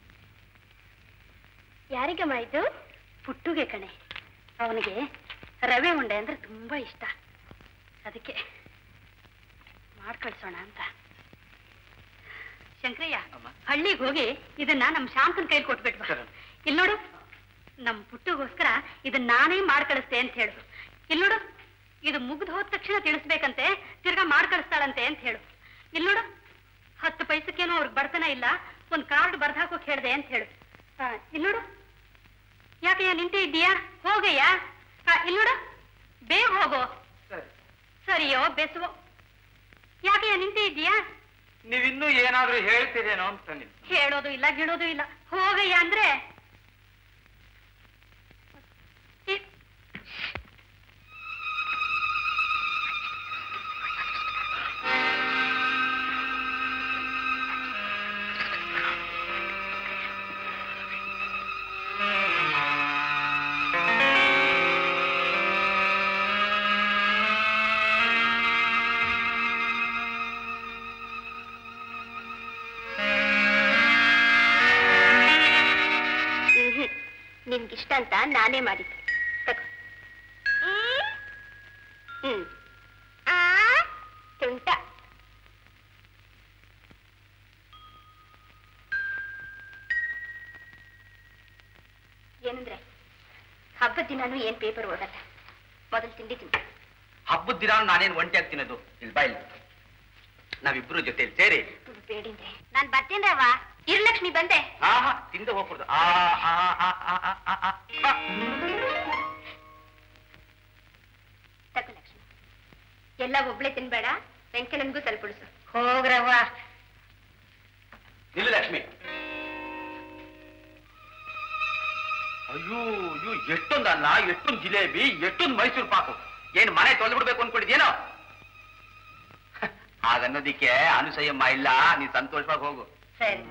ಯಾರಿಗಮ್ಮ ಇದು? ಪುಟ್ಟುಗೆ ಕಣೆ. ಅವನಿಗೆ ರವೆ ಉಂಡೆ ಅಂದ್ರೆ ತುಂಬಾ ಇಷ್ಟ, ಅದಕ್ಕೆ ಮಾಡ್ಕಳ್ಸೋಣ ಅಂತ. ಶಂಕರಯ್ಯ, ಹಳ್ಳಿಗೆ ಹೋಗಿ ಇದನ್ನ ನಮ್ ಶಾಂತನ ಕೈಲಿ ಕೊಟ್ಬಿಟ್ವ. ಇಲ್ಲಿ ನೋಡು, ನಮ್ ಪುಟ್ಟಗೋಸ್ಕರ ಇದನ್ನ ನಾನೇ ಮಾಡ್ಕಳಿಸ್ತೆ ಅಂತ ಹೇಳು. ಇಲ್ಲಿ ನೋಡು, ಇದು ಮುಗ್ದು ಹೋದ ತಕ್ಷಣ ತಿಳಿಸ್ಬೇಕಂತೆ, ತಿರ್ಗಾ ಮಾಡ್ಕಳಿಸ್ತಾಳಂತೆ ಅಂತ ಹೇಳು. ಇಲ್ಲಿ ನೋಡು, 10 ಪೈಸಕ್ಕೇನೋ ಅವ್ರಿಗೆ ಬರ್ತನ ಇಲ್ಲ, ಒಂದ್ ಕಾರ್ಡ್ ಬರ್ದು ಹಾಕೋಕ್ ಹೇಳ್ದೆ ಅಂತ ಹೇಳು. ಇಲ್ಲಿ ನೋಡು, ಯಾಕಯ್ಯ ನಿಂತೇ ಇದ್ದೀಯಾ? ಹೋಗಯ್ಯ. ಇಲ್ಲಿ ನೋಡು, ಬೇಗ ಹೋಗೋ. ಸರಿಯೋ ಬೆಸುವೋ, ಯಾಕಯ್ಯ ನಿಂತೇ ಇದ್ದೀಯಾ? ನೀವಿನ್ನೂ ಏನಾದ್ರೂ ಹೇಳ್ತೀರೇನೋ ಅಂತ. ಹೇಳೋದು ಇಲ್ಲ ಗಿಡೋದು ಇಲ್ಲ, ಹೋಗಯ್ಯ ಅಂದ್ರೆ. ನಿನ್ಗಿಷ್ಟ ಅಂತ ನಾನೇ ಮಾಡಿದ್ದೆ. ತುಂಟ. ಏನಂದ್ರೆ ಹಬ್ಬದ ದಿನಾನು ಏನ್ ಪೇಪರ್ ಓದಲ್ಲ, ಮೊದಲು ತಿಂಡಿ ತಿಂತ. ಹಬ್ಬದ ದಿನ ನಾನೇನ್ ಒಂಟಿ ಆಗ್ತೀನದು? ಇಲ್ಲಿ ಬಾ, ಇಲ್ಲಿ ನಾವಿಬ್ರು ಜೊತೆಲಿ ಸೇರಿ. ಬೇಡಿಂದ್ರೆ ನಾನ್ ಬರ್ತೀನ್ರವ್ವ. ಇರ್ಲಕ್ಷ್ಮಿ ಬಂದೆ. ತಿಂದು ಹೋಗ್ಬಿಡ್ದು. ತಗೋ ಲಕ್ಷ್ಮಿ, ಎಲ್ಲ ಒಬ್ಳೆ ತಿನ್ಬೇಡ, ವೆಂಕಣ್ಣನ್ಗೂ ಸ್ವಲ್ಪ ಉಳಿಸು. ಹೋಗ್ರವ್ವ. ಇಲ್ಲ ಲಕ್ಷ್ಮಿ. ಅಯ್ಯೋ ಅಯ್ಯೋ, ಎಷ್ಟೊಂದು ಅನ್ನ, ಎಷ್ಟೊಂದು ಜಿಲೇಬಿ, ಎಷ್ಟೊಂದು ಮೈಸೂರು ಪಾಕು. ಏನು ಮನೆ ತೊಳೆದು ಬಿಡ್ಬೇಕು ಅನ್ಕೊಂಡಿದ್ಯೇನೋ? ಹಾಗನ್ನೋದಿಕ್ಕೆ ಅನುಸಯಮ್ಮ ಇಲ್ಲ, ನೀ ಸಂತೋಷವಾಗಿ ಹೋಗು. ಸರಿ.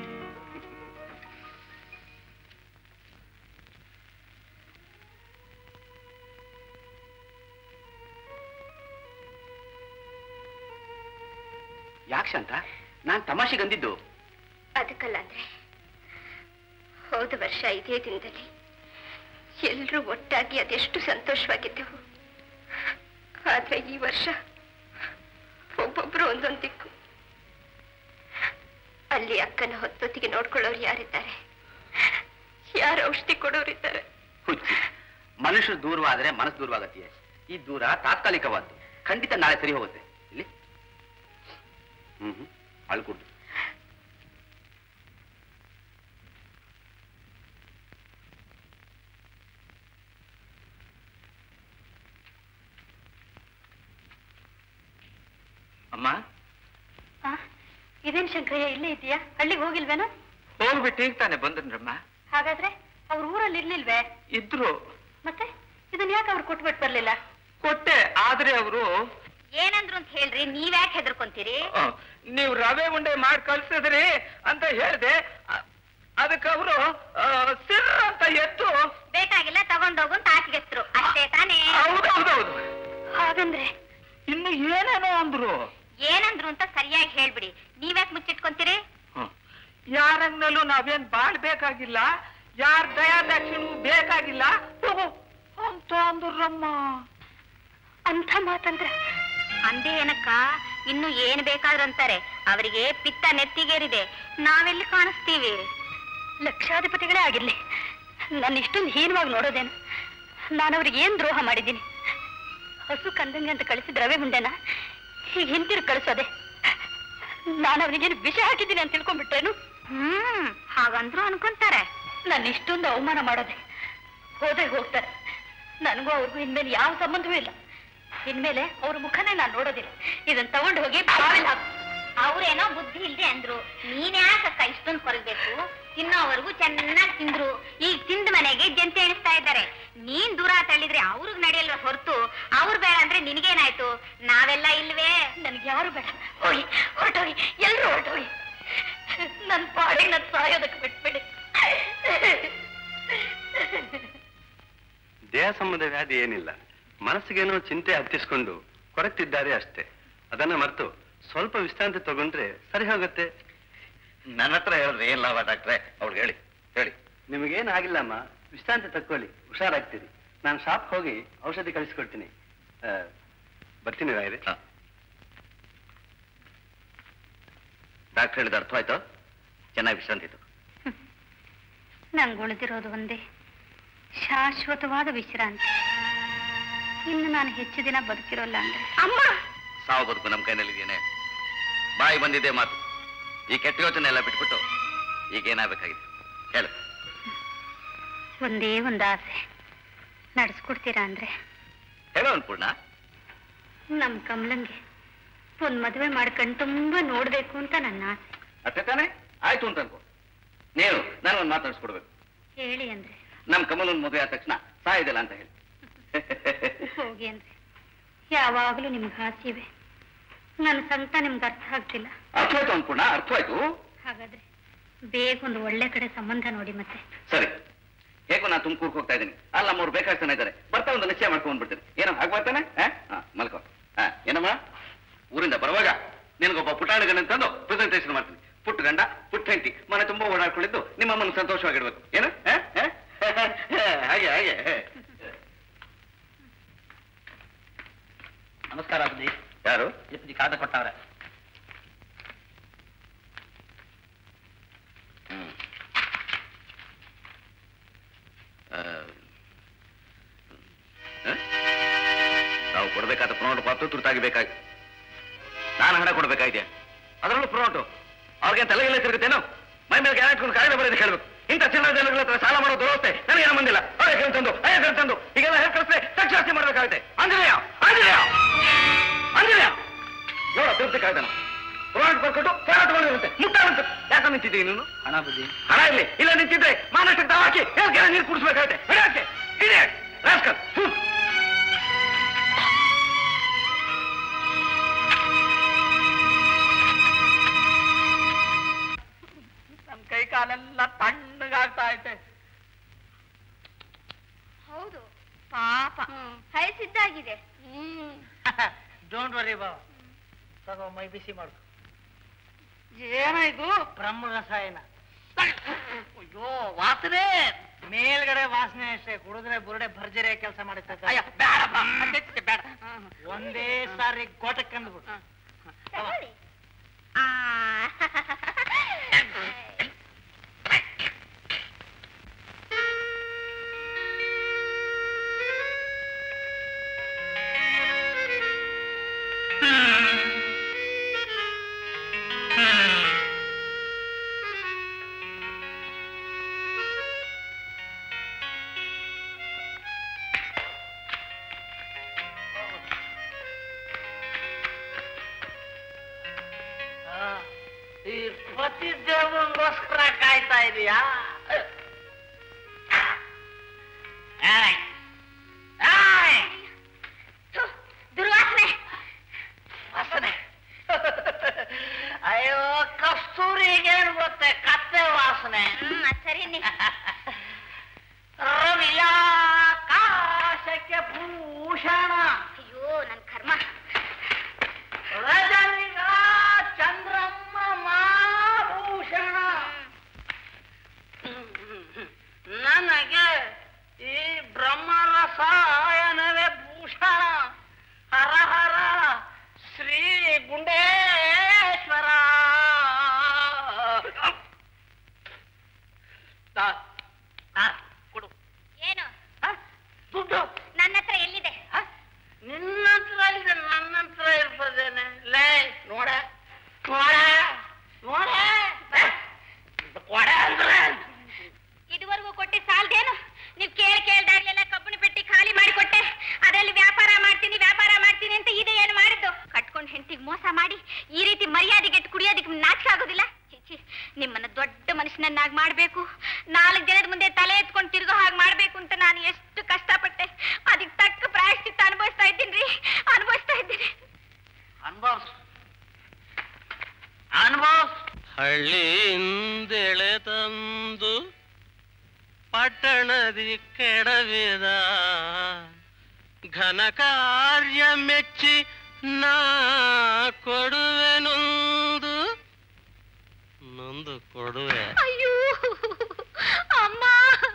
ಯಾಕೆ ಅಂತ ನಾನ್ ತಮಾಷೆಗೆ ಅಂದಿದ್ದು. ಅದಕ್ಕಲ್ಲ ಅಂದ್ರೆ, ಹೋದ ವರ್ಷ ಇದೇ ದಿನದಲ್ಲಿ ಎಲ್ರೂ ಒಟ್ಟಾಗಿ ಅದೆಷ್ಟು ಸಂತೋಷವಾಗಿದ್ದೆವು. ಆದ್ರೆ ಈ ವರ್ಷ ಒಬ್ಬೊಬ್ರು ಒಂದೊಂದು ದಿಕ್ಕು. ಅಲ್ಲಿ ಅಕ್ಕನ ಹೊತ್ತೊತ್ತಿಗೆ ನೋಡ್ಕೊಳ್ಳೋರು ಯಾರಿದ್ದಾರೆ? ಯಾರು ಔಷಧಿ ಕೊಡೋರಿದ್ದಾರೆ? ಹುಚ್ಚಿ, ಮನುಷ್ಯರು ದೂರವಾದ್ರೆ ಮನಸ್ಸು ದೂರವಾಗತ್ತೀಯ. ಈ ದೂರ ತಾತ್ಕಾಲಿಕವಾದ್ದು, ಖಂಡಿತ ನಾಳೆ ಸರಿ ಹೋಗುತ್ತೆ. ಇಲ್ಲಿ ಅಳ್ಕೊಡ್ದು. ಅಮ್ಮ, ಇದೇನ್ ಶಂಕರಯ್ಯ ಇಲ್ಲೇ ಇದೆಯಾ? ಹಳ್ಳಿಗೆ ಹೋಗಿಲ್ವೇನೋ? ಹೋಗ್ಬಿಟ್ಟು ಈಗ ತಾನೆ ಬಂದ್ರಮ್ಮ. ಹಾಗಾದ್ರೆ ಅವ್ರ ಊರಲ್ಲಿ ಇರ್ಲಿಲ್ವೇ? ಇದ್ರು. ಮತ್ತೆ ಇದನ್ನ ಯಾಕೆ ಅವ್ರು ಕೊಟ್ಬಿಟ್ಟು ಬರ್ಲಿಲ್ಲ? ಕೊಟ್ಟೆ, ಆದ್ರೆ ಅವರು ಏನಂದ್ರು ಅಂತ ಹೇಳ್ರಿ, ನೀವ್ಯಾಕೆ ಹೆದರ್ಕೊಂತೀರಿ? ನೀವು ರವೆ ಉಂಡೆ ಮಾಡಿ ಕಳ್ಸಿದ್ರಿ ಅಂತ ಹೇಳ್ದೆ, ಅದಕ್ಕೆ ಅವರು ಸಿರ್ ಅಂತ ಎತ್ತು ಬೇಕಾಗಿಲ್ಲ ತಗೊಂಡೋಗು ಅಂತ ಹಾಕಿಗೆತ್ರು, ಅಷ್ಟೇ ತಾನೇ? ಹೌದೌದೌದು. ಹಾಗಂದ್ರೆ ಇನ್ನು ಏನೇನೋ ಅಂದ್ರು. ಏನಂದ್ರು ಅಂತ ಸರಿಯಾಗಿ ಹೇಳ್ಬಿಡಿ, ನೀವ್ಯಾಕೆ ಮುಚ್ಚಿಟ್ಕೊಂತೀರಿ? ಯಾರಂಗ್ನಲ್ಲೂ ನಾವೇನ್ ಬಾಳ್ಬೇಕಾಗಿಲ್ಲ, ಯಾರ ದಯಾದಾಕ್ಷಿಣೂ ಬೇಕಾಗಿಲ್ಲ ಅಂತ ಅಂದ್ರಮ್ಮ. ಅಂಥ ಮಾತಂದ್ರ ಅಂದೇ ಏನಕ್ಕ, ಇನ್ನು ಏನ್ ಬೇಕಾದ್ರು ಅಂತಾರೆ. ಅವರಿಗೆ ಪಿತ್ತ ನೆತ್ತಿಗೇರಿದೆ, ನಾವೆಲ್ಲಿ ಕಾಣಿಸ್ತೀವಿ? ಲಕ್ಷಾಧಿಪತಿಗಳೇ ಆಗಿರ್ಲಿ, ನಾನು ಇಷ್ಟೊಂದು ಹೀನವಾಗಿ ನೋಡೋದೇನು? ನಾನು ಅವ್ರಿಗೆ ಏನ್ ದ್ರೋಹ ಮಾಡಿದ್ದೀನಿ? ಹಸು ಕಂದಂಗೆ ಅಂತ ಕಳಿಸಿದ ರವೆ ಉಂಡೆನ ಈಗ ಹಿಂತಿರು ಕಳಿಸೋದೆ? ನಾನು ಅವನಿಗೇನು ವಿಷ ಹಾಕಿದ್ದೀನಿ ಅಂತ ತಿಳ್ಕೊಂಡ್ಬಿಟ್ರೇನು? ಹಾಗಂದ್ರು ಅನ್ಕೊಂತಾರೆ. ನಾನು ಇಷ್ಟೊಂದು ಅವಮಾನ ಮಾಡೋದೆ? ಹೋದ್ರೆ ಹೋಗ್ತಾರೆ, ನನಗೂ ಅವ್ರಿಗೂ ಇನ್ಮೇಲೆ ಯಾವ ಸಂಬಂಧವೂ ಇಲ್ಲ. ಇನ್ಮೇಲೆ ಅವ್ರ ಮುಖನೇ ನಾನು ನೋಡೋದಿಲ್ಲ. ಇದನ್ನ ತಗೊಂಡು ಹೋಗಿ ಬಾವಿಲ್ ಹಾಕು. ಅವ್ರೇನೋ ಬುದ್ಧಿ ಇಲ್ದೆ ಅಂದ್ರು, ನೀನ್ಯಾಕಕ್ಕ ಇಷ್ಟೊಂದು ಕೊರಗಬೇಕು? ತಿನ್ನೋವರೆಗೂ ಚೆನ್ನಾಗಿ ತಿಂದ್ರು, ಈಗ ತಿಂದ ಮನೆಗೆ ಜಂತೆ ಎಣಿಸ್ತಾ ಇದ್ದಾರೆ. ನೀನ್ ದೂರ ತಳ್ಳಿದ್ರೆ ಅವ್ರಿಗೆ ನಡೆಯಲ್ವ ಹೊರತು ಅವ್ರು ಬೇಡ ಅಂದ್ರೆ ನಿನಗೇನಾಯ್ತು? ನಾವೆಲ್ಲ ಇಲ್ವೇ? ನನ್ಗೆ ಯಾರು ಬೇಡ, ಹೋಗಿ ಹೊರಟೋಗಿ, ಎಲ್ರು ಹೊರಟೋಗಿ. ನನ್ ಪಾಡಿಗೆ ನನ್ ಸಾಯೋದಕ್ಕೆ ಬಿಟ್ಬಿಡಿ. ದೇಹ ಸಂಬಂಧ ವ್ಯಾಧಿ ಏನಿಲ್ಲ, ಮನಸ್ಸಿಗೇನೋ ಚಿಂತೆ ಹತ್ತಿಸ್ಕೊಂಡು ಕೊರಗ್ತಿದ್ದಾರೆ ಅಷ್ಟೇ. ಅದನ್ನ ಮರೆತು ಸ್ವಲ್ಪ ವಿಶ್ರಾಂತಿ ತಗೊಂಡ್ರೆ ಸರಿ ಹೋಗುತ್ತೆ. ನನ್ನ ಹತ್ರ ಹೇಳಿದ್ರೆ ಏನ್ ಲಾಭ ಡಾಕ್ಟ್ರೆ? ಅವ್ಳು ಹೇಳಿ ಹೇಳಿ. ನಿಮಗೇನು ಆಗಿಲ್ಲಮ್ಮ, ವಿಶ್ರಾಂತಿ ತಕ್ಕೊಳ್ಳಿ, ಹುಷಾರಾಗ್ತೀರಿ. ನಾನು ಶಾಪ್ ಹೋಗಿ ಔಷಧಿ ಕಳಿಸ್ಕೊಡ್ತೀನಿ. ಬರ್ತೀನಿ ರಾಯರೇ. ಡಾಕ್ಟರ್ ಹೇಳಿದ ಅರ್ಥ ಆಯ್ತು? ಚೆನ್ನಾಗಿ ವಿಶ್ರಾಂತಿ ಇತ್ತು. ನಂಗೆ ಉಳಿದಿರೋದು ಒಂದೇ ಶಾಶ್ವತವಾದ ವಿಶ್ರಾಂತಿ. ಇನ್ನು ನಾನು ಹೆಚ್ಚು ದಿನ ಬದುಕಿರೋಲ್ಲ ಅಂದ್ರೆ ಅಮ್ಮ ಸಾವು ಬದುಕು ನಮ್ಮ ಕೈನಲ್ಲಿದ್ದೇನೆ. ಬಾಯಿ ಬಂದಿದೆ ಮಾತು. ಈ ಕೆಟ್ಟ ಯೋಚನೆ ಎಲ್ಲ ಬಿಟ್ಬಿಟ್ಟು ಈಗೇನಾಗಬೇಕಾಗಿದೆ ಹೇಳು. ಒಂದೇ ಒಂದು ಆಸೆ, ನಡೆಸ್ಕೊಡ್ತೀರಾ ಅಂದ್ರೆ? ಹೇಳೋ ಅನ್ಪೂರ್ಣ. ನಮ್ ಕಮಲಂಗೆ ಒಂದ್ ಮದುವೆ ಮಾಡ್ಕೊಂಡು ತುಂಬಾ ನೋಡ್ಬೇಕು ಅಂತ ನನ್ನ ಆಸೆ. ಅಷ್ಟೇ ತಾನೆ? ಆಯ್ತು ಅಂತ ಅನ್ಕೋ. ನೀನು ನಾನೊಂದು ಮಾತಾಡಿಸ್ಕೊಡ್ಬೇಕು. ಹೇಳಿ ಅಂದ್ರೆ? ನಮ್ ಕಮಲನ್ ಮದುವೆ ಆದ ತಕ್ಷಣ ಸಾಯಿದಿಲ್ಲ ಅಂತ ಹೇಳಿ. ಹೋಗಿ ಅಂದ್ರೆ ಯಾವಾಗ್ಲೂ ನಿಮ್ಗೆ ಆಸೆ ಇವೆ. ನನ್ನ ಸಂಕಟ ನಿಮ್ಗೆ ಅರ್ಥ ಆಗ್ತಿಲ್ಲ. ಅರ್ಥ ಆಯ್ತು ಅನ್ಪೂರ್ಣ, ಅರ್ಥವಾಯ್ತು. ಹಾಗಾದ್ರೆ ಬೇಗ ಒಂದು ಒಳ್ಳೆ ಕಡೆ ಸಂಬಂಧ ನೋಡಿ ಮತ್ತೆ. ಸರಿ, ಹೇಗೋ ನಾನು ತುಮಕೂರ್ಗೆ ಹೋಗ್ತಾ ಇದ್ದೀನಿ. ಅಲ್ಲ ನಮ್ಮವ್ರು ಬೇಕಾದ ಜನ ಇದ್ದಾರೆ. ಬರ್ತಾ ಒಂದು ನಿಶ್ಚಯ ಮಾಡ್ಕೊಂಡ್ಬಿಡ್ತೀನಿ. ಏನೋ ಆಗ್ಬರ್ತಾನೆ? ಮಲ್ಕೋ. ಏನಮ್ಮ, ಊರಿಂದ ಬರುವಾಗ ನಿನಗೊಬ್ಬ ಪುಟಾಣಿಗನ ತಂದು ಪ್ರೆಸೆಂಟೇಷನ್ ಮಾಡ್ತೀನಿ. ಪುಟ್ಟ ಗಂಡ ಪುಟ್ಟ ಹೆಂಡತಿ ಮನೆ ತುಂಬಾ ಓಡಾಡ್ಕೊಂಡಿದ್ದು ನಿಮ್ಮಮ್ಮನ ಸಂತೋಷವಾಗಿಡ್ಬೇಕು. ಏನು? ಹಾಗೆ ಹಾಗೆ. ನಮಸ್ಕಾರ ಬುದ್ಧಿ. ಯಾರು? ಬುದ್ಧಿ ಕಾದ ಕೊಟ್ಟವ್ರೆ. ನಾವು ಕೊಡ್ಬೇಕಾದ ಪ್ರೊನೋಟ್ ಪಾತ್ರ ತುರ್ತಾಗಿ ಬೇಕಾಗಿ. ನಾನು ಹಣ ಕೊಡ್ಬೇಕಾಗಿದೆ, ಅದರಲ್ಲೂ ಪ್ರೊನೋಟು. ಅವ್ರಿಗೆ ತಲೆಗೆಲ್ಲ ತಿರುಗುತ್ತೇನೋ? ಮೈ ಮೇಲೆ ಗ್ಯಾರಂಟ್ಕೊಂಡು ಕಾಯಿಲೆ ಬರೋದು ಕೇಳಬೇಕು. ಇಂಥ ಚಿನ್ನ ಜನಗಳ ಹತ್ರ ಸಾಲ ಮಾಡೋ ದುರವಸ್ಥೆ ನನಗೇನು ಬಂದಿಲ್ಲ. ಅವರೇ ತಂದು ಹೀಗೆಲ್ಲ ಹೇಳಿ ಕಳಿಸ್ರೆ ತಕ್ಷಾಸ್ತಿ ಮಾಡ್ಬೇಕಾಗುತ್ತೆ. ಆಂಜನೇಯ ಆಂಜನೇಯ ಆಂಜನೇಯ ನೋಡ ತಿರುಗ್ಬೇಕಾಯ್ತಾನ. ಪ್ರೊನೋಟ್ ಬರ್ಕೊಟ್ಟು ಸಾಲ ತಗೊಂಡಿರುತ್ತೆ. ಮುಟ್ಟಾಗುತ್ತೆ. ಯಾಕೆ ನಿಂತಿದ್ದೀವಿ ನೀನು? ಹಣ ಬುದ್ಧಿ. ಹಣ ಇಲ್ಲಿ ಇಲ್ಲ ನಿಂತಿದ್ರೆ ಮಾನಷ್ಟಕ್ಕೆ ಹಾಕಿ ಹೇಗೆ ನೀರು ಕುಡಿಸ್ಬೇಕಾಗುತ್ತೆ. ಹಿಡಿಯಕ್ಕೆ ಹಿಡಿಯ ರಾಸ್ಕಲ್. ಕೈ ಕಾಲೆಲ್ಲ ತಣ್ಣಗಾಗ್ತಾ ಐತೆ. ಹೌದು ಪಾಪ ಹೈಸಿದ್ದಾಗಿದೆ. ಡೋಂಟ್ ವರಿ ಬಾವ, ತಗೋ ಮೈ ಬಿಸಿ ಮಾಡು. ಏನಾಯ್ತು? ಬ್ರಹ್ಮ ರಸಾಯನ. ಅಯ್ಯೋ ವಾಸನೆ. ಮೇಲ್ಗಡೆ ವಾಸನೆ ಅಷ್ಟೇ, ಕುಡಿದ್ರೆ ಬುರುಡೆ ಭರ್ಜರಿ ಕೆಲಸ ಮಾಡುತ್ತೆ. ಬೇಡ. ಒಂದೇ ಸಾರಿ ಗೋಟಕ್ಕಂದ್ಬಿಟ್ಟು. ಈ ಪತಿ ದೇವನಿಗೋಸ್ಕರ ಕಾಯ್ತಾ ಇದೀಯಾ? ದುರ್ವಾಸನೆ. ವಾಸನೆ. ಅಯ್ಯೋ ಕಸ್ತೂರಿಗೇನು ಗೊತ್ತೆ, ಕತ್ತೆ ವಾಸನೆ. ಸರಿ ರವಿಯಾಕಾಶಕ್ಕೆ ಭೂಷಣ. ಅಯ್ಯೋ ನನ್ ಕರ್ಮ. ರಜನಿಗ ಚಂದ್ರಮ್ಮ ಮಾಭೂಷಣ. ನನಗೆ ಈ ಬ್ರಹ್ಮರಸಾಯನವೇ ಭೂಷಣ. ಹರ ಹರ ಶ್ರೀ ಗುಂಡೇಶ್ವರ. ಕೊಡು. ಏನು ದುಡ್ಡು ನನ್ನ ಹತ್ರ ಎಲ್ಲಿದೆ? ನಿನ್ನ ಹತ್ರ ಇದೆ, ನನ್ನ ಹತ್ರ ಇರ್ಬೋದೇನೆ. ಲೇ ನೋಡ ನೋಡ ನೋಡ ಕೊಡ ಅಂದ್ರೆ ಇದುವರೆಗೂ ಕೊಟ್ಟೆ ಸಾಲದೇನು? ನೀವು ಕೇಳ್ದಾಗ್ಲೆಲ್ಲ ಕಬ್ಬಣಿ ಪೆಟ್ಟಿ ಖಾಲಿ ಮಾಡಿಕೊಟ್ಟೆ. ಅದರಲ್ಲಿ ವ್ಯಾಪಾರ ಮಾಡ್ತೀನಿ ಅಂತ ಇದೆ ಏನು ಮಾಡಿದ್ದು? ಕಟ್ಕೊಂಡು ಹೆಂಡತಿಗೆ ಮೋಸ ಮಾಡಿ ಈ ರೀತಿ ಮರ್ಯಾದೆಗೆಟ್ಟು ಕುಡಿಯೋದಕ್ಕೆ ನಾಚಿಕೆ ಆಗೋದಿಲ್ಲ? ಚಿಚಿ, ನಿಮ್ಮನ್ನ ದೊಡ್ಡ ಮನುಷ್ಯನನ್ನಾಗಿ ಮಾಡ್ಬೇಕು, 4 ಜನದ ಮುಂದೆ ತಲೆ ಎತ್ಕೊಂಡು ತಿರುಗೋ ಹಾಗೆ ಮಾಡ್ಬೇಕು ಅಂತ ನಾನು ಎಷ್ಟು ಕಷ್ಟಪಟ್ಟೆ. ಅದಕ್ಕೆ ತಕ್ಕ ಪ್ರಾಯಶ್ಚಿತ್ತ ಅನುಭವಿಸ್ತಾ ಇದ್ದೀನಿ. ಹಳ್ಳಿಯಿಂದೆಳೆ ತಂದು ಪಟ್ಟಣದಿ ಕೆಡವಿದ ಘನ ಕಾರ್ಯ ಮೆಚ್ಚಿ ನಾ ಕೊಡುವೆನೊಂದು ತಂದು ಕೊಡುವೆ. ಅಯ್ಯೋ ಅಮ್ಮ.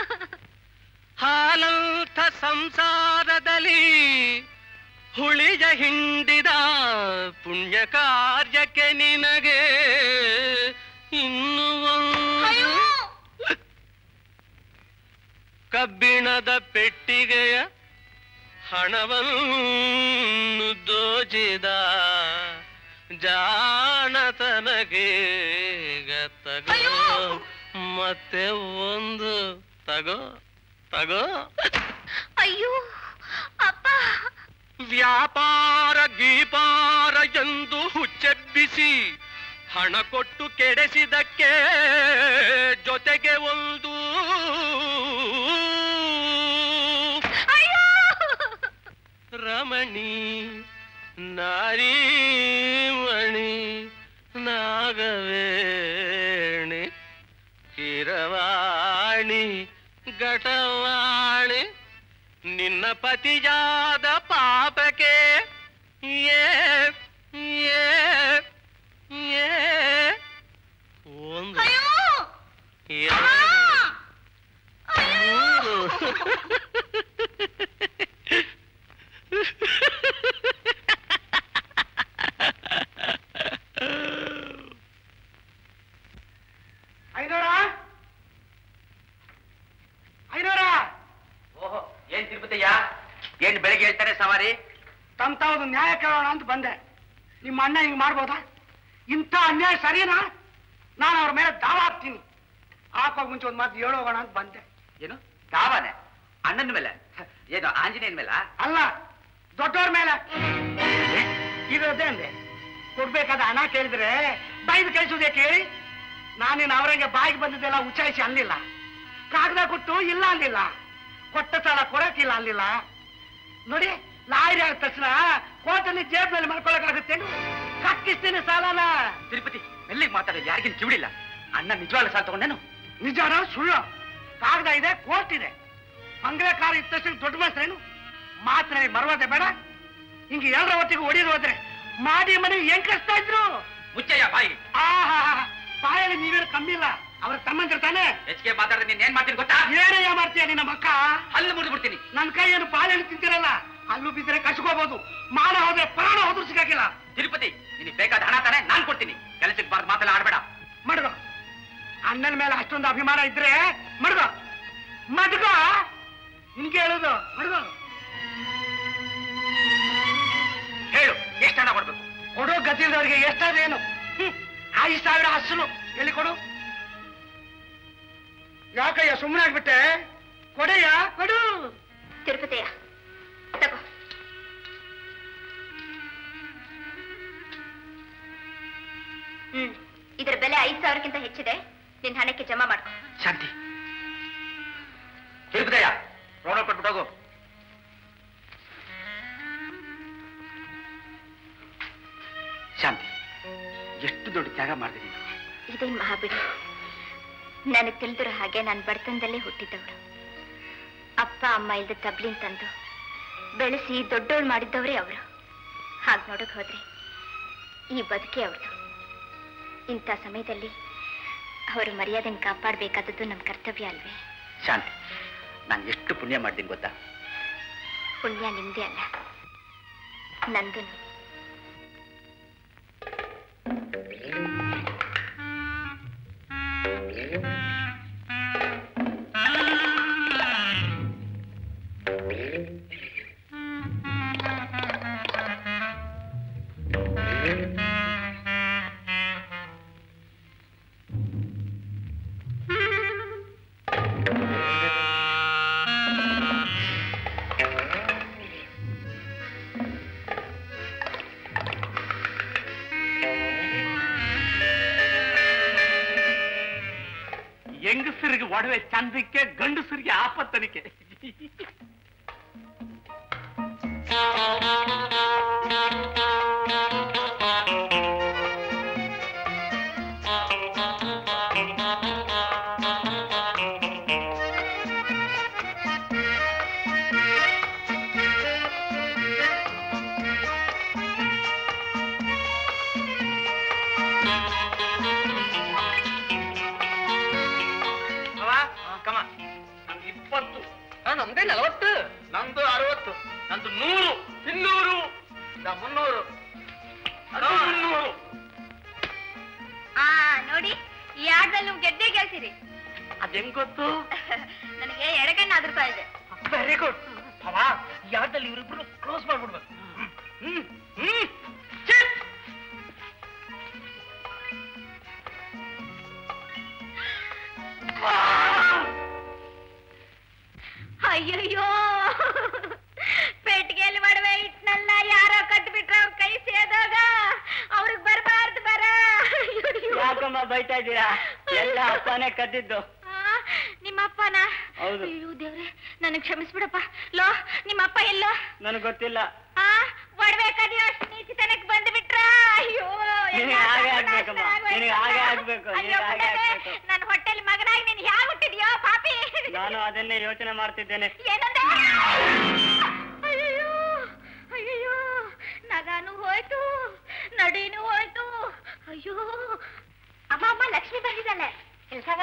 ಹಾಲಂಥ ಸಂಸಾರದಲ್ಲಿ ಹುಳಿಯ ಹಿಂಡಿದ ಪುಣ್ಯ ಕಾರ್ಯಕ್ಕೆ ನಿನಗೆ ಇನ್ನು ಒಂದು ಕಬ್ಬಿಣದ ಪೆಟ್ಟಿಗೆಯ ಹಣವನ್ನು ದೋಚಿದ ಜಾಣತನಗೆ ತಗೋ ಮತ್ತೆ ಒಂದು ತಗೋ ತಗೋ. ಅಯ್ಯೋ ಅಪ್ಪ. ವ್ಯಾಪಾರ ಗೀಪಾರ ಎಂದು ಹುಚ್ಚೆಬ್ಬಿಸಿ ಹಣ ಕೊಟ್ಟು ಕೆಡಿಸಿದಕ್ಕೆ ಜೊತೆಗೆ ಒಂದು ರಮಣಿ ನಾರೀಮಣಿ ನಾಗವೇಣಿ ಕಿರವಾಣಿ ಘಟವಾಣಿ ನಿನ್ನ ಪತಿಯಾದ ಪಾಪಕ್ಕೆ ಒಂದು ಓಹೋ, ಏನ್ ತಿರುಪತಿಯ? ಏನ್ ಬೆಳಿಗ್ಗೆ ಹೇಳ್ತಾರೆ ಸವಾರಿ? ತಮ್ತಾವ್ದು ನ್ಯಾಯ ಕೇಳೋಣ ಅಂತ ಬಂದೆ. ನಿಮ್ಮ ಅಣ್ಣ ಹಿಂಗ್ ಮಾಡ್ಬೋದಾ? ಇಂಥ ಅನ್ಯಾಯ ಸರಿನಾ? ನಾನು ಅವ್ರ ಮೇಲೆ ದಾವ ಹಾಕ್ತೀನಿ. ಹಾಕೋಕ್ ಮುಂಚೆ ಒಂದ್ ಮಾತು ಹೇಳೋಗೋಣ ಅಂತ ಬಂದೆ. ಏನು ದಾವಾನೆ? ಅಣ್ಣನ ಮೇಲೆ? ಏನು ಆಂಜನೇಯನ ಮೇಲೆ? ಅಲ್ಲ, ದೊಡ್ಡವ್ರ ಮೇಲೆ. ಇರೋದೇ ಅಂದೆ. ಕೊಡ್ಬೇಕಾದ ಹಣ ಕೇಳಿದ್ರೆ ಬೈದು ಕಳಿಸೋದೇ ಕೇಳಿ. ನಾನೇನು ಅವರಂಗೆ ಬಾಯಿಗೆ ಬಂದಿದ್ದೆಲ್ಲ ಉಚ್ಚಾಯಿಸಿ ಅಲ್ಲಿಲ್ಲ. ಕಾಗದ ಕೊಟ್ಟು ಇಲ್ಲ ಅಂದಿಲ್ಲ, ಕೊಟ್ಟ ಸಾಲ ಕೊಡಕ್ಕಿಲ್ಲ ಅಲ್ಲಿಲ್ಲ. ನೋಡಿ, ಲಾಯರಿ ಆದ ತಕ್ಷಣ ಕೋರ್ಟಲ್ಲಿ ಜೇಬ್ನಲ್ಲಿ ಮಾಡ್ಕೊಳಕಾಗುತ್ತೇನು? ಕಟ್ಟಿಸ್ತೀನಿ ಸಾಲನ. ತಿರುಪತಿ ಮೆಲ್ಲಿಗೆ ಮಾತಾಡೋದು ಯಾರಿಗಿನ ಕಿವಿಡಿಲ್ಲ. ಅಣ್ಣ ನಿಜವಾಗ್ಲೂ ಸಾಲ ತಗೊಂಡೇನು? ನಿಜಾನ ಸುಳ್ಳು? ಕಾಗದ ಇದೆ, ಕೋರ್ಟ್ ಇದೆ. ಮಂಗಳ ಕಾಲ ಇದ್ದ ತಕ್ಷಣ ದೊಡ್ಡ ಮನುಷ್ಯರೇನು? ಮಾತನಾಡಿ ಮರವಾದೆ ಬೇಡ. ಹಿಂಗೆ ಎಲ್ಲರ ಹೊತ್ತಿಗೆ ಹೊಡಿದು ಹೋದ್ರೆ ಮಾಡಿ ಮನೆ ಹೆಂಗ್ ಕಳಿಸ್ತಾ ಇದ್ರು? ಮುಚ್ಚಯ್ಯ ಬಾಯಿ. ಆಹಾ, ಬಾಯಲ್ಲಿ ನೀವೇನು ಕಮ್ಮಿ ಇಲ್ಲ. ಅವ್ರ ತಮ್ಮಂದಿರ ತಾನೆ. ಹೆಚ್ಚಿಗೆ ಮಾತಾಡಿದ್ರೆ ನೀನ್ ಏನ್ ಮಾಡ್ತೀನಿ ಗೊತ್ತಾ? ಏನಯ್ಯ ಮಾಡ್ತೀಯ ನಿನ್ನ ಮಕ್ಕ? ಹಲ್ಲು ಮುರಿದು ಬಿಡ್ತೀನಿ. ನನ್ ಕೈ ಏನು ಬಾಳೆಹಣ್ಣು ತಿಂತಿರಲ್ಲ. ಅಲ್ಲೂ ಬಿದ್ದರೆ ಕಚ್ಕೋಬಹುದು. ಮಾನ ಹೋದ್ರೆ ಪ್ರಾಣ ಹೋದ್ರೂ ಸಿಗಾಕಿಲ್ಲ. ತಿರುಪತಿ ನಿನಗೆ ಬೇಕಾದ ಹಣ ತಾನೆ, ನಾನ್ ಕೊಡ್ತೀನಿ. ಕೆಲಸಕ್ಕೆ ಬಾರ್ದು ಮಾತೆಲ್ಲ ಆಡ್ಬೇಡ. ಮಡ್ಗೋ. ಅಣ್ಣನ ಮೇಲೆ ಅಷ್ಟೊಂದು ಅಭಿಮಾನ ಇದ್ರೆ ಮಡ್ಗೋ ಮಡ್ಗೋ. ನಿನ್ಗೆ ಹೇಳುದು ಮಡ್ಗೋ. ಹೇಳು, ಎಷ್ಟು ಹಣ ಕೊಡ್ಬೇಕು? ಕೊಡೋ ಗತಿಲ್ದವ್ರಿಗೆ ಎಷ್ಟಾದೇನು? 5,000 ಅಸಲು. ಎಲ್ಲಿ ಕೊಡು? ಯಾಕಯ್ಯ ಸುಮ್ಮನೆ ಆಗ್ಬಿಟ್ಟೆ? ಕೊಡೆಯ ಕೊಡು. ತಿರುಪತಿಯ ತಗೋ. ಇದರ ಬೆಲೆ 5,000ಕ್ಕಿಂತ ಹೆಚ್ಚಿದೆ. ನಿನ್ ಹಣಕ್ಕೆ ಜಮಾ ಮಾಡ್ಕೊ. ಶಾಂತಿ, ತಿರುಪತಿಯ ರೋಣ ಕೊಟ್ಬಿಟ್ಟು ಹೋಗು. ಶಾಂತಿ, ಎಷ್ಟು ದೊಡ್ಡ ತ್ಯಾಗ ಮಾಡಿದೆ. ಇದೇನ್ ಮಹಾಬಿಡಿ, ನನಗೆ ತಿಳಿದಿರೋ ಹಾಗೆ ನಾನು ಬಡತನದಲ್ಲೇ ಹುಟ್ಟಿದ್ದವಳು. ಅಪ್ಪ ಅಮ್ಮ ಇಲ್ದ ತಬ್ಲಿನ್ ತಂದು ಬೆಳೆಸಿ ದೊಡ್ಡವಳು ಮಾಡಿದ್ದವರೇ ಅವರು. ಹಾಗೆ ನೋಡಕ್ ಹೋದ್ರೆ ಈ ಬದುಕೇ ಅವ್ರದ್ದು. ಇಂಥ ಸಮಯದಲ್ಲಿ ಅವರ ಮರ್ಯಾದೆನ ಕಾಪಾಡಬೇಕಾದದ್ದು ನಮ್ಮ ಕರ್ತವ್ಯ ಅಲ್ವೇ? ಶಾಂತಿ, ನಾನು ಎಷ್ಟು ಪುಣ್ಯ ಮಾಡ್ತೀನಿ ಗೊತ್ತಾ? ಪುಣ್ಯ ನಿಮ್ದೇ ಅಲ್ಲ, ನಂದು. ಹೆಂಗಸರಿಗೆ ಒಡವೆ ಚಂದಕ್ಕೆ, ಗಂಡಸರಿಗೆ ಆಪತ್ತನಿಕೆ. 300. ಅದು 300. ನೋಡಿ ಈ ಆಟದಲ್ಲಿ ನೀವು ಗೆದ್ದೇ ಗೆಲ್ತೀರಿ. ಅದೆಂಗ್ ಗೊತ್ತು? ನನಗೆ ಎಡಗಣ್ಣಾದ್ರೂ ಇದೆ. Very good. ಭಾವ, ಈ ಆಟದಲ್ಲಿ ಇವರಿಬ್ರು ಕ್ಲೋಸ್ ಮಾಡ್ಬಿಡ್ಬೇಕು. ಅಯ್ಯಯ್ಯೋ, ಪೆಟ್ಟಿಗೆಯಲ್ಲಿ ಮಾಡುವೆ ಇಟ್ನಲ್ಲ ಯಾರೋ ಕಟ್ಬಿಟ್ರ ಅವ್ರ ಕೈ ಸೇದಾಗ ಅವ್ರಿಗೆ ಬರಬಾರ್ದು ಬರ. ಯಾಕಮ್ಮ ಬೈತಾ ಇದ್ದೀರಾ? ಎಲ್ಲ ಅಪ್ಪನೇ ಕದ್ದಿದ್ದು. ನಿಮ್ಮ ಅಪ್ಪನ? ಹೌದು. ಅಯ್ಯೋ ದೇವ್ರೆ, ನನಗೆ ಕ್ಷಮಿಸ್ಬಿಡಪ್ಪ. ಲೋ, ನಿಮ್ಮ ಅಪ್ಪ ಎಲ್ಲೋ? ನನಗೆ ಗೊತ್ತಿಲ್ಲ. ಒಡವೆ ಕದಿಯೋ ಅಷ್ಟು ನೀಚಿತನಕ್ಕೆ ಬಂದ್ಬಿಟ್ರ. ಅಯ್ಯೋ, ಹಾಗೆ ಆಗ್ಬೇಕಮ್ಮ, ನಿನಗೆ ಹಾಗೆ ಆಗ್ಬೇಕು. ನನ್ನ ಹೊಟ್ಟೆಲಿ ಮಗನಾಗಿ ನೀನು ಯಾಕೆ ಹುಟ್ಟಿದ್ಯೋ ಪಾಪಿ? ನಾನು ಅದನ್ನೇ ಯೋಚನೆ ಮಾಡ್ತಿದ್ದೇನೆ. ಏನಂದೆ? ಅಯ್ಯೋ ಅಯ್ಯೋ, ನಗಾನು ಹೋಯ್ತು, ನಡೀನು ಹೋಯ್ತು. ಅಯ್ಯೋ ಅಮ್ಮ ಅಮ್ಮ, ಲಕ್ಷ್ಮಿ ಬಂದಿದ್ದಾಳೆ. ಕೆಲ್ಸಾಗ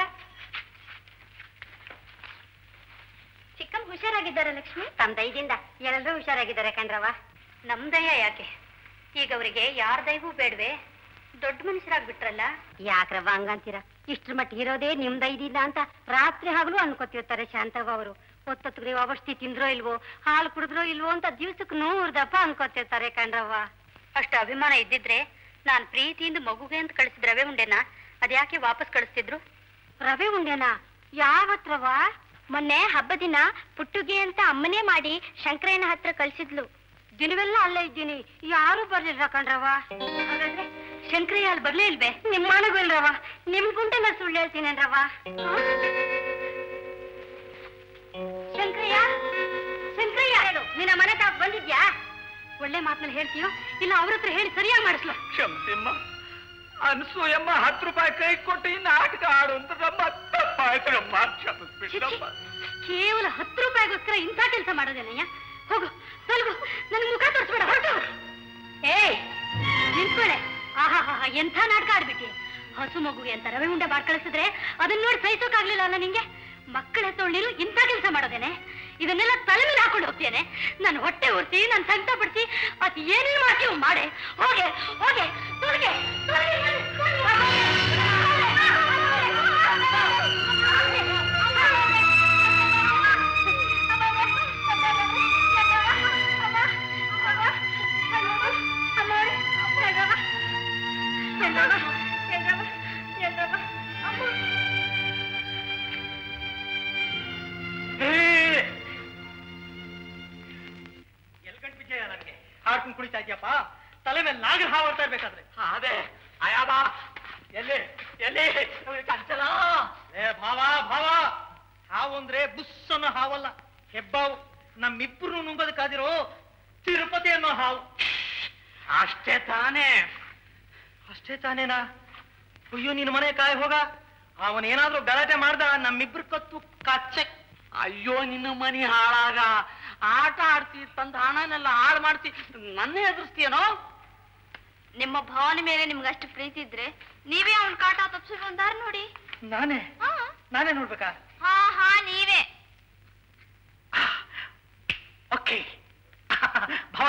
ಚಿಕ್ಕಮ್ಮ ಹುಷಾರಾಗಿದ್ದಾರೆ ಲಕ್ಷ್ಮಿ? ತಮ್ಮ ದಯದಿಂದ ಎಲ್ಲರೂ ಹುಷಾರಾಗಿದ್ದಾರೆ ಕಣ್ರವ. ನಮ್ ದಯ ಯಾಕೆ? ಈಗ ಅವರಿಗೆ ಯಾರ ದಯವೂ ಬೇಡವೆ? ದೊಡ್ಡ ಮನುಷ್ಯರಾಗ್ಬಿಟ್ರಲ್ಲ. ಯಾಕ್ರವ ಹಂಗಂತೀರ? ಇಷ್ಟ್ರ ಮಟ್ಟಿಗೆ ಇರೋದೇ ನಿಮ್ ದಯದಿಂದ ಅಂತ ರಾತ್ರಿ ಹಗಲು ಅನ್ಕೋತಿರ್ತಾರೆ ಶಾಂತವ್ವ ಅವರು. ಹೊತ್ತೊತ್ತಿಗೆ ಅವಷ್ಟಿ ತಿಂದ್ರೋ ಇಲ್ವೋ, ಹಾಲು ಕುಡಿದ್ರೋ ಇಲ್ವೋ ಅಂತ ದಿವ್ಸಕ್ಕೆ 100 ದಪ್ಪ ಅನ್ಕೋತಿರ್ತಾರೆ ಕಣ್ರವ್ವ. ಅಷ್ಟು ಅಭಿಮಾನ ಇದ್ದಿದ್ರೆ ನಾನ್ ಪ್ರೀತಿಯಿಂದ ಮಗುಗೆ ಅಂತ ಕಳಿಸಿದ ರವೆ ಉಂಡೆನ ಅದ್ಯಾಕೆ ವಾಪಸ್ ಕಳಿಸ್ತಿದ್ರು? ರವೆ ಉಂಡೆನಾ? ಯಾವತ್ರವ? ಮೊನ್ನೆ ಹಬ್ಬ ದಿನ ಪುಟ್ಟುಗೆ ಅಂತ ಅಮ್ಮನೇ ಮಾಡಿ ಶಂಕರಯ್ಯನ ಹತ್ರ ಕಳ್ಸಿದ್ಲು. ದಿನವೆಲ್ಲ ಅಲ್ಲೇ ಇದ್ದೀನಿ, ಯಾರು ಬರ್ಲಿಲ್ಲ ಕಣ್ರವ. ಹಾಗಾದ್ರೆ ಶಂಕರಯ್ಯ ಅಲ್ಲಿ ಬರ್ಲೇ ಇಲ್ವೇ? ನಿಮ್ಮ ಮನೆಗೂ ಇಲ್ರವ. ನಿಮ್ ಗುಂಟೆ ನಾ ಸುಳ್ಳು ಹೇಳ್ತೀನೇನ್ರವ? ಶಂಕರಯ್ಯ, ಶಂಕರಯ್ಯ, ನಿನ್ನ ಮನೆ ತಾವ್ ಬಂದಿದ್ಯಾ? ಒಳ್ಳೆ ಮಾತಲ್ಲಿ ಹೇಳ್ತೀಯೋ ಇಲ್ಲ ಅವ್ರ ಹತ್ರ ಹೇಳಿ ಸರಿಯಾಗಿ ಮಾಡಿಸ್ಲೋ? ಕ್ಷಮಿಸಿಮ್ಮ, ಅನ್ಸೂಯಮ್ಮ 10 ರೂಪಾಯಿ ಕೈ ಕೊಟ್ಟು ಈ ನಾಟಕ ಆಡು ಅಂತ ತಪ್ಪಾಯ್ತಮ್ಮ. ಕ್ಷಮಿಸ್ಬಿಟ್ಟಮ್ಮ. ಕೇವಲ 10 ರೂಪಾಯಿಗೋಸ್ಕರ ಇಂಥ ಕೆಲಸ ಮಾಡೋದೇನಯ್ಯ? ಹೋಗು, ತೊಲಗು, ನನ್ ಮುಖ ತೋರಿಸ್ಬೇಡ, ಹೊರಟು. ಏಯ್ ನಿಂತ್ಕೊಳ್ಳೆ. ಆಹಾ, ಎಂಥ ನಾಟಕ ಆಡ್ಬಿಟ್ಟಿ. ಹಸು ಮಗುಗೆ ಅಂತ ರವೆ ಉಂಡೆ ಮಾಡಿ ಕಳಿಸಿದ್ರೆ ಅದನ್ನ ನೋಡಿ ಸಹಿಸೋಕಾಗ್ಲಿಲ್ಲ ಅಲ್ಲ ನಿಂಗೆ? ಮಕ್ಕಳ ಹೆತ್ತೊಳ್ಳಿರು ಇಂಥ ಕೆಲಸ ಮಾಡೋದೇನೆ? ಇದನ್ನೆಲ್ಲ ತಲೆ ಮೇಲೆ ಹಾಕೊಂಡು ಹೋಗ್ತೇನೆ. ನನ್ನ ಹೊಟ್ಟೆ ಉರ್ಸಿ, ನನ್ನ ಸಂಕಟ ಪಡಿಸಿ, ಅದು ಏನೇನು ಮಾಡ್ತೀವಿ ಮಾಡೆ. ಹೋಗೆ ಹೋಗೆ, ತೊಲಗೆ ಎಲ್ಗಂಟ್ ವಿಜಯ, ನನಗೆ ಹಾಡ್ಕೊಂಡು ಕುಳಿತಾ ಇದ್ಯಪ್ಪ. ತಲೆ ಮೇಲೆ ನಾಗರ ಹಾವು ಬರ್ತಾ ಇರ್ಬೇಕಾದ್ರೆ. ಅದೇ ಅಯಾಬ ಎಲ್ಲಿ ಎಲ್ಲಿ ಕಂಚಲ. ಏ ಭಾವ ಭಾವ, ಹಾವು ಅಂದ್ರೆ ಬುಸ್ ಅನ್ನೋ ಹಾವಲ್ಲ, ಹೆಬ್ಬಾವು. ನಮ್ಮಿಬ್ರು ನುಂಗೋದಕ್ಕಾದಿರೋ ತಿರುಪತಿ ಅನ್ನೋ ಹಾವು. ಅಷ್ಟೇ ತಾನೇ? ಅಷ್ಟೇ ತಾನೇನಾ? ಅಯ್ಯೋ, ನಿನ್ನ ಮನೆ ಕಾಯಿ ಹೋಗ. ಅವನೇನಾದ್ರೂ ಗಲಾಟೆ ಮಾಡ್ದ ನಮ್ಮಿಬ್ರು ಕತ್ತು ಕಚ್ಚೆ. ಅಯ್ಯೋ, ನಿನ್ನ ಮನಿ ಹಾಳಾಗ. ಆಟ ಆಡ್ತಿ, ತಂದ ಹಣನೆಲ್ಲ ಹಾಳು ಮಾಡ್ತಿ, ನನ್ನೇ ಎದುರಿಸ್ತೀಯನೋ? ನಿಮ್ಮ ಭಾವನೆ ಮೇಲೆ ನಿಮ್ಗೆ ಅಷ್ಟು ಪ್ರೀತಿ ಇದ್ರೆ ನೀವೇ ಅವ್ನ ಕಾಟ ತಪ್ಪಿಸೋ ಒಂದಾರ ನೋಡಿ. ನಾನೇ ನೋಡ್ಬೇಕಾ? ಹಾ ನೀವೇ. ಓಕೆ ಭಾವ.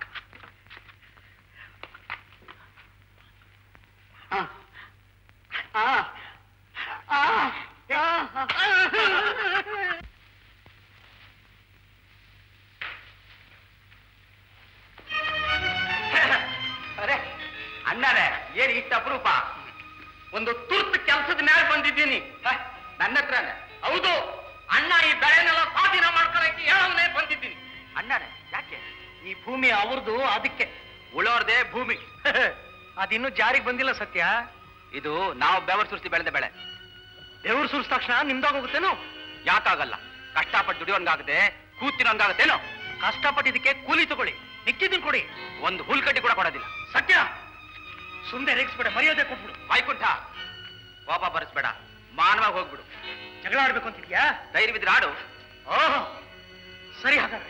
ಅರೆ ಅಣ್ಣರೇ, ಏನ್ ಇಷ್ಟ ಅಪರೂಪ? ಒಂದು ತುರ್ತು ಕೆಲಸದ ಮೇಲೆ ಬಂದಿದ್ದೀನಿ. ನನ್ನ ಹತ್ರನೇ? ಹೌದು ಅಣ್ಣ, ಈ ಬೆಳೆನೆಲ್ಲ ಸ್ವಾಧೀನ ಮಾಡ್ಕೊಳಕ್ಕೆ ಹೇಳವನೇ ಬಂದಿದ್ದೀನಿ. ಅಣ್ಣರೇ, ಯಾಕೆ? ಈ ಭೂಮಿ ಅವ್ರದ್ದು, ಅದಕ್ಕೆ. ಉಳೋರ್ದೇ ಭೂಮಿ. ಅದಿನ್ನೂ ಜಾರಿಗೆ ಬಂದಿಲ್ಲ ಸತ್ಯ. ಇದು ನಾವು ಬೆವರು ಸುರಿಸಿ ಬೆಳೆದ ಬೆಳೆ. ಬೆವರು ಸುರಿಸಿದ ತಕ್ಷಣ ನಿಮ್ದಾಗೋಗುತ್ತೇನೋ? ಯಾಕಾಗಲ್ಲ? ಕಷ್ಟಪಟ್ಟು ದುಡಿಯೋನ್ಗಾಗದೆ, ಕೂತಿರೋನ್ಗಾಗತ್ತೇನೋ? ಕಷ್ಟಪಟ್ಟಿದ್ದಕ್ಕೆ ಕೂಲಿ ತಗೊಳ್ಳಿ, ನಿಕ್ಕಿದ್ದನ್ ಕೊಡಿ. ಒಂದು ಹುಲ್ಕಡ್ಡಿ ಕೂಡ ಕೊಡೋದಿಲ್ಲ. ಸತ್ಯ, ಸುಮ್ಮನೆ ರೇಗಿಸ್ಬೇಡ, ಮರ್ಯಾದೆ ಕೊಟ್ಬಿಡು. ವೈಕುಂಠ, ಕೋಪ ಬರಿಸ್ಬೇಡ, ಮಾನವಾಗಿ ಹೋಗ್ಬಿಡು. ಜಗಳ ಆಡ್ಬೇಕು ಅಂತಿದ್ಯಾ? ಧೈರ್ಯವಿದ್ರೆ ಆಡು. ಓಹೋ, ಸರಿ ಹಾಗಾದ್ರೆ.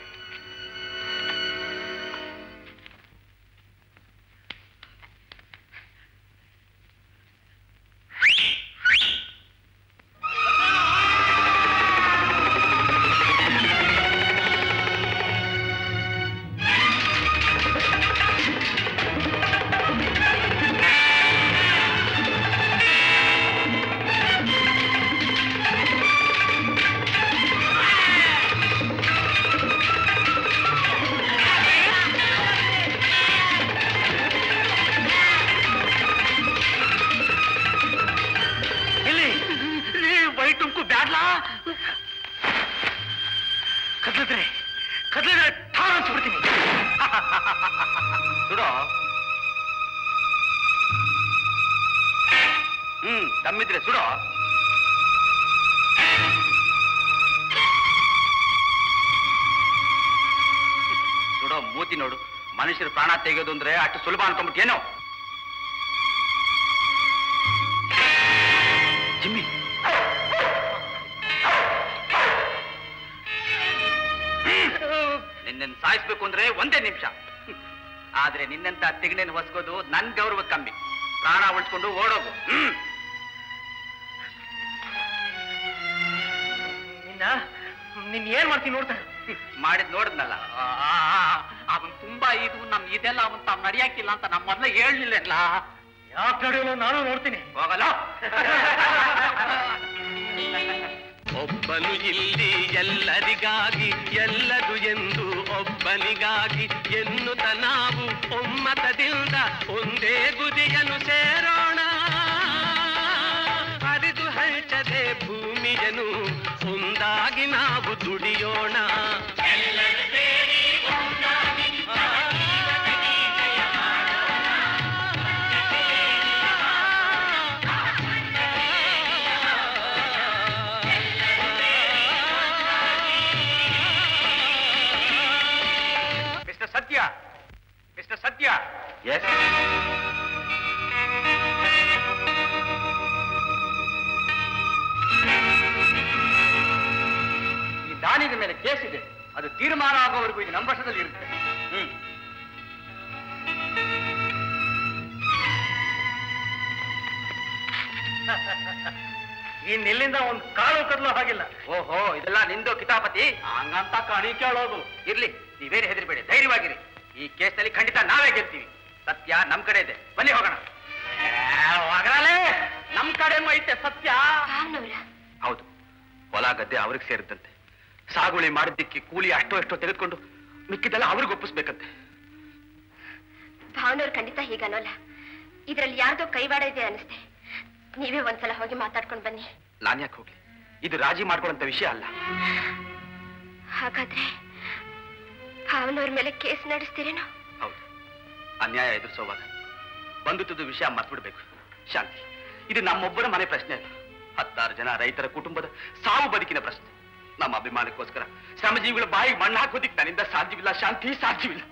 ದಮ್ಮಿದ್ರೆ ಸುಡೋ. ಸುಡೋ ಮೂತಿ ನೋಡು. ಮನುಷ್ಯರು ಪ್ರಾಣ ತೆಗೆಯೋದು ಅಂದ್ರೆ ಅಷ್ಟು ಸುಲಭ ಅನ್ಕೊಂಡ್ಬಿಟ್ಟೇನೋ. ಜಿಮ್ಮಿ, ನಿನ್ನ ಸಾಯಿಸ್ಬೇಕು ಅಂದ್ರೆ ಒಂದೇ ನಿಮಿಷ. ಆದ್ರೆ ನಿನ್ನಂತ ತೆಗಣೆಯನ್ನು ಹೊಸ್ಕೋದು ನನ್ ಗೌರವ ಕಮ್ಮಿ. ಪ್ರಾಣ ಉಳಿಸ್ಕೊಂಡು ಓಡೋಗು. ನಿನ್ ಏನ್ ಮಾಡ್ತೀನಿ ನೋಡ್ತಾ ಮಾಡಿದ್ ನೋಡಿದ್ನಲ್ಲ. ಅವನ್ ತುಂಬಾ ಇದು ನಮ್ ಇದೆಲ್ಲ ಅವನ್ ತಾವ್ ನಡಿಯಾಕಿಲ್ಲ ಅಂತ ನಮ್ ಮೊದ್ಲೇ ಹೇಳಲಿಲ್ಲ. ಯಾಕೆ ನಡೆಯಲ್ಲ ನಾನು ನೋಡ್ತೀನಿ. ಹೋಗಲ್ಲ. ಒಬ್ಬನು ಇಲ್ಲಿ ಎಲ್ಲರಿಗಾಗಿ, ಎಲ್ಲದು ಎಂದು ಒಬ್ಬನಿಗಾಗಿ ಎನ್ನುತ್ತ ನಾವು ಒಮ್ಮತದಿಂದ ಒಂದೇ ಗುದಿಯನ್ನು ಸೇರೋಣ. ಹರಿದು ಹಂಚದೆ ಭೂಮಿಯನ್ನು ಒಂದಾಗಿ ನಾವು ದುಡಿಯೋಣ. ಮಿಸ್ಟರ್ ಸತ್ಯ. ಎಸ್. ಈ ದಾನಿದ ಮೇಲೆ ಕೇಸ್ ಇದೆ. ಅದು ತೀರ್ಮಾನ ಆಗೋವರೆಗೂ ಇದು ನಮ್ಮ ವಶದಲ್ಲಿ ಇರುತ್ತೆ. ಇನ್ನೆಲ್ಲಿಂದ ಒಂದು ಕಾಳು ಕದಲು ಹಾಗಿಲ್ಲ. ಓಹೋ, ಇದೆಲ್ಲ ನಿಂದು ಕಿತಾಪತಿ. ಹಂಗಂತ ಕಣಿ ಕೇಳೋದು. ಇರ್ಲಿ, ನೀವೇನು ಹೆದರಿಬೇಡಿ, ಧೈರ್ಯವಾಗಿರಿ. ಈ ಕೇಸ್ನಲ್ಲಿ ಖಂಡಿತ ನಾವೇ ಗೆಲ್ತೀವಿ. ಸತ್ಯ ನಮ್ ಕಡೆ ಇದೆ, ಬನ್ನಿ ಹೋಗೋಣ. ನಮ್ ಕಡೆನೂ ಐತೆ ಸತ್ಯ. ಹೌದು, ಹೊಲ ಗದ್ದೆ ಅವ್ರಿಗೆ ಸೇರಿದಂತೆ. ಸಾಗುವಳಿ ಮಾಡಿದ್ದಕ್ಕೆ ಕೂಲಿ ಅಷ್ಟೋ ಎಷ್ಟೋ ತೆಗೆದುಕೊಂಡು ಮಿಕ್ಕಿದೆಲ್ಲ ಅವ್ರಿಗೆ ಒಪ್ಪಿಸ್ಬೇಕಂತೆ. ಭಾವನವ್ರು ಖಂಡಿತ ಹೀಗನ್ನೋಲ್ಲ. ಇದ್ರಲ್ಲಿ ಯಾರ್ದೋ ಕೈವಾಡ ಇದೆ ಅನಿಸ್ತೆ. ನೀವೇ ಒಂದ್ಸಲ ಹೋಗಿ ಮಾತಾಡ್ಕೊಂಡು ಬನ್ನಿ. ನಾನ್ ಯಾಕೆ ಹೋಗ್ಲಿ? ಇದು ರಾಜಿ ಮಾಡ್ಕೊಳ್ಳೋಂತ ವಿಷಯ ಅಲ್ಲ. ಹಾಗಾದ್ರೆ ಭಾವನವ್ರ ಮೇಲೆ ಕೇಸ್ ನಡೆಸ್ತೀರೇನೋ? ಹೌದು, ಅನ್ಯಾಯ ಎದುರಿಸೋವಾಗ ಬಂಧುತ್ವದ ವಿಷಯ ಮರ್ತ್ಬಿಡ್ಬೇಕು. ಶಾಂತಿ, ಇದು ನಮ್ಮೊಬ್ಬರ ಮನೆ ಪ್ರಶ್ನೆ ಅಲ್ಲ. 10 ಜನ ರೈತರ ಕುಟುಂಬದ ಸಾವು ಬದುಕಿನ ಪ್ರಶ್ನೆ. ನಮ್ಮ ಅಭಿಮಾನಕ್ಕೋಸ್ಕರ ಶ್ರಮಜೀವಿಗಳ ಬಾಯಿಗೆ ಮಣ್ಣು ಹಾಕೋದಿಕ್ ನನ್ನಿಂದ ಸಾಧ್ಯವಿಲ್ಲ. ಶಾಂತಿ, ಸಾಧ್ಯವಿಲ್ಲ.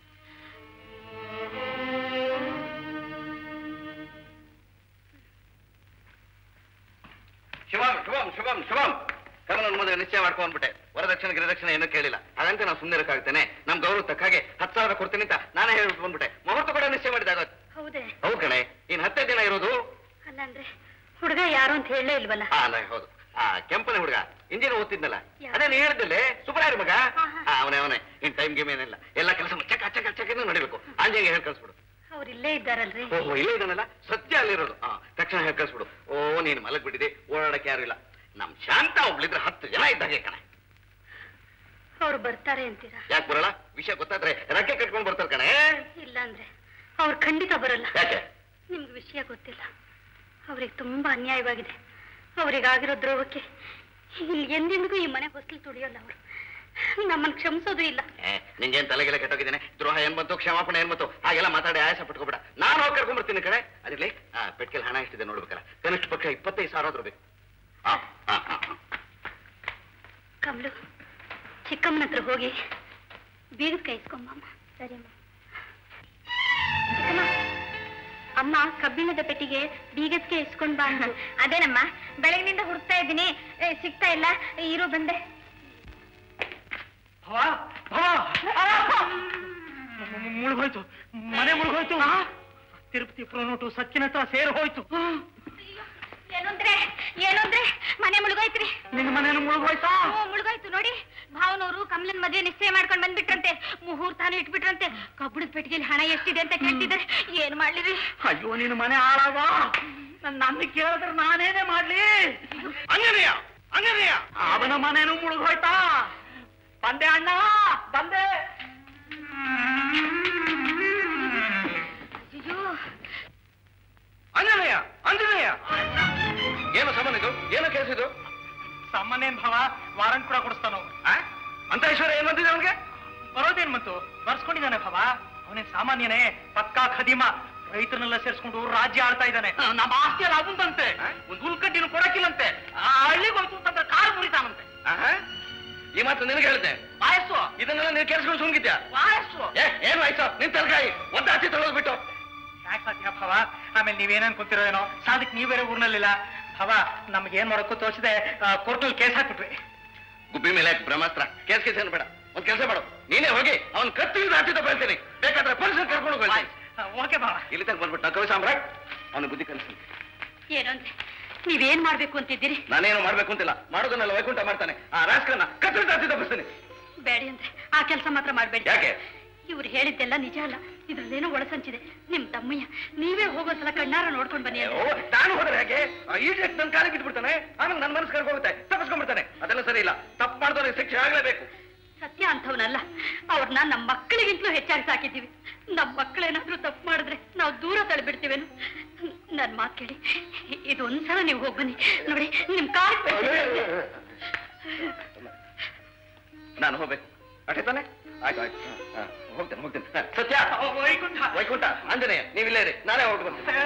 ಶುಭಂ ಶುಭಂ ಶುಭಂ ಶುಭಂ. ಕರ್ಮನ ಮೊದಲು ನಿಶ್ಚಯ ಮಾಡ್ಕೊಂಡ್ಬಿಟ್ಟೆ. ವರದಕ್ಷಿಣೆ ಗಿರದಕ್ಷಿಣೆ ಏನೂ ಕೇಳಿಲ್ಲ. ಹಾಗಂತ ನಾವು ಸುಮ್ಮನೆ ಇರಕ್ಕಾಗ್ತೇನೆ? ನಮ್ ಗೌರವ ತಕ್ಕಾಗೆ 10,000 ಕೊಡ್ತೀನಿ ಅಂತ ನಾನೇ ಹೇಳ್ಬಿಟ್ಟು ಬಂದ್ಬಿಟ್ಟೆ. ಮುಹೂರ್ತ ಕೂಡ ನಿಶ್ಚಯ ಮಾಡಿದಾಗ. ಹೌದೇ? ಹೌದು ಕಣೆ. ಇನ್ 10 ದಿನ ಇರೋದು. ಅಲ್ಲ ಅಂದ್ರೆ ಹುಡುಗ ಯಾರು ಅಂತ ಹೇಳಲೇ ಇಲ್ವಲ್ಲ? ಹೌದು, ಕೆಂಪನೆ ಹುಡುಗ, ಇಂಜಿನ್ ಓದ್ತಿದ್ನಲ್ಲ. ಅದೇ ನೀ ಹೇಳಿದ್ದಲ್ಲಿ ಸುಬ್ರಾಯರ್ ಮಗ. ಅವನೇ. ಇನ್ ಟೈಮ್ ಗೇಮ್ ಏನಿಲ್ಲ, ಎಲ್ಲ ಕೆಲಸ ಚಕ ಚಕ ಚಕ ನಡಿಬೇಕು. ಆಂಜಂಗೆ ಹೇಳಿ ಕಳ್ಸ್ಬಿಡು. ಅವ್ರು ಇಲ್ಲೇ ಇದ್ದಾರಲ್ರಿ? ಓಹೋ, ಇಲ್ಲೇ ಇದ್ದಾನಲ್ಲ, ಸತ್ಯ ಅಲ್ಲಿರೋದು. ತಕ್ಷಣ ಹೇಳಿ ಕಳ್ಸ್ಬಿಡು. ಓ, ನೀನ್ ಮಲಗ್ ಬಿಟ್ಟಿದೆ, ಓಡಾಡಕ್ಕೆ ಯಾರು ಇಲ್ಲ. ನಮ್ ಶಾಂತ ಒಬ್ಳಿದ್ರೆ 10 ಜನ ಇದ್ದಾಗೆ ಕಣೆ. ಅವ್ರು ಬರ್ತಾರೆ ಅಂತೀರಾ? ಯಾಕೆ ಬರಲ್ಲ? ವಿಷಯ ಗೊತ್ತಾದ್ರೆ ರಕ್ಕೆ ಕಟ್ಕೊಂಡು ಬರ್ತಾರೆ ಕಣೆ. ಇಲ್ಲ ಅಂದ್ರೆ ಅವ್ರು ಖಂಡಿತ ಬರಲ್ಲ. ಯಾಕೆ? ನಿಮ್ಗೆ ವಿಷಯ ಗೊತ್ತಿಲ್ಲ. ಅವ್ರಿಗೆ ತುಂಬಾ ಅನ್ಯಾಯವಾಗಿದೆ. ಅವ್ರಿಗಾಗಿರೋ ದ್ರೋಹಕ್ಕೆ ಇಲ್ಲಿ ಎಂದೆಂದಿಗೂ ಈ ಮನೆ ಹೊಸಲು ತುಳಿಯೋಲ್ಲ. ಅವರು ನಮ್ಮನ್ನು ಕ್ಷಮಿಸೋದು ಇಲ್ಲ. ನಿಂಗೇನ್ ತಲೆಗೆಲ್ಲ ಕೆಟ್ಟೋಗಿದ್ದೇನೆ? ದ್ರೋಹ ಏನ್ ಬಂತು, ಕ್ಷಮಾಪಣೆ ಏನ್ ಬಂತು, ಹಾಗೆಲ್ಲ ಮಾತಾಡಿ ಆಯಾಸ ಪಟ್ಕೋಬೇಡ. ನಾನು ಹೋಗಿ ಕರ್ಕೊಂಡ್ಬರ್ತೀನಿ ಕಡೆ. ಅದಿರ್ಲಿ, ಪೆಟ್ಕೆಲ್ ಹಣ ಎಷ್ಟಿದೆ ನೋಡ್ಬೇಕಲ್ಲ. ಕನಿಷ್ಠ ಪಕ್ಷ 25,000 ಆದ್ರೂ ಬೇಕು. ಕಮಲು, ಚಿಕ್ಕಮ್ಮನ ಹತ್ರ ಹೋಗಿ ಬೀಗದ ಕೈ ಇಸ್ಕೊಂಬಮ್ಮ. ಸರಿ ಚಿಕ್ಕಮ್ಮ. ಅಮ್ಮ ಕಬ್ಬಿಣದ ಪೆಟ್ಟಿಗೆ ಬೀಗಕ್ಕೆ ಇಸ್ಕೊಂಡ್ ಬಾ. ಅದೇನಮ್ಮ, ಬೆಳಗಿನಿಂದ ಹುಡುಕ್ತಾ ಇದ್ದೀನಿ, ಸಿಗ್ತಾ ಇಲ್ಲ. ಇರೋ ಬಂದೆ. ಮುಳುಗೋಯ್ತು, ಮನೆ ಮುಳುಗೋಯ್ತು. ತಿರುಪತಿ ಪ್ರೋನೋಟು ಸಚ್ಚಿನ ಹತ್ರ ಸೇರಿ ಹೋಯ್ತು. ಏನಂದ್ರೆ ಮನೆ ಮುಳುಗೋಯ್ತ್ರಿ. ನಿನ್ನ ಮನೇನು ಮುಳುಗೋಯ್ತಾ? ಮುಳುಗೋಯ್ತು ನೋಡಿ. ಭಾವನವರು ಕಮಲನ್ ಮದುವೆ ನಿಶ್ಚಯ ಮಾಡ್ಕೊಂಡ್ ಬಂದ್ಬಿಟ್ರಂತೆ. ಮುಹೂರ್ತಾನು ಇಟ್ಬಿಟ್ರಂತೆ. ಕಬ್ಬಣದ ಪೆಟ್ಟಿಗೆಯಲ್ಲಿ ಹಣ ಎಷ್ಟಿದೆ ಅಂತ ಕೇಳ್ತಿದ್ದಾರೆ. ಏನ್ ಮಾಡ್ಲಿರಿ? ಅಯ್ಯೋ, ನಿನ್ನ ಮನೆ ಹಾಳಾಗ. ನನ್ನ ಕೇಳಿದ್ರೆ ನಾನೇನೇ ಮಾಡ್ಲಿ? ಅಂಜನೇಯ, ಅಂಜನೇಯ, ಅವನ ಮನೇನು ಮುಳುಗೋಯ್ತಾ? ಬಂದೆ ಅಣ್ಣ, ಬಂದೆ. ಅಂಜನೇಯ, ಅಂಜನೇಯ, ಏನು ಸಾಮಾನ್ಯ ಇದು? ಏನು ಕೇಸ್ ಇದು? ಸಾಮಾನ್ಯ ಭಾವ, ವಾರಂಟ್ ಕೂಡ ಕೊಡಿಸ್ತಾನ. ಅಂತ ಐಶ್ವರ್ಯ ಏನ್ ಬಂದಿದೆ ಅವನಿಗೆ? ಬರೋದೇನ್ ಬಂತು? ಬರ್ಸ್ಕೊಂಡಿದ್ದಾನೆ ಭಾವ. ಅವನೇ ಸಾಮಾನ್ಯನೇ, ಪಕ್ಕಾ ಖದೀಮ. ರೈತರನ್ನೆಲ್ಲ ಸೇರಿಸ್ಕೊಂಡು ರಾಜ್ಯ ಆಳ್ತಾ ಇದ್ದಾನೆ. ನಮ್ಮ ಆಸ್ತಿಯಲ್ಲಿ ಅವಂದಂತೆ ಒಂದು ಹುಲ್ಕಡ್ಡಿನ ಕೊಡಕ್ಕಿಲ್ಲಂತೆ. ಆ ಹಳ್ಳಿಗೆ ಹೋಗ್ತಂದ್ರೆ ಕಾರು ಮುರಿತಾನಂತೆ. ಈ ಮಾತು ನಿನಗೆ ಹೇಳಿದೆ. ವಾಯಸ್ಸು ಇದನ್ನೆಲ್ಲ ನೀನು ಕೇಳಿಸ್ಕೊಂಡು ಸುಮ್ಗಿದ್ಯಾ? ವಾಯಸ್ಸು ಏನ್ ವಾಯ್ಸು ನಿನ್ ತಲಕಾಯಿ ಒಂದ್ ಆಚೆ ತೊಳೋದ್ಬಿಟ್ಟು ಯಾಕೆ ಸಾಧ್ಯ ಭಾವ? ಆಮೇಲೆ ನೀವೇನೇನ್ ಕೂತಿರೋ ಏನೋ ಸಾಧಕ್ ನೀವ್ ಬೇರೆ ಊರ್ನಲ್ಲಿಲ್ಲ ಭಾವ. ನಮ್ಗೆ ಏನ್ ಮಾಡೋಕ್ಕೂ ತೋಚಿದೆ ಕೋರ್ಟ್ನಲ್ಲಿ ಕೇಸ್ ಹಾಕ್ಬಿಟ್ವಿ. ಗುಬ್ಬಿ ಮೇಲೆ ಬ್ರಹ್ಮಾಸ್ತ್ರ ಕೇಸ್ ಏನ್ ಬೇಡ, ಒಂದ್ ಕೆಲಸ ಮಾಡು, ನೀನೇ ಹೋಗಿ ಅವ್ನ್ ಕತ್ತಿಯಿಂದ ಆಚೆ ತಗೊಳ್ತೀನಿ, ಬೇಕಾದ್ರೆ ಪೊಲೀಸರು ಕರ್ಕೊಂಡು ಹೋಗಿ. ಓಕೆ ಭಾವ. ಇಲ್ಲಿ ತನಕ ಬಂದ್ಬಿಟ್ಟು ಕವಿ ಸಾಮ್ರಾಟ್ ಅವನು ಬುದ್ಧಿ ಕಲಿಸ್ತೀನಿ. ಏನಂದ್ರೆ ನೀವೇನ್ ಮಾಡ್ಬೇಕು ಅಂತಿದ್ದೀರಿ? ನಾನೇನು ಮಾಡ್ಬೇಕು ಅಂತಿಲ್ಲ, ಮಾಡೋದನ್ನೆಲ್ಲ ವೈಕುಂಠ ಮಾಡ್ತಾನೆ. ಆ ರಾಜಕನ್ನ ಕತ್ತಿಯಿಂದ ಆಚೆ ತಪ್ಪಿಸ್ತೀನಿ. ಬೇಡಿ ಅಂದ್ರೆ ಆ ಕೆಲಸ ಮಾತ್ರ ಮಾಡ್ಬೇಡಿ. ಯಾಕೆ? ಇವ್ರು ಹೇಳಿದ್ದೆಲ್ಲ ನಿಜ ಅಲ್ಲ, ಇದ್ರಲ್ಲೇನೋ ಒಳಸಂಚಿದೆ. ನಿಮ್ ತಮ್ಮಯ್ಯ ನೀವೇ ಹೋಗೋಸಲ ಕಣ್ಣಾರ ನೋಡ್ಕೊಂಡ್ ಬನ್ನಿ. ನಾನು ಹೋದ್ರೆ ಹಾಗೆ ಈಜೆಟ್ ನನ್ನ ಕಾಲಿಗೆ ಬಿಟ್ಬಿಡ್ತಾನೆ, ಆಮೇಲೆ ನನ್ನ ಮನಸ್ಸು ಕರ್ಕೋಗುತ್ತೆ, ತಪ್ಪಿಸ್ಕೊಂಡ್ಬಿಡ್ತಾನೆ. ಅದೆಲ್ಲ ಸರಿ ಇಲ್ಲ. ತಪ್ಪು ಮಾಡಿದವ್ರಿಗೆ ಶಿಕ್ಷೆ ಆಗ್ಲೇಬೇಕು. ಸತ್ಯ ಅಂತವನಲ್ಲ, ಅವ್ರನ್ನ ನಮ್ಮ ಮಕ್ಕಳಿಗಿಂತಲೂ ಹೆಚ್ಚಾಗಿ ಸಾಕಿದ್ದೀವಿ. ನಮ್ಮ ಮಕ್ಕಳೇನಾದ್ರೂ ತಪ್ಪು ಮಾಡಿದ್ರೆ ನಾವು ದೂರ ತಳ್ಳಿಬಿಡ್ತೀವೇನು? ನನ್ ಮಾತು ಕೇಳಿ, ಇದೊಂದ್ಸಲ ನೀವು ಹೋಗಿ ಬನ್ನಿ. ನೋಡಿ ನಿಮ್ ಕಾಲ್ ನಾನು ಹೋಗ್ಬೇಕು ಅಷ್ಟೇ ತಾನೆ? ಆಯ್ತು ಆಯ್ತು, ಹೋಗ್ತೇನೆ. ಸತ್ಯ, ವೈಕುಂಠ, ಆಂಜನೇಯ, ನೀವಿಲ್ಲೇ ಇರಿ, ನಾನೇ ಹೊರಟು ಬರ್ತೀನಿ.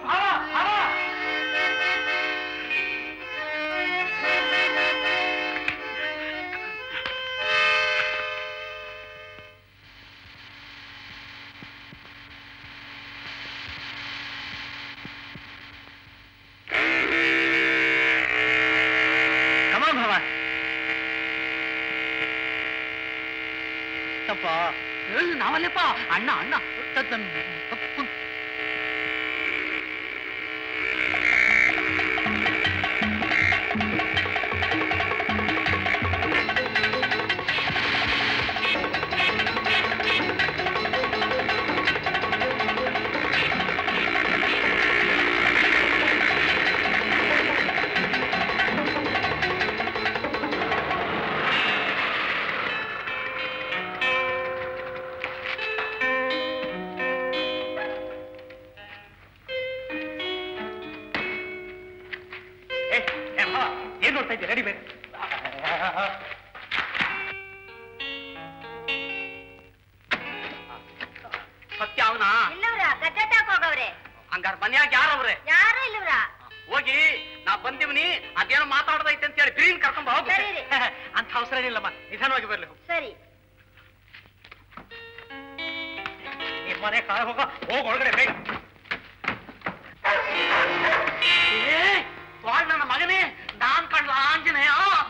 ನಾವಲ್ಲಪ್ಪ ಅಣ್ಣ ಅಣ್ಣ ಏನ್ ನೋಡ್ತಾ ಇದ್ದೀರಿ? ರೆಡಿ ಬೇರೆ ಸತ್ಯ ಅವನ ಇಲ್ಲವ್ರ ಗದ್ದೆ ಹೋಗವ್ರೆ. ಹಂಗಾರ ಮನ್ಯಾಗ ಯಾರವ್ರೆ? ಯಾರು ಇಲ್ಲವ್ರ? ಹೋಗಿ ನಾ ಬಂದಿವ್ನಿ, ಅದೇನೋ ಮಾತಾಡೋದೈತೆ ಅಂತ ಹೇಳಿ ಗ್ರೀನ್ ಕರ್ಕೊಂಡ್ ಹೋಗಿ. ಅಂತ ಅವಸರ ಏನಿಲ್ಲಮ್ಮ, ನಿಧಾನವಾಗಿ ಬರ್ಲಿ. ಸರಿ, ನಿಮ್ಮ ಮನೆ ಕಾಲ ಹೋಗ, ಹೋಗ್ ಒಳಗಡೆ ಬೇಗ. ನನ್ನ ಮಗನೇ, ನಾನ್ ಕಂಡ್ಲ ಆಂಜನೇಯ.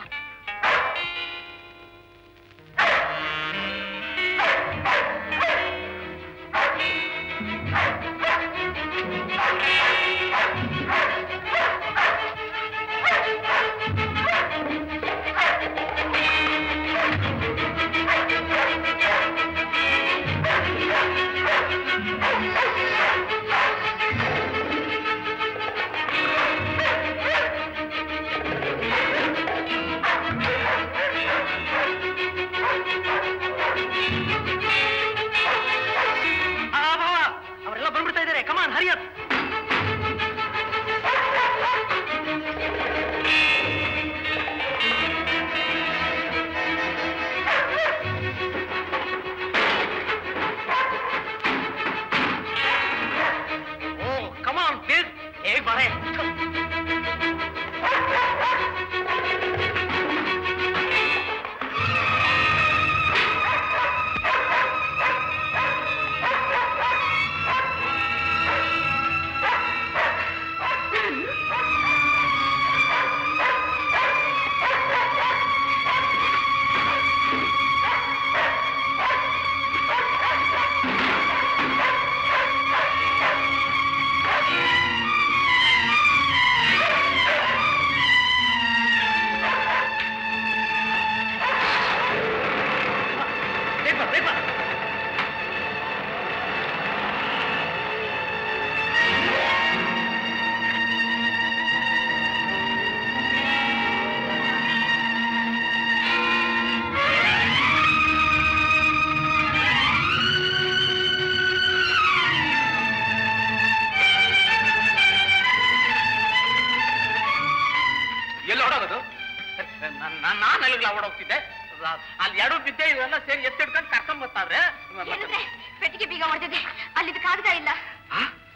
ನಾನೆಲ್ಲ ಓಡೋಗ್ತಿದ್ದೆ, ಅಲ್ಲಿ ಎರಡು ಬಿದ್ದೆ, ಇವೆಲ್ಲ ಸೇರಿ ಎತ್ತಿಡ್ಕೊಂಡು ಕರ್ಕೊಂಡ್ ಬರ್ತಾವ್ರೆ. ಪೆಟ್ಟಿಗೆ ಬೀಗ ಹೊಡೆದಿದೆ, ಅಲ್ಲಿದ್ ಕಾಗದ ಇಲ್ಲ.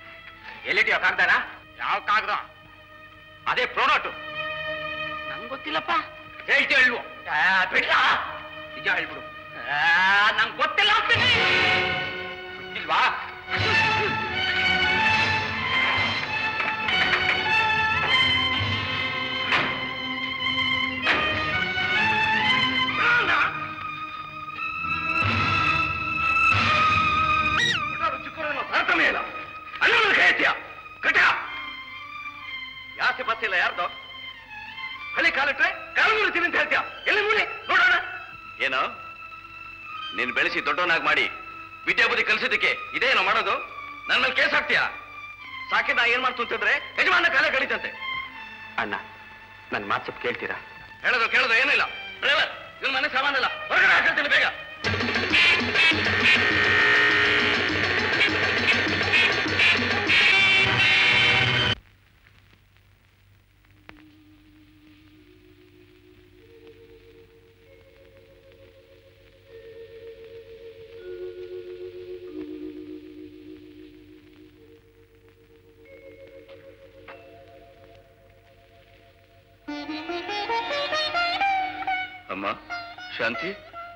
ಎಲ್ಲಿಟ್ಟಿಯೋ ಕಾಗ್ದಾನ? ಯಾವ ಕಾಗದ? ಅದೇ ಪ್ರೋನೋಟು. ನಂಗೆ ಗೊತ್ತಿಲ್ಲಪ್ಪ. ಹೇಳ್ತೀಯ ಇಲ್ವೋ? ಬಿಡ್ಲ, ನಿಜ ಹೇಳ್ಬಿಡು. ನಂಗೆ ಗೊತ್ತಿಲ್ಲ ಅಂತೀನಿ. ಇಲ್ವಾ? ಇಲ್ಲ ಅಲ್ಲ ಕೈತ್ಯ ಕಟ ಯಾಸೆ ಬಸ್ಸಿಲ್ಲ ಯಾರ್ದು ಹಳಿ ಕಾಲಿಟ್ರೆ ಕಾಲು ಮುರಿತೀನಿ ಅಂತ ಹೇಳ್ತೀಯ. ಎಲ್ಲಿ ಮೂಲಿ ನೋಡೋಣ. ಏನೋ ನೀನ್ ಬೆಳೆಸಿ ದೊಡ್ಡವನಾಗಿ ಮಾಡಿ ವಿದ್ಯಾ ಬುದ್ಧಿ ಕಲಿಸೋದಕ್ಕೆ ಇದೇನೋ ಮಾಡೋದು? ನನ್ನ ಮೇಲೆ ಕೇಸ್ ಹಾಕ್ತೀಯ? ಸಾಕಿ ನಾ ಏನ್ ಮಾಡ್ತು ಅಂತಂದ್ರೆ ಯಜಮಾನ ಕಾಲೇ ಕಳೀತಂತೆ. ಅಣ್ಣ ನನ್ನ ಮಾತು ಸ್ವಲ್ಪ ಕೇಳ್ತೀರಾ? ಕೇಳೋದು ಏನಿಲ್ಲ. ಡ್ರೈವರ್ ಇವ್ನ ಮನೆ ಸಾಮಾನಲ್ಲ, ಹೊರಗಡೆ ಹಾಕಿರ್ತೀನಿ ಬೇಗ. ಅಮ್ಮ ಶಾಂತಿ,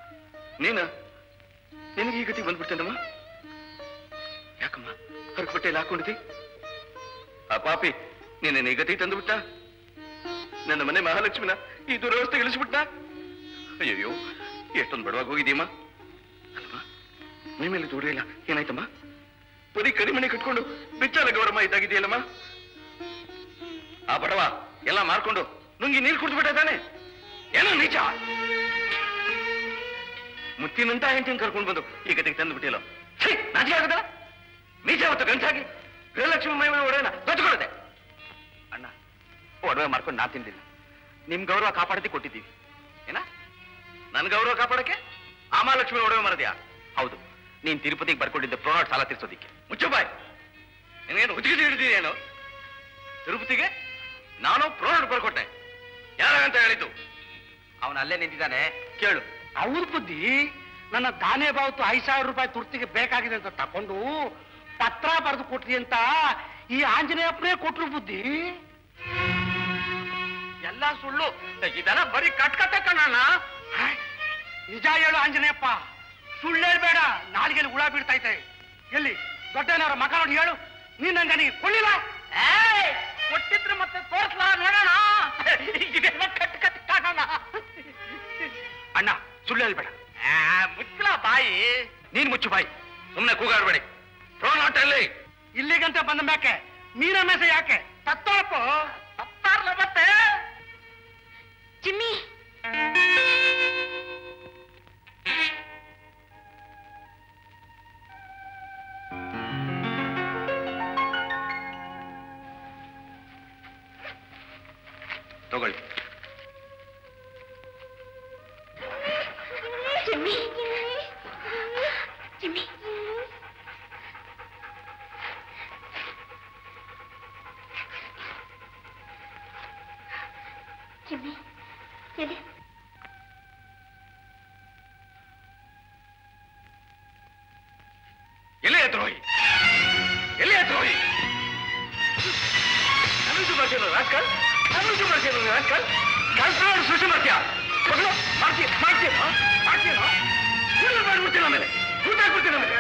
ನಿನಗೆ ಈ ಗತಿ ಬಂದ್ಬಿಡ್ತೇನಮ್ಮ? ಯಾಕಮ್ಮ ಹೊರಗೆ ಬಟ್ಟೆಯಲ್ಲಿ ಹಾಕೊಂಡಿದ್ದಿ? ಆ ಪಾಪಿ ನೀನೇನು ಈ ಗತಿ ತಂದು ಬಿಟ್ಟ? ನನ್ನ ಮನೆ ಮಹಾಲಕ್ಷ್ಮಿನ ಈ ದುರವಸ್ಥೆ ಇಳಿಸ್ಬಿಟ್ಟ? ಅಯ್ಯೋ ಎಷ್ಟೊಂದು ಬಡವಾಗಿ ಹೋಗಿದ್ದೀಯಮ್ಮ. ಅಲ್ವಾ ಮೈ ಮೇಲೆ ದೂರ ಇಲ್ಲ, ಏನಾಯ್ತಮ್ಮ? ಬರೀ ಕರಿಮಣಿ ಕಟ್ಕೊಂಡು ಬೆಚ್ಚಾಲ ಗೌರಮ್ಮ ಇದ್ದಾಗಿದೆಯಲ್ಲಮ್ಮ. ಆ ಬಡವ ಎಲ್ಲ ಮಾರ್ಕೊಂಡು ನುಂಗಿ ನೀರು ಕುಡಿದ್ಬಿಟ್ಟ ತಾನೆ? ಏನೋ ನಿಜ. ಮುತ್ತಿನಂತ ಹೆಂಡತಿನ ಕರ್ಕೊಂಡು ಬಂದು ಈ ಗತಿಗೆ ತಂದು ಬಿಟ್ಟಿಲ್ಲ. ನಾಚಿಕೆ ಆಗುದಲ್ಲ? ಮೀಸ ಹೊತ್ತು ಗಂಟಾಗಿ ಗೃಹಲಕ್ಷ್ಮಿ ಮೈ ಮೇಲೆ ಒಡವೆನ ಕಚ್ಕೊಳ್ಳುತ್ತೆ. ಅಣ್ಣ ಒಡವೆ ಮಾಡ್ಕೊಂಡು ನಾ ತಿಂದಿಲ್ಲ, ನಿಮ್ ಗೌರವ ಕಾಪಾಡತಿ ಕೊಟ್ಟಿದ್ದೀವಿ. ಏನ ನನ್ ಗೌರವ ಕಾಪಾಡಕ್ಕೆ ಆ ಮಹಾಲಕ್ಷ್ಮಿ ಒಡವೆ ಮರದ್ಯಾ? ಹೌದು, ನೀನ್ ತಿರುಪತಿಗೆ ಬರ್ಕೊಂಡಿದ್ದ ಪ್ರೋನಾಟ್ ಸಾಲ ತೀರ್ಸೋದಿಕ್ಕೆ. ಮುಚ್ಚಬಾಯ್, ನಿನಗೇನು ಹುಚ್ಚಿಗೆ ಹಿಡಿದಿದೇನು? ತಿರುಪತಿಗೆ ನಾನು ಪ್ರೋನಾಟ್ ಬರ್ಕೊಟ್ಟೆ. ಯಾರಾಗಂತ ಹೇಳಿದ್ದು? ಅವನು ಅಲ್ಲೇ ನಿಂತಿದ್ದಾನೆ, ಕೇಳು. ಅವ್ರ ಬುದ್ಧಿ ನನ್ನ ದಾನೆ ಬಾವತ್ತು 5,000 ರೂಪಾಯಿ ತುರ್ತಿಗೆ ಬೇಕಾಗಿದೆ ಅಂತ ತಕೊಂಡು ಪತ್ರ ಬರೆದು ಕೊಟ್ರಿ ಅಂತ ಈ ಆಂಜನೇಯಪ್ಪನೇ ಕೊಟ್ರು ಬುದ್ಧಿ. ಎಲ್ಲ ಸುಳ್ಳು. ಇದೆಲ್ಲ ಬರೀ ಕಟ್ಕತೆ ಕಣ್ಣ. ನಿಜ ಹೇಳು ಆಂಜನೇಯಪ್ಪ, ಸುಳ್ಳು ಹೇಳ್ಬೇಡ. ನಾಲಿಗೆಲ್ಲಿ ಹುಳ ಬೀಳ್ತೈತೆ. ಎಲ್ಲಿ ದೊಡ್ಡನವರ ಮಕ ನೋಡಿ ಹೇಳು. ನೀನ್ ನನಗೆ ಕೊಡ್ಲಿಲ್ಲ? ಕೊಟ್ಟಿದ್ರೆ ಮತ್ತೆ ತೋರ್ಸ್ಲಾ ನೋಡೋಣ. ಇದೆಲ್ಲ ಕಟ್ಕತೆ ಕಾಣೋಣ. ಅಣ್ಣ ಸುಳ್ಳು ಹೇಳ್ಬೇಡ. ಮುಚ್ಚಲ ಬಾಯಿ. ನೀನ್ ಮುಚ್ಚು ಬಾಯಿ, ಸುಮ್ಮನೆ ಕೂಗಾಡ್ಬೇಡಿ. ಪ್ರೋನಾಟ್ ಅಲ್ಲಿ ಇಲ್ಲಿಗಂತ ಬಂದ ಮ್ಯಾಕೆ ಮೀನ ಮೇಸ ಯಾಕೆ ತತ್ತೋಳಪ್ಪು ತತ್ತಾರ್ಲ ಮತ್ತೆ ಚಿಮ್ಮಿ. ತಗೊಳ್ಳಿ. ಚಿಮ್ಮಿ ಚಿಮ್ಮಿ ಚಿಮ್ಮಿ ಎಲ್ಲಿ? ಎಲ್ಲಿ ದ್ರೋಹಿ? ಎಲ್ಲಿ ದ್ರೋಹಿ? ಅನುಸು ಮಾಡ್ತೀಯ ರಾಜ್ಕಲ್? ಅನುಸು ಮಾಡ್ತೀಯ ರಾಜ್ಕಲ್? ಕಲ್ಪನೆ ಸೃಷ್ಟಿ ಮಾಡ್ತೀಯ? ಮಾಡ್ತೀಯ ಮಾಡ್ಬಿಡ್ತೀನಿ. ಆಮೇಲೆ ಊಟಾಕ್ಬಿಡ್ತೀನಿ. ಆಮೇಲೆ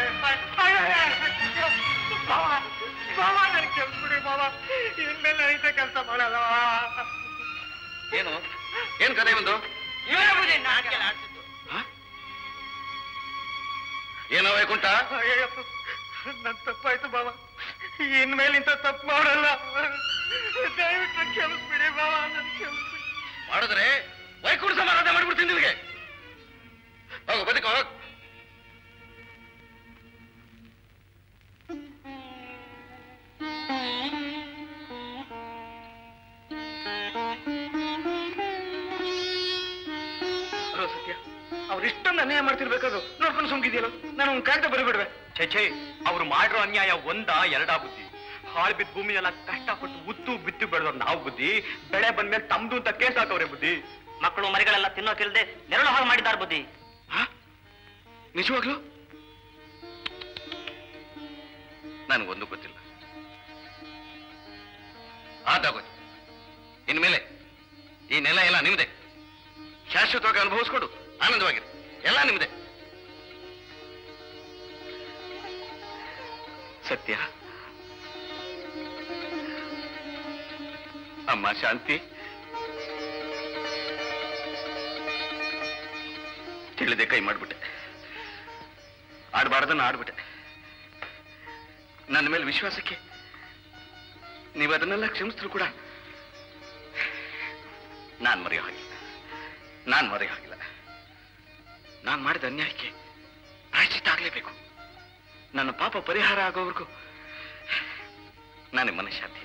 ಬಾವ ನನ್ ಕೆಲ್ಸ ಬಿಡಿ ಬಾವ, ಇನ್ಮೇಲೆ ನನಗೆ ಕೆಲಸ ಮಾಡಲ್ಲ. ಏನು ಕಥೆ ಒಂದು? ಏನೋ ವೈಕುಂಠ? ನನ್ ತಪ್ಪಾಯ್ತು ಬಾವ, ಇನ್ಮೇಲೆ ಇಂಥ ತಪ್ಪು ಮಾಡಲ್ಲ. ದಯವಿಟ್ಟು ಕ್ಷಮಿಸ್ಬಿಡಿ ಬಾವ, ನನ್ ಕ್ಷಮಿಸ್ಬಿಡಿ. ಮಾಡಿದ್ರೆ ವೈಕುಂಠ ಸಮಾರಾಧನೆ ಮಾಡ್ಬಿಡ್ತೀನಿ ನಿನಗೆ. ಹೋಗು ಬದುಕ ಹೋಗ್. ಸತ್ಯ, ಅವ್ರು ಇಷ್ಟೊಂದು ಅನ್ಯಾಯ ಮಾಡ್ತಿರ್ಬೇಕಾದ್ರು ನೋಡ್ಕೊಂಡು ಸುಮ್ಗಿದ್ಯಲ್ಲ, ನಾನು ಒಂದು ಕಾಯ್ದೆ ಬರಬಿಡ್ವೆ. ಛೇ, ಅವ್ರು ಮಾಡಿರೋ ಅನ್ಯಾಯ ಎರಡಾ ಬುದ್ಧಿ. ಹಾಳು ಬಿದ್ದ ಭೂಮಿ ಎಲ್ಲ ಕಷ್ಟಪಟ್ಟು ಉತ್ತು ಬಿತ್ತು ಬೆಳೆದವ್ರು ನಾವು ಬುದ್ಧಿ. ಬೆಳೆ ಬಂದ್ಮೇಲೆ ತಮ್ದು ಅಂತ ಕೇಸ್ ಹಾಕವ್ರೆ ಬುದ್ಧಿ. ಮಕ್ಕಳು ಮರಿಗಳೆಲ್ಲ ತಿನ್ನೋಕಿಲ್ದೆ ನೆರಳು ಹಾಳು ಮಾಡಿದ್ದಾರೆ ಬುದ್ಧಿ. ನಿಜವಾಗ್ಲು ನನಗೊಂದು ಗೊತ್ತಿಲ್ಲ. ಆದಾಗೋಯ್ತು. ಇನ್ಮೇಲೆ ಈ ನೆಲ ಎಲ್ಲ ನಿಮ್ದೆ. ಶಾಶ್ವತವಾಗಿ ಅನುಭವಿಸ್ಕೊಂಡು ಆನಂದವಾಗಿರಿ. ಎಲ್ಲ ನಿಮ್ದೆ. ಸತ್ಯ, ಅಮ್ಮ ಶಾಂತಿ, ತಿಳಿದೆ ಕೈ ಮಾಡ್ಬಿಟ್ಟೆ. ಆಡ್ಬಾರ್ದನ್ನ ಆಡ್ಬಿಟ್ಟೆ. ನನ್ನ ಮೇಲೆ ವಿಶ್ವಾಸಕ್ಕೆ ನೀವು ಅದನ್ನೆಲ್ಲ ಕ್ಷಮಿಸಿದ್ರು ಕೂಡ ನಾನು ಮರೆಯೋ ಹಾಗಿಲ್ಲ. ನಾನು ಮಾಡಿದ ಅನ್ಯಾಯಕ್ಕೆ ಪ್ರಾಯಶ್ಚಿತ್ತ ಆಗಲೇಬೇಕು. ನನ್ನ ಪಾಪ ಪರಿಹಾರ ಆಗೋವರೆಗೂ ನಾನೇ ಮನಃಶಾಂತಿ.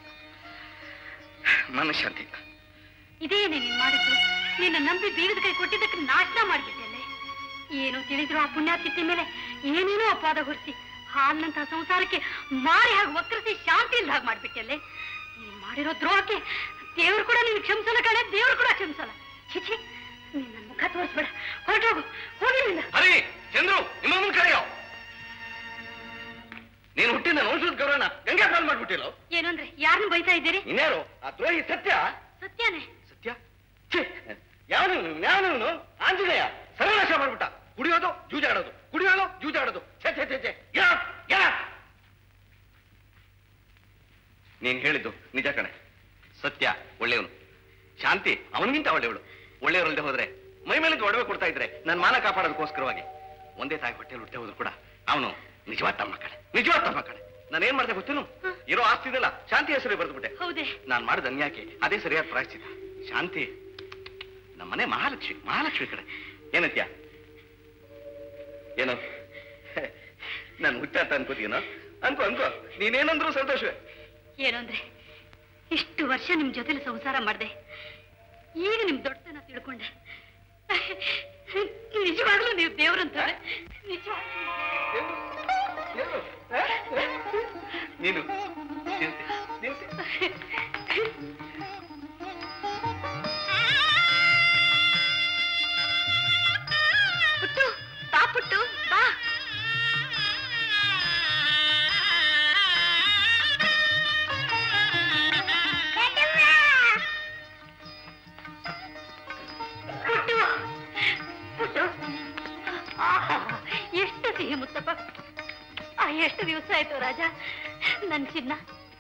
ಇದೇನೇ ನೀನ್ ಮಾಡಿದ್ದು? ನಿನ್ನ ನಂಬಿ ಬೀಗದ ಕೈ ಕೊಟ್ಟಿದ್ದಕ್ಕೆ ನಾಶನ ಮಾಡ್ಬಿಟ್ಟೆಯಲ್ಲೇ. ಏನು ತಿಳಿದ್ರು ಆ ಪುಣ್ಯಾತಿಥಿ ಮೇಲೆ ಏನೇನೋ ಅಪವಾದ ಹೊರಿಸಿ ಹಾಲಿನಂತಹ ಸಂಸಾರಕ್ಕೆ ಮಾರಿ ಹಾಗೆ ವಕ್ರಿಸಿ ಶಾಂತಿ ಇಲ್ದ ಹಾಗೆ ಮಾಡ್ಬಿಟ್ಟೆಯಲ್ಲೇ. ನೀನ್ ಮಾಡಿರೋ ದ್ರೋಹಕ್ಕೆ ದೇವ್ರು ಕೂಡ ನೀನು ಕ್ಷಮಿಸಲ್ಲ ಕಣೆ. ದೇವ್ರು ಕೂಡ ಕ್ಷಮಿಸಲ್ಲ. ಚಿಚಿ, ನೀನ್ ನನ್ನ ಮುಖ ತೋರಿಸ್ಬೇಡ. ಹೊರಟೋಗು, ಹೋಗಿಲ್ಲ. ಹರಿ ಚಂದ್ರು, ನಿಮ್ಮ ಕರೆಯೋ. ನೀನು ಹುಟ್ಟಿದ ವಂಶದ ಗೌರವನ ಗಂಗೆ ಪಾಲ್ ಮಾಡ್ಬಿಟ್ಟಿಲ್ಲ. ಏನು ಅಂದ್ರೆ ಯಾರನ್ನು ಬೈತಾ ಇದ್ದೀರಿ? ಇನ್ಯಾರು? ಆ ದ್ರೋಹಿ ಸತ್ಯ. ಸತ್ಯನೇ. ಸತ್ಯ ಯಾವನು? ಆಂಜನೇಯ ಸರ್ವನಾಶ ಮಾಡ್ಬಿಟ್ಟ. ಕುಡಿಯೋದು ಜೂಜಾಡೋದು. ನೀನ್ ಹೇಳಿದ್ದು ನಿಜ ಕಣೆ. ಸತ್ಯ ಒಳ್ಳೆಯವನು, ಶಾಂತಿ ಅವನಿಗಿಂತ ಒಳ್ಳೆಯವಳು. ಒಳ್ಳೆಯವರಲ್ಲದೆ ಹೋದ್ರೆ ಮೈ ಮೇಲಿದ್ದು ಒಡವೆ ಕೊಡ್ತಾ ಇದ್ರೆ ನನ್ನ ಮಾನ ಕಾಪಾಡೋದಕ್ಕೋಸ್ಕರವಾಗಿ ಒಂದೇ ತಾಯಿ ಹೊಟ್ಟೆಯಲ್ಲಿ ಹುಟ್ಟೆ ಹೋದ್ರು ಕೂಡ ಅವನು ನಿಜವಾದ ತಮ್ಮ ಕಡೆ. ನಾನೇನ್ ಮಾಡ್ದೆ ಗೊತ್ತೇನು? ಇರೋ ಆಸ್ತಿ ಇದೆಲ್ಲ ಶಾಂತಿ ಹೆಸರು ಬರೆದ್ಬಿಟ್ಟೆ. ಹೌದೇ? ನಾನ್ ಮಾಡಿದ ಅನ್ಯಾಯಕ್ಕೆ ಅದೇ ಸರಿಯಾದ ಪ್ರಾಯಶ್ಚಿತ್ತ. ಶಾಂತಿ ನಮ್ಮನೆ ಮಹಾಲಕ್ಷ್ಮಿ ಕಡೆ. ಏನತ್ಯ? ಏನೋ ನಾನು ಹುಟ್ಟಾತ ಅನ್ಕೋತೀನೋ? ಅನ್ಕೋ ನೀನೇನಂದ್ರು ಸಂತೋಷವೇ. ಏನು ಅಂದ್ರೆ ಇಷ್ಟು ವರ್ಷ ನಿಮ್ ಜೊತೆಲಿ ಸಂಸಾರ ಮಾಡ್ದೆ. ಈಗ ನಿಮ್ ದೊಡ್ಡತನ ತಿಳ್ಕೊಂಡೆ. ನಿಜವಾಗ್ಲೂ ನೀವು ದೇವ್ರಂತಾರೆ. ನೀನು ಪುಟ್ಟು ಬಾ, ಪುಟ್ಟು ಬಾ. ಎಷ್ಟು ಸಿಹಿ ಮುತ್ತಪ್ಪ. ಎಷ್ಟು ದಿವಸ ಆಯ್ತು ರಾಜ, ನನ್ ಚಿನ್ನ.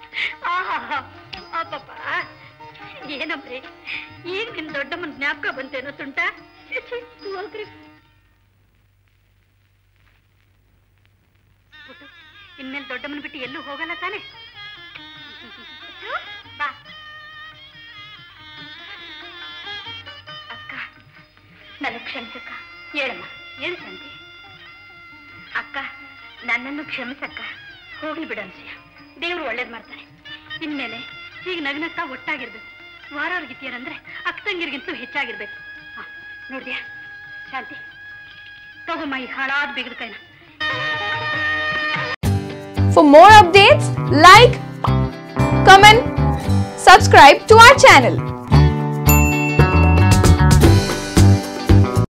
ಪಾಪ ಏನಂದ್ರೆ ಈಗ ನಿನ್ ದೊಡ್ಡಮ್ಮನ ಜ್ಞಾಪಕ ಬಂತೇನೋ ತುಂಟ. ಇನ್ಮೇಲೆ ದೊಡ್ಡಮ್ಮನ ಬಿಟ್ಟು ಎಲ್ಲೂ ಹೋಗಲ್ಲ ತಾನೆ? ಬಾ ಅಕ್ಕ, ನನಗೆ ಕ್ಷಮಿಸಕ್ಕ. ಹೇಳಮ್ಮ. ಹೇಳು ಶಾಂತಿ. ಅಕ್ಕ, ನನ್ನನ್ನು ಕ್ಷಮಿಸಕ್ಕ. ಹೋಗ್ಲಿ ಬಿಡನ್ಸಿಯ, ದೇವ್ರು ಒಳ್ಳೇದ್ ಮಾಡ್ತಾರೆ. ಇನ್ಮೇಲೆ ಹೀಗೆ ನಗ್ನಗ್ತಾ ಒಟ್ಟಾಗಿರ್ಬೇಕು. ವಾರವ್ರಿಗಿತ್ತೀರಂದ್ರೆ ಅಕ್ಕಂಗಿರಿಗಿಂತೂ ಹೆಚ್ಚಾಗಿರ್ಬೇಕು. ನೋಡ್ದ್ಯಾ ಶಾಂತಿ, ತಗೋಮ್ಮ ಈ ಹಾಳಾದ ಬೀಗದ ಕೈನ. For more updates, like, comment, subscribe to our channel.